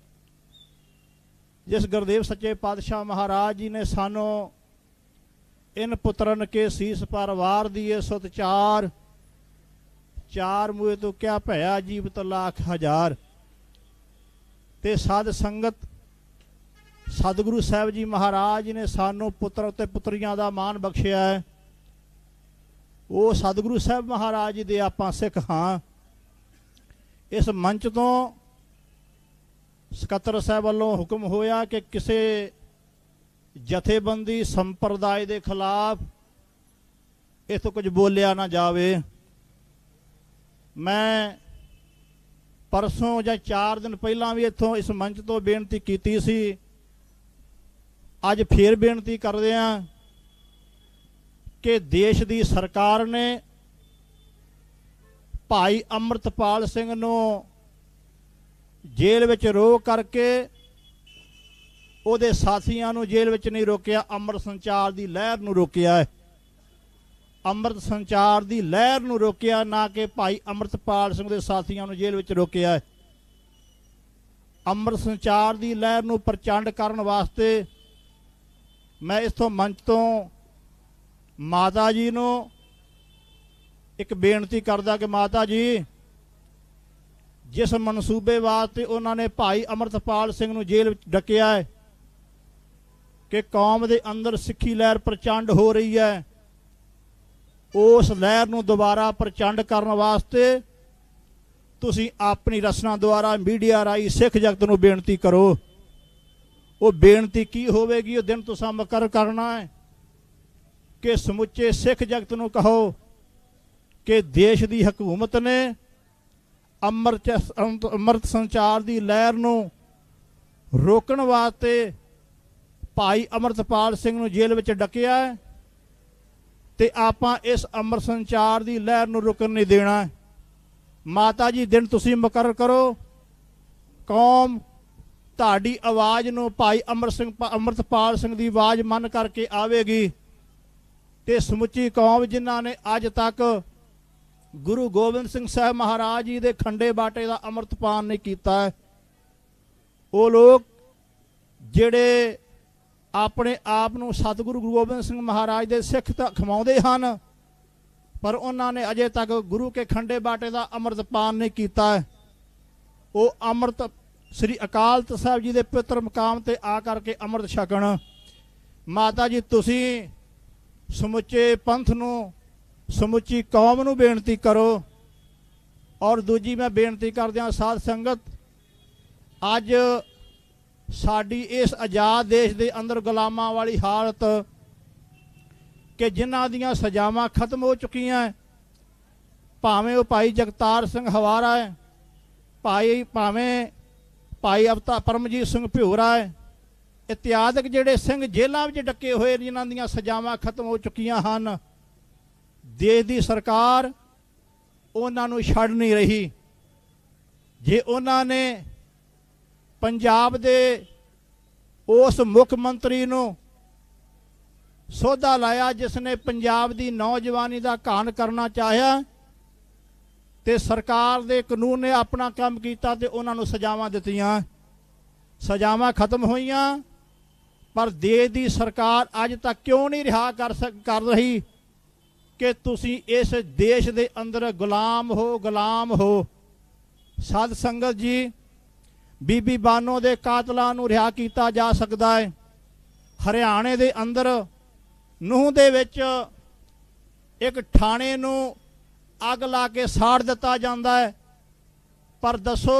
जिस गुरुदेव सच्चे पातशाह महाराज जी ने सानू इन पुत्रन के शीस पर वार दिए सुत चार, चार मुए तो क्या भया जीवत लाख हजार। ते साध संगत सतगुरु साहिब जी महाराज ने सानू पुत्र ते पुत्रियां दा मान बख्शिया है। वो सतगुरु साहिब महाराज जी दे आपां सिख हाँ। इस मंच तो सकत्तर साहब वालों हुक्म होया कि किसी जथेबंदी संप्रदाय के खिलाफ इतों कुछ बोलिया ना जावे। मैं परसों या 4 दिन पहला भी इतों इस मंच तो बेनती की सी, अज फिर बेनती कर रहे हैं कि देश की सरकार ने भाई अमृतपाल सिंह नूं जेल विच रोक करके उहदे साथियां नूं जेल विच नहीं रोकिया, अमृत संचार की लहर नूं रोकिया है। अमृत संचार की लहर नूं रोकिया, ना कि भाई अमृतपाल सिंह के साथियों नूं जेल विच रोकिया है। अमृत संचार की लहर नूं प्रचंड करन वास्ते मैं इथों मंच तो माता जी नूं एक बेनती करदा कि माता जी जिस मनसूबे वास्ते उन्होंने भाई अमृतपाल सिंह नूं जेल विच डकिया है कि कौम के अंदर सिक्खी लहर प्रचंड हो रही है, उस लहर नूं दोबारा प्रचंड करने वास्ते तुसीं अपनी रचना द्वारा मीडिया राही सिख जगत नूं बेनती करो। ਉਹ ਬੇਨਤੀ ਕੀ ਹੋਵੇਗੀ। ਉਹ ਦਿਨ ਤੁਸੀਂ ਮੁਕਰਰ ਕਰਨਾ ਹੈ ਕਿ ਸਮੁੱਚੇ ਸਿੱਖ ਜਗਤ ਨੂੰ ਕਹੋ ਕਿ ਦੇਸ਼ ਦੀ ਹਕੂਮਤ ਨੇ ਅੰਮ੍ਰਿਤ ਸੰਚਾਰ ਦੀ ਲਹਿਰ ਨੂੰ ਰੋਕਣ ਵਾਸਤੇ ਭਾਈ ਅਮਰਤਪਾਲ ਸਿੰਘ ਨੂੰ ਜੇਲ੍ਹ ਵਿੱਚ ਡੱਕਿਆ ਹੈ ਤੇ ਆਪਾਂ ਇਸ ਅੰਮ੍ਰਿਤ ਸੰਚਾਰ ਦੀ ਲਹਿਰ ਨੂੰ ਰੁਕਣ ਨਹੀਂ ਦੇਣਾ। ਮਾਤਾ ਜੀ ਦਿਨ ਤੁਸੀਂ ਮੁਕਰਰ ਕਰੋ, ਕੌਮ ਤੁਹਾਡੀ ਆਵਾਜ਼ ਨੂੰ ਭਾਈ ਅਮਰਤਪਾਲ ਸਿੰਘ ਦੀ ਆਵਾਜ਼ ਮੰਨ ਕਰਕੇ ਆਵੇਗੀ ਤੇ ਸਮੁੱਚੀ ਕੌਮ ਜਿਨ੍ਹਾਂ ਨੇ ਅੱਜ ਤੱਕ ਗੁਰੂ ਗੋਬਿੰਦ ਸਿੰਘ ਸਾਹਿਬ ਮਹਾਰਾਜ ਜੀ ਦੇ ਖੰਡੇ ਬਾਟੇ ਦਾ ਅੰਮ੍ਰਿਤਪਾਨ ਨਹੀਂ ਕੀਤਾ ਹੈ, ਉਹ ਲੋਕ ਜਿਹੜੇ ਆਪਣੇ ਆਪ ਨੂੰ ਸਤਿਗੁਰੂ ਗੁਰੂ ਗੋਬਿੰਦ ਸਿੰਘ ਮਹਾਰਾਜ ਦੇ ਸਿੱਖ ਤਾਂ ਖਵਾਉਂਦੇ ਹਨ ਪਰ ਉਹਨਾਂ ਨੇ ਅਜੇ ਤੱਕ ਗੁਰੂ ਕੇ ਖੰਡੇ ਬਾਟੇ ਦਾ ਅੰਮ੍ਰਿਤਪਾਨ ਨਹੀਂ ਕੀਤਾ ਹੈ, ਉਹ ਅੰਮ੍ਰਿਤ ਸ੍ਰੀ ਅਕਾਲ ਤਖਤ ਸਾਹਿਬ ਜੀ ਦੇ ਪਵਿੱਤਰ ਮਕਾਮ ਤੇ ਆ ਕਰਕੇ ਅੰਮ੍ਰਿਤ ਛਕਣ। ਮਾਤਾ ਜੀ ਤੁਸੀਂ ਸਮੁੱਚੇ ਪੰਥ ਨੂੰ, ਸਮੁੱਚੀ ਕੌਮ ਨੂੰ ਬੇਨਤੀ ਕਰੋ। ਔਰ ਦੂਜੀ ਮੈਂ ਬੇਨਤੀ ਕਰਦਿਆਂ ਸਾਧ ਸੰਗਤ, ਅੱਜ ਸਾਡੀ ਇਸ ਆਜ਼ਾਦ ਦੇਸ਼ ਦੇ ਅੰਦਰ ਗੁਲਾਮਾਂ ਵਾਲੀ ਹਾਲਤ ਕਿ ਜਿਨ੍ਹਾਂ ਦੀਆਂ ਸਜ਼ਾਵਾਂ ਖਤਮ ਹੋ ਚੁੱਕੀਆਂ, ਭਾਵੇਂ ਉਹ ਭਾਈ ਜਗਤਾਰ ਸਿੰਘ ਹਵਾਰਾ ਹੈ, ਭਾਵੇਂ ਭਾਈ ਪਰਮਜੀਤ ਸਿੰਘ ਭਿਉਰਾ ਹੈ, ਇਤਿਆਦਿਕ ਜਿਹੜੇ ਸਿੰਘ ਜੇਲ੍ਹਾਂ ਵਿੱਚ ਡੱਕੇ ਹੋਏ ਜਿਨ੍ਹਾਂ ਦੀਆਂ ਸਜ਼ਾਵਾਂ ਖਤਮ ਹੋ ਚੁੱਕੀਆਂ ਹਨ, ਦੇਸ਼ ਦੀ ਸਰਕਾਰ ਉਹਨਾਂ ਨੂੰ ਛੱਡ ਨਹੀਂ ਰਹੀ। ਜੇ ਉਹਨਾਂ ਨੇ ਪੰਜਾਬ ਦੇ ਉਸ ਮੁੱਖ ਮੰਤਰੀ ਨੂੰ ਸੋਧਾ ਲਾਇਆ ਜਿਸ ਨੇ ਪੰਜਾਬ ਦੀ ਨੌਜਵਾਨੀ ਦਾ ਘਾਣ ਕਰਨਾ ਚਾਹਿਆ ਤੇ ਸਰਕਾਰ ਦੇ ਕਾਨੂੰਨ ਨੇ ਆਪਣਾ ਕੰਮ ਕੀਤਾ ਤੇ ਉਹਨਾਂ ਨੂੰ ਸਜ਼ਾਵਾਂ ਦਿੱਤੀਆਂ, ਸਜ਼ਾਵਾਂ ਖਤਮ ਹੋਈਆਂ, ਪਰ ਦੇਸ਼ ਦੀ ਸਰਕਾਰ ਅੱਜ ਤੱਕ ਕਿਉਂ ਨਹੀਂ ਰਿਹਾ ਕਰ ਰਹੀ ਕਿ ਤੁਸੀਂ ਇਸ ਦੇਸ਼ ਦੇ ਅੰਦਰ ਗੁਲਾਮ ਹੋ। ਸਾਧ ਸੰਗਤ ਜੀ, ਬੀਬੀ ਬਾਨੋ ਦੇ ਕਾਤਲਾਂ ਨੂੰ ਰਿਹਾ ਕੀਤਾ ਜਾ ਸਕਦਾ ਹੈ। ਹਰਿਆਣੇ ਦੇ ਅੰਦਰ ਨੂੰਹ ਦੇ ਵਿੱਚ ਇੱਕ ਥਾਣੇ ਨੂੰ ਅੱਗ ਲਾ ਕੇ ਸਾੜ ਦਿੱਤਾ ਜਾਂਦਾ ਹੈ, ਪਰ ਦੱਸੋ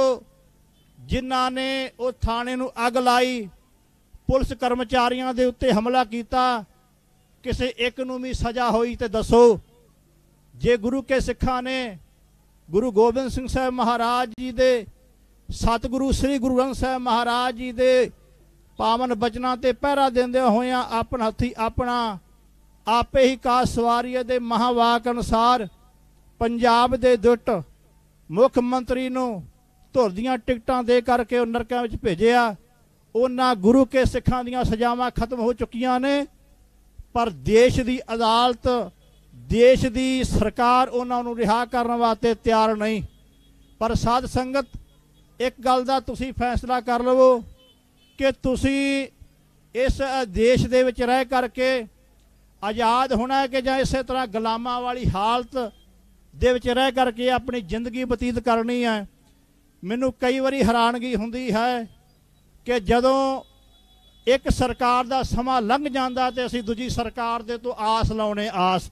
ਜਿਨ੍ਹਾਂ ਨੇ ਉਹ ਥਾਣੇ ਨੂੰ ਅੱਗ ਲਾਈ, ਪੁਲਿਸ ਕਰਮਚਾਰੀਆਂ ਦੇ ਉੱਤੇ ਹਮਲਾ ਕੀਤਾ, ਕਿਸੇ ਇੱਕ ਨੂੰ ਵੀ ਸਜ਼ਾ ਹੋਈ ਤੇ ਦੱਸੋ। ਜੇ ਗੁਰੂ ਕੇ ਸਿੱਖਾਂ ਨੇ ਗੁਰੂ ਗੋਬਿੰਦ ਸਿੰਘ ਸਾਹਿਬ ਮਹਾਰਾਜ ਜੀ ਦੇ, ਸਤਿਗੁਰੂ ਸ੍ਰੀ ਗੁਰੂ ਗ੍ਰੰਥ ਸਾਹਿਬ ਮਹਾਰਾਜ ਜੀ ਦੇ ਪਾਵਨ ਬਚਨਾਂ ਤੇ ਪਹਿਰਾ ਦਿੰਦੇ ਹੋਇਆਂ ਆਪਣਾ ਹੱਥੀ ਆਪਣਾ ਆਪੇ ਹੀ ਕਾਸ ਸਵਾਰੀਏ ਦੇ ਮਹਾਵਾਕ ਅਨੁਸਾਰ ਪੰਜਾਬ ਦੇ ਦੁੱਟ ਮੁੱਖ ਮੰਤਰੀ ਨੂੰ ਧੁਰ ਦੀਆਂ ਟਿਕਟਾਂ ਦੇ ਕਰਕੇ ਉਹ ਨਰਕਾਂ ਵਿੱਚ ਭੇਜਿਆ, ਉਹਨਾਂ ਗੁਰੂ ਕੇ ਸਿੱਖਾਂ ਦੀਆਂ ਸਜ਼ਾਵਾਂ ਖਤਮ ਹੋ ਚੁੱਕੀਆਂ ਨੇ, ਪਰ ਦੇਸ਼ ਦੀ ਅਦਾਲਤ, ਦੇਸ਼ ਦੀ ਸਰਕਾਰ ਉਹਨਾਂ ਨੂੰ ਰਿਹਾ ਕਰਨ ਵਾਸਤੇ ਤਿਆਰ ਨਹੀਂ। ਪਰ ਸਾਧ ਸੰਗਤ, ਇੱਕ ਗੱਲ ਦਾ ਤੁਸੀਂ ਫੈਸਲਾ ਕਰ ਲਵੋ ਕਿ ਤੁਸੀਂ ਇਸ ਦੇਸ਼ ਦੇ ਵਿੱਚ ਰਹਿ ਕਰਕੇ ਆਜ਼ਾਦ ਹੋਣਾ ਹੈ ਕਿ ਜਾਂ ਇਸੇ ਤਰ੍ਹਾਂ ਗੁਲਾਮਾਂ ਵਾਲੀ ਹਾਲਤ ਦੇ ਵਿੱਚ ਰਹਿ ਕਰਕੇ ਆਪਣੀ ਜ਼ਿੰਦਗੀ ਬਤੀਤ ਕਰਨੀ ਹੈ। ਮੈਨੂੰ ਕਈ ਵਾਰੀ ਹੈਰਾਨਗੀ ਹੁੰਦੀ ਹੈ ਕਿ ਜਦੋਂ ਇੱਕ ਸਰਕਾਰ ਦਾ ਸਮਾਂ ਲੰਘ ਜਾਂਦਾ ਤੇ ਅਸੀਂ ਦੂਜੀ ਸਰਕਾਰ ਦੇ ਤੋਂ ਆਸ ਲਾਉਣੇ, ਆਸ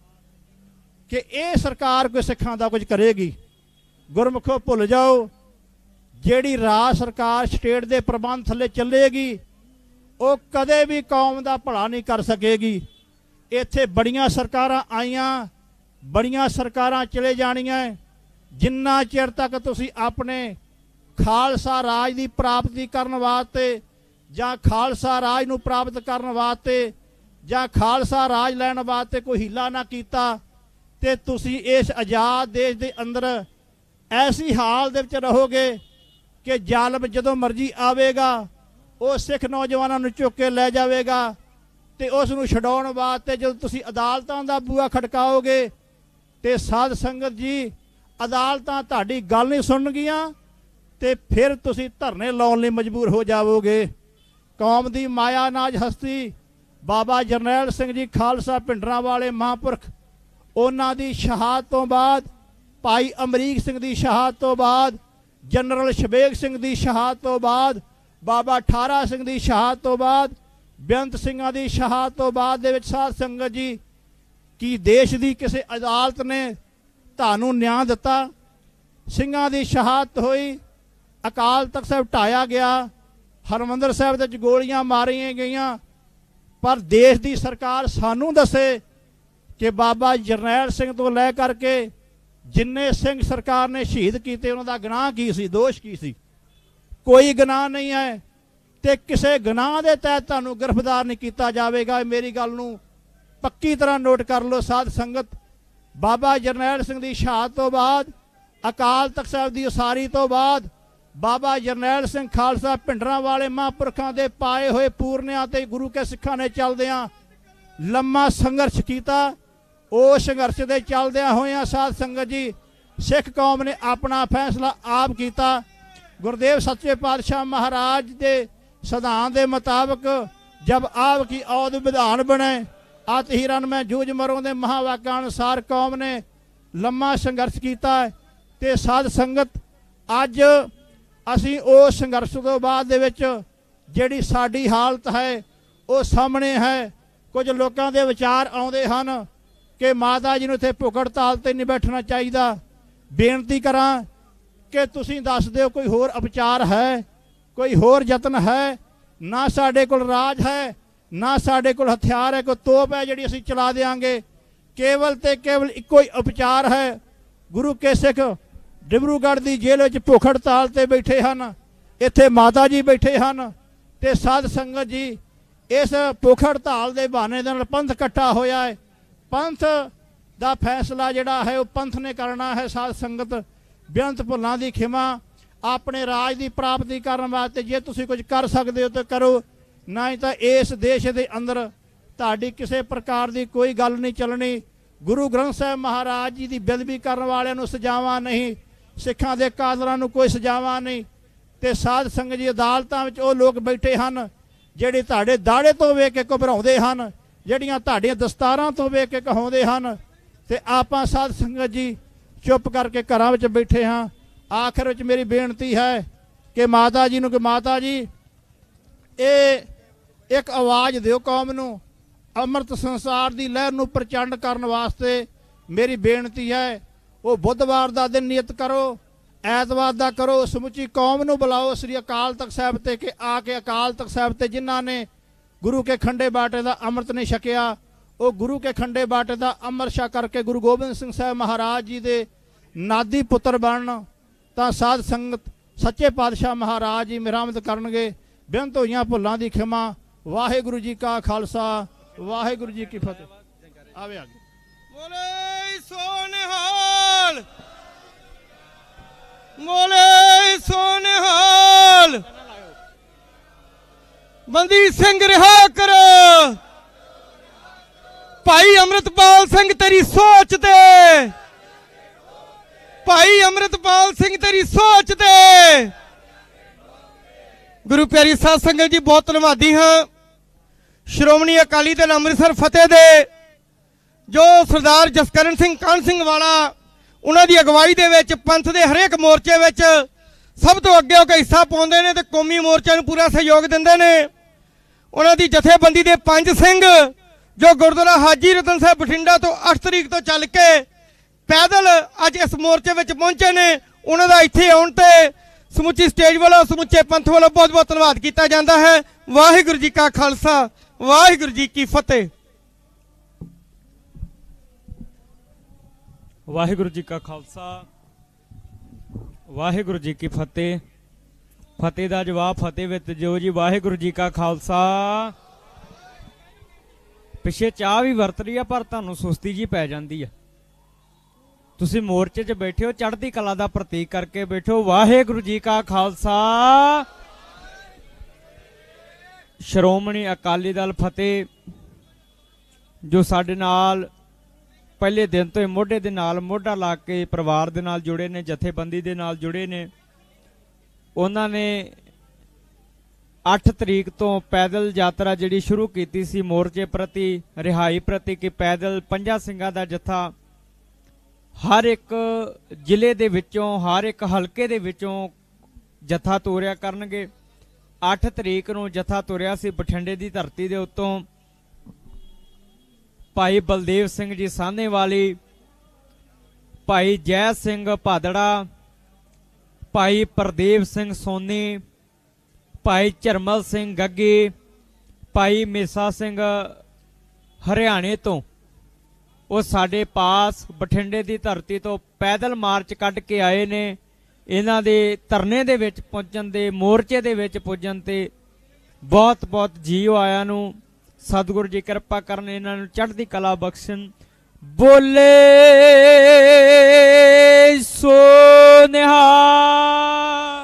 ਕਿ ਇਹ ਸਰਕਾਰ ਕੋਈ ਸਿੱਖਾਂ ਦਾ ਕੁਝ ਕਰੇਗੀ। ਗੁਰਮੁਖੋ ਭੁੱਲ ਜਾਓ, ਜਿਹੜੀ ਰਾਜ ਸਰਕਾਰ ਸਟੇਟ ਦੇ ਪ੍ਰਬੰਧ ਥੱਲੇ ਚੱਲੇਗੀ ਉਹ ਕਦੇ ਵੀ ਕੌਮ ਦਾ ਭਲਾ ਨਹੀਂ ਕਰ ਸਕੇਗੀ। ਇੱਥੇ ਬੜੀਆਂ ਸਰਕਾਰਾਂ ਆਈਆਂ, ਬੜੀਆਂ ਸਰਕਾਰਾਂ ਚਲੇ ਜਾਣੀਆਂ, ਜਿੰਨਾ ਚਿਰ ਤੱਕ ਤੁਸੀਂ ਆਪਣੇ ਖਾਲਸਾ ਰਾਜ ਦੀ ਪ੍ਰਾਪਤੀ ਕਰਨ ਵਾਸਤੇ ਜਾਂ ਖਾਲਸਾ ਰਾਜ ਨੂੰ ਪ੍ਰਾਪਤ ਕਰਨ ਵਾਸਤੇ ਜਾਂ ਖਾਲਸਾ ਰਾਜ ਲੈਣ ਵਾਸਤੇ ਕੋਈ ਹੀਲਾ ਨਾ ਕੀਤਾ ਤੇ ਤੁਸੀਂ ਇਸ ਆਜ਼ਾਦ ਦੇਸ਼ ਦੇ ਅੰਦਰ ਐਸੀ ਹਾਲ ਦੇ ਵਿੱਚ ਰਹੋਗੇ ਕਿ ਜ਼ਾਲਮ ਜਦੋਂ ਮਰਜ਼ੀ ਆਵੇਗਾ ਉਹ ਸਿੱਖ ਨੌਜਵਾਨਾਂ ਨੂੰ ਚੁੱਕ ਕੇ ਲੈ ਜਾਵੇਗਾ ਤੇ ਉਸ ਨੂੰ ਛਡਾਉਣ ਵਾਸਤੇ ਜਦੋਂ ਤੁਸੀਂ ਅਦਾਲਤਾਂ ਦਾ ਬੂਹਾ ਖੜਕਾਓਗੇ ਤੇ ਸਾਧ ਸੰਗਤ ਜੀ, ਅਦਾਲਤਾਂ ਤੁਹਾਡੀ ਗੱਲ ਨਹੀਂ ਸੁਣਨਗੀਆਂ ਤੇ ਫਿਰ ਤੁਸੀਂ ਧਰਨੇ ਲਾਉਣ ਲਈ ਮਜਬੂਰ ਹੋ ਜਾਵੋਗੇ। ਕੌਮ ਦੀ ਮਾਇਆ ਨਾਜ ਹਸਤੀ ਬਾਬਾ ਜਰਨੈਲ ਸਿੰਘ ਜੀ ਖਾਲਸਾ ਭਿੰਡਰਾਂ ਵਾਲੇ ਮਹਾਂਪੁਰਖ, ਉਹਨਾਂ ਦੀ ਸ਼ਹਾਦਤ ਤੋਂ ਬਾਅਦ, ਭਾਈ ਅਮਰੀਕ ਸਿੰਘ ਦੀ ਸ਼ਹਾਦਤ ਤੋਂ ਬਾਅਦ, ਜਨਰਲ ਸ਼ਬੇਗ ਸਿੰਘ ਦੀ ਸ਼ਹਾਦਤ ਤੋਂ ਬਾਅਦ, ਬਾਬਾ ਠਾਰਾ ਸਿੰਘ ਦੀ ਸ਼ਹਾਦਤ ਤੋਂ ਬਾਅਦ, ਬੇਅੰਤ ਸਿੰਘਾਂ ਦੀ ਸ਼ਹਾਦਤ ਤੋਂ ਬਾਅਦ ਦੇ ਵਿੱਚ ਸਾਧ ਸੰਗਤ ਜੀ, ਕੀ ਦੇਸ਼ ਦੀ ਕਿਸੇ ਅਦਾਲਤ ਨੇ ਤੁਹਾਨੂੰ ਨਿਆਂ ਦਿੱਤਾ? ਸਿੰਘਾਂ ਦੀ ਸ਼ਹਾਦਤ ਹੋਈ, ਅਕਾਲ ਤਖਤ ਸਾਹਿਬ ਢਾਇਆ ਗਿਆ, ਹਰਿਮੰਦਰ ਸਾਹਿਬ ਦੇ ਵਿੱਚ ਗੋਲੀਆਂ ਮਾਰੀਆਂ ਗਈਆਂ, ਪਰ ਦੇਸ਼ ਦੀ ਸਰਕਾਰ ਸਾਨੂੰ ਦੱਸੇ ਕਿ ਬਾਬਾ ਜਰਨੈਲ ਸਿੰਘ ਤੋਂ ਲੈ ਕਰਕੇ ਜਿੰਨੇ ਸਿੰਘ ਸਰਕਾਰ ਨੇ ਸ਼ਹੀਦ ਕੀਤੇ ਉਹਨਾਂ ਦਾ ਗੁਨਾਹ ਕੀ ਸੀ, ਦੋਸ਼ ਕੀ ਸੀ? ਕੋਈ ਗੁਨਾਹ ਨਹੀਂ ਹੈ ਤੇ ਕਿਸੇ ਗੁਨਾਹ ਦੇ ਤਹਿਤ ਤੁਹਾਨੂੰ ਗ੍ਰਿਫਤਾਰ ਨਹੀਂ ਕੀਤਾ ਜਾਵੇਗਾ। ਮੇਰੀ ਗੱਲ ਨੂੰ ਪੱਕੀ ਤਰ੍ਹਾਂ ਨੋਟ ਕਰ ਲਓ ਸਾਧ ਸੰਗਤ। ਬਾਬਾ ਜਰਨੈਲ ਸਿੰਘ ਦੀ ਸ਼ਹਾਦਤ ਤੋਂ ਬਾਅਦ, ਅਕਾਲ ਤਖਤ ਸਾਹਿਬ ਦੀ ਉਸਾਰੀ ਤੋਂ ਬਾਅਦ ਬਾਬਾ ਜਰਨੈਲ ਸਿੰਘ ਖਾਲਸਾ ਭਿੰਡਰਾਂ ਵਾਲੇ ਮਹਾਂਪੁਰਖਾਂ ਦੇ ਪਾਏ ਹੋਏ ਪੂਰਨਿਆਂ ਤੇ ਗੁਰੂ ਕੇ ਸਿੱਖਾਂ ਨੇ ਚੱਲਦਿਆਂ ਲੰਮਾ ਸੰਘਰਸ਼ ਕੀਤਾ। ਉਹ ਸੰਘਰਸ਼ ਦੇ ਚੱਲਦਿਆਂ ਹੋਇਆਂ ਸਾਧ ਸੰਗਤ ਜੀ ਸਿੱਖ ਕੌਮ ਨੇ ਆਪਣਾ ਫੈਸਲਾ ਆਪ ਕੀਤਾ। गुरुदेव सच्चे पातशाह महाराज के सिद्धांत के मुताबिक जब आप की औद विधान बने अत हिरन में जूझ मरों के महावाक्या अनुसार कौम ने लम्मा संघर्ष किया है। तो साध संगत अज असी उस संघर्ष तो बाद दे विच जिहड़ी साडी हालत है वो सामने है। कुछ लोगों के विचार आउंदे हन कि माता जी नूं इत्थे भुख हड़ताल ते नहीं बैठना चाहिए। बेनती करां कि तुसीं दस दिओ कोई होर उपचार है, कोई होर यतन है? ना साडे कोल राज है, ना साडे कोल हथियार है, कोई तोप है जिहड़ी असीं चला देंगे। केवल ते केवल इक्को ही उपचार है। गुरु के सिख डिब्रूगढ़ की जेल विच भुख हड़ताल ते बैठे हैं, इत्थे माता जी बैठे हैं। ते साध संगत जी इस भुख हड़ताल के बहाने दे नाल पंथ इकट्ठा होया है। पंथ दा फैसला जिहड़ा है वो पंथ ने करना है। साध संगत बेअंत भुलां दी खिमा, अपने राज की प्राप्ति करने वास्ते जे तुसीं कुछ कर सकते हो तो करो, नहीं तो इस देश के अंदर तुहाडी किसी प्रकार की कोई गल नहीं चलनी। गुरु ग्रंथ साहिब महाराज जी की बेदबी करने वालियां नूं सजावां नहीं, सिखां दे कादरां नूं कोई सजावां नहीं। ते साध संगत जी अदालतां विच वो लोग बैठे हैं जिहड़े तुहाडे दाड़े तो वेख के घबराउंदे हन, जिहड़ियां तुहाडीआं दस्तारां तो वेख के कहाउंदे हन। ते आपां साध संगत जी चुप करके घरां विच बैठे हाँ। आखिर विच मेरी बेनती है कि माता जी नूं कि माता जी ये एक आवाज़ दिओ कौम नूं, अमृत संसार की लहर नूं प्रचंड करने वास्ते मेरी बेनती है। वो बुधवार का दिन नियत करो, ऐतवार का करो, समुची कौम नूं बुलाओ श्री अकाल तख्त साहिब ते कि आके अकाल तख्त साहिब ते जिन्हां ने गुरु के खंडे बाटे का अमृत नहीं छकिया वो गुरु के खंडे बाटे का अमृत छक करके गुरु गोबिंद सिंह साहब महाराज जी के नादी पुत्र बनन। तो साध संगत सच्चे पातशाह महाराज जी मिहरमत करनगे। बेअंत होईयां भुलां दी खिमा। वाहिगुरु जी का खालसा, वाहिगुरु जी की फतेह। आवे आगे बोले सोनिहाल, बोले सोनिहाल। बंदी सिंह रिहा करो, भाई अमृतपाल सिंह तेरी सोच दे, भाई अमृतपाल सिंह तेरी सोच दे। गुरु प्यारी साध संगत जी बहुत धन्यवादी हाँ। श्रोमणी अकाली दल अमृतसर फतेह दे जो सरदार जसकरण सिंह कान सिंह वाला उन्होंने अगवाई दे विच पंथ दे हरेक मोर्चे विच सब तो अगे होकर हिस्सा पाउंदे ने ते कौमी मोर्चे नूं पूरा सहयोग दिंदे ने। उन्होंने जथेबंदी दे 5 सिंह जो गुरुद्वारा हाजी रतन साहब बठिंडा तो 8 तरीक तो चल के पैदल अज इस मोर्चे में पहुंचे ने, उन्होंने इत्थे आउण ते समुची स्टेज वालों समुचे पंथ वालों बहुत बहुत धन्यवाद किया जाता है। वाहिगुरू जी का खालसा, वाहिगुरू जी की फतेह। वाहिगुरू जी का खालसा, वाहिगुरू जी की फतेह। फतेह का जवाब फतेह विच जो जी। वाहिगुरू जी का खालसा। पिछे चाह भी वरत रही है पर तुहानूं सुस्ती जी पै जाती है। तुसीं मोर्चे च बैठे हो, चढ़ती कला का प्रतीक करके बैठो। वाहिगुरू जी का खालसा। श्रोमणी अकाली दल फतेह जो साडे नाल पहले दिन तो मोढे दे नाल मोढा ला के परिवार दे नाल जुड़े ने, जथेबंदी दे नाल जुड़े ने, उन्हां ने 8 तरीक तो पैदल यात्रा जिहड़ी शुरू कीती सी मोर्चे प्रति, रिहाई प्रति कि पैदल 5 सिंघां दा जत्था हर एक जिले दे विचों, हर एक हलके दे विचों जत्था तोरिया करनगे। 8 तरीक नूं जत्था तुरिया सी बठिंडे दी धरती दे उत्तों। भाई बलदेव सिंह जी साहनेवाली, भाई जय सिंह भादड़ा, भाई प्रदेव सिंह सोनी, ਭਾਈ ਝਰਮਲ ਸਿੰਘ ਗੱਗੀ, ਭਾਈ ਮੇਸਾ ਸਿੰਘ ਹਰਿਆਣੇ ਤੋਂ, ਉਹ ਸਾਡੇ ਪਾਸ ਬਠਿੰਡੇ ਦੀ ਧਰਤੀ ਤੋਂ ਪੈਦਲ ਮਾਰਚ ਕੱਢ ਕੇ ਆਏ ਨੇ। ਇਹਨਾਂ ਦੇ ਧਰਨੇ ਦੇ ਵਿੱਚ ਪਹੁੰਚਣ ਦੇ, ਮੋਰਚੇ ਦੇ ਵਿੱਚ ਪੁੱਜਣ ਤੇ ਬਹੁਤ ਬਹੁਤ ਜੀਓ ਆਇਆਂ ਨੂੰ। ਸਤਿਗੁਰੂ ਜੀ ਕਿਰਪਾ ਕਰਨ, ਇਹਨਾਂ ਨੂੰ ਚੜ੍ਹਦੀ ਕਲਾ ਬਖਸ਼ਣ। ਬੋਲੇ ਸੋ ਨਿਹਾਲ।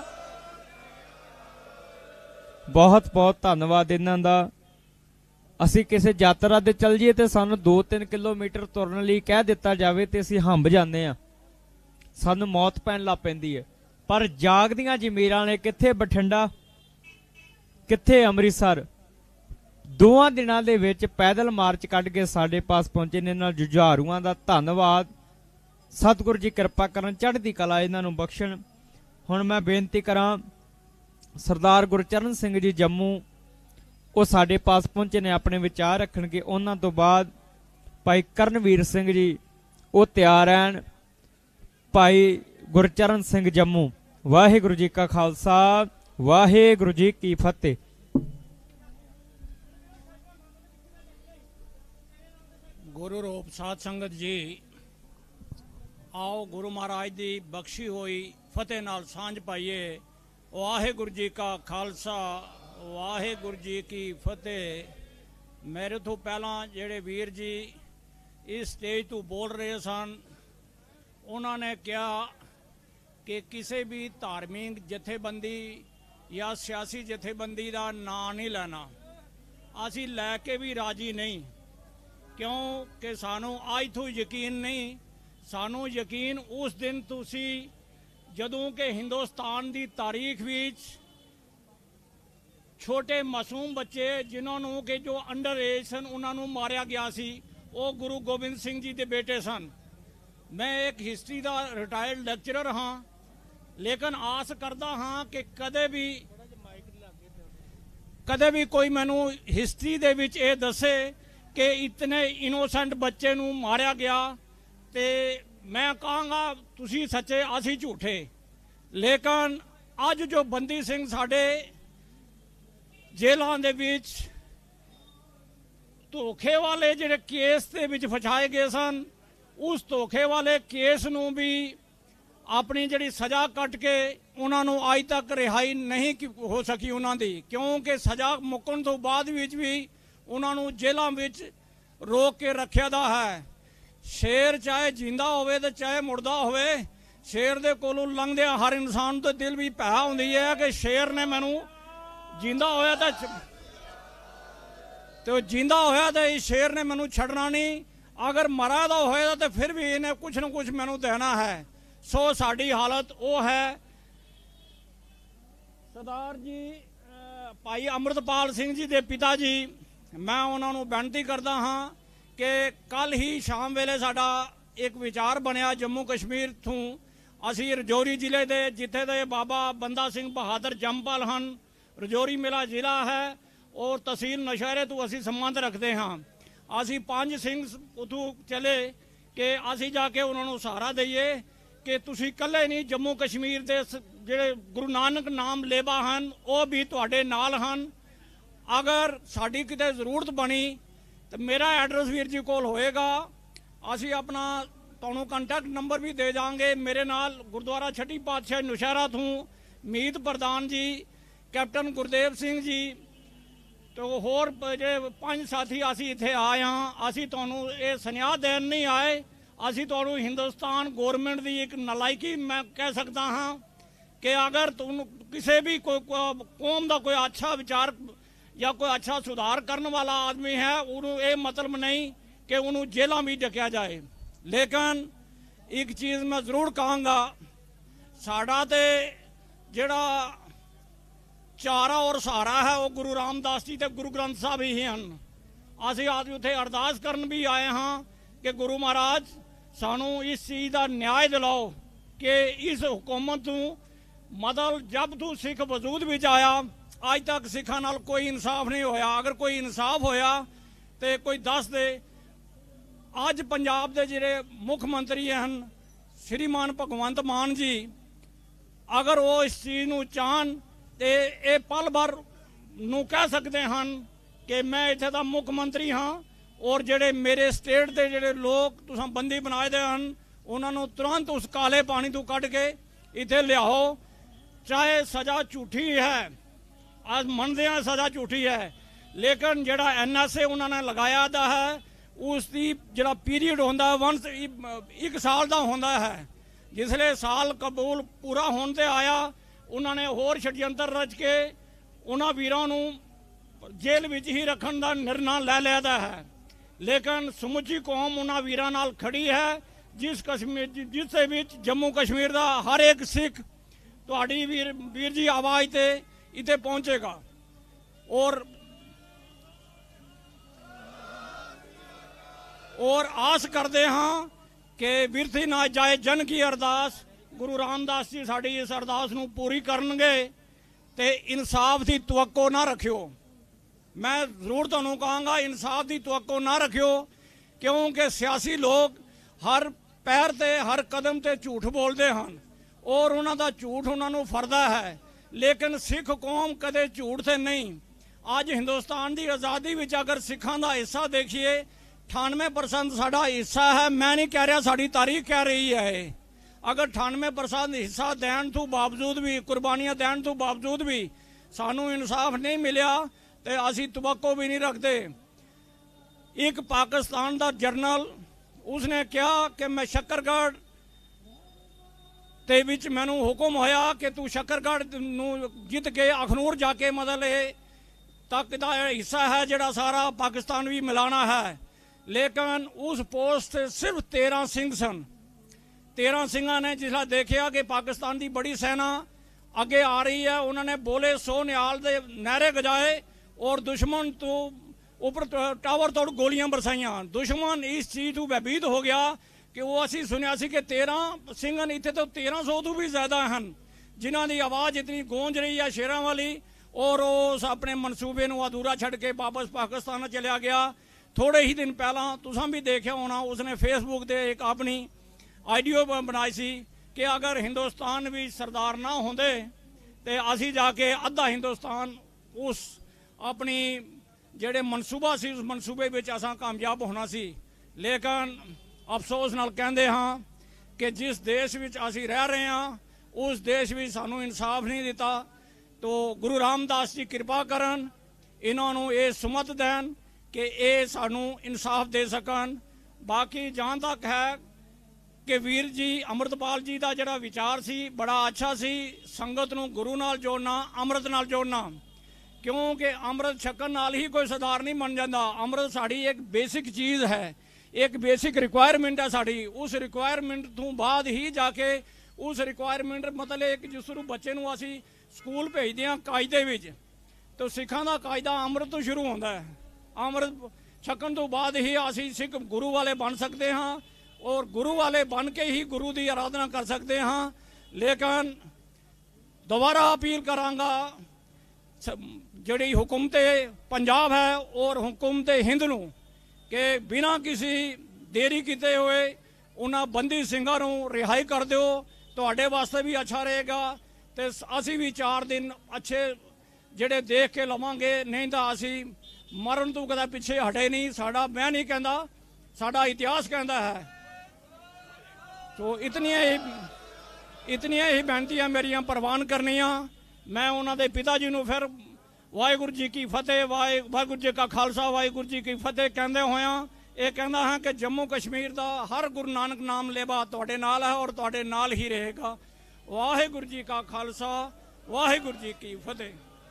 ਬਹੁਤ ਬਹੁਤ ਧੰਨਵਾਦ ਇਹਨਾਂ ਦਾ। ਅਸੀਂ ਕਿਸੇ ਯਾਤਰਾ ਤੇ ਚੱਲ ਜਾਈਏ ਤੇ ਸਾਨੂੰ 2-3 ਕਿਲੋਮੀਟਰ ਤੁਰਨ ਲਈ ਕਹਿ ਦਿੱਤਾ ਜਾਵੇ ਤੇ ਅਸੀਂ ਹੰਬ ਜਾਂਦੇ ਆ, ਸਾਨੂੰ ਮੌਤ ਪੈਣ ਲੱਗ ਪੈਂਦੀ ਹੈ। ਪਰ ਜਾਗਦੀਆਂ ਜ਼ਮੀਰਾਂ ਨੇ ਕਿੱਥੇ ਬਠਿੰਡਾ, ਕਿੱਥੇ ਅੰਮ੍ਰਿਤਸਰ, 2 ਦਿਨਾਂ ਦੇ ਵਿੱਚ ਪੈਦਲ ਮਾਰਚ ਕੱਢ ਕੇ ਸਾਡੇ ਪਾਸ ਪਹੁੰਚੇ ਨੇ। ਇਹਨਾਂ ਜੁਝਾਰੂਆਂ ਦਾ ਧੰਨਵਾਦ। ਸਤਿਗੁਰੂ ਜੀ ਕਿਰਪਾ ਕਰਨ, ਚੜ੍ਹਦੀ ਕਲਾ ਇਹਨਾਂ ਨੂੰ ਬਖਸ਼ਣ। ਹੁਣ ਮੈਂ ਬੇਨਤੀ ਕਰਾਂ, ਸਰਦਾਰ ਗੁਰਚਰਨ ਸਿੰਘ ਜੀ ਜੰਮੂ, ਉਹ ਸਾਡੇ ਪਾਸ ਪਹੁੰਚੇ ਨੇ, ਆਪਣੇ ਵਿਚਾਰ ਰੱਖਣਗੇ। ਉਹਨਾਂ ਤੋਂ ਬਾਅਦ ਭਾਈ ਕਰਨਵੀਰ ਸਿੰਘ ਜੀ, ਉਹ ਤਿਆਰ ਹਨ। ਭਾਈ ਗੁਰਚਰਨ ਸਿੰਘ ਜੰਮੂ। ਵਾਹਿਗੁਰੂ ਜੀ ਕਾ ਖਾਲਸਾ, ਵਾਹਿਗੁਰੂ ਜੀ ਕੀ ਫਤਿਹ। ਗੁਰੂ ਰੂਪ ਸਾਧ ਸੰਗਤ ਜੀ, ਆਓ ਗੁਰੂ ਮਹਾਰਾਜ ਦੀ ਬਖਸ਼ੀ ਹੋਈ ਫਤਿਹ ਨਾਲ ਸਾਂਝ ਪਾਈਏ। ਵਾਹਿਗੁਰੂ ਜੀ ਕਾ ਖਾਲਸਾ, ਵਾਹਿਗੁਰੂ ਜੀ ਕੀ ਫਤਿਹ। ਮੇਰੇ ਤੋਂ ਪਹਿਲਾਂ ਜਿਹੜੇ ਵੀਰ ਜੀ ਇਸ ਸਟੇਜ ਤੋਂ ਬੋਲ ਰਹੇ ਸਨ, ਉਹਨਾਂ ਨੇ ਕਿਹਾ ਕਿ ਕਿਸੇ ਵੀ ਧਾਰਮਿਕ ਜਥੇਬੰਦੀ ਜਾਂ ਸਿਆਸੀ ਜਥੇਬੰਦੀ ਦਾ ਨਾਂ ਨਹੀਂ ਲੈਣਾ। ਅਸੀਂ ਲੈ ਕੇ ਵੀ ਰਾਜੀ ਨਹੀਂ, ਕਿਉਂਕਿ ਸਾਨੂੰ ਅੱਜ ਤੋਂ ਯਕੀਨ ਨਹੀਂ। ਸਾਨੂੰ ਯਕੀਨ ਉਸ ਦਿਨ ਤੁਸੀਂ ਜਦੋਂ ਕਿ ਹਿੰਦੁਸਤਾਨ ਦੀ ਤਾਰੀਖ ਵਿੱਚ ਛੋਟੇ ਮਾਸੂਮ ਬੱਚੇ ਜਿਨ੍ਹਾਂ ਨੂੰ ਕਿ ਜੋ ਅੰਡਰ ਏਜ ਸਨ ਉਹਨਾਂ ਨੂੰ ਮਾਰਿਆ ਗਿਆ ਸੀ, ਉਹ ਗੁਰੂ ਗੋਬਿੰਦ ਸਿੰਘ ਜੀ ਦੇ ਬੇਟੇ ਸਨ। ਮੈਂ ਇੱਕ ਹਿਸਟਰੀ ਦਾ ਰਿਟਾਇਰਡ ਲੈਕਚਰਰ ਹਾਂ, ਲੇਕਿਨ ਆਸ ਕਰਦਾ ਹਾਂ ਕਿ ਕਦੇ ਵੀ ਕੋਈ ਮੈਨੂੰ ਹਿਸਟਰੀ ਦੇ ਵਿੱਚ ਇਹ ਦੱਸੇ ਕਿ ਇਤਨੇ ਇਨੋਸੈਂਟ ਬੱਚੇ ਨੂੰ ਮਾਰਿਆ ਗਿਆ, ਤੇ ਮੈਂ ਕਹਾਂਗਾ ਤੁਸੀਂ ਸੱਚੇ ਅਸੀਂ ਝੂਠੇ। ਲੇਕਿਨ ਅੱਜ ਜੋ ਬੰਦੀ ਸਿੰਘ ਸਾਡੇ ਜੇਲ੍ਹਾਂ ਦੇ ਵਿੱਚ ਧੋਖੇ ਵਾਲੇ ਜਿਹੜੇ ਕੇਸ ਦੇ ਵਿੱਚ ਫਸਾਏ ਗਏ ਸਨ, ਉਸ ਧੋਖੇ ਵਾਲੇ ਕੇਸ ਨੂੰ ਵੀ ਆਪਣੀ ਜਿਹੜੀ ਸਜ਼ਾ ਕੱਟ ਕੇ ਉਹਨਾਂ ਨੂੰ ਅੱਜ ਤੱਕ ਰਿਹਾਈ ਨਹੀਂ ਹੋ ਸਕੀ ਉਹਨਾਂ ਦੀ, ਕਿਉਂਕਿ ਸਜ਼ਾ ਮੁੱਕਣ ਤੋਂ ਬਾਅਦ ਵਿੱਚ ਵੀ ਉਹਨਾਂ ਨੂੰ ਜੇਲ੍ਹਾਂ ਵਿੱਚ ਰੋਕ ਕੇ ਰੱਖਿਆ ਦਾ ਹੈ। ਸ਼ੇਰ ਚਾਹੇ ਜਿੰਦਾ ਹੋਵੇ ਤੇ ਚਾਹੇ ਮੁਰਦਾ ਹੋਵੇ, ਸ਼ੇਰ ਦੇ ਕੋਲੋਂ ਲੰਘਦਿਆਂ ਹਰ ਇਨਸਾਨ ਦੇ ਦਿਲ ਵੀ ਭੈ ਹੁੰਦੀ ਹੈ ਕਿ ਸ਼ੇਰ ਨੇ ਮੈਨੂੰ ਜਿੰਦਾ ਹੋਇਆ ਤੇ ਜਿੰਦਾ ਹੋਇਆ ਤੇ ਇਸ ਸ਼ੇਰ ਨੇ ਮੈਨੂੰ ਛੱਡਣਾ ਨਹੀਂ, ਅਗਰ ਮਰਾ ਦਾ ਹੋਇਆ ਤਾਂ ਫਿਰ ਵੀ ਇਹਨੇ ਕੁਛ ਨਾ ਕੁਛ ਮੈਨੂੰ ਦੇਣਾ ਹੈ। ਸੋ ਸਾਡੀ ਹਾਲਤ ਉਹ ਹੈ। ਸਰਦਾਰ ਜੀ ਭਾਈ ਅੰਮ੍ਰਿਤਪਾਲ ਸਿੰਘ ਜੀ ਦੇ ਪਿਤਾ ਜੀ, ਮੈਂ ਉਹਨਾਂ ਨੂੰ ਬੇਨਤੀ ਕਰਦਾ ਹਾਂ ਕਿ ਕੱਲ ਹੀ ਸ਼ਾਮ ਵੇਲੇ ਸਾਡਾ ਇੱਕ ਵਿਚਾਰ ਬਣਿਆ ਜੰਮੂ ਕਸ਼ਮੀਰ ਤੋਂ। ਅਸੀਂ ਰਜੌਰੀ ਜ਼ਿਲ੍ਹੇ ਦੇ ਜਿੱਥੇ ਦੇ ਬਾਬਾ ਬੰਦਾ ਸਿੰਘ ਬਹਾਦਰ ਜੰਮਪਲ ਹਨ, ਰਜੌਰੀ ਮੇਰਾ ਜ਼ਿਲ੍ਹਾ ਹੈ ਔਰ ਤਹਿਸੀਲ ਨਸ਼ਹਿਰੇ ਤੋਂ ਅਸੀਂ ਸੰਬੰਧ ਰੱਖਦੇ ਹਾਂ। ਅਸੀਂ 5 ਸਿੰਘ ਉੱਥੋਂ ਚਲੇ ਕਿ ਅਸੀਂ ਜਾ ਕੇ ਉਹਨਾਂ ਨੂੰ ਸਹਾਰਾ ਦਈਏ ਕਿ ਤੁਸੀਂ ਇਕੱਲੇ ਨਹੀਂ, ਜੰਮੂ ਕਸ਼ਮੀਰ ਦੇ ਜਿਹੜੇ ਗੁਰੂ ਨਾਨਕ ਨਾਮ ਲੇਵਾ ਹਨ ਉਹ ਵੀ ਤੁਹਾਡੇ ਨਾਲ ਹਨ। ਅਗਰ ਸਾਡੀ ਕਿਤੇ ਜ਼ਰੂਰਤ ਬਣੀ ਤਾਂ ਮੇਰਾ ਐਡਰੈਸ ਵੀਰ ਜੀ ਕੋਲ ਹੋਏਗਾ, ਅਸੀਂ ਆਪਣਾ ਤੁਹਾਨੂੰ ਕੰਟੈਕਟ ਨੰਬਰ ਵੀ ਦੇ ਜਾਵਾਂਗੇ। ਮੇਰੇ ਨਾਲ ਗੁਰਦੁਆਰਾ ਛੱਟੀ ਪਾਤਸ਼ਾਹ ਨੁਸ਼ਹਿਰਾ ਤੋਂ ਮੀਤ ਪ੍ਰਧਾਨ ਜੀ, ਕੈਪਟਨ ਗੁਰਦੇਵ ਸਿੰਘ ਜੀ ਤੇ ਹੋਰ ਜਿਹੜੇ 5 ਸਾਥੀ ਅਸੀਂ ਇੱਥੇ ਆਏ ਹਾਂ। ਅਸੀਂ ਤੁਹਾਨੂੰ ਇਹ ਸੁਨੇਹਾ ਦੇਣ ਨਹੀਂ ਆਏ, ਅਸੀਂ ਤੁਹਾਨੂੰ ਹਿੰਦੁਸਤਾਨ ਗੌਰਮੈਂਟ ਦੀ ਇੱਕ ਨਲਾਇਕੀ ਮੈਂ ਕਹਿ ਸਕਦਾ ਹਾਂ ਕਿ ਅਗਰ ਤੁਹਾਨੂੰ ਕਿਸੇ ਵੀ ਕੋਈ ਕੌਮ ਦਾ ਕੋਈ ਅੱਛਾ ਵਿਚਾਰ ਜਾਂ ਕੋਈ ਅੱਛਾ ਸੁਧਾਰ ਕਰਨ ਵਾਲਾ ਆਦਮੀ ਹੈ, ਉਹਨੂੰ ਇਹ ਮਤਲਬ ਨਹੀਂ ਕਿ ਉਹਨੂੰ ਜੇਲ੍ਹਾਂ ਵੀ ਡਕਿਆ ਜਾਏ। ਲੇਕਿਨ ਇੱਕ ਚੀਜ਼ ਮੈਂ ਜ਼ਰੂਰ ਕਹਾਂਗਾ, ਸਾਡਾ ਤੇ ਜਿਹੜਾ ਚਾਰਾ ਔਰ ਸਹਾਰਾ ਹੈ ਉਹ ਗੁਰੂ ਰਾਮਦਾਸ ਜੀ ਤੇ ਗੁਰੂ ਗ੍ਰੰਥ ਸਾਹਿਬ ਹੀ ਹਨ। ਅਸੀਂ ਅੱਜ ਉੱਥੇ ਅਰਦਾਸ ਕਰਨ ਵੀ ਆਏ ਹਾਂ ਕਿ ਗੁਰੂ ਮਹਾਰਾਜ ਸਾਨੂੰ ਇਸ ਚੀਜ਼ ਦਾ ਨਿਆਂ ਦਿਲਾਓ ਕਿ ਇਸ ਹੁਕੂਮਤ ਨੂੰ ਮਤਲਬ ਜਬ ਤੋਂ ਸਿੱਖ ਵਜੂਦ ਵਿੱਚ ਆਇਆ ਅੱਜ ਤੱਕ ਸਿੱਖਾਂ ਨਾਲ ਕੋਈ ਇਨਸਾਫ ਨਹੀਂ ਹੋਇਆ। ਅਗਰ ਕੋਈ ਇਨਸਾਫ ਹੋਇਆ ਤੇ ਕੋਈ ਦੱਸ ਦੇ। ਅੱਜ ਪੰਜਾਬ ਦੇ ਜਿਹੜੇ ਮੁੱਖ ਮੰਤਰੀ ਹਨ ਸ਼੍ਰੀਮਾਨ ਭਗਵੰਤ ਮਾਨ ਜੀ, ਅਗਰ ਉਹ ਇਸ ਚੀਜ਼ ਨੂੰ ਚਾਹਣ ਤੇ ਇਹ ਪਲ ਭਰ ਨੂੰ ਕਹਿ ਸਕਦੇ ਹਨ ਕਿ ਮੈਂ ਇੱਥੇ ਦਾ ਮੁੱਖ ਮੰਤਰੀ ਹਾਂ ਔਰ ਜਿਹੜੇ ਮੇਰੇ ਸਟੇਟ ਦੇ ਜਿਹੜੇ ਲੋਕ ਤੁਸੀਂ ਬੰਦੀ ਬਣਾਏ ਦੇ ਹਨ ਉਹਨਾਂ ਨੂੰ ਤੁਰੰਤ ਉਸ ਕਾਲੇ ਪਾਣੀ ਤੋਂ ਕੱਢ ਕੇ ਇੱਥੇ ਲਿਆਓ। ਚਾਹੇ ਸਜ਼ਾ ਝੂਠੀ ਹੈ, ਅੱਜ ਮੰਨਦੇ ਹਾਂ ਸਜ਼ਾ ਝੂਠੀ ਹੈ, ਲੇਕਿਨ ਜਿਹੜਾ NSA ਉਹਨਾਂ ਨੇ ਲਗਾਇਆ ਦਾ ਹੈ ਉਸ ਦੀ ਜਿਹੜਾ ਪੀਰੀਅਡ ਹੁੰਦਾ ਵੰਸ 1 ਸਾਲ ਦਾ ਹੁੰਦਾ ਹੈ। ਜਿਸਲੇ ਸਾਲ ਕਬੂਲ ਪੂਰਾ ਹੋਣ ਤੇ ਆਇਆ ਉਹਨਾਂ ਨੇ ਹੋਰ ਛੜਯੰਤਰ ਰਚ ਕੇ ਉਹਨਾਂ ਵੀਰਾਂ ਨੂੰ ਜੇਲ੍ਹ ਵਿੱਚ ਹੀ ਰੱਖਣ ਦਾ ਨਿਰਣਾ ਲੈ ਲਿਆ ਦਾ ਹੈ। ਲੇਕਿਨ ਸਮੁੱਚੀ ਕੌਮ ਉਹਨਾਂ ਵੀਰਾਂ ਨਾਲ ਖੜੀ ਹੈ ਜਿਸ ਦੇ ਵਿੱਚ ਜੰਮੂ ਕਸ਼ਮੀਰ ਦਾ ਹਰ ਇੱਕ ਸਿੱਖ ਤੁਹਾਡੀ ਵੀਰ ਜੀ ਆਵਾਜ਼ ਤੇ ਇੱਥੇ ਪਹੁੰਚੇਗਾ ਔਰ ਆਸ ਕਰਦੇ ਹਾਂ ਕਿ ਬਿਰਥੀ ਨਾ ਜਾਏ ਜਨ ਕੀ ਅਰਦਾਸ, ਗੁਰੂ ਰਾਮਦਾਸ ਜੀ ਸਾਡੀ ਇਸ ਅਰਦਾਸ ਨੂੰ ਪੂਰੀ ਕਰਨਗੇ ਤੇ ਇਨਸਾਫ ਦੀ ਤਵੱਕੋ ਨਾ ਰੱਖਿਓ। ਮੈਂ ਜ਼ਰੂਰ ਤੁਹਾਨੂੰ ਕਹਾਂਗਾ ਇਨਸਾਫ ਦੀ ਤਵੱਕੋ ਨਾ ਰੱਖਿਓ, ਕਿਉਂਕਿ ਸਿਆਸੀ ਲੋਕ ਹਰ ਪੈਰ ਤੇ ਹਰ ਕਦਮ ਤੇ ਝੂਠ ਬੋਲਦੇ ਹਨ ਔਰ ਉਹਨਾਂ ਦਾ ਝੂਠ ਉਹਨਾਂ ਨੂੰ ਫਰਦਾ ਹੈ। ਲੇਕਿਨ ਸਿੱਖ ਕੌਮ ਕਦੇ ਝੂਠ ਤੇ ਨਹੀਂ। ਅੱਜ ਹਿੰਦੁਸਤਾਨ ਦੀ ਆਜ਼ਾਦੀ ਵਿੱਚ ਅਗਰ ਸਿੱਖਾਂ ਦਾ ਹਿੱਸਾ ਦੇਖੀਏ 98% ਸਾਡਾ ਹਿੱਸਾ ਹੈ। ਮੈਂ ਨਹੀਂ ਕਹਿ ਰਿਹਾ, ਸਾਡੀ ਤਾਰੀਖ ਕਹਿ ਰਹੀ ਹੈ। ਅਗਰ 98% ਹਿੱਸਾ ਦੇਣ ਤੋਂ ਬਾਵਜੂਦ ਵੀ, ਕੁਰਬਾਨੀਆਂ ਦੇਣ ਤੋਂ ਬਾਵਜੂਦ ਵੀ ਸਾਨੂੰ ਇਨਸਾਫ ਨਹੀਂ ਮਿਲਿਆ ਤੇ ਅਸੀਂ ਤਵੱਕੋ ਵੀ ਨਹੀਂ ਰੱਖਦੇ। ਇੱਕ ਪਾਕਿਸਤਾਨ ਦਾ ਜਰਨਲ ਉਸਨੇ ਕਿਹਾ ਕਿ ਮੈਂ ਸ਼ੱਕਰਗੜ੍ਹ ਤੇ ਵਿੱਚ ਮੈਨੂੰ ਹੁਕਮ ਹੋਇਆ ਕਿ ਤੂੰ ਸ਼ੱਕਰਗੜ੍ਹ ਨੂੰ ਜਿੱਤ ਕੇ ਅਖਨੂਰ ਜਾ ਕੇ ਮਤਲਬ ਇਹ ਤੱਕ ਦਾ ਹਿੱਸਾ ਹੈ ਜਿਹੜਾ ਸਾਰਾ ਪਾਕਿਸਤਾਨ ਵੀ ਮਿਲਾਣਾ ਹੈ। ਲੇਕਿਨ ਉਸ ਪੋਸਟ ਤੇ ਸਿਰਫ 13 ਸਿੰਘ ਸਨ। 13 ਸਿੰਘਾਂ ਨੇ ਜਿਸਲਾ ਦੇਖਿਆ ਕਿ ਪਾਕਿਸਤਾਨ ਦੀ ਬੜੀ ਸੈਨਾ ਅੱਗੇ ਆ ਰਹੀ ਹੈ, ਉਹਨਾਂ ਨੇ ਬੋਲੇ ਸੋ ਨਿਹਾਲ ਦੇ ਨਾਅਰੇ ਗਜਾਏ ਔਰ ਦੁਸ਼ਮਣ ਤੋਂ ਉੱਪਰ ਟਾਵਰ ਤੋੜ ਗੋਲੀਆਂ ਬਰਸਾਈਆਂ। ਦੁਸ਼ਮਣ ਇਸ ਚੀਜ਼ ਤੋਂ ਭੈਭੀਤ ਹੋ ਗਿਆ ਕਿ ਉਹ ਅਸੀਂ ਸੁਣਿਆ ਸੀ ਕਿ 13 ਸਿੰਘ ਇੱਥੇ ਤੋਂ 1300 ਤੋਂ ਵੀ ਜ਼ਿਆਦਾ ਹਨ ਜਿਨ੍ਹਾਂ ਦੀ ਆਵਾਜ਼ ਇਤਨੀ ਗੂੰਜ ਰਹੀ ਹੈ ਸ਼ੇਰਾਂ ਵਾਲੀ, ਔਰ ਉਸ ਆਪਣੇ ਮਨਸੂਬੇ ਨੂੰ ਅਧੂਰਾ ਛੱਡ ਕੇ ਵਾਪਸ ਪਾਕਿਸਤਾਨ ਚਲਿਆ ਗਿਆ। ਥੋੜੇ ਹੀ ਦਿਨ ਪਹਿਲਾਂ ਤੁਸੀਂ ਵੀ ਦੇਖਿਆ ਹੋਣਾ ਉਸਨੇ ਫੇਸਬੁੱਕ ਤੇ ਇੱਕ ਆਪਣੀ ਆਈਡੀਓ ਬਣਾਈ ਸੀ ਕਿ ਅਗਰ ਹਿੰਦੁਸਤਾਨ ਵੀ ਸਰਦਾਰ ਨਾ ਹੁੰਦੇ ਤੇ ਅਸੀਂ ਜਾ ਕੇ ਅੱਧਾ ਹਿੰਦੁਸਤਾਨ ਉਸ ਆਪਣੀ ਜਿਹੜੇ ਮਨਸੂਬਾ ਸੀ ਉਸ ਮਨਸੂਬੇ ਵਿੱਚ ਅਸਾਂ ਕਾਮਯਾਬ ਹੋਣਾ ਸੀ। ਲੇਕਿਨ ਅਫਸੋਸ ਨਾਲ ਕਹਿੰਦੇ ਹਾਂ ਕਿ ਜਿਸ ਦੇਸ਼ ਵਿੱਚ ਅਸੀਂ ਰਹਿ ਰਹੇ ਹਾਂ ਉਸ ਦੇਸ਼ ਵਿੱਚ ਸਾਨੂੰ ਇਨਸਾਫ ਨਹੀਂ ਦਿੱਤਾ। ਤੋ ਗੁਰੂ ਰਾਮਦਾਸ ਜੀ ਕਿਰਪਾ ਕਰਨ, ਇਹਨਾਂ ਨੂੰ ਇਹ ਸੁਮਤ ਦੇਣ ਕਿ ਇਹ ਸਾਨੂੰ ਇਨਸਾਫ ਦੇ ਸਕਣ। ਬਾਕੀ ਜਹਾਂ ਤੱਕ ਹੈ ਕਿ ਵੀਰ ਜੀ ਅੰਮ੍ਰਿਤਪਾਲ ਜੀ ਦਾ ਜਿਹੜਾ ਵਿਚਾਰ ਸੀ ਬੜਾ ਅੱਛਾ ਸੀ, ਸੰਗਤ ਨੂੰ ਗੁਰੂ ਨਾਲ ਜੋੜਨਾ, ਅੰਮ੍ਰਿਤ ਨਾਲ ਜੋੜਨਾ, ਕਿਉਂਕਿ ਅੰਮ੍ਰਿਤ ਛਕਣ ਨਾਲ ਹੀ ਕੋਈ ਸਰਦਾਰ ਨਹੀਂ ਬਣ ਜਾਂਦਾ। ਅੰਮ੍ਰਿਤ ਸਾਡੀ ਇੱਕ ਬੇਸਿਕ ਚੀਜ਼ ਹੈ, ਇੱਕ ਬੇਸਿਕ ਰਿਕੁਆਇਰਮੈਂਟ ਹੈ ਸਾਡੀ। ਉਸ ਰਿਕੁਆਇਰਮੈਂਟ ਤੋਂ ਬਾਅਦ ਹੀ ਜਾ ਕੇ ਉਸ ਰਿਕੁਆਇਰਮੈਂਟ ਮਤਲਬ ਇੱਕ ਜਿਸ ਨੂੰ ਬੱਚੇ ਨੂੰ ਅਸੀਂ ਸਕੂਲ ਭੇਜਦੇ ਹਾਂ ਕਾਇਦੇ ਵਿੱਚ, ਤਾਂ ਸਿੱਖਾਂ ਦਾ ਕਾਇਦਾ ਅੰਮ੍ਰਿਤ ਤੋਂ ਸ਼ੁਰੂ ਹੁੰਦਾ ਹੈ। ਅੰਮ੍ਰਿਤ ਛਕਣ ਤੋਂ ਬਾਅਦ ਹੀ ਅਸੀਂ ਸਿੱਖ ਗੁਰੂ ਵਾਲੇ ਬਣ ਸਕਦੇ ਹਾਂ ਔਰ ਗੁਰੂ ਵਾਲੇ ਬਣ ਕੇ ਹੀ ਗੁਰੂ ਦੀ ਆਰਾਧਨਾ ਕਰ ਸਕਦੇ ਹਾਂ। ਲੇਕਿਨ ਦੁਬਾਰਾ ਅਪੀਲ ਕਰਾਂਗਾ ਜਿਹੜੀ ਹੁਕੂਮਤ ਪੰਜਾਬ ਹੈ ਔਰ ਹੁਕੂਮਤ ਹਿੰਦ ਨੂੰ ਕਿ ਬਿਨਾਂ ਕਿਸੇ ਦੇਰੀ ਕੀਤੇ ਹੋਏ ਉਹਨਾਂ ਬੰਦੀ ਸਿੰਘਾਂ ਨੂੰ ਰਿਹਾਈ ਕਰ ਦਿਓ, ਤੁਹਾਡੇ ਵਾਸਤੇ ਵੀ ਅੱਛਾ ਰਹੇਗਾ ਤੇ ਅਸੀਂ ਵੀ 4 ਦਿਨ ਅੱਛੇ ਜਿਹੜੇ ਦੇਖ ਕੇ ਲਵਾਂਗੇ। ਨਹੀਂ ਤਾਂ ਅਸੀਂ ਮਰਨ ਤੋਂ ਕਦੇ ਪਿੱਛੇ ਹਟੇ ਨਹੀਂ। ਸਾਡਾ, ਮੈਂ ਨਹੀਂ ਕਹਿੰਦਾ, ਸਾਡਾ ਇਤਿਹਾਸ ਕਹਿੰਦਾ ਹੈ। ਤੋ ਇਤਨੀਆਂ ਹੀ ਬੇਨਤੀਆਂ ਮੇਰੀਆਂ ਪ੍ਰਵਾਨ ਕਰਨੀਆਂ। ਮੈਂ ਉਹਨਾਂ ਦੇ ਪਿਤਾ ਜੀ ਨੂੰ ਫਿਰ ਵਾਹਿਗੁਰੂ ਜੀ ਕੀ ਫਤਿਹ, ਵਾਹਿਗੁਰੂ ਜੀ ਕਾ ਖਾਲਸਾ, ਵਾਹਿਗੁਰੂ ਜੀ ਕੀ ਫਤਿਹ ਕਹਿੰਦੇ ਹੋਇਆਂ ਇਹ ਕਹਿੰਦਾ ਹਾਂ ਕਿ ਜੰਮੂ ਕਸ਼ਮੀਰ ਦਾ ਹਰ ਗੁਰੂ ਨਾਨਕ ਨਾਮ ਲੇਵਾ ਤੁਹਾਡੇ ਨਾਲ ਹੈ ਔਰ ਤੁਹਾਡੇ ਨਾਲ ਹੀ ਰਹੇਗਾ। ਵਾਹਿਗੁਰੂ ਜੀ ਕਾ ਖਾਲਸਾ, ਵਾਹਿਗੁਰੂ ਜੀ ਕੀ ਫਤਿਹ।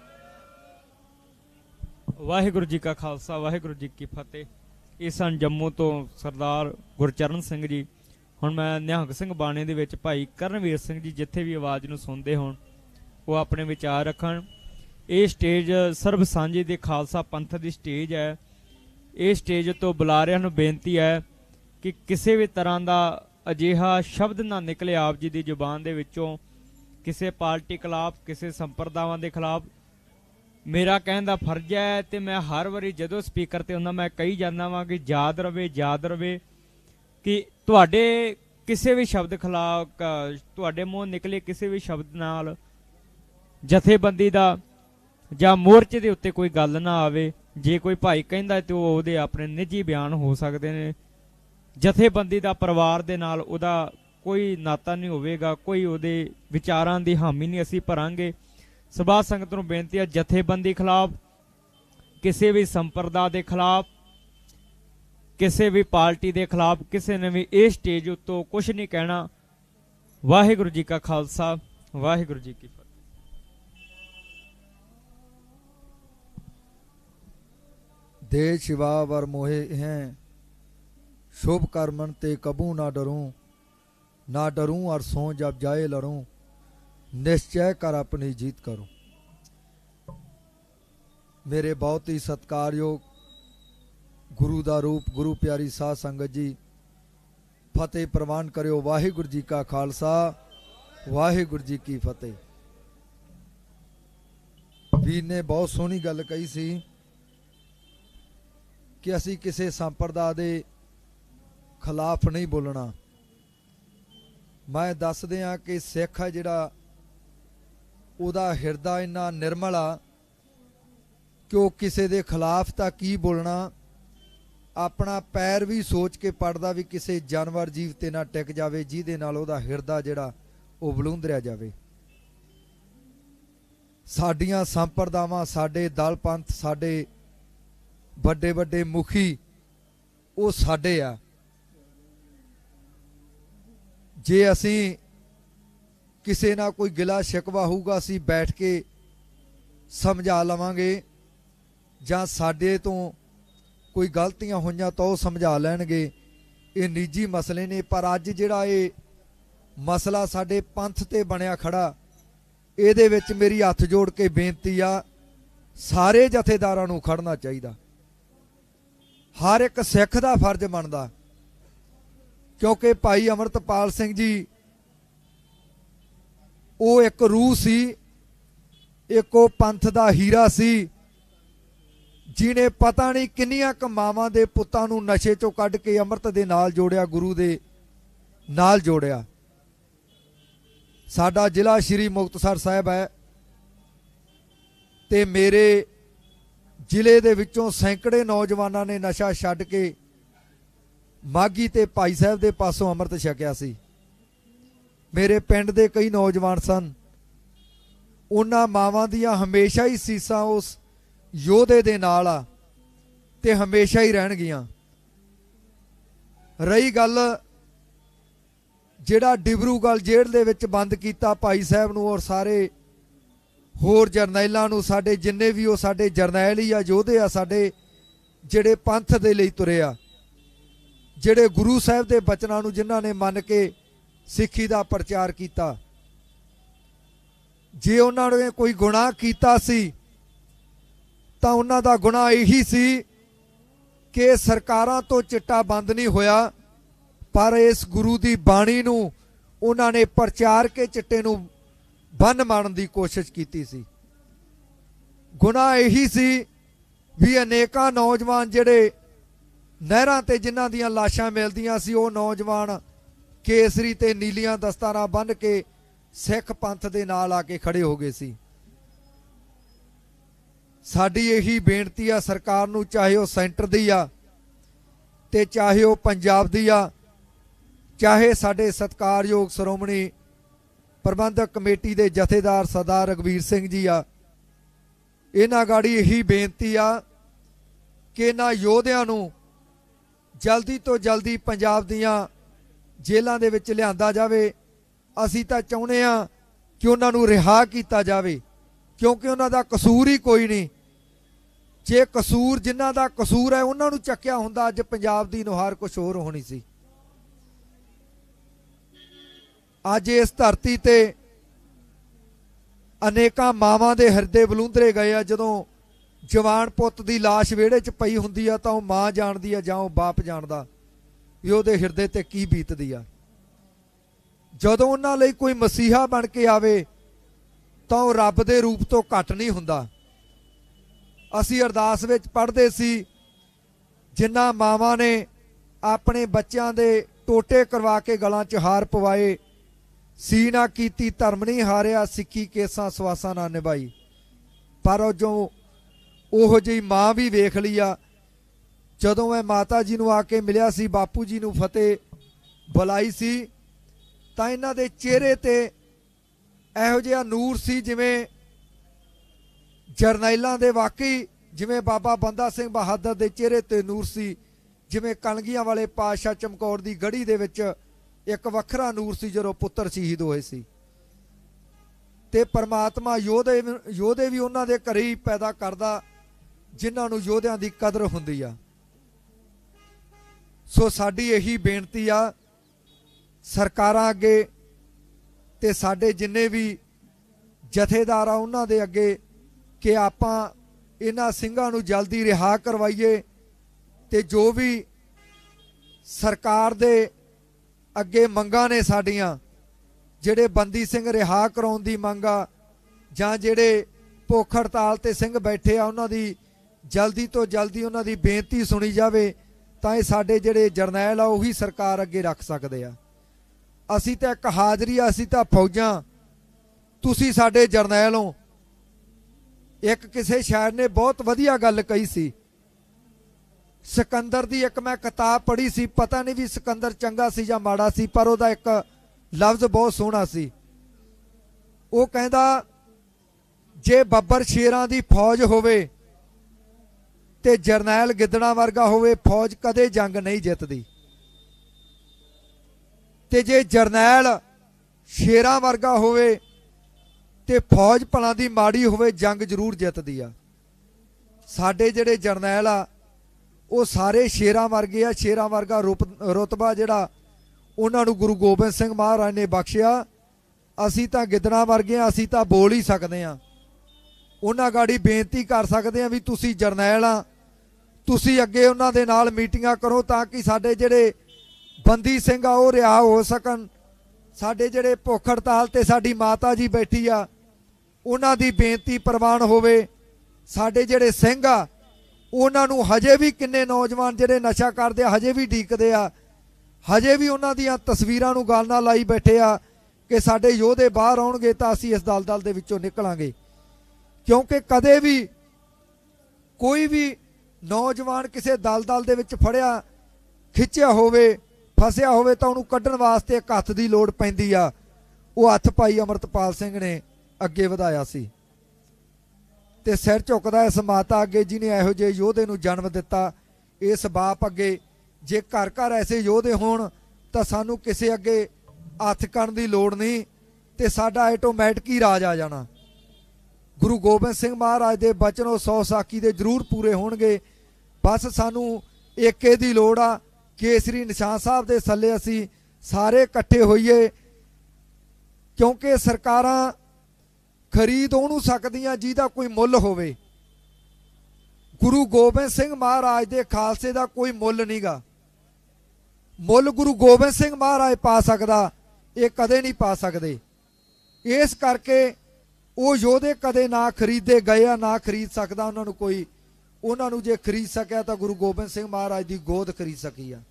ਵਾਹਿਗੁਰੂ ਜੀ ਕਾ ਖਾਲਸਾ, ਵਾਹਿਗੁਰੂ ਜੀ ਕੀ ਫਤਿਹ। ਇਹ ਸਨ ਜੰਮੂ ਤੋਂ ਸਰਦਾਰ ਗੁਰਚਰਨ ਸਿੰਘ ਜੀ। ਹੁਣ ਮੈਂ ਨਿਹੰਗ ਸਿੰਘ ਬਾਣੇ ਦੇ ਵਿੱਚ ਭਾਈ ਕਰਨਵੀਰ ਸਿੰਘ ਜੀ ਜਿੱਥੇ ਵੀ ਆਵਾਜ਼ ਨੂੰ ਸੁਣਦੇ ਹੋਣ ਉਹ ਆਪਣੇ ਵਿਚਾਰ ਰੱਖਣ। ਇਹ ਸਟੇਜ ਸਰਬ ਸਾਂਝੀ ਦੇ ਖਾਲਸਾ ਪੰਥ ਦੀ ਸਟੇਜ ਹੈ। ਇਹ ਸਟੇਜ ਤੋਂ ਬੁਲਾਰਿਆਂ ਨੂੰ ਬੇਨਤੀ ਹੈ ਕਿ ਕਿਸੇ ਵੀ ਤਰ੍ਹਾਂ ਦਾ ਅਜਿਹਾ ਸ਼ਬਦ ਨਾ ਨਿਕਲੇ ਆਪ ਜੀ ਦੀ ਜ਼ੁਬਾਨ ਦੇ ਵਿੱਚੋਂ ਕਿਸੇ ਪਾਰਟੀ ਖਿਲਾਫ, ਕਿਸੇ ਸੰਪਰਦਾਵਾਂ ਦੇ ਖਿਲਾਫ। ਮੇਰਾ ਕਹਿਣ ਦਾ ਫਰਜ਼ ਹੈ ਤੇ ਮੈਂ ਹਰ ਵਾਰੀ ਜਦੋਂ ਸਪੀਕਰ ਤੇ ਹੁੰਦਾ ਮੈਂ ਕਹੀ ਜਾਂਦਾ ਵਾਂ ਕਿ ਯਾਦ ਰਵੇ ਕਿ ਤੁਹਾਡੇ ਕਿਸੇ ਵੀ ਸ਼ਬਦ ਖਿਲਾਫ, ਤੁਹਾਡੇ ਮੂੰਹ ਨਿਕਲੇ ਕਿਸੇ ਵੀ ਸ਼ਬਦ ਨਾਲ ਜਥੇਬੰਦੀ ਦਾ ਜਾਂ ਮੋਰਚੇ ਦੇ ਉੱਤੇ ਕੋਈ ਗੱਲ ਨਾ ਆਵੇ। ਜੇ ਕੋਈ ਭਾਈ ਕਹਿੰਦਾ ਤੇ ਉਹ ਉਹਦੇ ਆਪਣੇ ਨਿੱਜੀ ਬਿਆਨ ਹੋ ਸਕਦੇ ਨੇ। ਜਥੇਬੰਦੀ ਦਾ ਪਰਿਵਾਰ ਦੇ ਨਾਲ ਉਹਦਾ ਕੋਈ ਨਾਤਾ ਨਹੀਂ ਹੋਵੇਗਾ, ਕੋਈ ਉਹਦੇ ਵਿਚਾਰਾਂ ਦੀ ਹਾਮੀ ਨਹੀਂ ਅਸੀਂ ਭਰਾਂਗੇ। ਸਭਾ ਸੰਗਤ ਨੂੰ ਬੇਨਤੀ ਹੈ, ਜਥੇਬੰਦੀ ਖਿਲਾਫ, ਕਿਸੇ ਵੀ ਸੰਪਰਦਾ ਦੇ ਖਿਲਾਫ, ਕਿਸੇ ਵੀ ਪਾਰਟੀ ਦੇ ਖਿਲਾਫ ਕਿਸੇ ਨੇ ਵੀ ਇਹ ਸਟੇਜ ਉੱਤੋਂ ਕੁਝ ਨਹੀਂ ਕਹਿਣਾ। ਵਾਹਿਗੁਰੂ ਜੀ ਕਾ ਖਾਲਸਾ, ਵਾਹਿਗੁਰੂ ਜੀ ਕੀ ਫਤਿਹ। देश शिवा वर मोहे हैं, शुभ कर्मन ते कबू ना डरूं और सो जब जाए लड़ूं, निश्चय कर अपनी जीत करूं। मेरे बहुत ही सत्कारयोग गुरु दा रूप गुरु प्यारी साध संगत जी, फतेह प्रवान करियो। वाहिगुरु जी का खालसा, वाहिगुरु जी की फतेह। वीर ने बहुत सोहनी गल कही सी कि असी किसी संप्रदा दे खिलाफ नहीं बोलना। मैं दस दियां कि सिख है जिहड़ा उहदा हिरदा इन्ना निर्मल आ कि वो किसी दे खिलाफ तां की बोलना, अपना पैर भी सोच के पड़दा भी किसी जानवर जीव ते ना टिक जावे जिहदे नाल उहदा हिरदा जिहड़ा वो बलूंदरिया जावे। साडियां संप्रदावां, साडे दल पंथ, साडे ਵੱਡੇ ਵੱਡੇ ਮੁਖੀ ਉਹ ਸਾਡੇ ਆ। ਜੇ ਅਸੀਂ ਕਿਸੇ ਨਾਲ ਕੋਈ ਗਿਲਾ ਸ਼ਿਕਵਾ ਹੋਊਗਾ ਅਸੀਂ ਬੈਠ ਕੇ ਸਮਝਾ ਲਵਾਂਗੇ, ਜਾਂ ਸਾਡੇ ਤੋਂ ਕੋਈ ਗਲਤੀਆਂ ਹੋਈਆਂ ਤਾਂ ਉਹ ਸਮਝਾ ਲੈਣਗੇ। ਇਹ ਨਿੱਜੀ ਮਸਲੇ ਨੇ, ਪਰ ਅੱਜ ਜਿਹੜਾ ਇਹ ਮਸਲਾ ਸਾਡੇ ਪੰਥ ਤੇ ਬਣਿਆ ਖੜਾ, ਇਹਦੇ ਵਿੱਚ ਮੇਰੀ ਹੱਥ ਜੋੜ ਕੇ ਬੇਨਤੀ ਆ, ਸਾਰੇ ਜਥੇਦਾਰਾਂ ਨੂੰ ਖੜਨਾ ਚਾਹੀਦਾ। हर एक सिख का फर्ज बनता, क्योंकि भाई अमृतपाल सिंह जी वो एक रूह सी, एक वो पंथ का हीरा सी, जिन्हें पता नहीं किन्नियां क मावां दे पुत्तां नूं नशे चों कढ के अमृत दे नाल जोड़िया, गुरु दे नाल जोड़िया। साडा जिला श्री मुक्तसर साहिब है ते मेरे ਜ਼ਿਲ੍ਹੇ ਦੇ ਵਿੱਚੋਂ ਸੈਂਕੜੇ ਨੌਜਵਾਨਾਂ ਨੇ ਨਸ਼ਾ ਛੱਡ ਕੇ ਮਾਗੀ ਤੇ ਭਾਈ ਸਾਹਿਬ ਦੇ ਪਾਸੋਂ ਅੰਮ੍ਰਿਤ ਛਕਿਆ ਸੀ। ਮੇਰੇ ਪਿੰਡ ਦੇ ਕਈ ਨੌਜਵਾਨ ਸਨ, ਉਹਨਾਂ ਮਾਵਾਂ ਦੀਆਂ ਹਮੇਸ਼ਾ ਹੀ ਸੀਸਾਂ ਉਸ ਯੋਧੇ ਦੇ ਨਾਲ ਆ ਤੇ ਹਮੇਸ਼ਾ ਹੀ ਰਹਿਣਗੀਆਂ। ਰਹੀ ਗੱਲ ਜਿਹੜਾ ਡਿਬਰੂਗੜ੍ਹ ਜੇਲ੍ਹ ਦੇ ਵਿੱਚ ਬੰਦ ਕੀਤਾ ਭਾਈ ਸਾਹਿਬ ਨੂੰ ਔਰ ਸਾਰੇ होर जरनैलों नूं, साडे जिन्ने भी वो साडे जरनैल ही आ, योधे आ, साडे जिहड़े पंथ दे लई तुरे आ, जिहड़े गुरु साहिब दे बचनां नूं जिन्हां ने मन के सिक्खी दा प्रचार कीता। जे उन्हां ने कोई गुनाह कीता सी तां उन्हां दा गुनाह यही सी कि सरकारां तो चिट्टा बंद नहीं होया, पर इस गुरु दी बाणी नूं उन्हां ने प्रचार के चिट्टे नूं बन मारन की कोशिश की सी। गुनाह यही सी भी अनेका नौजवान जिहड़े नहरां ते जिन्हां दीयां लाशां मिलदियां सी, वो नौजवान केसरी ते नीलियां दस्तारां बन के सिख पंथ दे नाल आके खड़े हो गए सी। साडी यही बेनती आ सरकार नूं, चाहे वो सेंटर दी आ ते चाहे वो पंजाब दी आ, चाहे साडे सत्कारयोग श्रोमणी प्रबंधक कमेटी के जथेदार सरदार रघवीर सिंह जी आ, इन्हां गाड़ी यही बेनती आ कि इन्हां योधियां नूं जल्दी तो जल्दी पंजाब दीयां जेलों दे विच लिआंदा जावे। असीं तां चाहुंदे आ कि उन्हां नूं रिहा कीता जावे, क्योंकि उन्हां दा कसूर ही कोई नहीं। जे कसूर जिन्हां दा कसूर है उन्हां नूं चक्किया हुंदा अज पंजाब दी नुहार कुछ होर होनी सी। अज इस धरती ते अनेकां मावां दे हिरदे बलूंदरे गए आ। जदों जवान पुत्त दी लाश विहड़े च पई हुंदी आ तां ओह मां जाणदी आ जां ओह बाप जाणदा भी उहदे हिरदे ते की बीतदी आ। जदों उन्हां लई कोई मसीहा बन के आवे तां ओह रब दे रूप तो घट नहीं हुंदा। असीं अरदास विच पढ़दे सी, जिन्हां मावां ने अपने बच्चों दे टोटे करवा के गलां च हार पवाए, ਸੀ ਨਾ ਕੀਤੀ ਧਰਮ ਨਹੀਂ ਹਾਰਿਆ, ਸਿੱਖੀ ਕੇਸਾਂ ਸਵਾਸਾਂ ਨਾ ਨਿਭਾਈ। ਪਰ ਜੋ ਉਹੋ ਜਿਹੀ ਮਾਂ ਵੀ ਵੇਖ ਲਈ ਆ। ਜਦੋਂ ਮੈਂ ਮਾਤਾ ਜੀ ਨੂੰ ਆ ਕੇ ਮਿਲਿਆ ਸੀ, ਬਾਪੂ ਜੀ ਨੂੰ ਫਤਿਹ ਬੁਲਾਈ ਸੀ, ਤਾਂ ਇਹਨਾਂ ਦੇ ਚਿਹਰੇ ਤੇ ਇਹੋ ਜਿਹਾ ਨੂਰ ਸੀ ਜਿਵੇਂ ਜਰਨੈਲਾਂ ਦੇ, ਵਾਕਈ ਜਿਵੇਂ ਬਾਬਾ ਬੰਦਾ ਸਿੰਘ ਬਹਾਦਰ ਦੇ ਚਿਹਰੇ ਤੇ ਨੂਰ ਸੀ, ਜਿਵੇਂ ਕਲਗੀਆਂ ਵਾਲੇ ਪਾਤਸ਼ਾਹ ਚਮਕੌਰ ਦੀ ਗੜੀ ਦੇ ਵਿੱਚ ਇੱਕ ਵੱਖਰਾ ਨੂਰ ਸੀ ਜਦੋਂ ਪੁੱਤਰ ਸ਼ਹੀਦ ਹੋਏ ਸੀ। ਤੇ ਪਰਮਾਤਮਾ ਯੋਧੇ ਵੀ ਉਹਨਾਂ ਦੇ ਘਰੇ ਹੀ ਪੈਦਾ ਕਰਦਾ ਜਿਨ੍ਹਾਂ ਨੂੰ ਯੋਧਿਆਂ ਦੀ ਕਦਰ ਹੁੰਦੀ ਆ। ਸੋ ਸਾਡੀ ਇਹੀ ਬੇਨਤੀ ਆ ਸਰਕਾਰਾਂ ਅੱਗੇ ਤੇ ਸਾਡੇ ਜਿੰਨੇ ਵੀ ਜਥੇਦਾਰ ਆ ਉਹਨਾਂ ਦੇ ਅੱਗੇ ਕਿ ਆਪਾਂ ਇਹਨਾਂ ਸਿੰਘਾਂ ਨੂੰ ਜਲਦੀ ਰਿਹਾ ਕਰਵਾਈਏ, ਤੇ ਜੋ ਵੀ ਸਰਕਾਰ ਦੇ ਅੱਗੇ ਮੰਗਾਂ ਨੇ ਸਾਡੀਆਂ, ਜਿਹੜੇ ਬੰਦੀ ਸਿੰਘ ਰਿਹਾ ਕਰਾਉਣ ਦੀ ਮੰਗ ਆ, ਜਾਂ ਜਿਹੜੇ ਭੁੱਖ ਹੜਤਾਲ ਤੇ ਸਿੰਘ ਬੈਠੇ ਆ, ਉਹਨਾਂ ਦੀ ਜਲਦੀ ਤੋਂ ਜਲਦੀ ਉਹਨਾਂ ਦੀ ਬੇਨਤੀ ਸੁਣੀ ਜਾਵੇ, ਤਾਂ ਇਹ ਸਾਡੇ ਜਿਹੜੇ ਜਰਨੈਲ ਆ ਉਹੀ ਸਰਕਾਰ ਅੱਗੇ ਰੱਖ ਸਕਦੇ ਆ। ਅਸੀਂ ਤਾਂ ਇੱਕ ਹਾਜ਼ਰੀ ਆ, ਅਸੀਂ ਤਾਂ ਫੌਜਾਂ, ਤੁਸੀਂ ਸਾਡੇ ਜਰਨੈਲ ਹੋ। ਇੱਕ ਕਿਸੇ ਸ਼ਾਇਰ ਨੇ ਬਹੁਤ ਵਧੀਆ ਗੱਲ ਕਹੀ ਸੀ, ਸਿਕੰਦਰ ਦੀ ਇੱਕ ਮੈਂ ਕਿਤਾਬ ਪੜ੍ਹੀ ਸੀ, ਪਤਾ ਨਹੀਂ ਵੀ ਸਿਕੰਦਰ ਚੰਗਾ ਸੀ ਜਾਂ ਮਾੜਾ ਸੀ, ਪਰ ਉਹਦਾ ਇੱਕ ਲਫ਼ਜ਼ ਬਹੁਤ ਸੋਹਣਾ ਸੀ। ਉਹ ਕਹਿੰਦਾ ਜੇ ਬੱਬਰ ਸ਼ੇਰਾਂ ਦੀ ਫੌਜ ਹੋਵੇ ਤੇ ਜਰਨੈਲ ਗਿੱਦੜਾਂ ਵਰਗਾ ਹੋਵੇ, ਫੌਜ ਕਦੇ ਜੰਗ ਨਹੀਂ ਜਿੱਤਦੀ। ਤੇ ਜੇ ਜਰਨੈਲ ਸ਼ੇਰਾਂ ਵਰਗਾ ਹੋਵੇ ਤੇ ਫੌਜ ਭਲਾਂ ਦੀ ਮਾੜੀ ਹੋਵੇ, ਜੰਗ ਜ਼ਰੂਰ ਜਿੱਤਦੀ ਆ। ਸਾਡੇ ਜਿਹੜੇ ਜਰਨੈਲ ਆ ਉਹ ਸਾਰੇ ਸ਼ੇਰਾਂ ਵਰਗੇ ਆ। ਸ਼ੇਰਾਂ ਵਰਗਾ ਰੁਤਬਾ ਜਿਹੜਾ ਉਹਨਾਂ ਨੂੰ ਗੁਰੂ ਗੋਬਿੰਦ ਸਿੰਘ ਮਹਾਰਾਜ ਨੇ ਬਖਸ਼ਿਆ। ਅਸੀਂ ਤਾਂ ਗਿੱਦੜਾਂ ਵਰਗੇ ਆ, ਅਸੀਂ ਤਾਂ ਬੋਲ ਹੀ ਸਕਦੇ ਆ। ਉਹਨਾਂ ਗਾੜੀ ਬੇਨਤੀ ਕਰ ਸਕਦੇ ਆ ਵੀ ਤੁਸੀਂ ਜਰਨੈਲ ਆ, ਤੁਸੀਂ ਅੱਗੇ ਉਹਨਾਂ ਦੇ ਨਾਲ ਮੀਟਿੰਗਾਂ ਕਰੋ ਤਾਂ ਕਿ ਸਾਡੇ ਜਿਹੜੇ ਬੰਦੀ ਸਿੰਘ ਆ ਉਹ ਰਿਹਾ ਹੋ ਸਕਣ। ਸਾਡੇ ਜਿਹੜੇ ਭੁੱਖ ਹੜਤਾਲ ਤੇ ਸਾਡੀ ਮਾਤਾ ਜੀ ਬੈਠੀ ਆ, ਉਹਨਾਂ ਦੀ ਬੇਨਤੀ ਪ੍ਰਵਾਨ ਹੋਵੇ। ਸਾਡੇ ਜਿਹੜੇ ਸਿੰਘ ਆ ਉਹਨਾਂ ਨੂੰ ਹਜੇ ਵੀ ਕਿੰਨੇ ਨੌਜਵਾਨ ਜਿਹੜੇ ਨਸ਼ਾ ਕਰਦੇ ਆ ਹਜੇ ਵੀ ਡੀਕਦੇ ਆ, ਹਜੇ ਵੀ ਉਹਨਾਂ ਦੀਆਂ ਤਸਵੀਰਾਂ ਨੂੰ ਗਲ ਨਾਲ ਲਾਈ ਬੈਠੇ ਆ ਕਿ ਸਾਡੇ ਯੋਧੇ ਬਾਹਰ ਆਉਣਗੇ ਤਾਂ ਅਸੀਂ ਇਸ ਦਲਦਲ ਦੇ ਵਿੱਚੋਂ ਨਿਕਲਾਂਗੇ। ਕਿਉਂਕਿ ਕਦੇ ਵੀ ਕੋਈ ਵੀ ਨੌਜਵਾਨ ਕਿਸੇ ਦਲਦਲ ਦੇ ਵਿੱਚ ਫੜਿਆ ਖਿੱਚਿਆ ਹੋਵੇ, ਫਸਿਆ ਹੋਵੇ, ਤਾਂ ਉਹਨੂੰ ਕੱਢਣ ਵਾਸਤੇ ਇੱਕ ਹੱਥ ਦੀ ਲੋੜ ਪੈਂਦੀ ਆ। ਉਹ ਹੱਥ ਭਾਈ ਅਮਰਤਪਾਲ ਸਿੰਘ ਨੇ ਅੱਗੇ ਵਧਾਇਆ ਸੀ ਤੇ ਸਿਰ ਝੁਕਦਾ ਇਸ ਮਾਤਾ ਅੱਗੇ ਜਿਹਨੇ ਇਹੋ ਜਿਹੇ ਯੋਧੇ ਨੂੰ ਜਨਮ ਦਿੱਤਾ। ਇਸ ਬਾਪ ਅੱਗੇ ਜੇ ਘਰ ਘਰ ਐਸੇ ਯੋਧੇ ਹੋਣ ਤਾਂ ਸਾਨੂੰ ਕਿਸੇ ਅੱਗੇ ਹੱਥ ਕਰਨ ਦੀ ਲੋੜ ਨਹੀਂ ਤੇ ਸਾਡਾ ਆਟੋਮੈਟਿਕ ਹੀ ਰਾਜ ਆ ਜਾਣਾ। ਗੁਰੂ ਗੋਬਿੰਦ ਸਿੰਘ ਮਹਾਰਾਜ ਦੇ ਬਚਨੋਂ 100 ਸਾਖੀ ਦੇ ਜ਼ਰੂਰ ਪੂਰੇ ਹੋਣਗੇ। ਬਸ ਸਾਨੂੰ ਏਕੇ ਦੀ ਲੋੜ ਆ। ਕੇਸਰੀ ਨਿਸ਼ਾਨ ਸਾਹਿਬ ਦੇ ਥੱਲੇ ਅਸੀਂ ਸਾਰੇ ਇਕੱਠੇ ਹੋਈਏ, ਕਿਉਂਕਿ ਸਰਕਾਰਾਂ ਖਰੀਦ ਉਹਨੂੰ ਸਕਦੀਆਂ ਜਿਹਦਾ ਕੋਈ ਮੁੱਲ ਹੋਵੇ। ਗੁਰੂ ਗੋਬਿੰਦ ਸਿੰਘ ਮਹਾਰਾਜ ਦੇ ਖਾਲਸੇ ਦਾ ਕੋਈ ਮੁੱਲ ਨਹੀਂਗਾ। ਮੁੱਲ ਗੁਰੂ ਗੋਬਿੰਦ ਸਿੰਘ ਮਹਾਰਾਜ ਪਾ ਸਕਦਾ, ਇਹ ਕਦੇ ਨਹੀਂ ਪਾ ਸਕਦੇ। ਇਸ ਕਰਕੇ ਉਹ ਯੋਧੇ ਕਦੇ ਨਾ ਖਰੀਦੇ ਗਏ ਆ, ਨਾ ਖਰੀਦ ਸਕਦਾ ਉਹਨਾਂ ਨੂੰ ਕੋਈ। ਉਹਨਾਂ ਨੂੰ ਜੇ ਖਰੀਦ ਸਕਿਆ ਤਾਂ ਗੁਰੂ ਗੋਬਿੰਦ ਸਿੰਘ ਮਹਾਰਾਜ ਦੀ ਗੋਦ ਖਰੀਦ ਸਕੀ ਆ।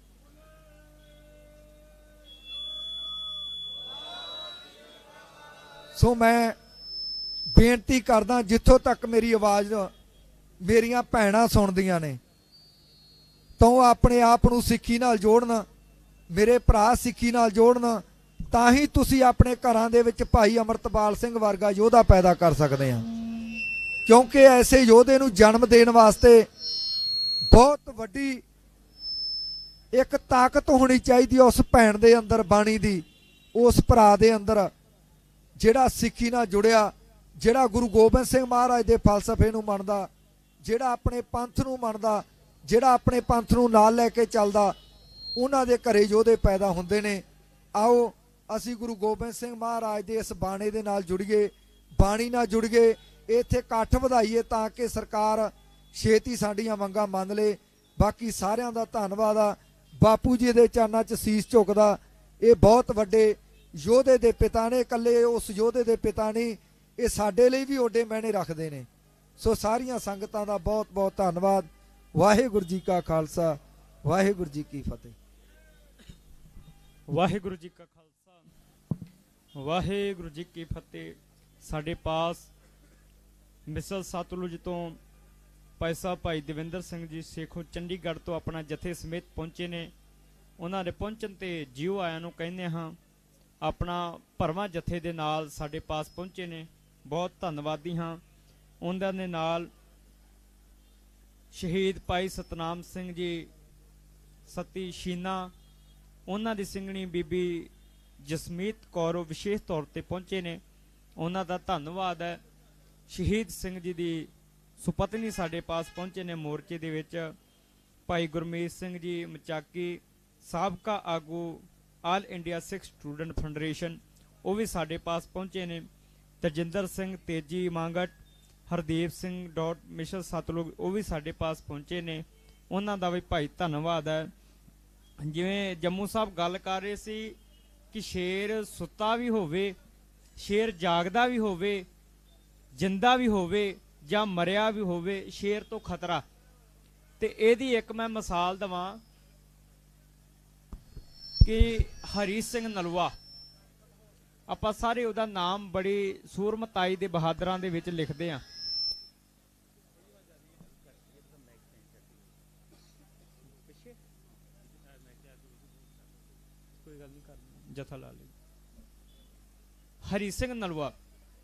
ਸੋ ਮੈਂ ਬੇਨਤੀ ਕਰਦਾ, ਜਿੱਥੋਂ ਤੱਕ ਮੇਰੀ ਆਵਾਜ਼ ਮੇਰੀਆਂ ਭੈਣਾਂ ਸੁਣਦੀਆਂ ਨੇ, ਤਾਂ ਆਪਣੇ ਆਪ ਨੂੰ ਸਿੱਖੀ ਨਾਲ ਜੋੜਨ, ਮੇਰੇ ਭਰਾ ਸਿੱਖੀ ਨਾਲ ਜੋੜਨ, ਤਾਂ ਹੀ ਤੁਸੀਂ ਆਪਣੇ ਘਰਾਂ ਦੇ ਵਿੱਚ ਭਾਈ ਅਮਰਤਪਾਲ ਸਿੰਘ ਵਰਗਾ ਯੋਧਾ ਪੈਦਾ ਕਰ ਸਕਦੇ ਆ। ਕਿਉਂਕਿ ਐਸੇ ਯੋਧੇ ਨੂੰ ਜਨਮ ਦੇਣ ਵਾਸਤੇ ਬਹੁਤ ਵੱਡੀ ਇੱਕ ਤਾਕਤ ਹੋਣੀ ਚਾਹੀਦੀ ਉਸ ਭੈਣ ਦੇ ਅੰਦਰ, ਬਾਣੀ ਦੀ, ਉਸ ਭਰਾ ਦੇ ਅੰਦਰ ਜਿਹੜਾ ਸਿੱਖੀ ਨਾਲ ਜੁੜਿਆ, ਜਿਹੜਾ ਗੁਰੂ ਗੋਬਿੰਦ ਸਿੰਘ ਮਹਾਰਾਜ ਦੇ ਫਲਸਫੇ ਨੂੰ ਮੰਨਦਾ, ਜਿਹੜਾ ਆਪਣੇ ਪੰਥ ਨੂੰ ਮੰਨਦਾ, ਜਿਹੜਾ ਆਪਣੇ ਪੰਥ ਨੂੰ ਨਾਲ ਲੈ ਕੇ ਚੱਲਦਾ। ਉਹਨਾਂ ਦੇ ਘਰੇ ਯੋਧੇ ਪੈਦਾ ਹੁੰਦੇ ਨੇ। ਆਓ ਅਸੀਂ ਗੁਰੂ ਗੋਬਿੰਦ ਸਿੰਘ ਮਹਾਰਾਜ ਦੇ ਇਸ ਬਾਣੇ ਦੇ ਨਾਲ ਜੁੜੀਏ, ਬਾਣੀ ਨਾਲ ਜੁੜੀਏ, ਇੱਥੇ ਇਕੱਠ ਵਧਾਈਏ ਤਾਂ ਕਿ ਸਰਕਾਰ ਛੇਤੀ ਸਾਡੀਆਂ ਮੰਗਾਂ ਮੰਨ ਲੇ। ਬਾਕੀ ਸਾਰਿਆਂ ਦਾ ਧੰਨਵਾਦ ਆ। ਬਾਪੂ ਜੀ ਦੇ ਚਰਨਾਂ 'ਚ ਸੀਸ ਝੁਕਦਾ। ਇਹ ਬਹੁਤ ਵੱਡੇ ਯੋਧੇ ਦੇ ਪਿਤਾ ਨੇ, ਇਕੱਲੇ ਉਸ ਯੋਧੇ ਦੇ ਪਿਤਾ ਨਹੀਂ, ਇਹ ਸਾਡੇ ਲਈ ਵੀ ਓਡੇ ਮਾਇਨੇ ਰੱਖਦੇ ਨੇ। ਸੋ ਸਾਰੀਆਂ ਸੰਗਤਾਂ ਦਾ ਬਹੁਤ ਬਹੁਤ ਧੰਨਵਾਦ। ਵਾਹਿਗੁਰੂ ਜੀ ਕਾ ਖਾਲਸਾ, ਵਾਹਿਗੁਰੂ ਜੀ ਕੀ ਫਤਿਹ। ਵਾਹਿਗੁਰੂ ਜੀ ਕਾ ਖਾਲਸਾ, ਵਾਹਿਗੁਰੂ ਜੀ ਕੀ ਫਤਿਹ। ਸਾਡੇ ਪਾਸ ਮਿਸਲ ਸਤਲੁਜ ਤੋਂ ਭਾਈ ਸਾਹਿਬ ਭਾਈ ਦਵਿੰਦਰ ਸਿੰਘ ਜੀ ਸੇਖੋਂ ਚੰਡੀਗੜ੍ਹ ਤੋਂ ਆਪਣਾ ਜਥੇ ਸਮੇਤ ਪਹੁੰਚੇ ਨੇ। ਉਹਨਾਂ ਦੇ ਪਹੁੰਚਣ ਤੇ ਜੀਓ ਆਇਆਂ ਨੂੰ ਕਹਿੰਦੇ ਹਾਂ। ਆਪਣਾ ਭਰਵਾਂ ਜਥੇ ਦੇ ਨਾਲ ਸਾਡੇ ਪਾਸ ਪਹੁੰਚੇ ਨੇ, ਬਹੁਤ ਧੰਨਵਾਦੀ ਹਾਂ। ਉਹਨਾਂ ਦੇ ਨਾਲ ਸ਼ਹੀਦ ਭਾਈ ਸਤਨਾਮ ਸਿੰਘ ਜੀ ਸਤੀ ਸ਼ੀਨਾ, ਉਹਨਾਂ ਦੀ ਸਿੰਘਣੀ ਬੀਬੀ ਜਸਮੀਤ ਕੌਰ ਉਹ ਵਿਸ਼ੇਸ਼ ਤੌਰ ਤੇ ਪਹੁੰਚੇ ਨੇ, ਉਹਨਾਂ ਦਾ ਧੰਨਵਾਦ ਹੈ। ਸ਼ਹੀਦ ਸਿੰਘ ਜੀ ਦੀ ਸੁਪਤਨੀ ਸਾਡੇ ਪਾਸ ਪਹੁੰਚੇ ਨੇ ਮੋਰਚੇ ਦੇ ਵਿੱਚ। ਭਾਈ ਗੁਰਮੀਤ ਸਿੰਘ ਜੀ ਮਚਾਕੀ, ਸਾਬਕਾ ਆਗੂ all India Sikh student federation, ਉਹ ਵੀ ਸਾਡੇ ਪਾਸ ਪਹੁੰਚੇ ਨੇ। ਤਜਿੰਦਰ ਸਿੰਘ ਤੇਜੀ ਮੰਗਟ, ਹਰਦੀਪ ਸਿੰਘ ਡਾਟ ਮਿਸ਼ਨ ਸਤਲੁਜ, ਉਹ ਵੀ ਸਾਡੇ ਪਾਸ ਪਹੁੰਚੇ ਨੇ, ਉਹਨਾਂ ਦਾ ਵੀ ਭਾਈ ਧੰਨਵਾਦ ਹੈ। ਜਿਵੇਂ ਜੰਮੂ ਸਾਹਿਬ ਗੱਲ ਕਰ ਰਹੇ ਸੀ ਕਿ ਸ਼ੇਰ ਸੁੱਤਾ ਵੀ ਹੋਵੇ, ਸ਼ੇਰ ਜਾਗਦਾ ਵੀ ਹੋਵੇ, ਜਿੰਦਾ ਵੀ ਹੋਵੇ ਜਾਂ ਮਰਿਆ ਵੀ ਹੋਵੇ, ਸ਼ੇਰ ਤੋਂ ਖਤਰਾ। ਤੇ ਇਹਦੀ ਇੱਕ ਮੈਂ ਮਿਸਾਲ ਦਵਾਂ ਕਿ ਹਰੀ ਸਿੰਘ ਨਲੂਆ, ਆਪਾਂ ਸਾਰੇ ਉਹਦਾ ਨਾਮ ਬੜੀ ਸੂਰਮਤਾਈ ਦੇ ਬਹਾਦਰਾਂ ਦੇ ਵਿੱਚ ਲਿਖਦੇ ਹਾਂ। ਜਥਾ ਲਾ ਲਈ। ਹਰੀ ਸਿੰਘ ਨਲੂਆ,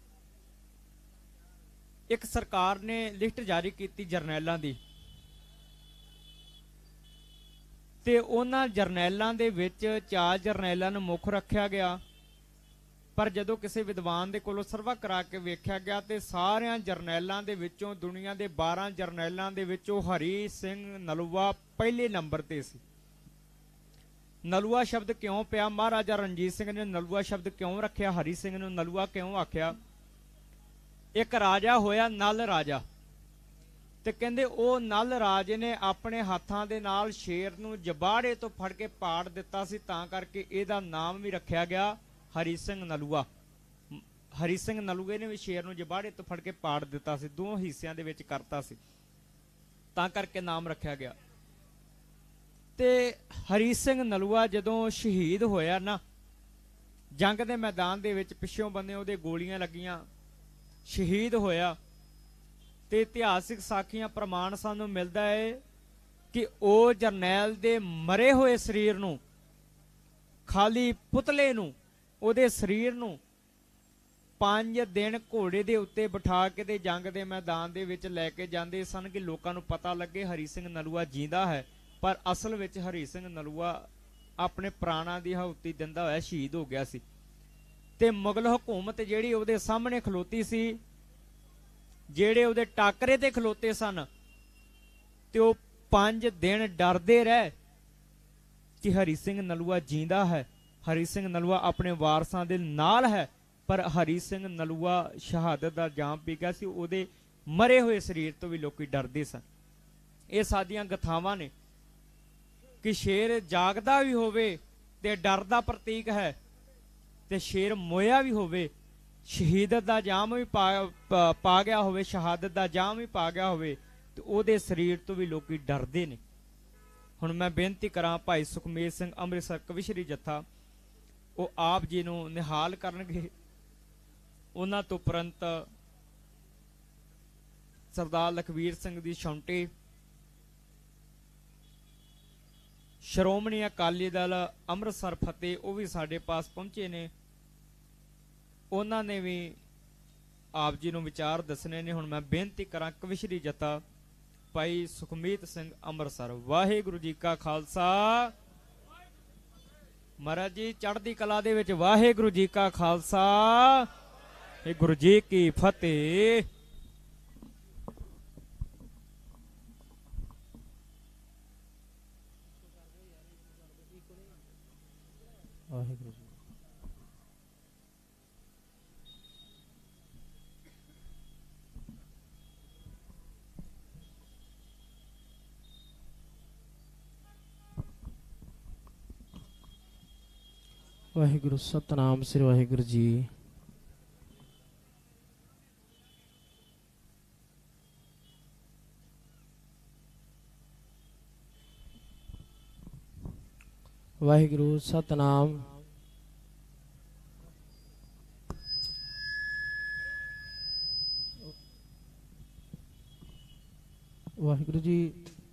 ਇੱਕ ਸਰਕਾਰ ਨੇ ਲਿਸਟ ਜਾਰੀ ਕੀਤੀ ਜਰਨੈਲਾਂ ਦੀ, ਤੇ ਉਹਨਾਂ ਜਰਨੈਲਾਂ ਦੇ ਵਿੱਚ 4 ਜਰਨੈਲਾਂ ਨੂੰ ਮੁੱਖ ਰੱਖਿਆ ਗਿਆ। ਪਰ ਜਦੋਂ ਕਿਸੇ ਵਿਦਵਾਨ ਦੇ ਕੋਲੋਂ ਸਰਵਾ ਕਰਾ ਕੇ ਵੇਖਿਆ ਗਿਆ ਤੇ ਸਾਰਿਆਂ ਜਰਨੈਲਾਂ ਦੇ ਵਿੱਚੋਂ, ਦੁਨੀਆ ਦੇ 12 ਜਰਨੈਲਾਂ ਦੇ ਵਿੱਚੋਂ ਹਰੀ ਸਿੰਘ ਨਲੂਆ ਪਹਿਲੇ ਨੰਬਰ ਤੇ ਸੀ। ਨਲੂਆ ਸ਼ਬਦ ਕਿਉਂ ਪਿਆ? ਮਹਾਰਾਜਾ ਰਣਜੀਤ ਸਿੰਘ ਨੇ ਨਲੂਆ ਸ਼ਬਦ ਕਿਉਂ ਰੱਖਿਆ? ਹਰੀ ਸਿੰਘ ਨੂੰ ਨਲੂਆ ਕਿਉਂ ਆਖਿਆ? ਇੱਕ ਰਾਜਾ ਹੋਇਆ ਨਲ ਰਾਜਾ, ਤੇ ਕਹਿੰਦੇ ਉਹ ਨਲ ਰਾਜੇ ਨੇ ਆਪਣੇ ਹੱਥਾਂ ਦੇ ਨਾਲ ਸ਼ੇਰ ਨੂੰ ਜਬਾੜੇ ਤੋਂ ਫੜ ਕੇ ਪਾੜ ਦਿੱਤਾ ਸੀ, ਤਾਂ ਕਰਕੇ ਇਹਦਾ ਨਾਮ ਵੀ ਰੱਖਿਆ ਗਿਆ ਹਰੀ ਸਿੰਘ ਨਲੂਆ। ਹਰੀ ਸਿੰਘ ਨਲੂਏ ਨੇ ਵੀ ਸ਼ੇਰ ਨੂੰ ਜਬਾੜੇ ਤੋਂ ਫੜ ਕੇ ਪਾੜ ਦਿੱਤਾ ਸੀ, 2 ਹਿੱਸਿਆਂ ਦੇ ਵਿੱਚ ਕਰਤਾ ਸੀ, ਤਾਂ ਕਰਕੇ ਨਾਮ ਰੱਖਿਆ ਗਿਆ। ਤੇ ਹਰੀ ਸਿੰਘ ਨਲੂਆ ਜਦੋਂ ਸ਼ਹੀਦ ਹੋਇਆ ਨਾ, ਜੰਗ ਦੇ ਮੈਦਾਨ ਦੇ ਵਿੱਚ ਪਿੱਛੋਂ ਬੰਨੇ ਉਹਦੇ ਗੋਲੀਆਂ ਲੱਗੀਆਂ, ਸ਼ਹੀਦ ਹੋਇਆ, ਤੇ ਇਤਿਹਾਸਿਕ ਸਾਖੀਆਂ ਪ੍ਰਮਾਣ ਸਾਨੂੰ ਮਿਲਦਾ ਹੈ ਕਿ ਉਹ ਜਰਨੈਲ ਦੇ ਮਰੇ ਹੋਏ ਸਰੀਰ ਨੂੰ, ਖਾਲੀ ਪੁਤਲੇ ਨੂੰ, ਉਹਦੇ ਸਰੀਰ ਨੂੰ 5 ਦਿਨ ਘੋੜੇ ਦੇ ਉੱਤੇ ਬਿਠਾ ਕੇ ਤੇ ਜੰਗ ਦੇ ਮੈਦਾਨ ਦੇ ਵਿੱਚ ਲੈ ਕੇ ਜਾਂਦੇ ਸਨ ਕਿ ਲੋਕਾਂ ਨੂੰ ਪਤਾ ਲੱਗੇ ਹਰੀ ਸਿੰਘ ਨਲੂਆ ਜਿੰਦਾ ਹੈ। ਪਰ ਅਸਲ ਵਿੱਚ ਹਰੀ ਸਿੰਘ ਨਲੂਆ ਆਪਣੇ ਪ੍ਰਾਣਾਂ ਦੀ ਆਹੂਤੀ ਦਿੰਦਾ ਹੋਇਆ ਸ਼ਹੀਦ ਹੋ ਗਿਆ ਸੀ। ਤੇ ਮੁਗਲ ਹਕੂਮਤ ਜਿਹੜੀ ਉਹਦੇ ਸਾਹਮਣੇ ਖਲੋਤੀ ਸੀ, ਜਿਹੜੇ ਉਹਦੇ ਟਾਕਰੇ ਤੇ ਖਲੋਤੇ ਸਨ, ਤੇ ਉਹ 5 ਦਿਨ ਡਰਦੇ ਰਹੇ ਕਿ ਹਰੀ ਸਿੰਘ ਨਲੂਆ ਜਿੰਦਾ ਹੈ, ਹਰੀ ਸਿੰਘ ਨਲੂਆ ਆਪਣੇ ਵਾਰਸਾਂ ਦੇ ਨਾਲ ਹੈ। ਪਰ ਹਰੀ ਸਿੰਘ ਨਲੂਆ ਸ਼ਹਾਦਤ ਦਾ ਜਾਮ ਪੀ ਗਿਆ ਸੀ, ਉਹਦੇ ਮਰੇ ਹੋਏ ਸਰੀਰ ਤੋਂ ਵੀ ਲੋਕੀ ਡਰਦੇ ਸਨ। ਇਹ ਸਾਡੀਆਂ ਗਥਾਵਾਂ ਨੇ ਕਿ ਸ਼ੇਰ ਜਾਗਦਾ ਵੀ ਹੋਵੇ ਤੇ ਡਰ ਦਾ ਪ੍ਰਤੀਕ ਹੈ, ਤੇ ਸ਼ੇਰ ਮੋਇਆ ਵੀ ਹੋਵੇ, ਸ਼ਹੀਦਤ ਦਾ ਜਾਮ ਵੀ ਪਾ ਗਿਆ ਹੋਵੇ, ਸ਼ਹਾਦਤ ਦਾ ਜਾਮ ਵੀ ਪਾ ਗਿਆ ਹੋਵੇ, ਤੇ ਉਹਦੇ ਸਰੀਰ ਤੋਂ ਵੀ ਲੋਕੀ ਡਰਦੇ ਨੇ। ਹੁਣ ਮੈਂ ਬੇਨਤੀ ਕਰਾਂ, ਭਾਈ ਸੁਖਮੇਰ ਸਿੰਘ ਅੰਮ੍ਰਿਤਸਰ ਕਵਿਸ਼ਰੀ ਜੱਥਾ, ਉਹ ਆਪ ਜੀ ਨੂੰ ਨਿਹਾਲ ਕਰਨਗੇ। ਉਹਨਾਂ ਤੋਂ ਉਪਰੰਤ ਸਰਦਾਰ ਲਖਵੀਰ ਸਿੰਘ ਦੀ ਛੌਂਟੇ, ਸ਼੍ਰੋਮਣੀ ਅਕਾਲੀ ਦਲ ਅੰਮ੍ਰਿਤਸਰ ਫਤਿਹ, ਉਹ ਵੀ ਸਾਡੇ ਪਾਸ ਪਹੁੰਚੇ ਨੇ। ਉਹਨਾਂ ਨੇ ਵੀ ਆਪ ਜੀ ਨੂੰ ਵਿਚਾਰ ਦੱਸਣੇ ਨੇ। ਹੁਣ ਮੈਂ ਬੇਨਤੀ ਕਰਾਂ ਕਵਿਸ਼ਰੀ ਜੱਥਾ ਭਾਈ ਸੁਖਮੀਤ ਸਿੰਘ ਅੰਮ੍ਰਿਤਸਰ। ਵਾਹਿਗੁਰੂ ਜੀ ਕਾ ਖਾਲਸਾ, ਮਹਾਰਾਜ ਜੀ ਚੜ੍ਹਦੀ ਕਲਾ ਦੇ ਵਿੱਚ। ਵਾਹਿਗੁਰੂ ਜੀ ਕਾ ਖਾਲਸਾ, ਵਾਹਿਗੁਰੂ ਜੀ ਕੀ ਫਤਿਹ। ਵਾਹਿਗੁਰੂ ਜੀ। ਵਾਹਿਗੁਰੂ, ਸਤਨਾਮ ਸ੍ਰੀ ਵਾਹਿਗੁਰੂ ਜੀ। ਵਾਹਿਗੁਰੂ, ਸਤਨਾਮ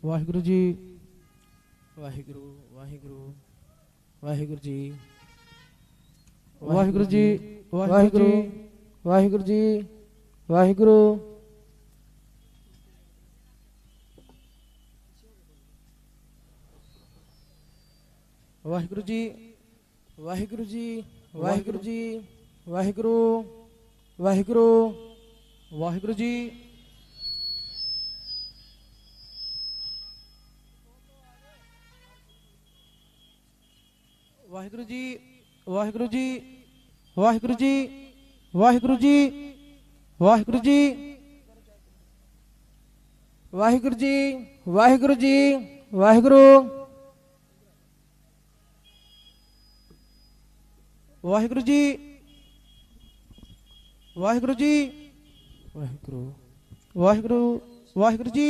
ਵਾਹਿਗੁਰੂ ਜੀ ਵਾਹਿਗੁਰੂ ਵਾਹਿਗੁਰੂ ਵਾਹਿਗੁਰੂ ਜੀ ਵਾਹਿਗੁਰੂ ਜੀ ਵਾਹਿਗੁਰੂ ਵਾਹਿਗੁਰੂ ਜੀ ਵਾਹਿਗੁਰੂ ਵਾਹਿਗੁਰੂ ਜੀ ਵਾਹਿਗੁਰੂ ਜੀ ਵਾਹਿਗੁਰੂ ਜੀ ਵਾਹਿਗੁਰੂ ਵਾਹਿਗੁਰੂ ਵਾਹਿਗੁਰੂ ਜੀ ਵਾਹਿਗੁਰੂ ਜੀ ਵਾਹਿਗੁਰੂ ਜੀ ਵਾਹਿਗੁਰੂ ਜੀ ਵਾਹਿਗੁਰੂ ਜੀ ਵਾਹਿਗੁਰੂ ਜੀ ਵਾਹਿਗੁਰੂ ਜੀ ਵਾਹਿਗੁਰੂ ਜੀ ਵਾਹਿਗੁਰੂ ਵਾਹਿਗੁਰੂ ਜੀ ਵਾਹਿਗੁਰੂ ਜੀ ਵਾਹਿਗੁਰੂ ਵਾਹਿਗੁਰੂ ਵਾਹਿਗੁਰੂ ਜੀ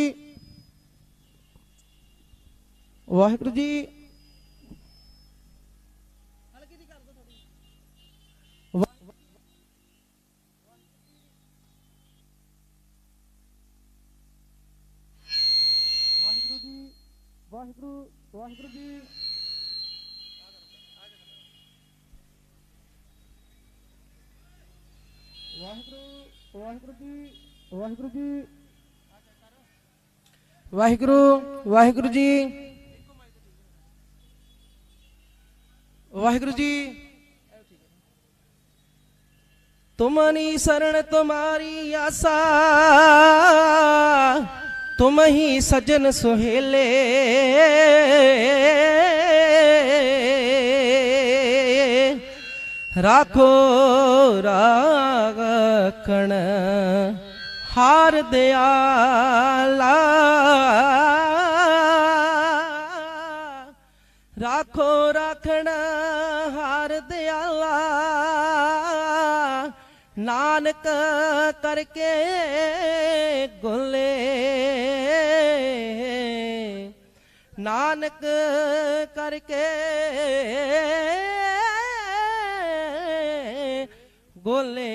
ਵਾਹਿਗੁਰੂ ਜੀ ਵਾਹਿਗੁਰੂ ਵਾਹਿਗੁਰੂ ਜੀ ਵਾਹਿਗੁਰੂ ਵਾਹਿਗੁਰੂ ਜੀ ਵਾਹਿਗੁਰੂ ਜੀ ਵਾਹਿਗੁਰੂ ਵਾਹਿਗੁਰੂ ਜੀ ਵਾਹਿਗੁਰੂ ਜੀ तुमनी शरण तुम्हारी आशा तुम ही सजन सुहेले राखो राखण हार दयाला राखो राखण हार दयाला नानक करके गुले नानक करके गोले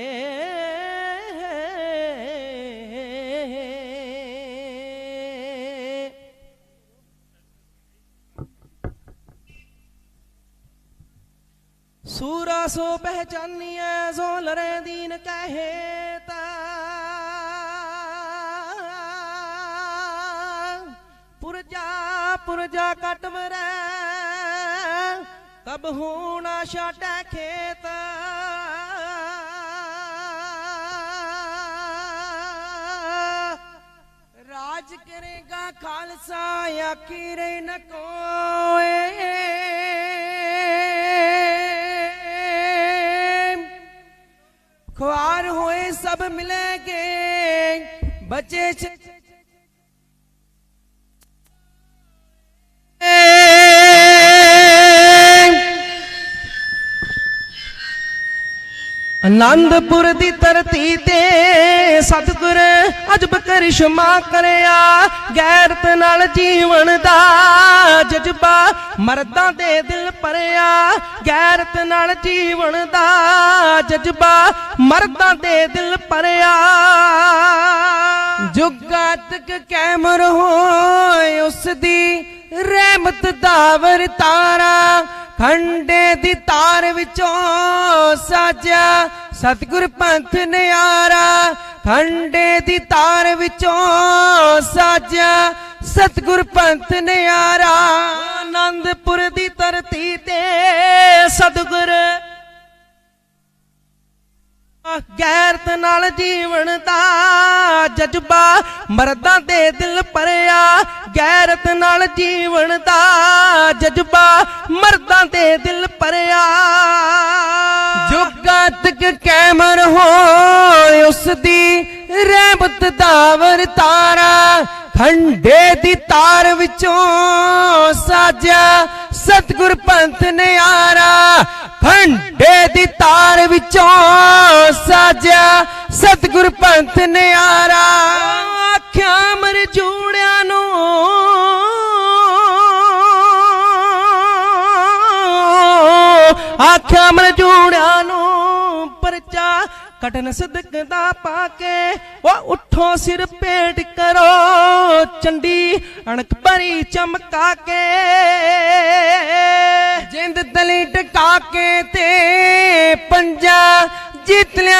सूरा सो पहचानिए सो लरे दीन कहे पुरजा पुरजा कट मरे तब होना शाटा खेत राज करेगा खालसा आखिर न कोए ख्वार होए सब मिलेंगे बचे आनंदपुर दी धरती ते सतगुर अजब करिश्मा करया गैरत नाल जीवन दा जज्बा मर्दां दे दिल भरिया गैरत नाल जीवन दा जज्बा मर्दां दे दिल भरिया जुगा तक कैमर होए उस दी रहमत दा वरतारा खंडे दी तार विचों साजा सतगुर पंथ न्यारा खंडे दी तार विचों साजा सतगुर पंथ न्यारा आनंदपुर दी धरती ते सतगुर गैरत नाल जीवन दा जज्बा मर्दां दे दिल भरिया गैरत नाल जीवन दा जज्बा मर्दां दे दिल भरिया जुगा तक कैमर हो उस दी रहमत दा वरतारा खंडे दी तार विचों साजा सतगुर पंथ न्यारा खंडे दी तार विचों साजा सतगुर पंथ न्यारा आख्या मर जूड़िया नू आख्या मर जूड़िया नू परचा कटन सिदक दा पाके वो उठो सिर पेट करो चंडी अणक भरी चमका के जिंद तली टका के ते पंजा जीत लिया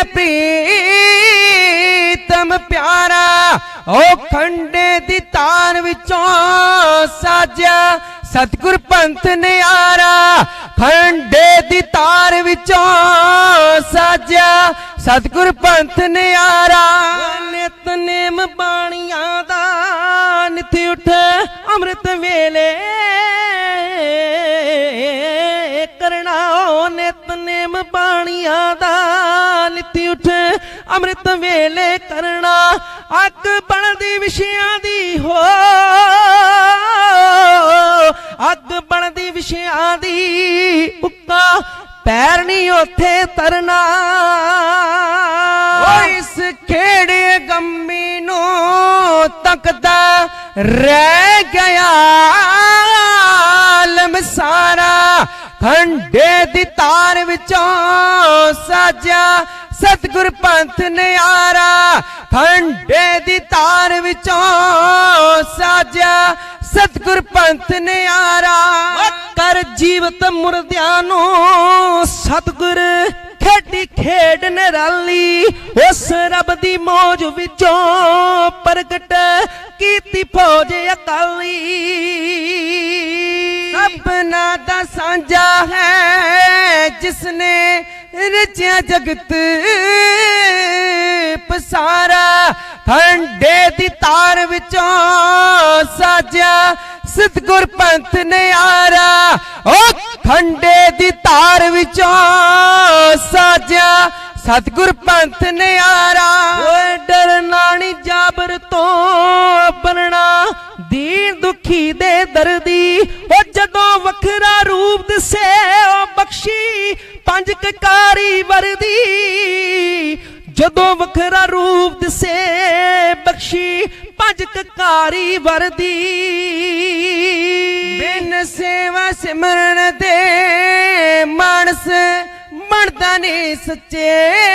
प्रीतम प्यारा ओ खंडे दी तार विचों साजा सतगुर पंथ न्यारा खंडे दी तार विचों साजा सतगुर पंथ न्यारा नितनेम बाणियां दा नित उठ अमृत वेले करना नितनेम बाणियां दा नित उठ अमृत वेले करना अग बनदी विषयां दी हो अग बनदी विषयां दी उक्का पैर नहीं उथे तरना इस खेड़े गम्मी नो तकदा रह गया आलम सारा खंडे दी तार विचों साजा सतगुर पंथ न्यारा खंडे दी तार विचों साजा सतगुर पंथ न्यारा कर जीवत मुर्दियां नू सतगुर खेडी खेड निराली उस रब दी मौज विचों प्रगट कीती फौज अकाली सपना दा सांझा है जिसने रचिया जगत पसारा खंडे दी तार विचों साजा सतगुर पंथ न्यारा ओ खंडे दी तार विचों साजा सतगुर पंथ न्यारा डरना नी जाबर तो बनना दीन दुखी दे दर्दी ओ जदों वखरा रूप दसे ओ बख्शी पंज ककारी वर्दी जदों वखरा रूप दसे बख्शी पंज ककारी वर्दी बिन सेवा सिमरन दे मानस मनदा नी सच्चे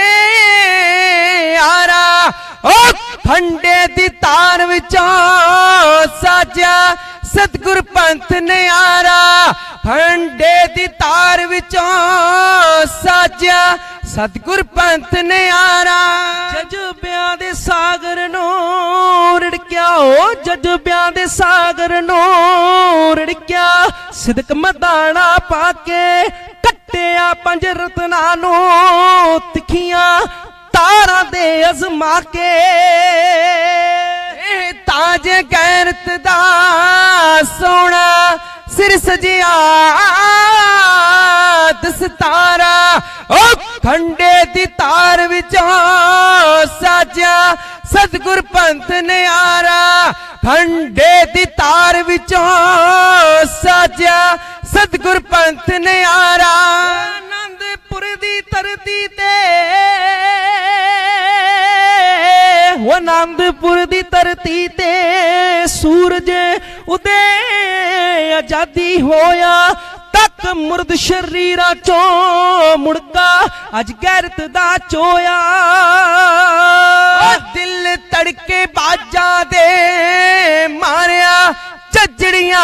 यारा ओ खंडे दी तार विचों साजा सतगुर पंथ न्यारा खंडे दी तार विचों साजा सतगुर पंथ न्यारा जज्बियां दे सागर नो रिड़क्या ओ जज्बियां दे सागर नो रिड़क्या सिदक मदाना पाके कट्टिया पंज रत्ना नो तिखियां तारा दे अजमा के ताज गैरत दा सोना सिर सजिया दस्तारा ओ खंडे दी तार विचों साजा सतगुर पंथ न्यारा खंडे दी तार विचों साजा सतगुर पंथ न्यारा आनंदपुर दी धरती ते आनंदपुर दी धरती ते सूरज उदे आजादी होया तक मुर्द शरीरां चों मुड़का अज गैरत दा चोया दिल तड़के बाजा दे मारिया झज्जड़ियां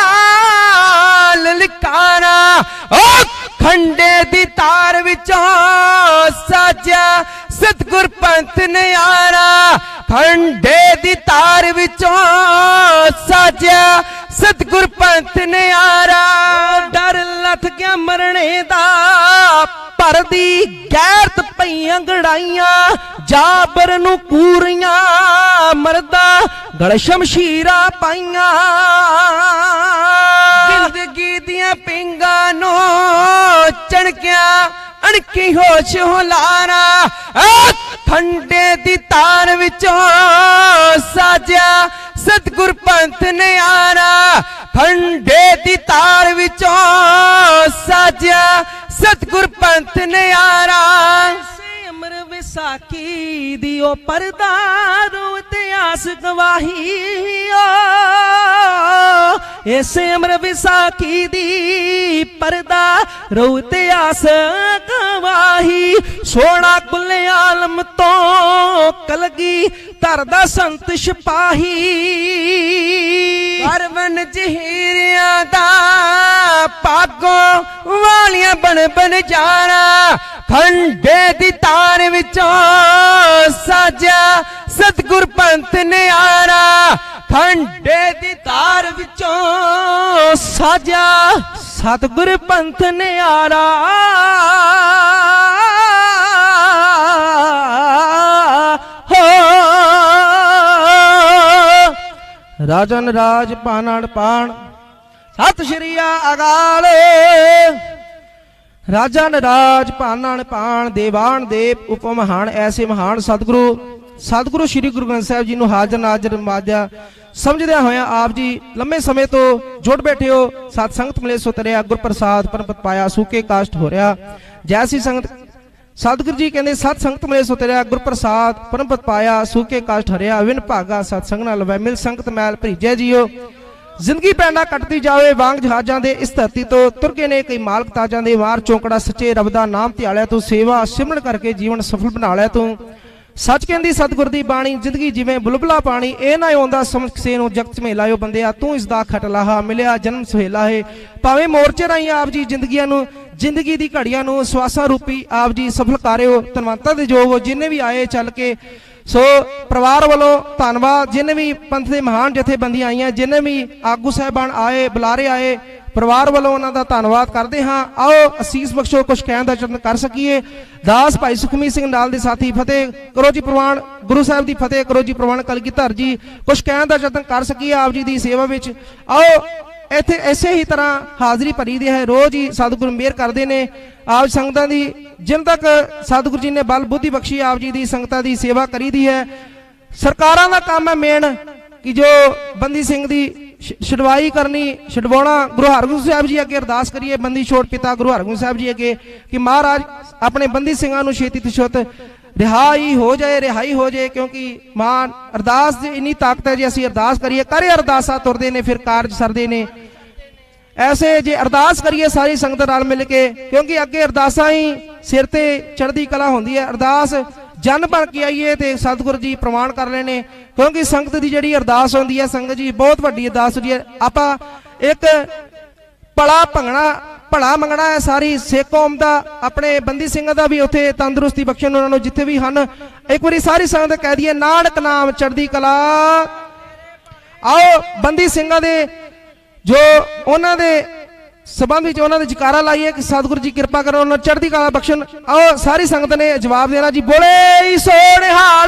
ललकारा ओ खंडे दी तार विचों साजा सतगुर पंथ न्यारा खंडे दी तार विचों साजा सतगुर पंथ न्यारा डर लथ गया मरने दा भरदी गैरत पईयां गड़ाइयां जाबर नू कूरियां मरदा गल शमशीरा पाइयां जिंदगी दियां पिंगा नो चणकिया अणकी होश हुलारा खंडे दी तार विचों साजा सतगुर पंथ न्यारा खंडे दी तार विचों साजा सतगुर पंथ न्यारा अमर विसाखी दी ओ परदारो इतिहास गवाही इस अमर विसाखी दी परदा रहू ते आस गवाही सोना कुल आलम तो कलगी धरदा संत सिपाही करवन जहीरियां दा पागों वालियां बन बन जाना खंडे दी तार विचों साजा सतगुर पंथ न्यारा खंडे दी तार विचों साजा सतगुर पंथ न्यारा हो राजन राज पानण पाण सत श्री अकाल राजन राज पानण पाण देवान देव उपमहान ऐसे महान सतगुरु श्री गुरु ग्रंथ साहिब जी हाजर नाजर माजा समझदे होया आप जी लंबे समय तो जुड़ बैठे हो सत संगत मिले सो तरिया गुर प्रसाद परमपत पाया सूके काष्ट हो रहा जैसी संगत सतगुरु जी कहते सत संगत मिले सो तरिया गुर प्रसाद परमपत पाया सूके काष्ट हरिया विन भागा सतसंग नाल लवै मिल संगत मैल भरीजे जियो जिंदगी पैंडा कटती जावे वांग जहाजां दे इस धरती तो तुर गए ने कई मालक ताजां दे वार चौंकड़ा सच्चे रब दा नाम ध्यालिया तू सेवा सिमरन करके जीवन सफल बना लिया तू सच कहंदी सतगुर दी बाणी जिंदगी जिवें बुलबुला पानी ए ना आउंदा समझ किसे नूं जगत झमेलायो बंदिया तू इस दा खटलाहा मिलिया जन्म सुहेला है भावें मोर्चे राही आप जी जिंदगियां नूं जिंदगी दी घड़ियां नूं स्वासा रूपी आप जी सफल करियो धनवंता दे जोग जिन्ने भी आए चल के सो परिवार वालों धन्नवाद जिन्हें भी पंथ के महान जथेबंदियां आईयां जिन्हें भी आगू साहबान आए बुलारे आए परिवार वालों उन्हों का धन्नवाद करते हाँ आओ असीस बख्शो कुछ कहने का यत्न कर सकीए दास भाई सुखमीत सिंह नाल दे साथी फतेह करो जी प्रवान गुरु साहब की फतेह करो जी प्रवान कलगीधर जी कुछ कहने का यत्न कर सकीए आप जी की सेवा में आओ इत्थे ऐसे ही तरह हाजरी भरी दी है रोज ही सतगुरु मेहर करते हैं आप संगतां दी जिन तक सतगुरु जी ने बल बुद्धि बख्शी आप जी की संगतां दी सेवा करी दी है सरकारां दा काम है मेन कि जो बंदी सिंह दी छुड़वाई करनी छुड़वाना गुरु हरगोबिंद साहब जी अगे अरदास करिए बंदी छोड़ पिता गुरु हरगोबिंद साहब जी अगे कि महाराज अपने बंदी सिंहां नूं छेती तो छुत रिहाई हो जाए क्योंकि मान अरदास दी इन्नी ताकत है जी असीं अरदास करिए करे अरदासा तुरदे ने फिर कारज सरदे ने ऐसे जे अरदास करिए सारी संगत नाल मिल के क्योंकि अगे अरदासा ही सिर ते चढ़दी कला होंदी है अरदास जन बन के आइए तो सतगुरु जी प्रमाण कर लेने क्योंकि संगत की जिहड़ी अरदास होंदी है संगत जी बहुत वड्डी अरदास होंदी है आपां एक भला मंगना है सारी सिख कौम का अपने बंदी सिंह का भी उत्थे तंदुरुस्ती बख्शण उन्होंने जिथे भी हैं एक बार सारी संगत कह दिए नानक नाम चढ़दी कला आओ बंदी सिंह दे जो उन्होंने संबंध में उन्होंने जकारा लाइए कि सतगुरु जी कृपा करो उन्होंने चढ़दी कला बख्शण आओ सारी संगत ने जवाब देना जी बोले सोने हाल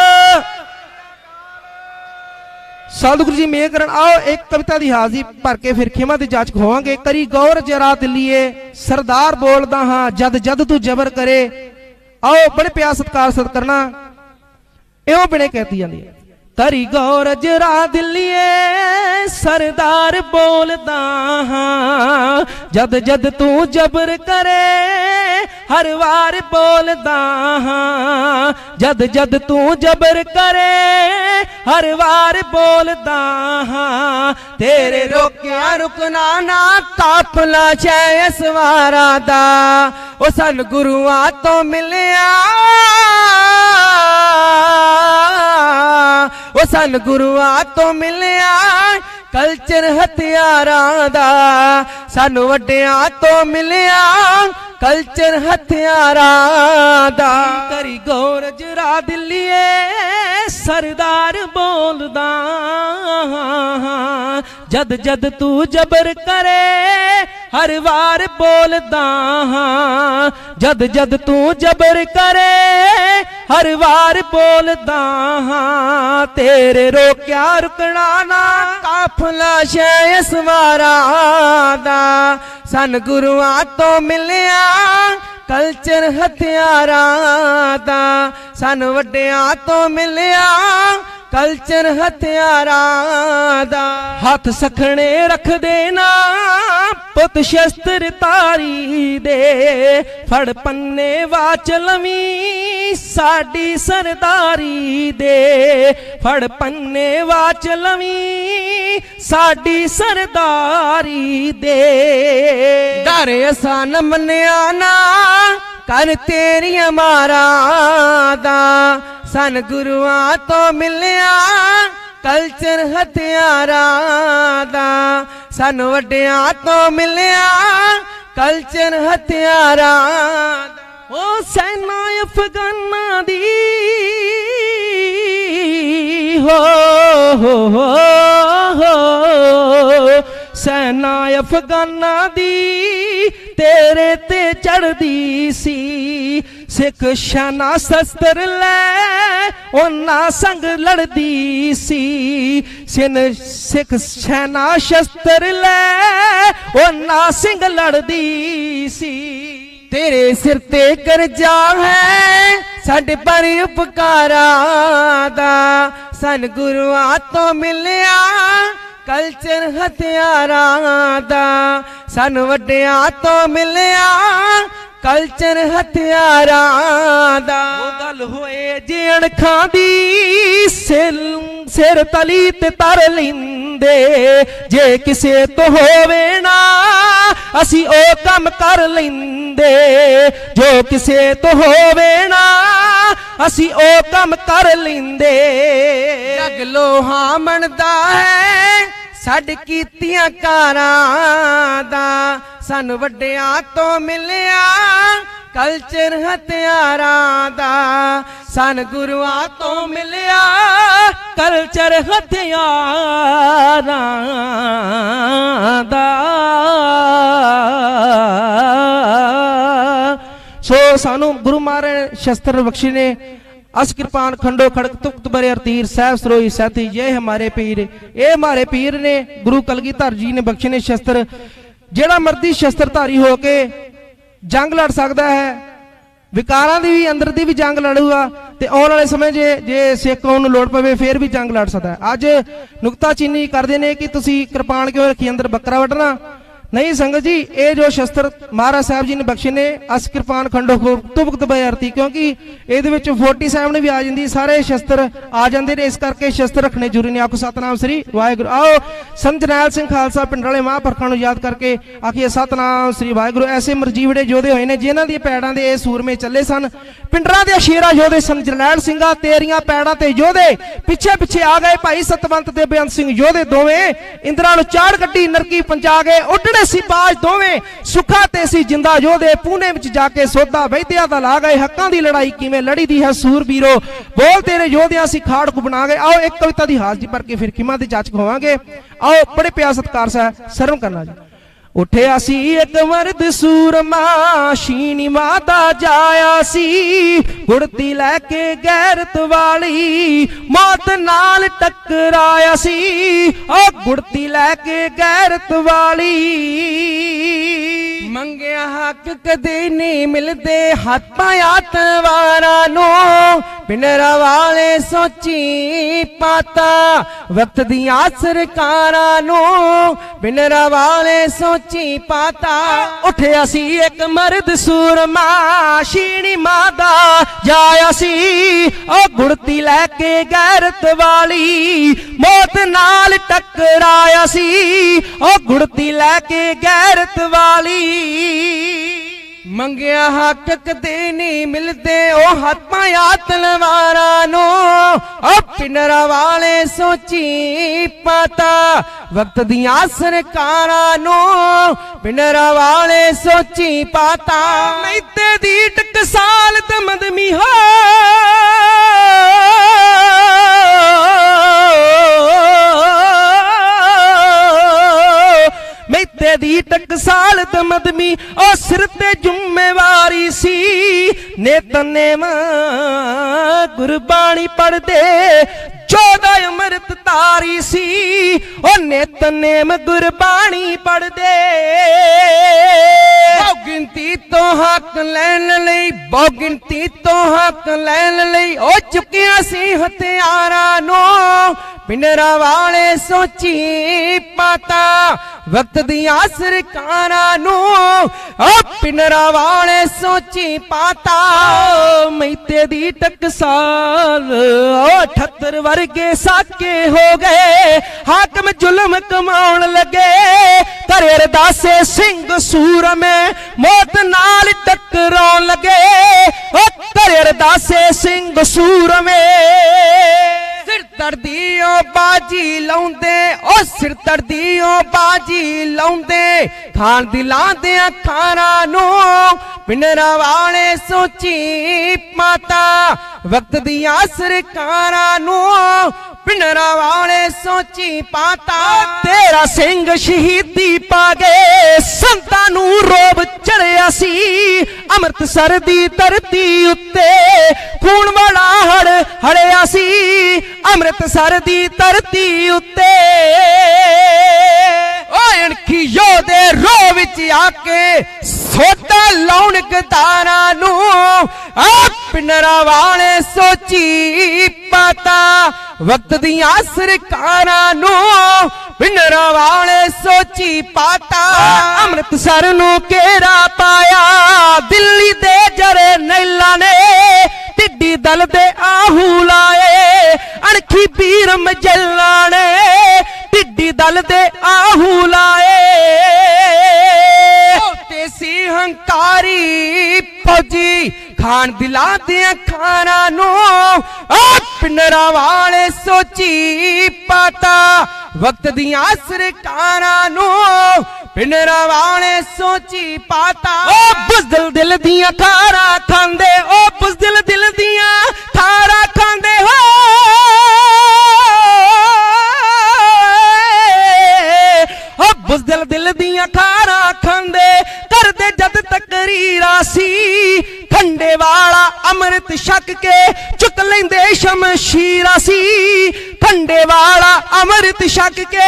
सतगुरु जी मेहर करन आओ एक कविता की हाजिरी भर के फिर खेमा की जांच होवांगे करी गौर जरा दिलिए सरदार बोलदा हाँ जद जद तू जबर करे आओ बड़े प्यार सत्कार सत करना एवं बिने कहती जाती है करी गौर जरा दिलिए सरदार बोलदा हाँ जद जद तू जबर करे हर वार बोलदा हाँ जद जद तू जबर करे हर वार बोलदा हाँ तेरे रोकिया रुकना ना काफला जय सवारा दा ओ सन गुरुआ तो मिलिया ओ सन गुरुआ तो मिलिया कल्चर हथियारां दा सानू वड्डियां तो मिलिया कल्चर हथियारां दा करी गौर जरा दिलिए सरदार बोलदा जद जद तू जबर करे हर वार बोलदा जद जद तू जबर करे हर वार बोलदा तेरे रोकिया रुकना ना काफला शै सवारा दा सन गुरुआ तो मिलिया कल्चर हथियारां दा सन वड्डियां तो मिलिया कल्चर हथियारां दा हथ सखने रख देना पुत शस्त्र तारी दे फड़ पन्ने वाच लवी साडी सरदारी दे फड़ पन्ने वाच लवी साडी सरदारी दे डर असा न मन्निया ना कर तेरिया मारा दा सन गुरुआं तो मिलिया कल्चर हथियारा दा सन वड्डियां तो मिलिया कल्चर हथियारा ओ सेना अफगाना दी हो सेना अफगाना दी तेरे ते चढ़दी सी सिख शाना शस्त्र लै ओना संग लड़दी सी सिख शाना शस्त्र लै ओना सिंह लड़दी सी तेरे सिर ते करजा है साडे पर उपकारा दा सन गुरुआं तो मिलिया कल्चर हथियारा दा सन वड्डियां तो मिलिया कल्चर हथियारा दा गल होए जे अणखां दी सिर तली ते तर लिंदे जे किसे तो होवे ना असी ओ कम कर लिंदे जो किसे तो होवे ना असी ओ कम कर लिंदे जग लोहा मनदा है साड कीतियां कारां दा सन वड्डियां तो मिलिया कल्चर हथियारा दा सन गुरुआं तो मिलिया कल्चर हथियारा दा सो सानू गुरु महाराज शस्त्र बख्शे ने अस कृपान खंडो खड़क तुक्त बरे तीर साहब सरोई साथी ये हमारे पीर ये हमारे पीर ने गुरु कलगीधर जी ने बख्शे ने शस्त्र जेड़ा मर्दी शस्त्रधारी होके जंग लड़ सकता है विकारां दी भी अंदर दी भी जंग लड़ूगा ते आने वाले समय जे सिख कौम नूं लोड़ पवे फिर भी जंग लड़ सकता है। अज नुकताचीनी करदे ने कि तुसीं कृपान क्यों रखी अंदर बकरा वड्डना नहीं संगत जी ये जो शस्त्र महाराज साहब जी ने बख्शे ने अस कृपान खंडो तुभक्त बयारती क्योंकि ये 47 भी आ जाती सारे शस्त्र आ जाते ने इस करके शस्त्र रखने जरूरी ने। आखो सतनाम श्री वाहिगुरु आओ संत जरनैल सिंह खालसा पिंड वाले महापुरखों याद करके आखिए सतनाम श्री वाहिगुरु। ऐसे मरजीवड़े योधे हुए ने जिन्हों दी पैड़ां दे सूरमे चले सन पिंडरां दे शेरा योधे संत जरनैल सिंह तेरियां पैड़ां ते योधे पिछे पिछे आ गए भाई सतवंत ते बेअंत सिंह योधे दोवें इंद्रां नूं चाड़ कड्डी नरकी पंचा गए उड्डणे सी बाज दोवें सुखा ते सी जिंदा योधे पुणे विच जाके सौदा वैद्या दा ला गए हक्कां दी लड़ाई किवें लड़ी दी है सूरबीरो बोल तेरे योधियां सी खाड़ को बना गए। आओ एक कविता दी हाजरी भर के फिर खिमा दी जांच होवांगे। आओ बड़े प्यार सत्कार से सर्व करना जी। उठिया सी एक मर्द सूरमा शीनी माता जाया सी गुड़ती लैके गैरत वाली मौत नाल टकराया सी ओ गुड़ती लैके गैरत वाली मंगया हक कदे नहीं मिलते हाथ पाया तलवारा नो पिंडरा वाले सोची पाता वक्त दिया सरकारा नो पिंडरा वाले सोची पाता। उठिया सी एक मर्द सूरमा शीनी मादा जाया सी ओ गुड़ती लैके गैरत वाली मौत नाल टकराया सी ओ गुड़ती लैके गैरत वाली मंगया हक कदे नहीं मिलते ओ हाथ पाया तलवारा नो ओ पिंडरा वाले सोची पाता वक्त दिया सरकारा नो पिंडरा वाले सोची पाता। मैते दी टकसाल दमदमी हो मैते दी टकसाल दमदमी ओ सिर ते जुम्मेवारी सी नेतनेम गुरबाणी पढ़ दे 14 अमृत तारी सी ओ नेतनेम गुरबाणी पढ़ दे गिनती तो हक लैन लई गिनती तो हक लैन लई ओ चुकिया सी हथियारा नो पिंडरा वाले सोची पाता वक्त दिया सरकारां नू पिंडरा वाले सोची पाता मैते दी टकसाल 78 वर्गे साके हो गए हाकम जुल्म कमाउण लगे करे अरदासे सिंह सूर में मौत नाल टकराउण लगे करे अरदासे सिंह सूर में सिर दर्दियों बाजी लाउंदे ओ सिर दर्दियों बाजी लाउंदे खान दिलांदे खाना नू पिंडरा वाले सोची पाता वक्त दिया सरकारां नू पिंडरा वाले सोची पाता तेरा सिंह शहीदी पा गए संतां नू रोब चढ़िया सी अमृतसर दी धरती उत्ते खून वाला हड़ हड़िया सी अमृतसर दी धरती उत्ते अणखी योधे रो विच आके सोटा लाउण गदारां नू पिंडरा वाले सोची पाता वक्त दिया सरकारां नू पिंडरा वाले सोची पाता अमृतसर नू केरा पाया दिल्ली दे जरे नैला ने टिड्डी दल दे आहू लाए अणखी पीर मजल्ला ने टिड्डी दल दे आहू लाए तेसी हंकारी फौजी खान दिला दिया खाना नू पिंडरा वाले सोची पाता वक्त दिया सरकारां नू पिंडरा वाले सोची पाता ओ बुज़दिल दिल दिया खारा खांदे ओ बुज़दिल दिल दिया खारा खांदे हो बुज़दिल दिल दिया खारा खांदे करदे जद तकरीरा सी खंडे वाला अमृत छक के चुक लेंदे शमशीरा सी खंडे वाला अमृत छक के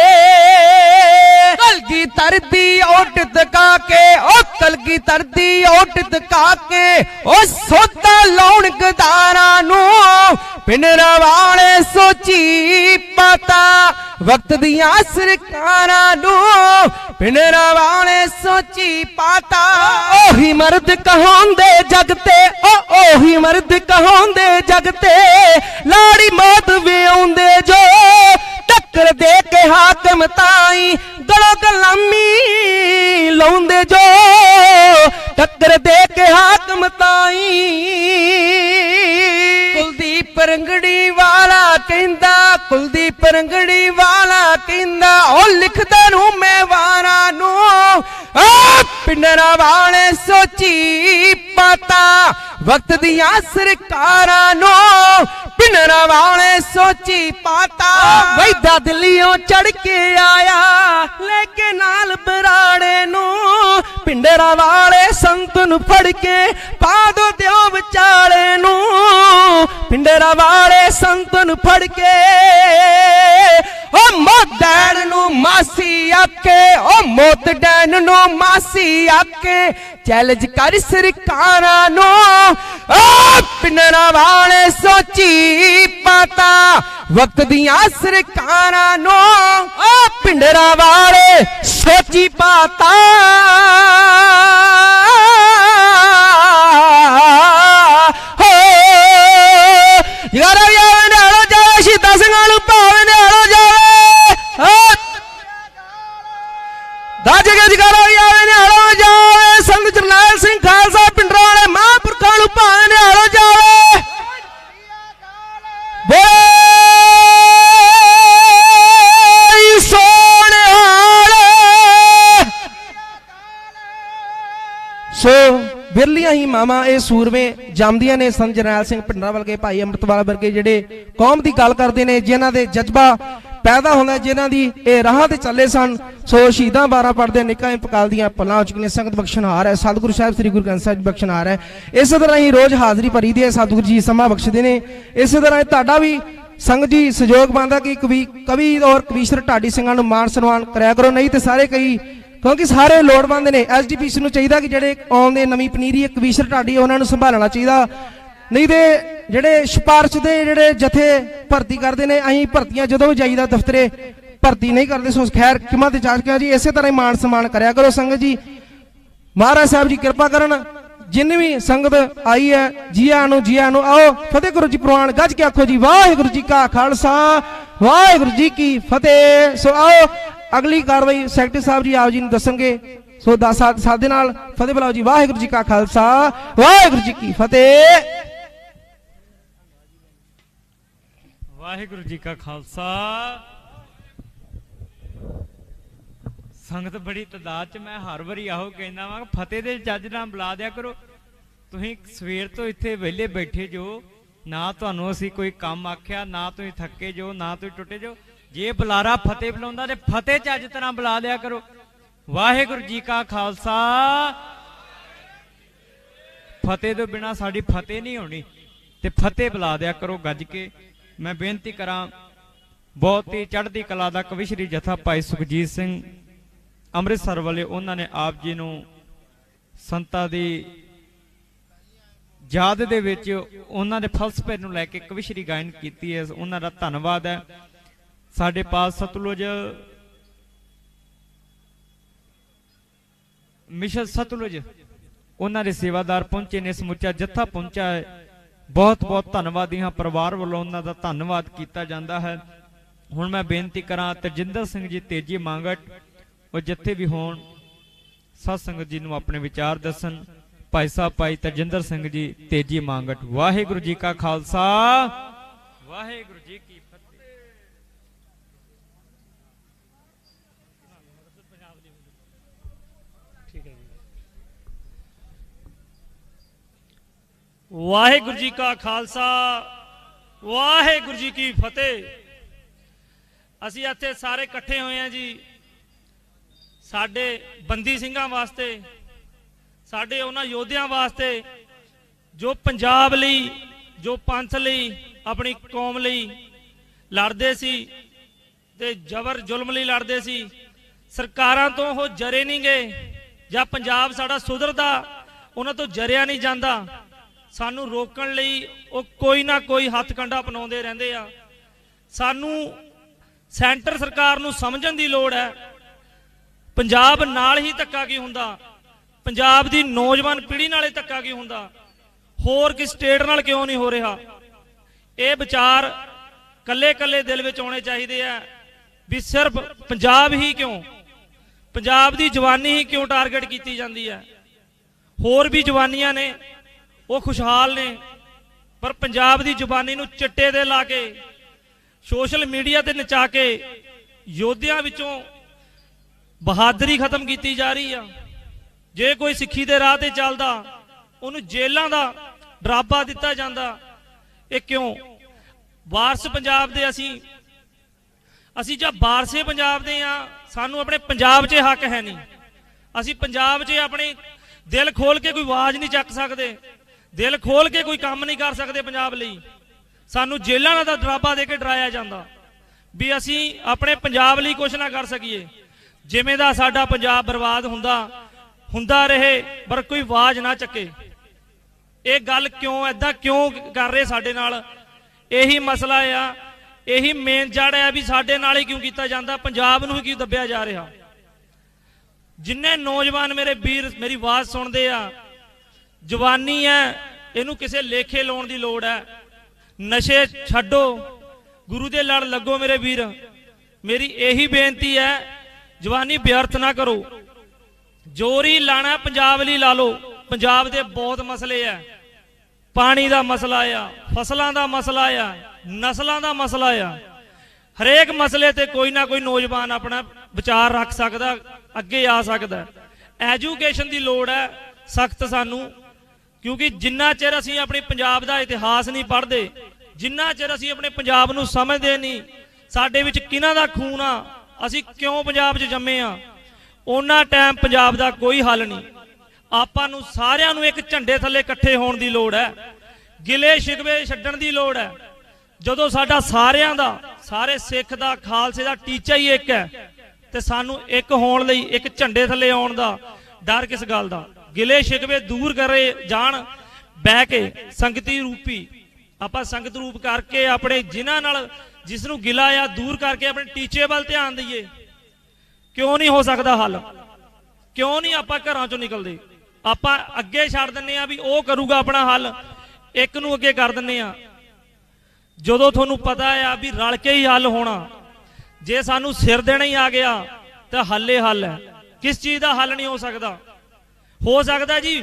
कलगी तरदी ओट तका के ओ कलगी तरदी ओट तका के ओ सोता लाउण गदारां नू पिंडरा वाले सोची पाता वक्त दिया सरकारां नू पिंडरा वाले सोची पाता ओही मर्द कहोंदे जगते ओही मर्द कहोंदे जगते लाड़ी मौत वे आउंदे जो टक्कर दे के हाकम ताई गलो गलामी लाउंदे जो टक्कर दे के हाकम ताई कुलदीप रंगड़ी वाला कहंदा कुलदीप रंगड़ी वाला कहंदा ओ लिखदा नू मैं वारा नू पिंडरा वाले सोची पाता वक्त दिया सरकारां नू पिंडरा वाले सोची पाता वैदा दिल्लियों चढ़ के आया लेके नाल बराड़े नू पिंडरा वाले संत नू फड़ के पा दो दियो विचाले नू पिंडरा वाले संत नू फड़ के ओ मौत डैन नू मासी आके ओ मौत डैन नू मासी आके चैलेंज कर सरकारां नू ओ पिंडरा वाले सोची पाता वक्त दिया सरकारां नू ओ पिंडरा वाले सोची पाता हो यारा यावे नालो जावे शहीदा ਸਿੰਘਾਂ ਨੂੰ ਭਾਵੇਂ ਨਾलो जावे दाज के जगारा यावे नालो जावे संत जरनैल सिंह खालसा पिंडरा वाले महापुरखां ਨੂੰ ਭਾਵੇਂ ਨਾलो जावे सो बिरलियां ही मामा ये सूरमे जमदियां ने संत जरनैल सिंह पिंडरा वर्गे भाई अमृतपाल वर्गे जिहड़े कौम की गल करते हैं जिन्हां दे जज्बा पैदा होंदा जिन्हां दी ये राह ते चले सन सो शहीदां बारा पढ़दे निकां पकाल दियां पलां हो चुकियां संगत बख्शनहार है सतगुरु साहिब श्री गुरु ग्रंथ साहिब बख्शनहार है इस तरह ही रोज हाजरी भरी दी है सतगुरु जी समा बख्शदे ने इस तरह तुहाडा भी संगत जी सहयोग बनता कि कवि और कवीश्वर ढाडी ਸਿੰਘਾਂ ਨੂੰ मान सन्मान कराया करो नहीं तो सारे कई क्योंकि सारे लोड़वंद ने एसडीपीसी ਨੂੰ ਚਾਹੀਦਾ कि ਜਿਹੜੇ ਆਉਂਦੇ ਨਵੀਂ ਪਨੀਰੀ ਕਵੀਸ਼ਰ ਢਾਡੀ ਉਹਨਾਂ ਨੂੰ ਸੰਭਾਲਣਾ ਚਾਹੀਦਾ नहीं तो ਜਿਹੜੇ ਸਿਫਾਰਿਸ਼ ਦੇ ਜਿਹੜੇ ਜਥੇ ਭਰਤੀ ਕਰਦੇ ਨੇ ਅਸੀਂ ਭਰਤੀਆਂ ਜਦੋਂ ਵੀ ਜਾਈਦਾ ਦਫ਼ਤਰੇ ਭਰਤੀ ਨਹੀਂ ਕਰਦੇ ਸੋ ਖੈਰ ਕਿਮਾ ਤੇ ਚਾਚ ਕਿਹਾ ਜੀ ਇਸੇ ਤਰ੍ਹਾਂ ਹੀ ਮਾਣ ਸਨਮਾਨ ਕਰਿਆ ਕਰੋ ਸੰਗਤ ਜੀ ਮਹਾਰਾਜ ਸਾਹਿਬ ਜੀ ਕਿਰਪਾ ਕਰਨ ਜਿੰਨੀ ਵੀ ਸੰਗਤ ਆਈ ਹੈ ਜੀ ਆਇਆਂ ਨੂੰ ਆਓ ਫਤਿਹ ਗੁਰੂ ਜੀ ਪ੍ਰਵਾਨ ਗੱਜ ਕੇ ਆਖੋ ਜੀ ਵਾਹਿਗੁਰੂ ਜੀ ਕਾ ਖਾਲਸਾ ਵਾਹਿਗੁਰੂ ਜੀ ਕੀ ਫਤਿਹ। ਸੋ ਆਓ ਅਗਲੀ ਕਾਰਵਾਈ ਸੈਕਟਰੀ ਸਾਹਿਬ ਜੀ ਆਪ ਜੀ ਨੂੰ ਦੱਸਣਗੇ ਸੋ ਸਾਥ ਦੇ ਨਾਲ ਫਤਿਹ ਬੁਲਾਓ ਜੀ ਵਾਹਿਗੁਰੂ ਜੀ ਕਾ ਖਾਲਸਾ ਵਾਹਿਗੁਰੂ ਜੀ ਕੀ ਫਤਿਹ। ਵਾਹਿਗੁਰੂ ਜੀ ਕਾ ਖਾਲਸਾ। ਸੰਗਤ ਬੜੀ ਤਦਾਦ ਚ ਮੈਂ ਹਰ ਵਾਰੀ ਆਹੋ ਕਹਿੰਦਾ ਵਾਂ ਫਤਿਹ ਦੇ ਜੱਜ ਨਾਲ ਬੁਲਾ ਦਿਆ ਕਰੋ। ਤੁਸੀਂ ਸਵੇਰ ਤੋਂ ਇੱਥੇ ਵਿਹਲੇ ਬੈਠੇ ਜੋ ਨਾ ਤੁਹਾਨੂੰ ਅਸੀਂ ਕੋਈ ਕੰਮ ਆਖਿਆ ਨਾ ਤੁਸੀਂ ਥੱਕੇ ਜੋ ਨਾ ਤੁਸੀਂ ਟੁੱਟੇ ਜੋ ਜੇ ਬੁਲਾਰਾ ਫਤਿਹ ਬੁਲਾਉਂਦਾ ਤੇ ਫਤਿਹ ਚ ਅੱਜ ਤਰ੍ਹਾਂ ਬੁਲਾ ਦਿਆ ਕਰੋ। ਵਾਹਿਗੁਰੂ ਜੀ ਕਾ ਖਾਲਸਾ। ਫਤਿਹ ਤੋਂ ਬਿਨਾ ਸਾਡੀ ਫਤਿਹ ਨਹੀਂ ਹੋਣੀ ਤੇ ਫਤਿਹ ਬੁਲਾ ਦਿਆ ਕਰੋ ਗੱਜ ਕੇ। ਮੈਂ ਬੇਨਤੀ ਕਰਾਂ ਬਹੁਤ ਹੀ ਚੜ੍ਹਦੀ ਕਲਾ ਦਾ ਕਵਿਸ਼ਰੀ ਜਥਾ ਭਾਈ ਸੁਖਜੀਤ ਸਿੰਘ ਅੰਮ੍ਰਿਤਸਰ ਵਾਲੇ ਉਹਨਾਂ ਨੇ ਆਪ ਜੀ ਨੂੰ ਸੰਤਾਂ ਦੀ ਯਾਦ ਦੇ ਵਿੱਚ ਉਹਨਾਂ ਦੇ ਫਲਸਫੇ ਨੂੰ ਲੈ ਕੇ ਕਵਿਸ਼ਰੀ ਗਾਇਨ ਕੀਤੀ ਹੈ ਉਹਨਾਂ ਦਾ ਧੰਨਵਾਦ ਹੈ। ਸਾਡੇ ਪਾਸ ਸਤਲੁਜ ਮਿਸ਼ਨ ਸਤਲੁਜ ਉਹਨਾਂ ਦੇ ਸੇਵਾਦਾਰ ਪਹੁੰਚੇ ਨੇ ਸਮੁੱਚਾ ਜਥਾ ਪਹੁੰਚਾ ਹੈ ਬਹੁਤ ਬਹੁਤ ਧੰਨਵਾਦੀ ਹਾਂ ਪਰਿਵਾਰ ਵੱਲੋਂ ਉਹਨਾਂ ਦਾ ਧੰਨਵਾਦ ਕੀਤਾ ਜਾਂਦਾ ਹੈ। ਹੁਣ ਮੈਂ ਬੇਨਤੀ ਕਰਾਂ ਤਜਿੰਦਰ ਸਿੰਘ ਜੀ ਤੇਜੀ ਮੰਗਟ ਉਹ ਜਿੱਥੇ ਵੀ ਹੋਣ ਸਤ ਸੰਗਤ ਜੀ ਨੂੰ ਆਪਣੇ ਵਿਚਾਰ ਦੱਸਣ। ਭਾਈ ਸਾਹਿਬ ਭਾਈ ਤਜਿੰਦਰ ਸਿੰਘ ਜੀ ਤੇਜੀ ਮੰਗਟ। ਵਾਹਿਗੁਰੂ ਜੀ ਕਾ ਖਾਲਸਾ ਵਾਹਿਗੁਰੂ ਜੀ ਕੀ ਫਤਿਹ। ਵਾਹਿਗੁਰੂ ਜੀ ਕਾ ਖਾਲਸਾ ਵਾਹਿਗੁਰੂ ਜੀ ਕੀ ਫਤਿਹ। ਅਸੀਂ ਇੱਥੇ ਸਾਰੇ ਇਕੱਠੇ ਹੋਏ ਹਾਂ ਜੀ ਸਾਡੇ ਬੰਦੀ ਸਿੰਘਾਂ ਵਾਸਤੇ ਸਾਡੇ ਉਹਨਾਂ ਯੋਧਿਆਂ ਵਾਸਤੇ ਜੋ ਪੰਜਾਬ ਲਈ ਜੋ ਪੰਥ ਲਈ ਆਪਣੀ ਕੌਮ ਲਈ ਲੜਦੇ ਸੀ ਤੇ ਜ਼ਬਰ ਜ਼ੁਲਮ ਲਈ ਲੜਦੇ ਸੀ। ਸਰਕਾਰਾਂ ਤੋਂ ਉਹ ਜਰੇ ਨਹੀਂ ਗਏ ਜਾਂ ਪੰਜਾਬ ਸਾਡਾ ਸੁਧਰਦਾ ਉਹਨਾਂ ਤੋਂ ਜਰਿਆ ਨਹੀਂ ਜਾਂਦਾ। ਸਾਨੂੰ ਰੋਕਣ ਲਈ ਉਹ ਕੋਈ ਨਾ ਕੋਈ ਹੱਥ ਕੰਡਾ ਅਪਣਾਉਂਦੇ ਰਹਿੰਦੇ ਆ। ਸਾਨੂੰ ਸੈਂਟਰ ਸਰਕਾਰ ਨੂੰ ਸਮਝਣ ਦੀ ਲੋੜ ਹੈ ਪੰਜਾਬ ਨਾਲ ਹੀ ਧੱਕਾ ਕੀ ਹੁੰਦਾ ਪੰਜਾਬ ਦੀ ਨੌਜਵਾਨ ਪੀੜ੍ਹੀ ਨਾਲ ਹੀ ਧੱਕਾ ਕੀ ਹੁੰਦਾ ਹੋਰ ਕਿਸ ਸਟੇਟ ਨਾਲ ਕਿਉਂ ਨਹੀਂ ਹੋ ਰਿਹਾ। ਇਹ ਵਿਚਾਰ ਕੱਲੇ ਕੱਲੇ ਦਿਲ ਵਿੱਚ ਆਉਣੇ ਚਾਹੀਦੇ ਆ ਵੀ ਸਿਰਫ ਪੰਜਾਬ ਹੀ ਕਿਉਂ ਪੰਜਾਬ ਦੀ ਜਵਾਨੀ ਹੀ ਕਿਉਂ ਟਾਰਗੇਟ ਕੀਤੀ ਜਾਂਦੀ ਹੈ। ਹੋਰ ਵੀ ਜਵਾਨੀਆਂ ਨੇ ਉਹ ਖੁਸ਼ਹਾਲ ਨੇ ਪਰ ਪੰਜਾਬ ਦੀ ਜ਼ੁਬਾਨੀ ਨੂੰ ਚਿੱਟੇ ਦੇ ਲਾ ਕੇ ਸੋਸ਼ਲ ਮੀਡੀਆ ਤੇ ਨਚਾ ਕੇ ਯੋਧਿਆਂ ਵਿੱਚੋਂ ਬਹਾਦਰੀ ਖਤਮ ਕੀਤੀ ਜਾ ਰਹੀ ਆ। ਜੇ ਕੋਈ ਸਿੱਖੀ ਦੇ ਰਾਹ ਤੇ ਚੱਲਦਾ ਉਹਨੂੰ ਜੇਲਾਂ ਦਾ ਡਰਾਬਾ ਦਿੱਤਾ ਜਾਂਦਾ। ਇਹ ਕਿਉਂ ਵਾਰਸ ਪੰਜਾਬ ਦੇ ਅਸੀਂ ਜਾਂ ਵਾਰਸੇ ਪੰਜਾਬ ਦੇ ਆ ਸਾਨੂੰ ਆਪਣੇ ਪੰਜਾਬ 'ਚ ਹੱਕ ਹੈ ਨਹੀਂ। ਅਸੀਂ ਪੰਜਾਬ 'ਚ ਆਪਣੇ ਦਿਲ ਖੋਲ ਕੇ ਕੋਈ ਆਵਾਜ਼ ਨਹੀਂ ਚੱਕ ਸਕਦੇ ਦਿਲ ਖੋਲ ਕੇ ਕੋਈ ਕੰਮ ਨਹੀਂ ਕਰ ਸਕਦੇ ਪੰਜਾਬ ਲਈ। ਸਾਨੂੰ ਜੇਲਾਂ ਦਾ ਡਰਾਬਾ ਦੇ ਕੇ ਡਰਾਇਆ ਜਾਂਦਾ ਵੀ ਅਸੀਂ ਆਪਣੇ ਪੰਜਾਬ ਲਈ ਕੁਝ ਨਾ ਕਰ ਸਕੀਏ। ਜਿਵੇਂ ਦਾ ਸਾਡਾ ਪੰਜਾਬ ਬਰਬਾਦ ਹੁੰਦਾ ਰਹੇ ਪਰ ਕੋਈ ਆਵਾਜ਼ ਨਾ ਚੱਕੇ। ਇਹ ਗੱਲ ਕਿਉਂ ਐਦਾਂ ਕਿਉਂ ਕਰ ਰਹੇ ਸਾਡੇ ਨਾਲ ਇਹੀ ਮਸਲਾ ਆ ਇਹੀ ਮੇਨ ਜੜ ਹੈ ਵੀ ਸਾਡੇ ਨਾਲ ਹੀ ਕਿਉਂ ਕੀਤਾ ਜਾਂਦਾ ਪੰਜਾਬ ਨੂੰ ਹੀ ਕਿਉਂ ਦੱਬਿਆ ਜਾ ਰਿਹਾ। ਜਿੰਨੇ ਨੌਜਵਾਨ ਮੇਰੇ ਵੀਰ ਮੇਰੀ ਆਵਾਜ਼ ਸੁਣਦੇ ਆ ਜਵਾਨੀ ਹੈ ਇਹਨੂੰ ਕਿਸੇ ਲੇਖੇ ਲਾਉਣ ਦੀ ਲੋੜ ਹੈ। ਨਸ਼ੇ ਛੱਡੋ ਗੁਰੂ ਦੇ ਲੜ ਲੱਗੋ ਮੇਰੇ ਵੀਰ। ਮੇਰੀ ਇਹੀ ਬੇਨਤੀ ਹੈ ਜਵਾਨੀ ਵਿਅਰਥ ਨਾ ਕਰੋ। ਜੋਰੀ ਲਾਣਾ ਪੰਜਾਬ ਲਈ ਲਾ ਲਓ। ਪੰਜਾਬ ਦੇ ਬਹੁਤ ਮਸਲੇ ਆ ਪਾਣੀ ਦਾ ਮਸਲਾ ਆ ਫਸਲਾਂ ਦਾ ਮਸਲਾ ਆ ਨਸਲਾਂ ਦਾ ਮਸਲਾ ਆ। ਹਰੇਕ ਮਸਲੇ ਤੇ ਕੋਈ ਨਾ ਕੋਈ ਨੌਜਵਾਨ ਆਪਣਾ ਵਿਚਾਰ ਰੱਖ ਸਕਦਾ ਅੱਗੇ ਆ ਸਕਦਾ। ਐਜੂਕੇਸ਼ਨ ਦੀ ਲੋੜ ਹੈ ਸਖਤ ਸਾਨੂੰ ਕਿਉਂਕਿ ਜਿੰਨਾ ਚਿਰ ਅਸੀਂ ਆਪਣੇ ਪੰਜਾਬ ਦਾ ਇਤਿਹਾਸ ਨਹੀਂ ਪੜ੍ਹਦੇ ਜਿੰਨਾ ਚਿਰ ਅਸੀਂ ਆਪਣੇ ਪੰਜਾਬ ਨੂੰ ਸਮਝਦੇ ਨਹੀਂ ਸਾਡੇ ਵਿੱਚ ਕਿਹਨਾਂ ਦਾ ਖੂਨ ਆ ਅਸੀਂ ਕਿਉਂ ਪੰਜਾਬ 'ਚ ਜੰਮੇ ਆ ਉਹਨਾਂ ਟਾਈਮ ਪੰਜਾਬ ਦਾ ਕੋਈ ਹੱਲ ਨਹੀਂ। ਆਪਾਂ ਨੂੰ ਸਾਰਿਆਂ ਨੂੰ ਇੱਕ ਝੰਡੇ ਥੱਲੇ ਇਕੱਠੇ ਹੋਣ ਦੀ ਲੋੜ ਹੈ ਗਿਲੇ ਸ਼ਿਕਵੇ ਛੱਡਣ ਦੀ ਲੋੜ ਹੈ। ਜਦੋਂ ਸਾਡਾ ਸਾਰਿਆਂ ਦਾ ਸਾਰੇ ਸਿੱਖ ਦਾ ਖਾਲਸੇ ਦਾ ਟੀਚਾ ਹੀ ਇੱਕ ਹੈ ਤੇ ਸਾਨੂੰ ਇੱਕ ਹੋਣ ਲਈ ਇੱਕ ਝੰਡੇ ਥੱਲੇ ਆਉਣ ਦਾ ਡਰ ਕਿਸ ਗੱਲ ਦਾ। ਗਿਲੇ ਸ਼ਿਕਵੇ ਦੂਰ ਕਰੇ ਜਾਣ ਬਹਿ ਕੇ ਸੰਗਤੀ ਰੂਪੀ ਆਪਾਂ ਸੰਗਤ ਰੂਪ ਕਰਕੇ ਆਪਣੇ ਜਿਨ੍ਹਾਂ ਨਾਲ ਜਿਸ ਨੂੰ ਗਿਲਾ ਆ ਦੂਰ ਕਰਕੇ ਆਪਣੇ ਟੀਚੇ ਵੱਲ ਧਿਆਨ ਦਈਏ। ਕਿਉਂ ਨਹੀਂ ਹੋ ਸਕਦਾ ਹੱਲ? ਕਿਉਂ ਨਹੀਂ ਆਪਾਂ ਘਰਾਂ ਚੋਂ ਨਿਕਲਦੇ? ਆਪਾਂ ਅੱਗੇ ਛੱਡ ਦਿੰਨੇ ਆ ਵੀ ਉਹ ਕਰੂਗਾ ਆਪਣਾ ਹੱਲ, ਇੱਕ ਨੂੰ ਅੱਗੇ ਕਰ ਦਿੰਨੇ ਆ। ਜਦੋਂ ਤੁਹਾਨੂੰ ਪਤਾ ਆ ਵੀ ਰਲ ਕੇ ਹੀ ਹੱਲ ਹੋਣਾ, ਜੇ ਸਾਨੂੰ ਸਿਰ ਦੇਣਾ ਹੀ ਆ ਗਿਆ ਤਾਂ ਹੱਲੇ ਹੱਲ ਹੈ। ਕਿਸ ਚੀਜ਼ ਦਾ ਹੱਲ ਨਹੀਂ ਹੋ ਸਕਦਾ? ਹੋ ਸਕਦਾ ਜੀ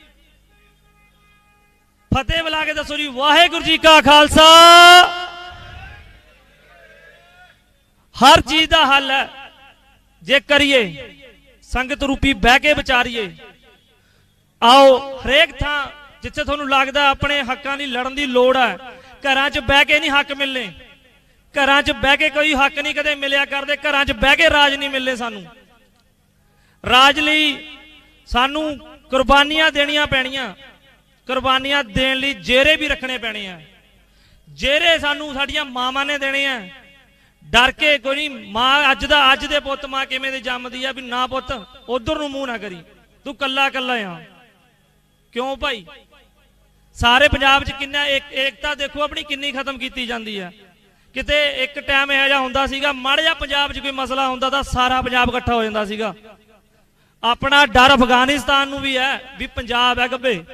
ਫਤਿਹ ਬੁਲਾ ਕੇ ਦੱਸੋ ਜੀ, ਵਾਹਿਗੁਰੂ ਜੀ ਕਾ ਖਾਲਸਾ। ਹਰ ਚੀਜ਼ ਦਾ ਹੱਲ ਹੈ ਜੇ ਕਰੀਏ, ਸੰਗਤ ਰੂਪੀ ਬਹਿ ਕੇ ਵਿਚਾਰੀਏ। ਆਓ ਹਰੇਕ ਥਾਂ ਜਿੱਥੇ ਤੁਹਾਨੂੰ ਲੱਗਦਾ ਆਪਣੇ ਹੱਕਾਂ ਦੀ ਲੜਨ ਦੀ ਲੋੜ ਹੈ, ਘਰਾਂ 'ਚ ਬਹਿ ਕੇ ਨਹੀਂ ਹੱਕ ਮਿਲਨੇ। ਘਰਾਂ 'ਚ ਬਹਿ ਕੇ ਕੋਈ ਹੱਕ ਨਹੀਂ ਕਦੇ ਮਿਲਿਆ ਕਰਦੇ। ਘਰਾਂ 'ਚ ਬਹਿ ਕੇ ਰਾਜ ਨਹੀਂ ਮਿਲਨੇ। ਸਾਨੂੰ ਰਾਜ ਲਈ ਸਾਨੂੰ ਕੁਰਬਾਨੀਆਂ ਦੇਣੀਆਂ ਪੈਣੀਆਂ। ਕੁਰਬਾਨੀਆਂ ਦੇਣ ਲਈ ਜੇਰੇ ਵੀ ਰੱਖਣੇ ਪੈਣੇ ਆ। ਜੇਰੇ ਸਾਨੂੰ ਸਾਡੀਆਂ ਮਾਵਾਂ ਨੇ ਦੇਣੇ ਆ। ਡਰ ਕੇ ਕੋਈ ਨਹੀਂ। ਮਾਂ ਅੱਜ ਦੇ ਪੁੱਤ ਮਾਂ ਕਿਵੇਂ ਦੀ ਜੰਮਦੀ ਆ ਵੀ ਨਾ ਪੁੱਤ ਉਧਰ ਨੂੰ ਮੂੰਹ ਨਾ ਕਰੀ, ਤੂੰ ਕੱਲਾ ਕੱਲਾ ਆ। ਕਿਉਂ ਭਾਈ? ਸਾਰੇ ਪੰਜਾਬ 'ਚ ਕਿੰਨਾ ਏਕਤਾ ਦੇਖੋ ਆਪਣੀ ਕਿੰਨੀ ਖਤਮ ਕੀਤੀ ਜਾਂਦੀ ਹੈ। ਕਿਤੇ ਇੱਕ ਟਾਈਮ ਇਹੋ ਜਿਹਾ ਹੁੰਦਾ ਸੀਗਾ, ਮਾੜਾ ਜਿਹਾ ਪੰਜਾਬ 'ਚ ਕੋਈ ਮਸਲਾ ਹੁੰਦਾ ਤਾਂ ਸਾਰਾ ਪੰਜਾਬ ਇਕੱਠਾ ਹੋ ਜਾਂਦਾ ਸੀਗਾ। ਆਪਣਾ ਡਰ ਅਫਗਾਨਿਸਤਾਨ ਨੂੰ ਵੀ ਹੈ ਵੀ ਪੰਜਾਬ ਹੈ ਗੱਬੇ।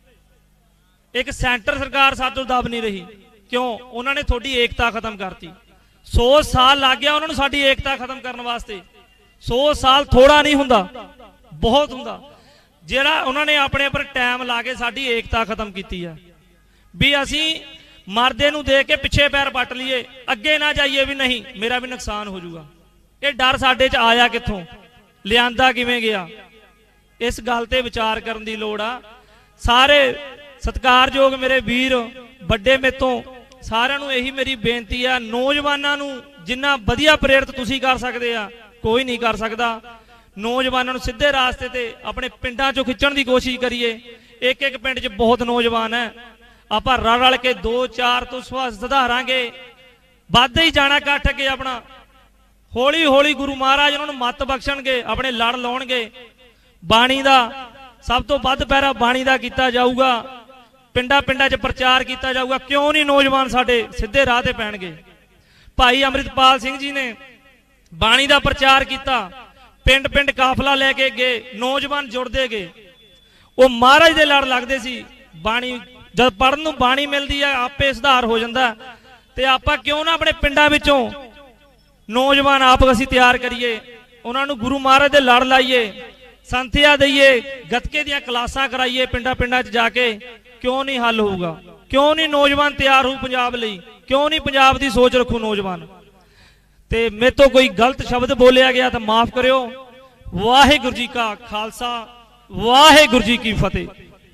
ਇੱਕ ਸੈਂਟਰ ਸਰਕਾਰ ਸਾਤੋਂ ਦਬ ਨਹੀਂ ਰਹੀ। ਕਿਉਂ? ਉਹਨਾਂ ਨੇ ਤੁਹਾਡੀ ਏਕਤਾ ਖਤਮ ਕਰਤੀ। 100 ਸਾਲ ਲੱਗ ਗਿਆ ਉਹਨਾਂ ਨੂੰ ਸਾਡੀ ਏਕਤਾ ਖਤਮ ਕਰਨ ਵਾਸਤੇ। 100 ਸਾਲ ਥੋੜਾ ਨਹੀਂ ਹੁੰਦਾ, ਬਹੁਤ ਹੁੰਦਾ। ਜਿਹੜਾ ਉਹਨਾਂ ਨੇ ਆਪਣੇ ਉੱਪਰ ਟਾਈਮ ਲਾ ਕੇ ਸਾਡੀ ਏਕਤਾ ਖਤਮ ਕੀਤੀ ਆ ਵੀ ਅਸੀਂ ਮਰਦੇ ਨੂੰ ਦੇਖ ਕੇ ਪਿੱਛੇ ਪੈਰ ਪੱਟ ਲਈਏ, ਅੱਗੇ ਨਾ ਜਾਈਏ ਵੀ ਨਹੀਂ ਮੇਰਾ ਵੀ ਨੁਕਸਾਨ ਹੋ ਜਾਊਗਾ। ਇਹ ਡਰ ਸਾਡੇ 'ਚ ਆਇਆ ਕਿੱਥੋਂ? ਲਿਆਂਦਾ ਕਿਵੇਂ ਗਿਆ? ਇਸ ਗੱਲ ਤੇ ਵਿਚਾਰ ਕਰਨ ਦੀ ਲੋੜ ਆ। ਸਾਰੇ ਸਤਿਕਾਰਯੋਗ ਮੇਰੇ ਵੀਰ ਵੱਡੇ ਮੇਤੋਂ ਸਾਰਿਆਂ ਨੂੰ ਇਹੀ ਮੇਰੀ ਬੇਨਤੀ ਆ, ਨੌਜਵਾਨਾਂ ਨੂੰ ਜਿੰਨਾ ਵਧੀਆ ਪ੍ਰੇਰਿਤ ਤੁਸੀਂ ਕਰ ਸਕਦੇ ਆ ਕੋਈ ਨਹੀਂ ਕਰ ਸਕਦਾ। ਨੌਜਵਾਨਾਂ ਨੂੰ ਸਿੱਧੇ ਰਾਸਤੇ ਤੇ ਆਪਣੇ ਪਿੰਡਾਂ 'ਚੋਂ ਖਿੱਚਣ ਦੀ ਕੋਸ਼ਿਸ਼ ਕਰੀਏ। ਇੱਕ ਇੱਕ ਪਿੰਡ 'ਚ ਬਹੁਤ ਨੌਜਵਾਨ ਹੈ। ਆਪਾਂ ਰਲ ਰਲ ਕੇ 2-4 ਤੋਂ ਸੁਧਾਰਾਂਗੇ। ਵੱਧਦੇ ਹੀ ਜਾਣਾ ਇਕੱਠ ਅੱਗੇ ਆਪਣਾ। ਹੌਲੀ ਹੌਲੀ ਗੁਰੂ ਮਹਾਰਾਜ ਉਹਨਾਂ ਨੂੰ ਮੱਤ ਬਖਸ਼ਣਗੇ, ਆਪਣੇ ਲੜ ਲਾਉਣਗੇ। ਬਾਣੀ ਦਾ ਸਭ ਤੋਂ ਵੱਧ ਪਹਿਰਾ ਬਾਣੀ ਦਾ ਕੀਤਾ ਜਾਊਗਾ। ਪਿੰਡਾਂ ਪਿੰਡਾਂ 'ਚ ਪ੍ਰਚਾਰ ਕੀਤਾ ਜਾਊਗਾ। ਕਿਉਂ ਨਹੀਂ ਨੌਜਵਾਨ ਸਾਡੇ ਸਿੱਧੇ ਰਾਹ ਤੇ ਪੈਣਗੇ? ਭਾਈ ਅੰਮ੍ਰਿਤਪਾਲ ਸਿੰਘ ਜੀ ਨੇ ਬਾਣੀ ਦਾ ਪ੍ਰਚਾਰ ਕੀਤਾ, ਪਿੰਡ ਪਿੰਡ ਕਾਫਲਾ ਲੈ ਕੇ ਗਏ, ਨੌਜਵਾਨ ਜੁੜਦੇ ਗਏ। ਉਹ ਮਹਾਰਾਜ ਦੇ ਲੜ ਲੱਗਦੇ ਸੀ। ਬਾਣੀ ਜਦ ਪੜਨ ਨੂੰ ਬਾਣੀ ਮਿਲਦੀ ਹੈ ਆਪੇ ਸੁਧਾਰ ਹੋ ਜਾਂਦਾ। ਤੇ ਆਪਾਂ ਕਿਉਂ ਨਾ ਆਪਣੇ ਪਿੰਡਾਂ ਵਿੱਚੋਂ ਨੌਜਵਾਨ ਆਪ ਅਸੀਂ ਤਿਆਰ ਕਰੀਏ, ਉਹਨਾਂ ਨੂੰ ਗੁਰੂ ਮਹਾਰਾਜ ਦੇ ਲੜ ਲਾਈਏ, ਸੰਥਿਆ ਦਈਏ, ਗੱਤਕੇ ਦੀਆਂ ਕਲਾਸਾਂ ਕਰਾਈਏ ਪਿੰਡਾਂ ਪਿੰਡਾਂ 'ਚ ਜਾ ਕੇ। ਕਿਉਂ ਨਹੀਂ ਹੱਲ ਹੋਊਗਾ? ਕਿਉਂ ਨਹੀਂ ਨੌਜਵਾਨ ਤਿਆਰ ਹੋਊ ਪੰਜਾਬ ਲਈ? ਕਿਉਂ ਨਹੀਂ ਪੰਜਾਬ ਦੀ ਸੋਚ ਰੱਖੂ ਨੌਜਵਾਨ? ਤੇ ਮੇਰੇ ਤੋਂ ਕੋਈ ਗਲਤ ਸ਼ਬਦ ਬੋਲਿਆ ਗਿਆ ਤਾਂ ਮਾਫ ਕਰਿਓ। ਵਾਹਿਗੁਰੂ ਜੀ ਕਾ ਖਾਲਸਾ, ਵਾਹਿਗੁਰੂ ਜੀ ਕੀ ਫਤਿਹ।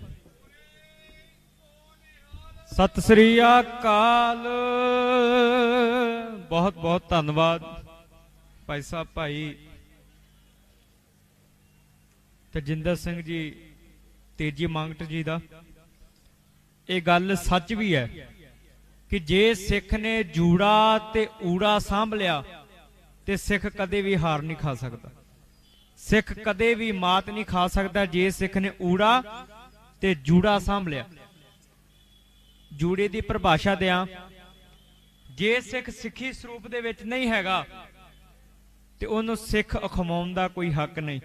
ਸਤਿ ਸ੍ਰੀ ਅਕਾਲ। ਬਹੁਤ ਬਹੁਤ ਧੰਨਵਾਦ ਭਾਈ ਸਾਹਿਬ, ਭਾਈ ਤਜਿੰਦਰ ਸਿੰਘ ਜੀ ਤੇਜੀ ਮੰਗਟ ਜੀ ਦਾ। ਇਹ ਗੱਲ ਸੱਚ ਵੀ ਹੈ ਕਿ ਜੇ ਸਿੱਖ ਨੇ ਜੂੜਾ ਤੇ ਊੜਾ ਸਾਂਭ ਲਿਆ ਤੇ ਸਿੱਖ ਕਦੇ ਵੀ ਹਾਰ ਨਹੀਂ ਖਾ ਸਕਦਾ। ਸਿੱਖ ਕਦੇ ਵੀ ਮਾਤ ਨਹੀਂ ਖਾ ਸਕਦਾ ਜੇ ਸਿੱਖ ਨੇ ਊੜਾ ਤੇ ਜੂੜਾ ਸਾਂਭ ਲਿਆ। ਜੂੜੇ ਦੀ ਪਰਿਭਾਸ਼ਾ ਦਿਆਂ, ਜੇ ਸਿੱਖ ਸਿੱਖੀ ਸਰੂਪ ਦੇ ਵਿੱਚ ਨਹੀਂ ਹੈਗਾ ਤੇ ਉਹਨੂੰ ਸਿੱਖ ਅਖਵਾਉਣ ਦਾ ਕੋਈ ਹੱਕ ਨਹੀਂ।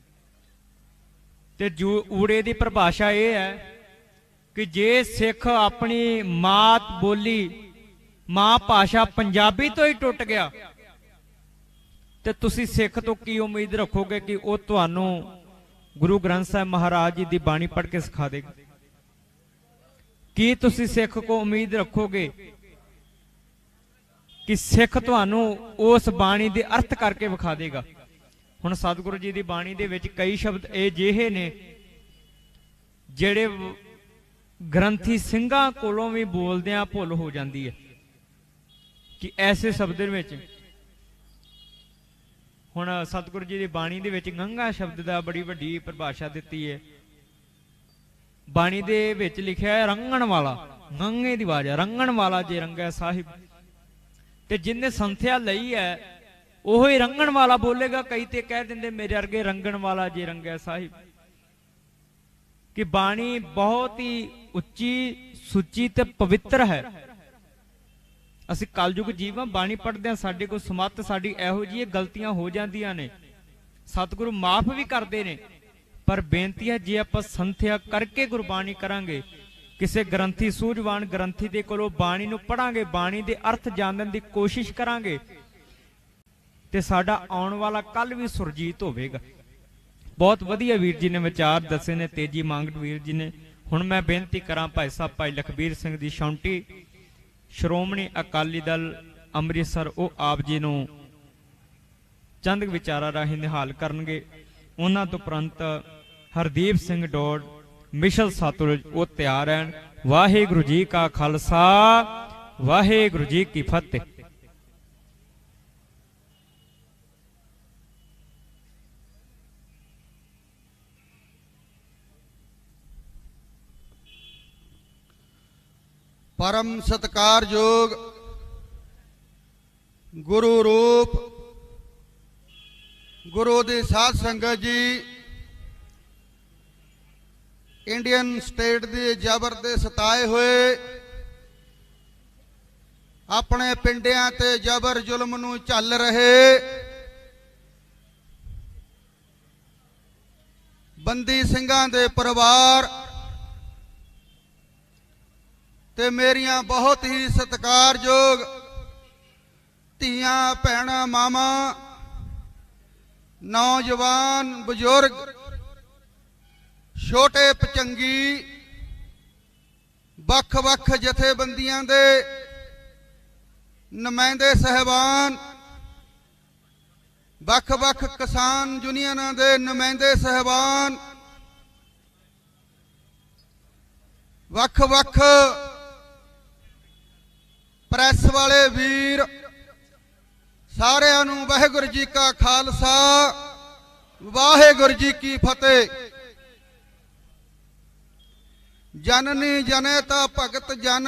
ਤੇ ਊੜੇ ਦੀ ਪਰਿਭਾਸ਼ਾ ਇਹ ਹੈ ਕਿ ਜੇ ਸਿੱਖ ਆਪਣੀ ਮਾਤ ਬੋਲੀ ਮਾਂ ਭਾਸ਼ਾ ਪੰਜਾਬੀ ਤੋਂ ਹੀ ਟੁੱਟ ਗਿਆ ਤੇ ਤੁਸੀਂ ਸਿੱਖ ਤੋਂ ਕੀ ਉਮੀਦ ਰੱਖੋਗੇ ਕਿ ਉਹ ਤੁਹਾਨੂੰ ਗੁਰੂ ਗ੍ਰੰਥ ਸਾਹਿਬ ਮਹਾਰਾਜ ਜੀ ਦੀ ਬਾਣੀ ਪੜ੍ਹ ਕੇ ਸਿਖਾ ਦੇਗਾ? ਕੀ ਤੁਸੀਂ ਸਿੱਖ ਕੋ ਉਮੀਦ ਰੱਖੋਗੇ ਕਿ ਸਿੱਖ ਤੁਹਾਨੂੰ ਉਸ ਬਾਣੀ ਦੇ ਅਰਥ ਕਰਕੇ ਵਿਖਾ ਦੇਗਾ? ਹੁਣ ਸਤਿਗੁਰੂ ਜੀ ਦੀ ਬਾਣੀ ਦੇ ਵਿੱਚ ਕਈ ਸ਼ਬਦ ਇਹ ਜਿਹੇ ਨੇ ਜਿਹੜੇ ਗ੍ਰੰਥੀ ਸਿੰਘਾਂ ਕੋਲੋਂ ਵੀ ਬੋਲਦਿਆਂ ਭੁੱਲ ਹੋ ਜਾਂਦੀ ਹੈ ਕਿ ਐਸੇ ਸ਼ਬਦ ਵਿੱਚ। ਹੁਣ ਸਤਿਗੁਰੂ ਜੀ ਦੀ ਬਾਣੀ ਦੇ ਵਿੱਚ ਗੰਗਾ ਸ਼ਬਦ ਦਾ ਬੜੀ ਵੱਡੀ ਪਰਿਭਾਸ਼ਾ ਦਿੱਤੀ ਹੈ। ਬਾਣੀ ਦੇ ਵਿੱਚ ਲਿਖਿਆ ਹੈ ਰੰਗਣ ਵਾਲਾ, ਗੰਗੇ ਦੀ ਆਵਾਜ਼, ਰੰਗਣ ਵਾਲਾ ਜੇ ਰੰਗਾ ਸਾਹਿਬ। ਤੇ ਜਿੰਨੇ ਸੰਥਿਆ ਲਈ ਹੈ ਉਹ ਹੀ ਰੰਗਣ ਵਾਲਾ ਬੋਲੇਗਾ। ਕਈ ਤੇ ਕਹਿ ਦਿੰਦੇ ਮੇਰੇ ਅਰਗੇ ਰੰਗਣ ਵਾਲਾ ਜੇ ਰੰਗਾ ਸਾਹਿਬ। कि बाणी बहुत ही उच्ची सुची ते पवित्र है। ਅਸੀਂ ਕਲਯੁਗ ਜੀਵਾਂ ਬਾਣੀ ਪੜ੍ਹਦੇ ਹਾਂ, ਸਾਡੇ ਕੋਲ ਸਮੱਤ ਸਾਡੀ ਇਹੋ ਜਿਹੀ ਗਲਤੀਆਂ ਹੋ ਜਾਂਦੀਆਂ ਨੇ, ਸਤਿਗੁਰੂ ਮਾਫ ਵੀ ਕਰਦੇ ਨੇ। ਪਰ ਬੇਨਤੀ ਹੈ ਜੇ ਆਪਾਂ ਸੰਥਿਆ ਕਰਕੇ ਗੁਰਬਾਣੀ ਕਰਾਂਗੇ, ਕਿਸੇ ਗ੍ਰੰਥੀ ਸੂਝਵਾਨ ਗ੍ਰੰਥੀ ਦੇ ਕੋਲੋਂ ਬਾਣੀ ਨੂੰ ਪੜਾਂਗੇ, ਬਾਣੀ ਦੇ ਅਰਥ ਜਾਣਨ ਦੀ ਕੋਸ਼ਿਸ਼ ਕਰਾਂਗੇ ਤੇ ਸਾਡਾ ਆਉਣ ਵਾਲਾ ਕੱਲ ਵੀ ਸੁਰਜੀਤ ਹੋਵੇਗਾ। ਬਹੁਤ ਵਧੀਆ ਵੀਰ ਜੀ ਨੇ ਵਿਚਾਰ ਦੱਸੇ ਨੇ, ਤੇਜੀ ਮੰਗਟ ਵੀਰ ਜੀ ਨੇ। ਹੁਣ ਮੈਂ ਬੇਨਤੀ ਕਰਾਂ ਭਾਈ ਸਾਹਿਬ ਭਾਈ ਲਖਬੀਰ ਸਿੰਘ ਦੀ ਸ਼ੌਂਟੀ ਸ਼੍ਰੋਮਣੀ ਅਕਾਲੀ ਦਲ ਅੰਮ੍ਰਿਤਸਰ, ਉਹ ਆਪ ਜੀ ਨੂੰ ਚੰਦ ਵਿਚਾਰਾਂ ਰਾਹੀਂ ਨਿਹਾਲ ਕਰਨਗੇ। ਉਹਨਾਂ ਤੋਂ ਉਪਰੰਤ ਹਰਦੀਪ ਸਿੰਘ ਡੋਡ ਮਿਸ਼ਲ ਸਤਲੁਜ ਉਹ ਤਿਆਰ ਹਨ। ਵਾਹਿਗੁਰੂ ਜੀ ਕਾ ਖਾਲਸਾ, ਵਾਹਿਗੁਰੂ ਜੀ ਕੀ ਫਤਿਹ। परम सत्कारयोग गुरु रूप गुरु दी साध संगत जी, इंडियन स्टेट दे जबर दे सताए हुए अपने पिंडियां ते जबर जुल्म नूं झल रहे बंदी ਸਿੰਘਾਂ दे परिवार ते मेरियां बहुत ही सत्कारयोग धीआं भैणां मामा नौजवान बुजुर्ग छोटे पचंगी ਵੱਖ-ਵੱਖ जथेबंदियां दे नुमाइंदे साहबान, ਵੱਖ-ਵੱਖ किसान यूनियनां दे नुमाइंदे साहबान, ਵੱਖ-ਵੱਖ ਪ੍ਰੈਸ वाले वीर, सारिਆਂ ਨੂੰ ਵਾਹਿਗੁਰੂ जी का खालसा, वाहिगुरू जी की फतेह। जननी जनेता भगत जन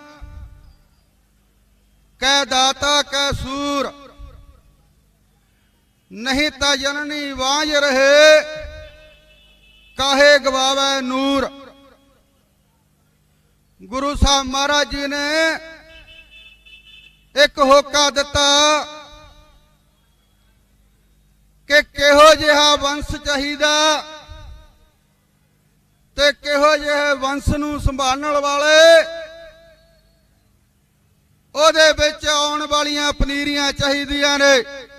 कै दाता कै सूर, नहीं ता जननी वांझ रहे काहे गवावे नूर। गुरु साहब महाराज जी ने एक होका दिता कि किहो जिहा वंश चाहिदा ते किहो जिहे वंश नूं संभालण वाले ओदे विच आउण वालियां पनीरियां चाहिदियां ने।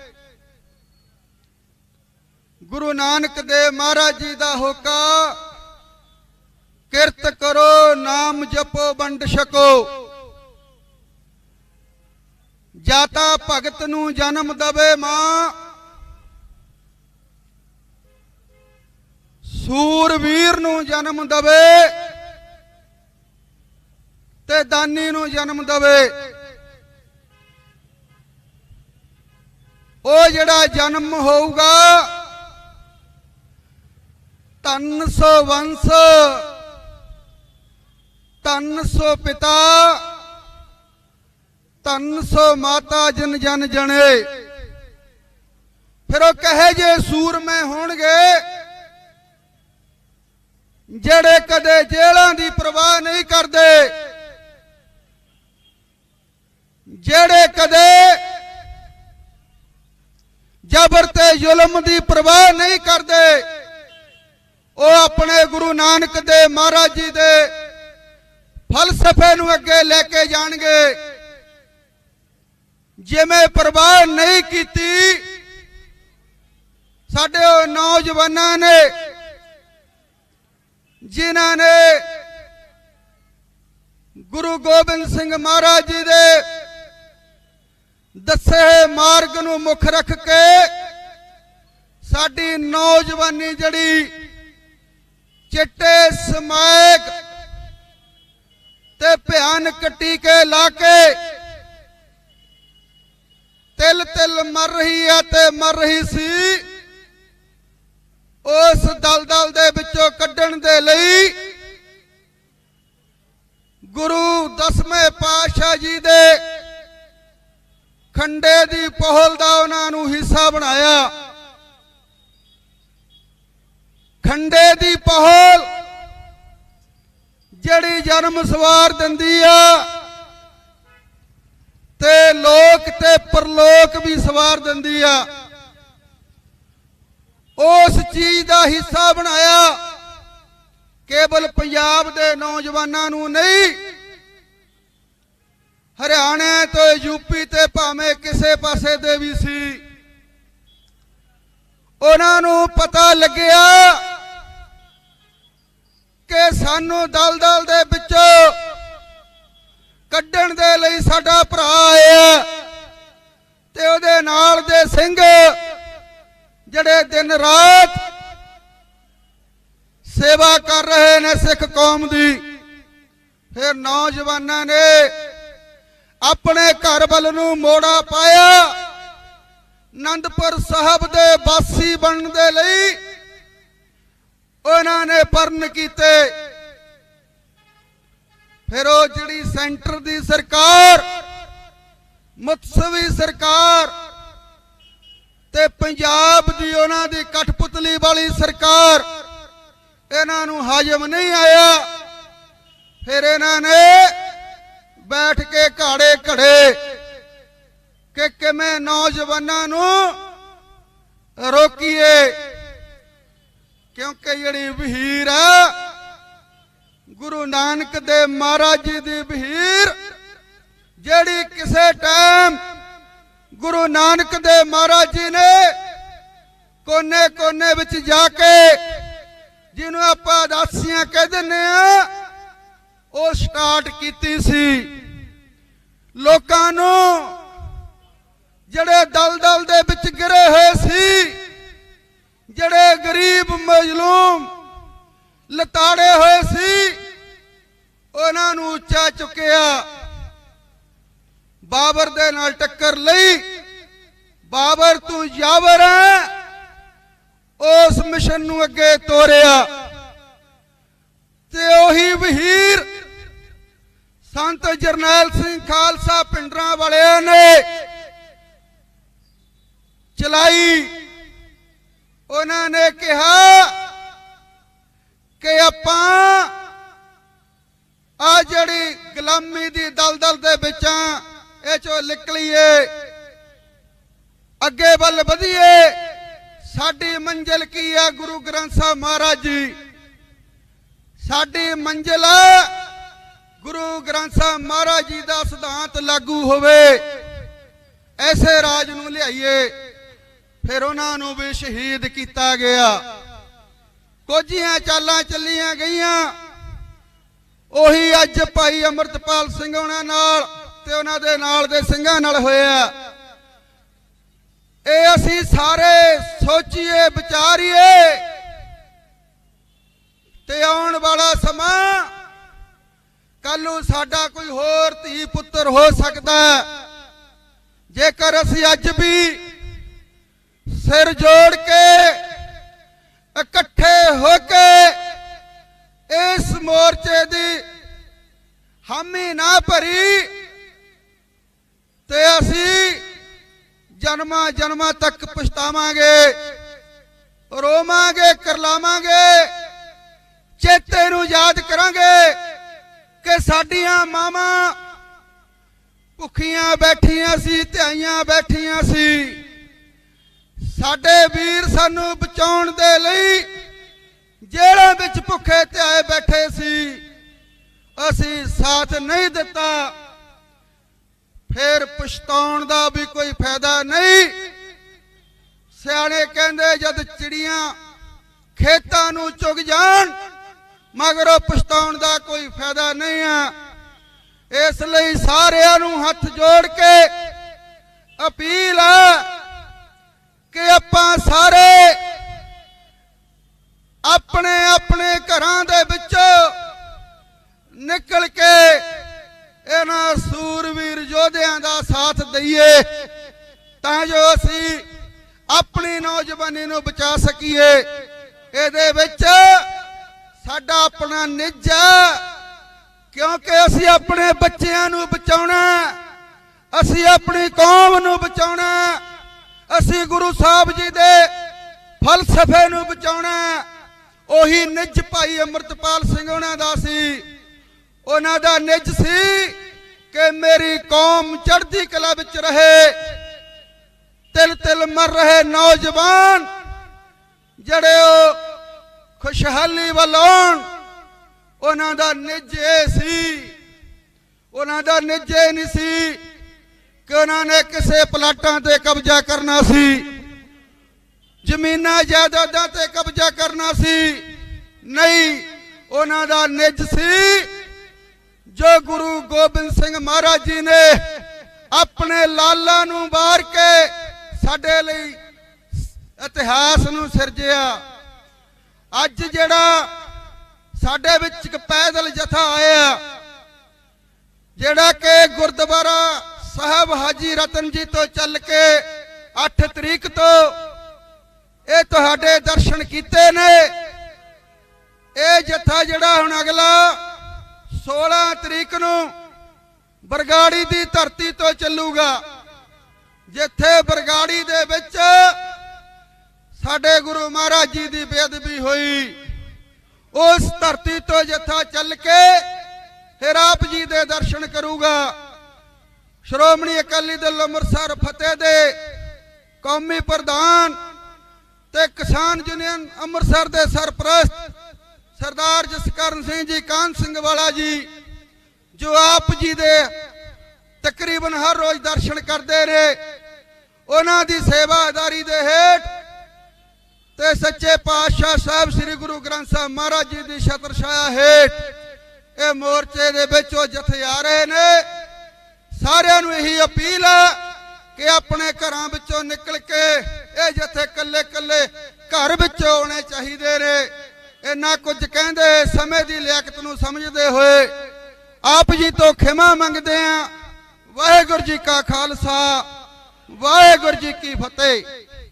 गुरु नानक देव महाराज जी दा होका, किरत करो नाम जपो वंड छको। जाता भगत नूं जन्म दवे मां, सूरवीर नूं जन्म दवे ते दानी नूं जन्म दवे। ओ जिहड़ा जन्म होऊगा धन सो वंश, धन सो पिता, धन सो माता, जन जन जने। फिर वो कहे जे सूरमे होणगे जेड़े कदे जेलां दी परवाह नहीं करदे, जेड़े कदे जबर ते जुल्म दी परवाह नहीं करदे, वो अपने गुरु नानक देव महाराज जी दे फलसफे नूं अगे लेके जाणगे। जिवें परवाह नहीं कीती साडे नौजवानां ने, जिन्हां ने गुरु गोबिंद सिंह महाराज जी दे दसे मार्ग नूं मुख रख के साडी नौजवानी जड़ी चिट्टे समैक ते भयानक टीके ला के तिल तिल मर रही है ते मर रही सी, उस दलदल दे विचों कड्ढण दे लई गुरु 10वें पातशाह जी दे खंडे दी पहल दा उन्हां नूं हिस्सा बनाया। खंडे दी पहल ਜਿਹੜੀ ਜਨਮ ਸਵਾਰ ਦਿੰਦੀ ਆ ਤੇ ਲੋਕ ਤੇ ਪਰਲੋਕ ਵੀ ਸਵਾਰ ਦਿੰਦੀ ਆ। ਉਸ ਚੀਜ਼ ਦਾ ਹਿੱਸਾ ਬਣਾਇਆ ਕੇਵਲ ਪੰਜਾਬ ਦੇ ਨੌਜਵਾਨਾਂ ਨੂੰ ਨਹੀਂ, ਹਰਿਆਣੇ ਤੋਂ ਯੂਪੀ ਤੇ ਭਾਵੇਂ ਕਿਸੇ ਪਾਸੇ ਦੇ ਵੀ ਸੀ, ਉਹਨਾਂ ਨੂੰ ਪਤਾ ਲੱਗਿਆ ਕਿ ਸਾਨੂੰ ਦਲਦਲ ਦੇ ਵਿੱਚੋਂ ਕੱਢਣ ਦੇ ਲਈ ਸਾਡਾ ਭਰਾ ਆਇਆ ਤੇ ਉਹਦੇ ਨਾਲ ਦੇ ਸਿੰਘ ਜਿਹੜੇ ਦਿਨ ਰਾਤ ਸੇਵਾ ਕਰ ਰਹੇ ਨੇ ਸਿੱਖ ਕੌਮ ਦੀ। ਫਿਰ ਨੌਜਵਾਨਾਂ ਨੇ ਆਪਣੇ ਘਰ ਵੱਲ ਨੂੰ ਮੋੜਾ ਪਾਇਆ, ਅਨੰਦਪੁਰ ਸਾਹਿਬ ਦੇ ਵਾਸੀ ਬਣਨ ਦੇ ਲਈ ਉਹਨਾਂ ਨੇ ਪਰਨ ਕੀਤੇ। ਫਿਰ ਉਹ ਜਿਹੜੀ ਸੈਂਟਰ ਦੀ ਸਰਕਾਰ, ਮੁਤਸਵੀ ਸਰਕਾਰ ਤੇ ਪੰਜਾਬ ਦੀ ਉਹਨਾਂ ਦੀ ਕਠਪੁਤਲੀ ਵਾਲੀ ਸਰਕਾਰ, ਇਹਨਾਂ ਨੂੰ ਹਜਮ ਨਹੀਂ ਆਇਆ। ਫਿਰ ਇਹਨਾਂ ਨੇ ਬੈਠ ਕੇ ਘਾੜੇ ਘੜੇ ਕਿ ਕਿਵੇਂ ਨੌਜਵਾਨਾਂ ਨੂੰ ਰੋਕੀਏ, ਕਿਉਂਕਿ ਜਿਹੜੀ ਵਹੀਰ ਹੈ ਗੁਰੂ ਨਾਨਕ ਦੇਵ ਮਹਾਰਾਜ ਜੀ ਦੀ ਵਹੀਰ, ਜਿਹੜੀ ਕਿਸੇ ਟਾਈਮ ਗੁਰੂ ਨਾਨਕ ਦੇਵ ਮਹਾਰਾਜ ਜੀ ਨੇ ਕੋਨੇ ਕੋਨੇ ਵਿੱਚ ਜਾ ਕੇ, ਜਿਹਨੂੰ ਆਪਾਂ ਉਦਾਸੀਆਂ ਕਹਿ ਦਿੰਦੇ ਆ, ਉਹ ਸਟਾਰਟ ਕੀਤੀ ਸੀ। ਲੋਕਾਂ ਨੂੰ ਜਿਹੜੇ ਦਲਦਲ ਦੇ ਵਿੱਚ ਗਿਰੇ ਹੋਏ ਸੀ, ਜਿਹੜੇ ਗਰੀਬ ਮਜ਼ਲੂਮ ਲਤਾੜੇ ਹੋਏ ਸੀ, ਉਹਨਾਂ ਨੂੰ ਉੱਚਾ ਚੁੱਕਿਆ। ਬਾਬਰ ਦੇ ਨਾਲ ਟੱਕਰ ਲਈ, ਬਾਬਰ ਤੂੰ ਜਾਵਰ ਹੈ, ਉਸ ਮਿਸ਼ਨ ਨੂੰ ਅੱਗੇ ਤੋਰਿਆ। ਤੇ ਉਹੀ ਵਹੀਰ ਸੰਤ ਜਰਨੈਲ ਸਿੰਘ ਖਾਲਸਾ ਪਿੰਡਰਾਂ ਵਾਲਿਆਂ ਨੇ ਚਲਾਈ। ਉਹਨਾਂ ਨੇ ਕਿਹਾ ਕਿ ਆਪਾਂ ਆ ਜਿਹੜੀ ਗੁਲਾਮੀ ਦੀ ਦਲਦਲ ਦੇ ਵਿੱਚ ਇਹ ਚੋਂ ਨਿਕਲੀਏ, ਅੱਗੇ ਵੱਲ ਵਧੀਏ। ਸਾਡੀ ਮੰਜ਼ਿਲ ਕੀ ਹੈ? ਗੁਰੂ ਗ੍ਰੰਥ ਸਾਹਿਬ ਮਹਾਰਾਜ ਜੀ। ਸਾਡੀ ਮੰਜ਼ਿਲ ਗੁਰੂ ਗ੍ਰੰਥ ਸਾਹਿਬ ਮਹਾਰਾਜ ਜੀ ਦਾ ਸਿਧਾਂਤ ਲਾਗੂ ਹੋਵੇ, ਐਸੇ ਰਾਜ ਨੂੰ ਲਿਆਈਏ। ਫਿਰ ਉਹਨਾਂ ਨੂੰ ਵੀ ਸ਼ਹੀਦ ਕੀਤਾ ਗਿਆ। ਕੁਝੀਆਂ ਚਾਲਾਂ ਚੱਲੀਆਂ ਗਈਆਂ। ਉਹੀ ਅੱਜ ਭਾਈ ਅੰਮ੍ਰਿਤਪਾਲ ਸਿੰਘ ਉਹਨਾਂ ਨਾਲ ਤੇ ਉਹਨਾਂ ਦੇ ਨਾਲ ਦੇ ਸਿੰਘਾਂ ਨਾਲ ਹੋਇਆ। ਇਹ ਅਸੀਂ ਸਾਰੇ ਸੋਚੀਏ, ਵਿਚਾਰੀਏ ਤੇ ਆਉਣ ਵਾਲਾ ਸਮਾਂ ਕੱਲ ਨੂੰ ਸਾਡਾ ਕੋਈ ਹੋਰ ਧੀ ਪੁੱਤਰ ਹੋ ਸਕਦਾ ਜੇਕਰ ਅਸੀਂ ਅੱਜ ਵੀ ਸਿਰ ਜੋੜ ਕੇ ਇਕੱਠੇ ਹੋ ਕੇ ਇਸ ਮੋਰਚੇ ਦੀ ਹਾਮੀ ਨਾ ਭਰੀ ਤੇ ਅਸੀਂ ਜਨਮਾਂ ਜਨਮਾਂ ਤੱਕ ਪਛਤਾਵਾਂਗੇ, ਰੋਵਾਂਗੇ, ਕਰਲਾਵਾਂਗੇ, ਚੇਤੇ ਨੂੰ ਯਾਦ ਕਰਾਂਗੇ ਕਿ ਸਾਡੀਆਂ ਮਾਵਾਂ ਭੁੱਖੀਆਂ ਬੈਠੀਆਂ ਸੀ, ਧਿਆਈਆਂ ਬੈਠੀਆਂ ਸੀ। ਸਾਡੇ ਵੀਰ ਸਾਨੂੰ ਬਚਾਉਣ ਦੇ ਲਈ ਜੇਲ੍ਹਾਂ ਵਿੱਚ ਭੁੱਖੇ ਧਿਆਏ ਬੈਠੇ ਸੀ, ਅਸੀਂ ਸਾਥ ਨਹੀਂ ਦਿੱਤਾ। ਫਿਰ ਪਛਤਾਉਣ ਦਾ ਵੀ ਕੋਈ ਫਾਇਦਾ ਨਹੀਂ। ਸਿਆਣੇ ਕਹਿੰਦੇ ਜਦ ਚਿੜੀਆਂ ਖੇਤਾਂ ਨੂੰ ਚੁਗ ਜਾਣ ਮਗਰੋਂ ਪਛਤਾਉਣ ਦਾ ਕੋਈ ਫਾਇਦਾ ਨਹੀਂ ਆ। ਇਸ ਲਈ ਸਾਰਿਆਂ ਨੂੰ ਹੱਥ ਜੋੜ ਕੇ ਅਪੀਲ ਹੈ ਕਿ ਆਪਾਂ ਸਾਰੇ ਆਪਣੇ ਆਪਣੇ ਘਰਾਂ ਦੇ ਵਿੱਚੋਂ ਨਿਕਲ ਕੇ ਇਹਨਾਂ ਸੂਰਵੀਰ ਯੋਧਿਆਂ ਦਾ ਸਾਥ ਦਈਏ ਤਾਂ ਜੋ ਅਸੀਂ ਆਪਣੀ ਨੌਜਵਾਨੀ ਨੂੰ ਬਚਾ ਸਕੀਏ। ਇਹਦੇ ਵਿੱਚ ਸਾਡਾ ਆਪਣਾ ਨਿੱਜ ਹੈ, ਕਿਉਂਕਿ ਅਸੀਂ ਆਪਣੇ ਬੱਚਿਆਂ ਨੂੰ ਬਚਾਉਣਾ, ਅਸੀਂ ਆਪਣੀ ਕੌਮ ਨੂੰ ਬਚਾਉਣਾ, ਅਸੀਂ ਗੁਰੂ ਸਾਹਿਬ ਜੀ ਦੇ ਫਲਸਫੇ ਨੂੰ ਬਚਾਉਣਾ। ਉਹੀ ਨਿੱਜ ਭਾਈ ਅੰਮ੍ਰਿਤਪਾਲ ਸਿੰਘ ਉਹਨਾਂ ਦਾ ਸੀ। ਉਹਨਾਂ ਦਾ ਨਿੱਜ ਸੀ ਕਿ ਮੇਰੀ ਕੌਮ ਚੜ੍ਹਦੀ ਕਲਾ ਵਿੱਚ ਰਹੇ। ਤਿਲ ਤਿਲ ਮਰ ਰਹੇ ਨੌਜਵਾਨ ਜਿਹੜੇ ਉਹ ਖੁਸ਼ਹਾਲੀ ਵੱਲ ਆਉਣ, ਉਹਨਾਂ ਦਾ ਨਿੱਜ ਇਹ ਸੀ, ਉਹਨਾਂ ਦਾ ਨਿੱਜ ਇਹ ਨਹੀਂ ਸੀ ਕਿ ਉਹਨਾਂ ਨੇ ਕਿਸੇ ਪਲਾਟਾਂ ਤੇ ਕਬਜ਼ਾ ਕਰਨਾ ਸੀ, ਜ਼ਮੀਨਾਂ ਜਾਇਦਾਦਾਂ ਤੇ ਕਬਜ਼ਾ ਕਰਨਾ ਸੀ। ਨਹੀਂ, ਉਹਨਾਂ ਦਾ ਨਿੱਜ ਸੀ ਜੋ ਗੁਰੂ ਗੋਬਿੰਦ ਸਿੰਘ ਮਹਾਰਾਜ ਜੀ ਨੇ ਆਪਣੇ ਲਾਲਾਂ ਨੂੰ ਵਾਰ ਕੇ ਸਾਡੇ ਲਈ ਇਤਿਹਾਸ ਨੂੰ ਸਿਰਜਿਆ। ਅੱਜ ਜਿਹੜਾ ਸਾਡੇ ਵਿੱਚ ਇੱਕ ਪੈਦਲ ਜਥਾ ਆਇਆ, ਜਿਹੜਾ ਕਿ ਗੁਰਦੁਆਰਾ ਸਾਹਿਬ ਹਾਜੀ ਰਤਨ ਜੀ ਤੋਂ ਚੱਲ ਕੇ 8 ਤਰੀਕ ਤੋਂ ਇਹ ਤੁਹਾਡੇ ਦਰਸ਼ਨ ਕੀਤੇ ਨੇ। ਇਹ ਜਥਾ ਜਿਹੜਾ ਹੁਣ ਅਗਲਾ 16 ਤਰੀਕ ਨੂੰ ਬਰਗਾੜੀ ਦੀ ਧਰਤੀ ਤੋਂ ਚੱਲੂਗਾ, ਜਿੱਥੇ ਬਰਗਾੜੀ ਦੇ ਵਿੱਚ ਸਾਡੇ ਗੁਰੂ ਮਹਾਰਾਜ ਜੀ ਦੀ ਬੇਅਦਬੀ ਹੋਈ। ਉਸ ਧਰਤੀ ਤੋਂ ਜਥਾ ਚੱਲ ਕੇ ਹਿਰਾਪ ਜੀ ਦੇ ਦਰਸ਼ਨ ਕਰੂਗਾ। ਸ਼੍ਰੋਮਣੀ ਅਕਾਲੀ ਦਲ ਅੰਮ੍ਰਿਤਸਰ ਫਤਿਹ ਦੇ ਕੌਮੀ ਪ੍ਰਧਾਨ ਤੇ ਕਿਸਾਨ ਯੂਨੀਅਨ ਅੰਮ੍ਰਿਤਸਰ ਦੇ ਸਰਪ੍ਰਸਤ ਸਰਦਾਰ ਜਸਕਰਨ ਸਿੰਘ ਜੀ ਕਾਹਨ ਸਿੰਘ ਵਾਲਾ ਜੀ, ਜੋ ਆਪ ਜੀ ਦੇ ਤਕਰੀਬਨ ਹਰ ਰੋਜ਼ ਦਰਸ਼ਨ ਕਰਦੇ ਨੇ, ਉਹਨਾਂ ਦੀ ਸੇਵਾਦਾਰੀ ਦੇ ਹੇਠ ਤੇ ਸੱਚੇ ਪਾਤਸ਼ਾਹ ਸਾਹਿਬ ਸ੍ਰੀ ਗੁਰੂ ਗ੍ਰੰਥ ਸਾਹਿਬ ਮਹਾਰਾਜ ਜੀ ਦੀ ਛਤਰ ਛਾਇਆ ਹੇਠ ਇਹ ਮੋਰਚੇ ਦੇ ਵਿੱਚ ਉਹ ਜਥੇ ਆ ਰਹੇ ਨੇ। ਸਾਰਿਆਂ ਨੂੰ ਇਹੀ ਅਪੀਲ ਹੈ ਕਿ ਆਪਣੇ ਘਰਾਂ ਵਿੱਚੋਂ ਨਿਕਲ ਕੇ ਇਹ ਜਥੇ ਕੱਲੇ ਕੱਲੇ ਘਰ ਵਿੱਚੋਂ ਆਉਣੇ ਚਾਹੀਦੇ ਨੇ। ਇੰਨਾ ਕੁਝ ਕਹਿੰਦੇ ਸਮੇਂ ਦੀ ਲਿਆਕਤ ਨੂੰ ਸਮਝਦੇ ਹੋਏ ਆਪ ਜੀ ਤੋਂ ਖਿਮਾ ਮੰਗਦੇ ਆ। ਵਾਹਿਗੁਰੂ ਜੀ ਕਾ ਖਾਲਸਾ, ਵਾਹਿਗੁਰੂ ਜੀ ਕੀ ਫਤਿਹ।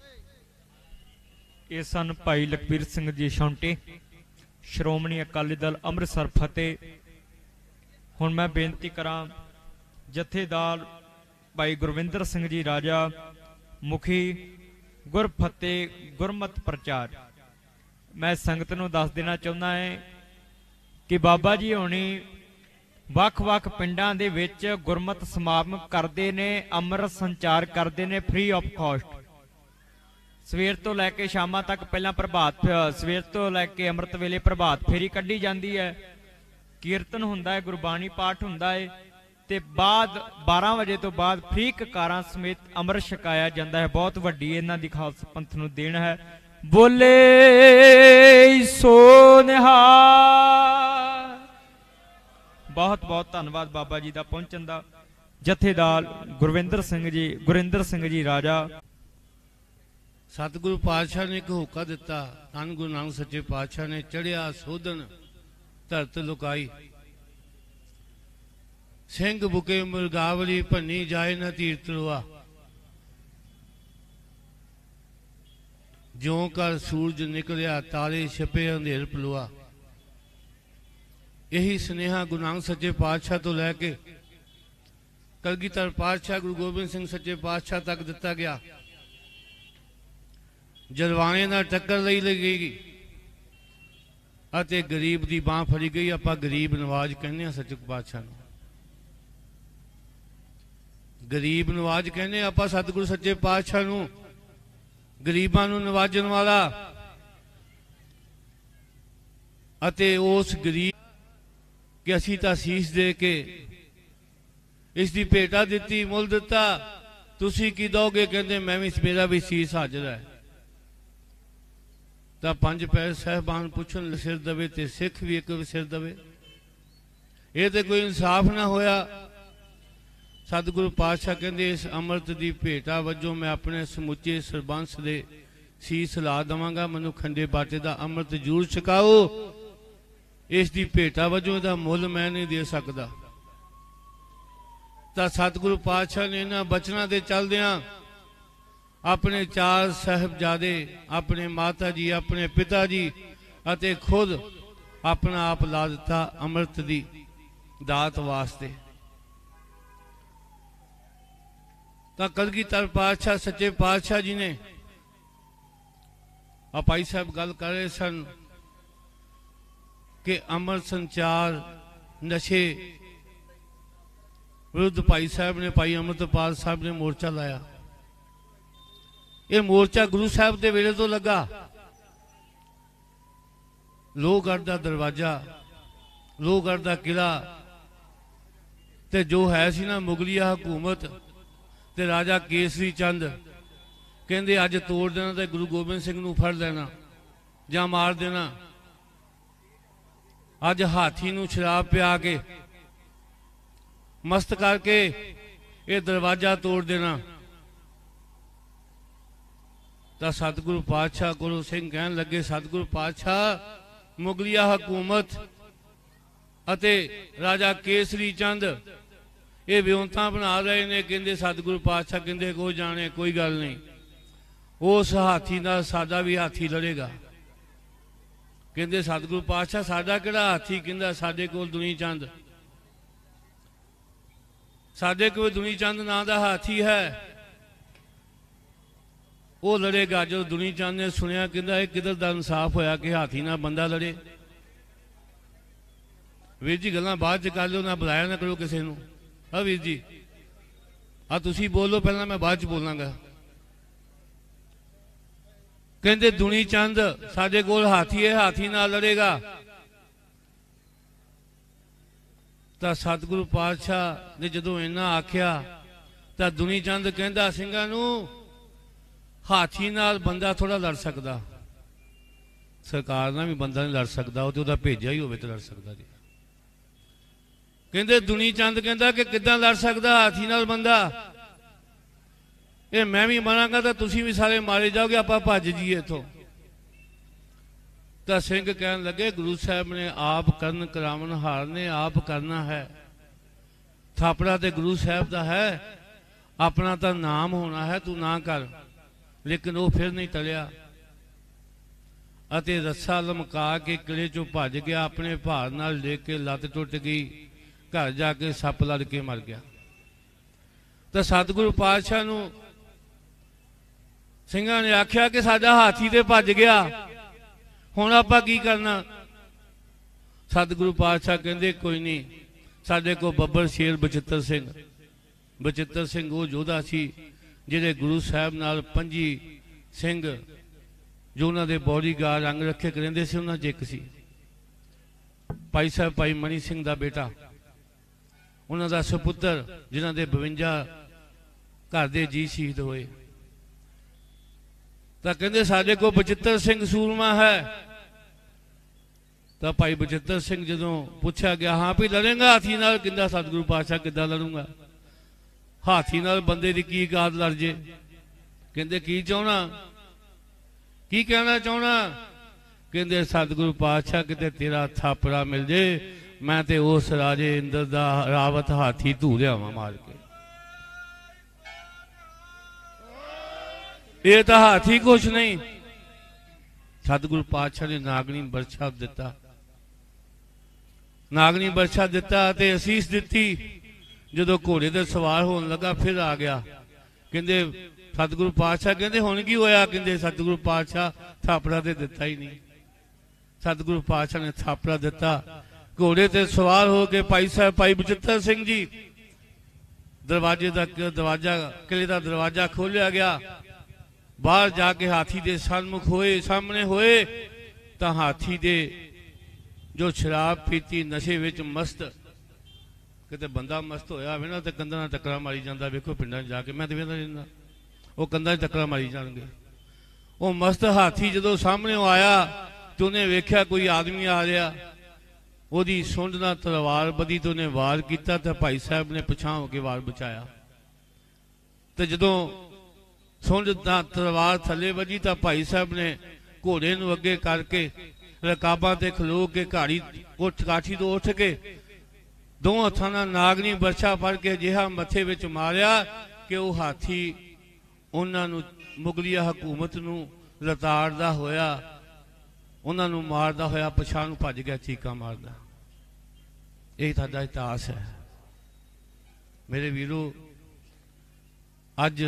ਇਹ ਸਨ ਭਾਈ ਲਖਬੀਰ ਸਿੰਘ ਜੀ ਛੌਂਟੇ, ਸ਼੍ਰੋਮਣੀ ਅਕਾਲੀ ਦਲ ਅੰਮ੍ਰਿਤਸਰ ਫਤਿਹ। ਹੁਣ ਮੈਂ ਬੇਨਤੀ ਕਰਾਂ ਜਥੇਦਾਰ ਭਾਈ ਗੁਰਵਿੰਦਰ ਸਿੰਘ ਜੀ ਰਾਜਾ, ਮੁਖੀ ਗੁਰਫਤਿਹ ਗੁਰਮਤ ਪ੍ਰਚਾਰ। ਮੈਂ ਸੰਗਤ ਨੂੰ ਦੱਸ ਦੇਣਾ ਚਾਹੁੰਦਾ ਹਾਂ ਕਿ ਬਾਬਾ ਜੀ ਹੋਣੀ ਵੱਖ-ਵੱਖ ਪਿੰਡਾਂ ਦੇ ਵਿੱਚ ਗੁਰਮਤ ਸਮਾਗਮ ਕਰਦੇ ਨੇ, ਅੰਮ੍ਰਿਤ ਸੰਚਾਰ ਕਰਦੇ ਨੇ ਫ੍ਰੀ ਆਫ ਕਾਸਟ। ਸਵੇਰ ਤੋਂ ਲੈ ਕੇ ਸ਼ਾਮਾਂ ਤੱਕ ਪਹਿਲਾਂ ਸਵੇਰ ਤੋਂ ਲੈ ਕੇ ਅੰਮ੍ਰਿਤ ਵੇਲੇ ਪ੍ਰਭਾਤ ਫੇਰੀ ਕੱਢੀ ਜਾਂਦੀ ਹੈ, ਕੀਰਤਨ ਹੁੰਦਾ ਹੈ, ਗੁਰਬਾਣੀ ਪਾਠ ਹੁੰਦਾ ਹੈ ਤੇ ਬਾਅਦ 12 ਵਜੇ ਤੋਂ ਬਾਅਦ ਫ੍ਰੀ ਕਕਾਰਾਂ ਸਮੇਤ ਅੰਮ੍ਰਿਤ ਛਕਾਇਆ ਜਾਂਦਾ ਹੈ। ਬਹੁਤ ਵੱਡੀ ਇਹਨਾਂ ਦੀ ਖਾਲਸਾ ਪੰਥ ਨੂੰ ਦੇਣ ਹੈ। ਬੋਲੇ ਸੋ ਨਿਹਾਲ। ਬਹੁਤ ਬਹੁਤ ਧੰਨਵਾਦ ਬਾਬਾ ਜੀ ਦਾ ਪਹੁੰਚਣ ਦਾ। ਜਥੇਦਾਰ ਗੁਰਿੰਦਰ ਸਿੰਘ ਜੀ ਰਾਜਾ। ਸਤਿਗੁਰੂ ਪਾਤਸ਼ਾਹ ਨੇ ਇੱਕ ਹੋਕਾ ਦਿੱਤਾ, ਧੰਨ ਗੁਰੂ ਨਾਨਕ ਸੱਚੇ ਪਾਤਸ਼ਾਹ ਨੇ, ਚੜਿਆ ਸੋਧਨ ਧਰਤ ਲੁਕਾਈ, ਸਿੰਘ ਬੁਕੇ ਮੁਰਗਾਵਲੀ ਭੰਨੀ ਜਾਏ ਨਾ ਧੀਰ ਤਰਵਾ, ਜਿਉਂ ਕਰ ਸੂਰਜ ਨਿਕਲਿਆ ਤਾਰੇ ਛਪੇ ਅੰਧੇਰ ਪਲੂਆ। ਇਹੀ ਸੁਨੇਹਾ ਗੁਰੂ ਨਾਨਕ ਸੱਚੇ ਪਾਤਸ਼ਾਹ ਤੋਂ ਲੈ ਕੇ ਕਲਗੀਧਰ ਪਾਤਸ਼ਾਹ ਗੁਰੂ ਗੋਬਿੰਦ ਸਿੰਘ ਸੱਚੇ ਪਾਤਸ਼ਾਹ ਤੱਕ ਦਿੱਤਾ ਗਿਆ। ਜਲਵਾਣੇ ਨਾਲ ਟੱਕਰ ਲਈ ਗਈ ਅਤੇ ਗਰੀਬ ਦੀ ਬਾਹ ਫੜੀ ਗਈ। ਆਪਾਂ ਗਰੀਬ ਨਵਾਜ ਕਹਿੰਦੇ ਆ ਸੱਚੇ ਪਾਤਸ਼ਾਹ ਨੂੰ, ਗਰੀਬ ਨਵਾਜ ਕਹਿੰਦੇ ਆਪਾਂ ਸਤਿਗੁਰੂ ਸੱਚੇ ਪਾਤਸ਼ਾਹ ਨੂੰ, ਗਰੀਬਾਂ ਨੂੰ ਨਵਾਜਣ ਵਾਲਾ। ਅਤੇ ਉਸ ਗਰੀਬ ਕਿ ਅਸੀਂ ਤਾਂ ਸੀਸ ਦੇ ਕੇ ਇਸ ਦੀ ਭੇਟਾ ਦਿੱਤੀ, ਮੁੱਲ ਦਿੱਤਾ, ਤੁਸੀਂ ਕੀ ਦੋਗੇ? ਕਹਿੰਦੇ ਮੈਂ ਵੀ, ਮੇਰਾ ਵੀ ਸੀਸ ਹਾਜ਼ਰ ਹੈ। ਤਾਂ ਪੰਜ ਪੈਰ ਸਾਹਿਬਾਨ ਪੁੱਛਣ ਸਿਰ ਦਵੇ ਤੇ ਸਿੱਖ ਵੀ ਇੱਕ ਸਿਰ ਦਵੇ। ਇਹ ਤੇ ਕੋਈ ਇਨਸਾਫ ਨਾ ਹੋਇਆ। ਸਤਿਗੁਰੂ ਪਾਤਸ਼ਾਹ ਕਹਿੰਦੇ ਇਸ ਅੰਮ੍ਰਿਤ ਦੀ ਭੇਟਾ ਵਜੋਂ ਮੈਂ ਆਪਣੇ ਸਮੁੱਚੇ ਸਰਬੰਸ ਦੇ ਸੀਸ ਲਾ ਦੇਵਾਂਗਾ, ਮੈਨੂੰ ਖੰਡੇ ਬਾਟੇ ਦਾ ਅੰਮ੍ਰਿਤ ਜ਼ਰੂਰ ਛਕਾਓ। ਇਸ ਦੀ ਭੇਟਾ ਵਜੋਂ ਇਹਦਾ ਮੁੱਲ ਮੈਂ ਨਹੀਂ ਦੇ ਸਕਦਾ। ਤਾਂ ਸਤਿਗੁਰੂ ਪਾਤਸ਼ਾਹ ਨੇ ਇਹਨਾਂ ਬਚਨਾਂ ਦੇ ਚੱਲਦਿਆਂ ਆਪਣੇ ਚਾਰ ਸਾਹਿਬਜ਼ਾਦੇ, ਆਪਣੇ ਮਾਤਾ ਜੀ, ਆਪਣੇ ਪਿਤਾ ਜੀ ਅਤੇ ਖੁਦ ਆਪਣਾ ਆਪ ਲਾ ਦਿੱਤਾ ਅੰਮ੍ਰਿਤ ਦੀ ਦਾਤ ਵਾਸਤੇ। ਤਾਂ ਕਲਗੀਧਰ ਪਾਤਸ਼ਾਹ ਸੱਚੇ ਪਾਤਸ਼ਾਹ ਜੀ ਨੇ, ਆ ਭਾਈ ਸਾਹਿਬ ਗੱਲ ਕਰ ਰਹੇ ਸਨ ਕਿ ਅੰਮ੍ਰਿਤ ਸੰਚਾਰ नशे विरुद्ध भाई साहब ने, भाई अमृतपाल साहब ने मोर्चा लाया। ये मोर्चा गुरु साहब के वेले तो लगा। लोहगढ़ का दरवाजा, लोहगढ़ का किला ते जो है सी ना मुगलिया हुकूमत ते राजा केसरी चंद कहते अज तोड़ देना ते गुरु गोबिंद सिंह नूं फड़ लेना जां मार देना। अज हाथी नूं शराब पिया के मस्त करके ये दरवाजा तोड़ देना। तो सतगुरु पातशाह गुरु सिंह कहन लगे, सतगुरु पातशाह मुगलिया हुकूमत अते राजा केसरी चंद ये विਉਂਤਾ बना रहे ने। कहते सतगुरु पातशाह कहते कोई जाने, कोई गल नहीं, उस हाथी नाल साडा भी हाथी लड़ेगा। कहते सतगुरु पातशाह साडा किहड़ा हाथी? कहंदा साडे कोल दुनी चंद, साडे कोल दुनी चंद नां दा हाथी है, वो लड़ेगा। जो दुनी चंद ने सुनिया कहंदा ये किधर दा इंसाफ होया कि हाथी नाल बंदा लड़े। वीर जी गल्लां बाद च कर लो, ना बुलाया ना करो किसी नूं। हाँ वीर जी, हाँ तुसी बोलो पहला, मैं बाद च बोलांगा। कहंदे दुनी चंद साडे कोल हाथी है, हाथी नाल लड़ेगा। तो सतगुरु पातशाह ने जदों इन्ना आख्या तो दुनी चंद कहंदा सिंघां नूं हाथी नाल बंदा थोड़ा लड़ सकदा, सरकार नाल भी बंदा नहीं लड़ सकदा, वो तो उहदा भेजिया ही होवे तो लड़ सकदा जी। कहंदे दुनी चंद कहंदा कि किदां लड़ सकदा हाथी नाल बंदा? ये मैं भी मरांगा तो तुसीं भी सारे मारे जाओगे, आपां भज जीए इथों। तो सिंह कहन लगे गुरु साहब ने आप करन करावन हार ने आप करना है। थापड़ा तो गुरु साहब का है, अपना तो नाम होना है, तू ना कर। लेकिन वो फिर नहीं टलिया अते रस्सा लमका के किले चों भज गया। अपने भार नाल लेके लत्त टुट गई, घर जाके सप लड़ के मर गया। तो सतगुरु पातशाह नूं सिंघां ने आख्या कि साडा हाथी ते भज गया, हुण आपां की करना? सतगुरु पातशाह कहंदे कोई नहीं, साडे कोल बब्बर शेर बचित्तर सिंह वो योधा सी जिहड़े गुरु साहब नाल 25 सिंह जो उन्हां दे बॉडीगार्ड अंग रखे करेंदे सी, उन्हां च एक सी भाई साहब भाई मनी सिंह दा बेटा, उन्हां दा सुपुत्र जिन्हां दे 52 घर दे जी शहीद होए। तो कहते साडे को बचित्तर सिंह सूरमा है। तो भाई बचित्तर सिंह जदों पूछा गया हाँ भी लड़ेगा हाथी नाल? कहंदा सतगुरु पातशाह किद्दां लड़ूंगा, हाथी नाल बंदे दी की गाद लड़ जे। कहंदे की चाहना, की कहना चाहना? कहंदे सतगुरु पातशाह किते तेरा थापड़ा मिल जे, मैं ते उस राजे इंद्र दा रावत हाथी धू लियावां मार के। ये तो हाथी कुछ नहीं। सतगुरु पातशाह ने नागनी बरछा दिता, नागनी बरछा दिता ते असीस दिती। जदों घोड़े ते सवार होने लगा फिर आ गया। कहंदे सतगुरु पातशाह कहंदे हुण की होया? कहंदे सतगुरु पातशाह थापड़ा ते दिता ही नहीं। सतगुरु पातशाह ने थापड़ा दिता, घोड़े ते सवार होकर भाई साहब भाई बचित्तर सिंह जी दरवाजा किले का दरवाजा खोलिया गया। बाहर जाके हाथी दे सन्मुख होए, सामने होए तो हाथी दे जो शराब पीती नशे विच मस्त, किते बंदा मस्त होया होवे ना तो कंधां टक्करा मारी जांदा। वेखो पिंडां जाके मैं तो वेंदा रहंदा, वो कंधां टक्करा मारी जाणगे। वो मस्त हाथी जदों सामने आया तो उन्हें वेख्या कोई आदमी आ रहा, ओदी सुंड नाल तलवार बधी तो उन्हें वार किया तो भाई साहब ने पिछां हो के वार बचाया। तो जदों सुंड तलवार थले वजी तो भाई साहब ने घोड़े नूं अगे करके रकाबां ते खलो के घाड़ी उठ काठी तो उठ के दो हत्थां नाल नागनी बरछा फड़ के जिहा मथे विच मारिया कि वो हाथी उन्हां नूं मुगलिया हुकूमत नूं लताड़दा होया, उन्हां नूं मारदा होया पिछां नूं भज गया चीकां मारदा। यही साडा इतिहास है मेरे वीरो। अज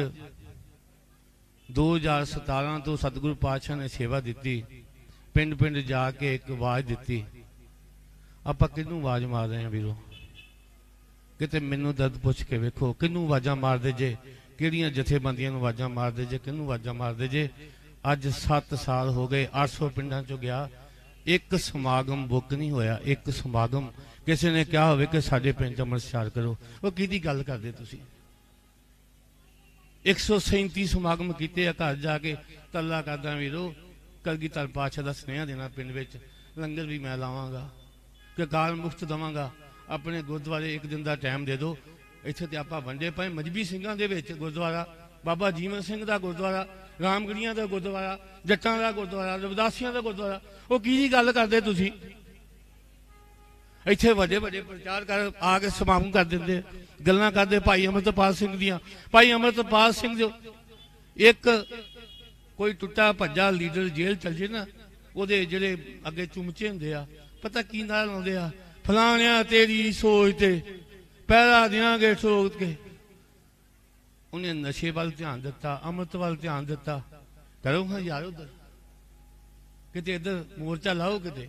2017 तो सतगुरु पातशाह ने सेवा दी, पिंड पिंड जाके एक आवाज दी, ਆਪਾਂ ਕਿਹਨੂੰ ਆਵਾਜ਼ ਮਾਰ ਰਹੇ ਹਾਂ ਵੀਰੋ? ਕਿਤੇ ਮੈਨੂੰ ਦਰਦ ਪੁੱਛ ਕੇ ਵੇਖੋ, ਕਿਹਨੂੰ ਆਵਾਜ਼ਾਂ ਮਾਰਦੇ ਜੇ? ਕਿਹੜੀਆਂ ਜਥੇਬੰਦੀਆਂ ਨੂੰ ਆਵਾਜ਼ਾਂ ਮਾਰਦੇ ਜੇ? ਕਿਹਨੂੰ ਆਵਾਜ਼ਾਂ ਮਾਰਦੇ ਜੇ? ਅੱਜ 7 ਸਾਲ ਹੋ ਗਏ, 800 ਪਿੰਡਾਂ ਚੋਂ ਗਿਆ, ਇੱਕ ਸਮਾਗਮ ਬੁੱਕ ਨਹੀਂ ਹੋਇਆ। ਇੱਕ ਸਮਾਗਮ ਕਿਸੇ ਨੇ ਕਿਹਾ ਹੋਵੇ ਕਿ ਸਾਡੇ ਪਿੰਡ 'ਚ ਅੰਮ੍ਰਿਤਸਰ ਕਰੋ, ਉਹ ਕਿਹਦੀ ਗੱਲ ਕਰਦੇ ਤੁਸੀਂ? 137 ਸਮਾਗਮ ਕੀਤੇ ਆ। ਘਰ ਜਾ ਕੇ ਤਰਲਾ ਕਰਦਾ ਵੀਰੋ, ਕਲਗੀਧਰ ਪਾਤਸ਼ਾਹ ਦਾ ਸੁਨੇਹਾ ਦੇਣਾ, ਪਿੰਡ ਵਿੱਚ ਲੰਗਰ ਵੀ ਮੈਂ ਲਾਵਾਂਗਾ, ਕਿ ਕਾਲ ਮੁਕਤ ਦੇਵਾਂਗਾ। ਆਪਣੇ ਗੁਰਦੁਆਰੇ ਇੱਕ ਦਿਨ ਦਾ ਟਾਈਮ ਦੇ ਦਿਓ। ਇੱਥੇ ਤੇ ਆਪਾਂ ਵੰਡੇ ਪਏ ਮਜਬੀ ਸਿੰਘਾਂ ਦੇ ਵਿੱਚ ਗੁਰਦੁਆਰਾ, ਬਾਬਾ ਜੀਵਨ ਸਿੰਘ ਦਾ ਗੁਰਦੁਆਰਾ, ਰਾਮਗੜੀਆਂ ਦਾ ਗੁਰਦੁਆਰਾ, ਜੱਟਾਂ ਦਾ ਗੁਰਦੁਆਰਾ, ਰਵਿਦਾਸੀਆਂ ਦਾ ਗੁਰਦੁਆਰਾ, ਉਹ ਕੀ ਗੱਲ ਕਰਦੇ ਤੁਸੀਂ? ਇੱਥੇ ਵੱਡੇ ਵੱਡੇ ਪ੍ਰਚਾਰ ਕਰ ਆ ਕੇ ਸਮਾਗਮ ਕਰ ਦਿੰਦੇ, ਗੱਲਾਂ ਕਰਦੇ ਭਾਈ ਅੰਮ੍ਰਿਤਪਾਲ ਸਿੰਘ ਦੀਆਂ। ਭਾਈ ਅੰਮ੍ਰਿਤਪਾਲ ਸਿੰਘ ਜੋ ਇੱਕ ਕੋਈ ਟੁੱਟਾ ਭੱਜਾ ਲੀਡਰ ਜੇਲ੍ਹ ਚਲ ਜੇ ਨਾ, ਉਹਦੇ ਜਿਹੜੇ ਅੱਗੇ ਚੁਮਚੇ ਹੁੰਦੇ ਆ, ਪਤਾ ਕੀ ਨਾਲ ਲਾਉਂਦੇ ਆ? ਫਲਾਣਿਆ ਤੇਰੀ ਸੋਚ ਤੇ ਪਹਿਰਾ ਦਿਆਂਗੇ ਠੋਕ ਕੇ। ਉਹਨੇ ਨਸ਼ੇ ਵੱਲ ਧਿਆਨ ਦਿੱਤਾ, ਅੰਮ੍ਰਿਤ ਵੱਲ ਧਿਆਨ ਦਿੱਤਾ। ਕਰੋ ਹਾਂ ਯਾਰ, ਉਧਰ ਕਿਤੇ ਇੱਧਰ ਮੋਰਚਾ ਲਾਓ ਕਿਤੇ।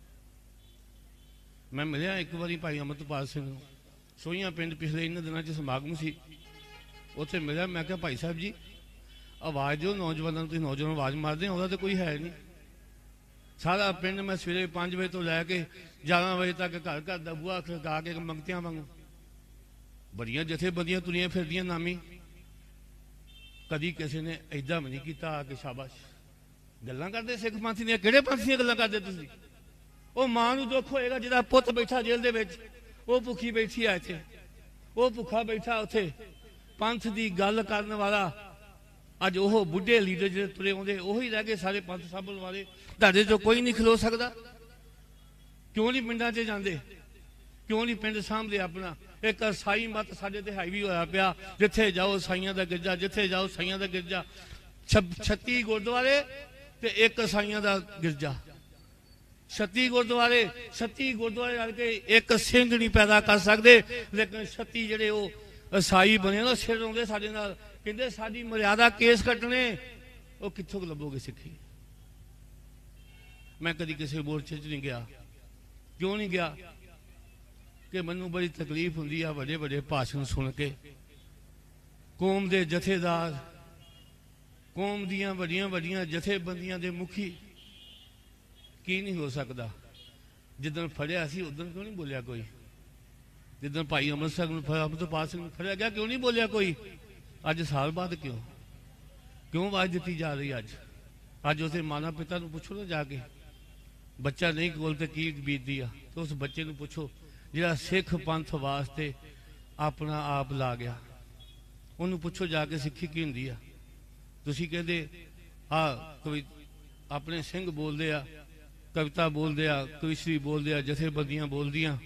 ਮੈਂ ਮਿਲਿਆ ਇੱਕ ਵਾਰੀ ਭਾਈ ਅੰਮ੍ਰਿਤਪਾਲ ਸਿੰਘ ਨੂੰ ਸੋਹੀਆਂ ਪਿੰਡ, ਪਿਛਲੇ ਇਹਨਾਂ ਦਿਨਾਂ 'ਚ ਸਮਾਗਮ ਸੀ, ਉੱਥੇ ਮਿਲਿਆ। ਮੈਂ ਕਿਹਾ ਭਾਈ ਸਾਹਿਬ ਜੀ ਆਵਾਜ਼ ਦਿਓ ਨੌਜਵਾਨਾਂ ਨੂੰ, ਤੁਸੀਂ ਨੌਜਵਾਨ ਆਵਾਜ਼ ਮਾਰਦੇ, ਉਹਦਾ ਤਾਂ ਕੋਈ ਹੈ ਨਹੀਂ। ਸਾਰਾ ਪਿੰਡ ਮੈਂ ਸਵੇਰੇ 5 ਵਜੇ ਤੋਂ ਲੈ ਕੇ 11 ਵਜੇ ਤੱਕ ਘਰ ਘਰ ਦਾ ਬੂਹਾ ਖੜਕਾ ਕੇ ਮੰਗਤਿਆਂ ਵਾਂਗੂ, ਬੜੀਆਂ ਜਥੇਬੰਦੀਆਂ ਤੁਰੀਆਂ ਫਿਰਦੀਆਂ ਨਾਮੀ, ਕਦੀ ਕਿਸੇ ਨੇ ਏਦਾਂ ਵੀ ਨਹੀਂ ਕੀਤਾ ਆ ਕੇ ਸ਼ਾਬਾਸ਼। ਗੱਲਾਂ ਕਰਦੇ ਸਿੱਖ ਪੰਥ ਦੀਆਂ, ਕਿਹੜੇ ਪੰਥ ਦੀਆਂ ਗੱਲਾਂ ਕਰਦੇ ਤੁਸੀਂ? ਉਹ ਮਾਂ ਨੂੰ ਦੁੱਖ ਹੋਏਗਾ ਜਿਹਦਾ ਪੁੱਤ ਬੈਠਾ ਜੇਲ੍ਹ ਦੇ ਵਿੱਚ, ਉਹ ਭੁੱਖੀ ਬੈਠੀ ਆ ਇੱਥੇ, ਉਹ ਭੁੱਖਾ ਬੈਠਾ ਉੱਥੇ। ਪੰਥ ਦੀ ਗੱਲ ਕਰਨ ਵਾਲਾ ਅੱਜ ਉਹ ਬੁੱਢੇ ਲੀਡਰ ਜਿਹੜੇ ਤੁਰੇ ਆਉਂਦੇ ਉਹੀ ਰਹਿ ਗਏ ਸਾਰੇ ਪੰਥ ਸਾਂਭਣ ਵਾਲੇ। ਤੁਹਾਡੇ ਤੋਂ ਕੋਈ ਨਹੀਂ ਖਲੋ ਸਕਦਾ। ਕਿਉਂ ਨਹੀਂ ਪਿੰਡਾਂ 'ਚ ਜਾਂਦੇ? ਕਿਉਂ ਨਹੀਂ ਪਿੰਡ ਸਾਂਭਦੇ ਆਪਣਾ? ਇੱਕ ਸਾਈ ਮਤ ਸਾਡੇ ਤੇ ਹਾਈਵੇ ਹੋਇਆ ਪਿਆ, ਜਿੱਥੇ ਜਾਓ ਸਾਈਆਂ ਦਾ ਗਿਰਜਾ, ਜਿੱਥੇ ਜਾਓ ਸਾਈਆਂ ਦਾ ਗਿਰਜਾ। 36 ਗੁਰਦੁਆਰੇ ਤੇ ਇੱਕ ਸਾਈਆਂ ਦਾ ਗਿਰਜਾ। 36 ਗੁਰਦੁਆਰੇ, 36 ਗੁਰਦੁਆਰੇ ਰਲ ਕੇ ਇੱਕ ਸਿੰਘ ਨਹੀਂ ਪੈਦਾ ਕਰ ਸਕਦੇ, ਲੇਕਿਨ 36 ਜਿਹੜੇ ਉਹ ਸਾਈ ਬਣੇ ਨਾ ਸਿਰ ਆਉਂਦੇ ਸਾਡੇ ਨਾਲ, ਕਹਿੰਦੇ ਸਾਡੀ ਮਰਿਆਦਾ ਕੇਸ ਕੱਟਣੇ। ਉਹ ਕਿੱਥੋਂ ਲੱਭੋਗੇ ਸਿੱਖੀ? ਮੈਂ ਕਦੀ ਕਿਸੇ ਮੋਰਚੇ 'ਚ ਨਹੀਂ ਗਿਆ। ਕਿਉਂ ਨਹੀਂ ਗਿਆ? ਕਿ ਮੈਨੂੰ ਬੜੀ ਤਕਲੀਫ ਹੁੰਦੀ ਆ ਵੱਡੇ ਵੱਡੇ ਭਾਸ਼ਣ ਸੁਣ ਕੇ। ਕੌਮ ਦੇ ਜਥੇਦਾਰ, ਕੌਮ ਦੀਆਂ ਵੱਡੀਆਂ ਵੱਡੀਆਂ ਜਥੇਬੰਦੀਆਂ ਦੇ ਮੁਖੀ, ਕੀ ਨਹੀਂ ਹੋ ਸਕਦਾ? ਜਿੱਦਣ ਫੜਿਆ ਸੀ ਉਦੋਂ ਕਿਉਂ ਨਹੀਂ ਬੋਲਿਆ ਕੋਈ? ਜਿੱਦਣ ਭਾਈ ਅੰਮ੍ਰਿਤਪਾਲ ਸਿੰਘ ਨੂੰ ਫੜਿਆ ਗਿਆ ਕਿਉਂ ਨਹੀਂ ਬੋਲਿਆ ਕੋਈ? ਅੱਜ ਸਾਲ ਬਾਅਦ ਕਿਉਂ ਆਵਾਜ਼ ਦਿੱਤੀ ਜਾ ਰਹੀ? ਅੱਜ ਉਸੇ ਮਾਤਾ ਪਿਤਾ ਨੂੰ ਪੁੱਛੋ ਨਾ ਜਾ ਕੇ, ਬੱਚਾ ਨਹੀਂ ਕੋਲ ਤੇ ਕੀ ਬੀਤਦੀ ਆ, ਤੇ ਉਸ ਬੱਚੇ ਨੂੰ ਪੁੱਛੋ ਜਿਹੜਾ ਸਿੱਖ ਪੰਥ ਵਾਸਤੇ ਆਪਣਾ ਆਪ ਲਾ ਗਿਆ। ਉਹਨੂੰ ਪੁੱਛੋ ਜਾ ਕੇ ਸਿੱਖੀ ਕੀ ਹੁੰਦੀ ਆ। ਤੁਸੀਂ ਕਹਿੰਦੇ ਕਵੀ ਆਪਣੇ ਸਿੰਘ ਬੋਲਦੇ ਆ, ਕਵਿਤਾ ਬੋਲਦੇ ਆ, ਕਵਿਸ਼ਰੀ ਬੋਲਦੇ ਆ, ਜਥੇਬੰਦੀਆਂ ਬੋਲਦੀਆਂ।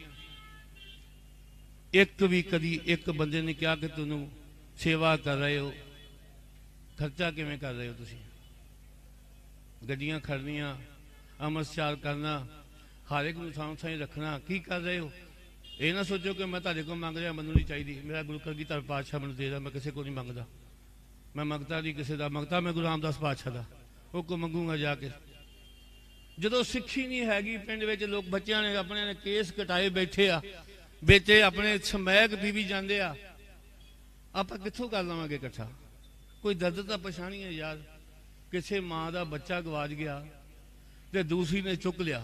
ਇੱਕ ਵੀ ਕਦੀ ਇੱਕ ਬੰਦੇ ਨੇ ਕਿਹਾ ਕਿ ਤੁਹਾਨੂੰ ਸੇਵਾ ਕਰ ਰਹੇ ਹੋ, ਖਰਚਾ ਕਿਵੇਂ ਕਰ ਰਹੇ ਹੋ? ਤੁਸੀਂ ਗੱਡੀਆਂ ਖੜਨੀਆਂ, ਅੰਮ੍ਰਿਤਸਰ ਕਰਨਾ, ਹਰ ਇੱਕ ਨੂੰ ਥਾਂ ਥਾਂ ਰੱਖਣਾ, ਕੀ ਕਰ ਰਹੇ ਹੋ? ਇਹ ਨਾ ਸੋਚੋ ਕਿ ਮੈਂ ਤੁਹਾਡੇ ਕੋਲ ਮੰਗ ਰਿਹਾ, ਮੈਨੂੰ ਨਹੀਂ ਚਾਹੀਦੀ, ਮੇਰਾ ਗੁਰੂ ਕਲਗੀਧਰ ਪਾਤਸ਼ਾਹ ਮੈਨੂੰ ਦੇ ਰਿਹਾ, ਮੈਂ ਕਿਸੇ ਕੋਲ ਨਹੀਂ ਮੰਗਦਾ। ਮੈਂ ਮੰਗਤਾ ਨਹੀਂ ਕਿਸੇ ਦਾ, ਮੰਗਤਾ ਮੈਂ ਗੁਰੂ ਰਾਮਦਾਸ ਪਾਤਸ਼ਾਹ ਦਾ, ਉਹ ਕੋ ਮੰਗੂਗਾ ਜਾ ਕੇ। ਜਦੋਂ ਸਿੱਖੀ ਨਹੀਂ ਹੈਗੀ ਪਿੰਡ ਵਿੱਚ, ਲੋਕ ਬੱਚਿਆਂ ਨੇ ਆਪਣੇ ਨੇ ਕੇਸ ਕਟਾਏ ਬੈਠੇ ਆ, ਬੇਟੇ ਆਪਣੇ ਸਮੈਕ ਬੀਬੀ ਜਾਂਦੇ ਆ, ਆਪਾਂ ਕਿੱਥੋਂ ਕਰ ਲਵਾਂਗੇ ਇਕੱਠਾ? ਕੋਈ ਦਰਦ ਤਾਂ ਪਛਾਣੀ ਹੈ ਯਾਰ। ਕਿਸੇ ਮਾਂ ਦਾ ਬੱਚਾ ਗਵਾਚ ਗਿਆ ਤੇ ਦੂਸਰੀ ਨੇ ਚੁੱਕ ਲਿਆ,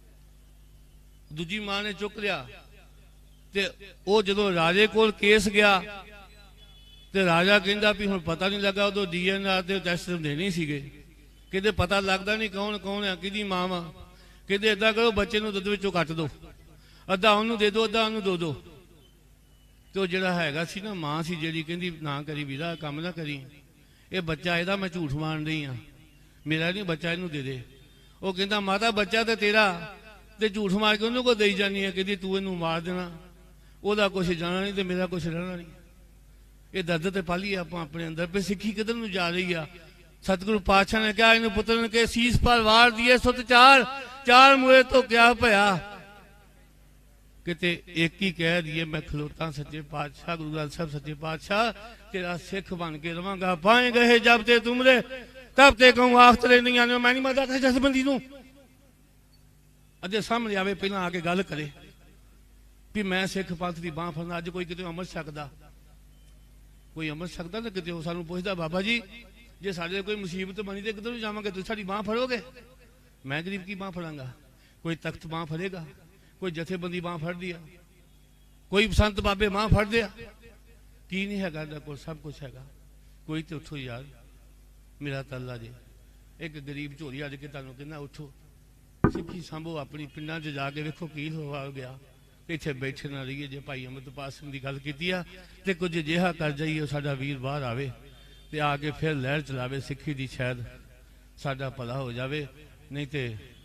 ਦੂਜੀ ਮਾਂ ਨੇ ਚੁੱਕ ਲਿਆ, ਤੇ ਉਹ ਜਦੋਂ ਰਾਜੇ ਕੋਲ ਕੇਸ ਗਿਆ ਤੇ ਰਾਜਾ ਕਹਿੰਦਾ ਵੀ ਹੁਣ ਪਤਾ ਨਹੀਂ ਲੱਗਾ, ਉਦੋਂ DNA ਤੇ ਟੈਸਟ ਦੇਣੇ ਸੀਗੇ, ਕਹਿੰਦੇ ਪਤਾ ਲੱਗਦਾ ਨਹੀਂ ਕੌਣ ਹੈ, ਕਿਹਦੀ ਮਾਂ ਵਾ। ਕਹਿੰਦੇ ਏਦਾਂ ਕਰੋ, ਬੱਚੇ ਨੂੰ ਦੁੱਧ ਵਿੱਚੋਂ ਕੱਟ ਦਿਓ, ਅੱਧਾ ਉਹਨੂੰ ਦੇ ਦਿਓ, ਅੱਧਾ ਉਹਨੂੰ ਦੋ ਦਿਓ। ਤੇ ਉਹ ਜਿਹੜਾ ਹੈਗਾ ਸੀ ਨਾ, ਮਾਂ ਸੀ ਜਿਹੜੀ, ਕਹਿੰਦੀ ਨਾ ਕਰੀ ਵੀਰਾ, ਕੰਮ ਨਾ ਕਰੀ, ਇਹ ਬੱਚਾ ਇਹਦਾ ਮੈਂ ਝੂਠ ਮਾਰਨ ਰਹੀ ਆ, ਮੇਰਾ ਨਹੀਂ ਬੱਚਾ, ਇਹਨੂੰ ਦੇ ਦੇ। ਉਹ ਕਹਿੰਦਾ ਮਾਤਾ ਬੱਚਾ ਤੇ ਤੇਰਾ, ਤੇ ਝੂਠ ਮਾਰ ਕੇ ਉਹਨੂੰ ਕੋ ਦੇਈ ਜਾਨੀ ਹੈ, ਕਹਿੰਦੀ ਤੂੰ ਇਹਨੂੰ ਮਾਰ ਦੇਣਾ, ਉਹਦਾ ਕੁਛ ਜਾਣਾ ਨਹੀਂ ਤੇ ਮੇਰਾ ਕੁਛ ਰਹਿਣਾ ਨਹੀਂ। ਇਹ ਦਰਦ ਤੇ ਪਾਲੀ ਆਪਾਂ ਆਪਣੇ ਅੰਦਰ, ਪੇ ਸਿੱਖੀ ਕਿੱਧਰ ਨੂੰ ਜਾ ਰਹੀ ਆ? ਸਤਿਗੁਰੂ ਪਾਤਸ਼ਾਹ ਨੇ ਕਿਹਾ ਇਹਨੂੰ ਪੁੱਤਰਨ ਕੇ ਸੀਸ ਪਰ ਵਾਰ ਦੀਏ ਸੁਤ ਚਾਰ ਮੂਹੇ ਤੋਂ ਕਿਆ ਭਇਆ। ਕਿਤੇ ਇੱਕ ਹੀ ਕਹਿ ਦਈਏ ਮੈਂ ਖਲੋਤਾ ਸੱਚੇ ਪਾਤਸ਼ਾਹ, ਗੁਰੂ ਗ੍ਰੰਥ ਸਾਹਿਬ ਸੱਚੇ ਪਾਤਸ਼ਾਹ ਤੇਰਾ ਸਿੱਖ ਬਣ ਕੇ ਰਵਾਂਗਾ। ਪਾਏ ਗਏ ਜਬ ਤੇ ਤੁਮਰੇ ਤਬ ਤੇ ਕਹੂੰ ਆਖਤਰੇ ਨਹੀਂ ਆਨੇ। ਮੈਂ ਨਹੀਂ ਮੰਨਦਾ ਜਸਬੰਦੀ ਨੂੰ, अजे सामने आवे पहला आके गल करे भी मैं सिख पंथ की बांह फड़ना। अज कोई किते अमृत छकदा, कोई अमृत छकदा तो किते सानू पुछदा बाबा जी जे साडे कोई मुसीबत बनी तो किधर जावांगे, तुसीं साडी बांह फड़ोगे? मैं गरीब की बांह फड़ांगा? कोई तख्त बांह फड़ेगा, कोई जथेबंदी बांह फड़दी आ, कोई संत बाबे बांह फड़दे आ, की नहीं हैगा इहदे कोल? सब कुछ हैगा। कोई तो उठो यार, मेरा तल्ला जे एक गरीब झोली अज के तुहानूं कहना उठो, सिੱਖੀ संभो, अपनी पिंडां 'ਚ जा के वेखो की हो गया। इत्थे बैठे ना रहिए। जे भाई अमृतपाल सिंह की गल कीती आ ते कुछ अजिहा कर जाइए साडा वीर बाहर आवे ते आके फिर लहर चलावे सिੱਖੀ दी, शायद साडा भला हो जावे। नहीं तो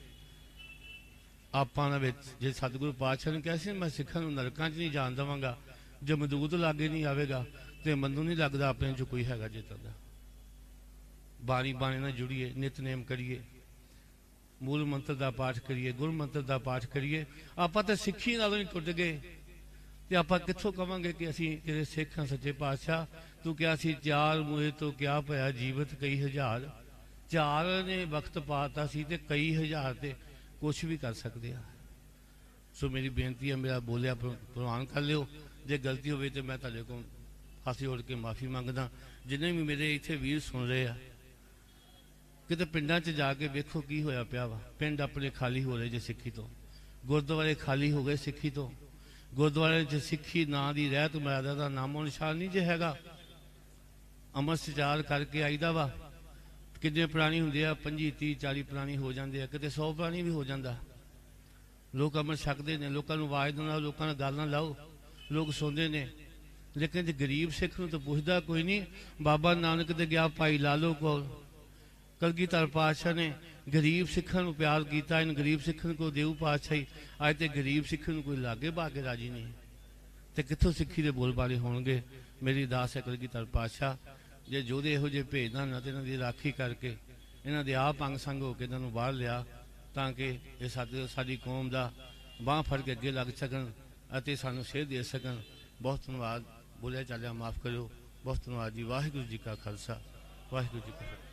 आपां दे विच जे सतगुरु पातशाह ने कहा सी मैं सिੱਖਾਂ नूं नरकां 'ਚ नहीं जान देवांगा, जमदूत लागे नहीं आवेगा तो मैनूं नहीं लगदा अपने 'ਚ कोई हैगा जितना दा। बाणी बाणी नाल जुड़िए, नितनेम करिए, मूल मंत्र का पाठ करिए, गुरु मंत्र का पाठ करिए। आप तो सिੱਖੀ नालों ही टुट गए तो आप कित्थों कहांगे कि असीं तेरे सिੱਖ हां सच्चे पातशाह। तू क्या सी चार मुहे तो क्या पया जीवत कई हजार, चार ने वक्त पाता सी ते कई हजार ते कुछ भी कर सकते हैं। सो मेरी बेनती है, मेरा बोलिया प्रवान कर लियो, जे गलती होवे तो मैं तुहाडे कोल हथ जोड़ के माफ़ी मंगदा। जिन्हें भी मेरे इत्थे वीर सुन रहे हैं किते पिंडां 'ਚ जाके वेखो की होया पिया वा। पिंड अपने खाली हो रहे जे सिੱਖੀ तो, गुरुद्वारे खाली हो गए सिੱਖੀ तो। गुरुद्वारे 'ਚ सिੱਖੀ नां दी रहत मर्यादा दा नामो निशान नहीं जे हैगा। अमृत सचार करके आईदा वा, किन्ने प्राणी हुंदे आ 25 30 40 प्राणी हो जाते हैं, किते 100 प्राणी भी हो जाता। लोग अमृत छकते हैं, लोगों को आवाज़ ना, लोगों ने गल ना लाओ, लोग सुनते हैं। लेकिन जे गरीब सिख नूं तो पुछदा कोई नहीं। बाबा नानक ते गया भाई लालो को, कलगीधर पातशाह ने गरीब सिखां नूं प्यार किया। इन गरीब सिखां को देऊ पातशाही, अज तो गरीब सिखां नूं कोई लागे भागे राजी नहीं तो कित्थों सिੱਖੀ दे बोल बाले होणगे। मेरी अरदास है कलगीधर पातशाह जे जोधे इहो जे भेजना ना तो इन्हां दी राखी करके इन्हां दे आप अंग संग होकर इन्हां नूं बाहर लिया ताकि ये साडी कौम दा बांह फड़ के अगे लग सकन अते सानूं सेध दे सकन। बहुत धन्यवाद। बोलिया चालिया माफ़ करो। बहुत धन्यवाद जी। वाहिगुरू जी का खालसा, वाहिगुरू जी की फतेह।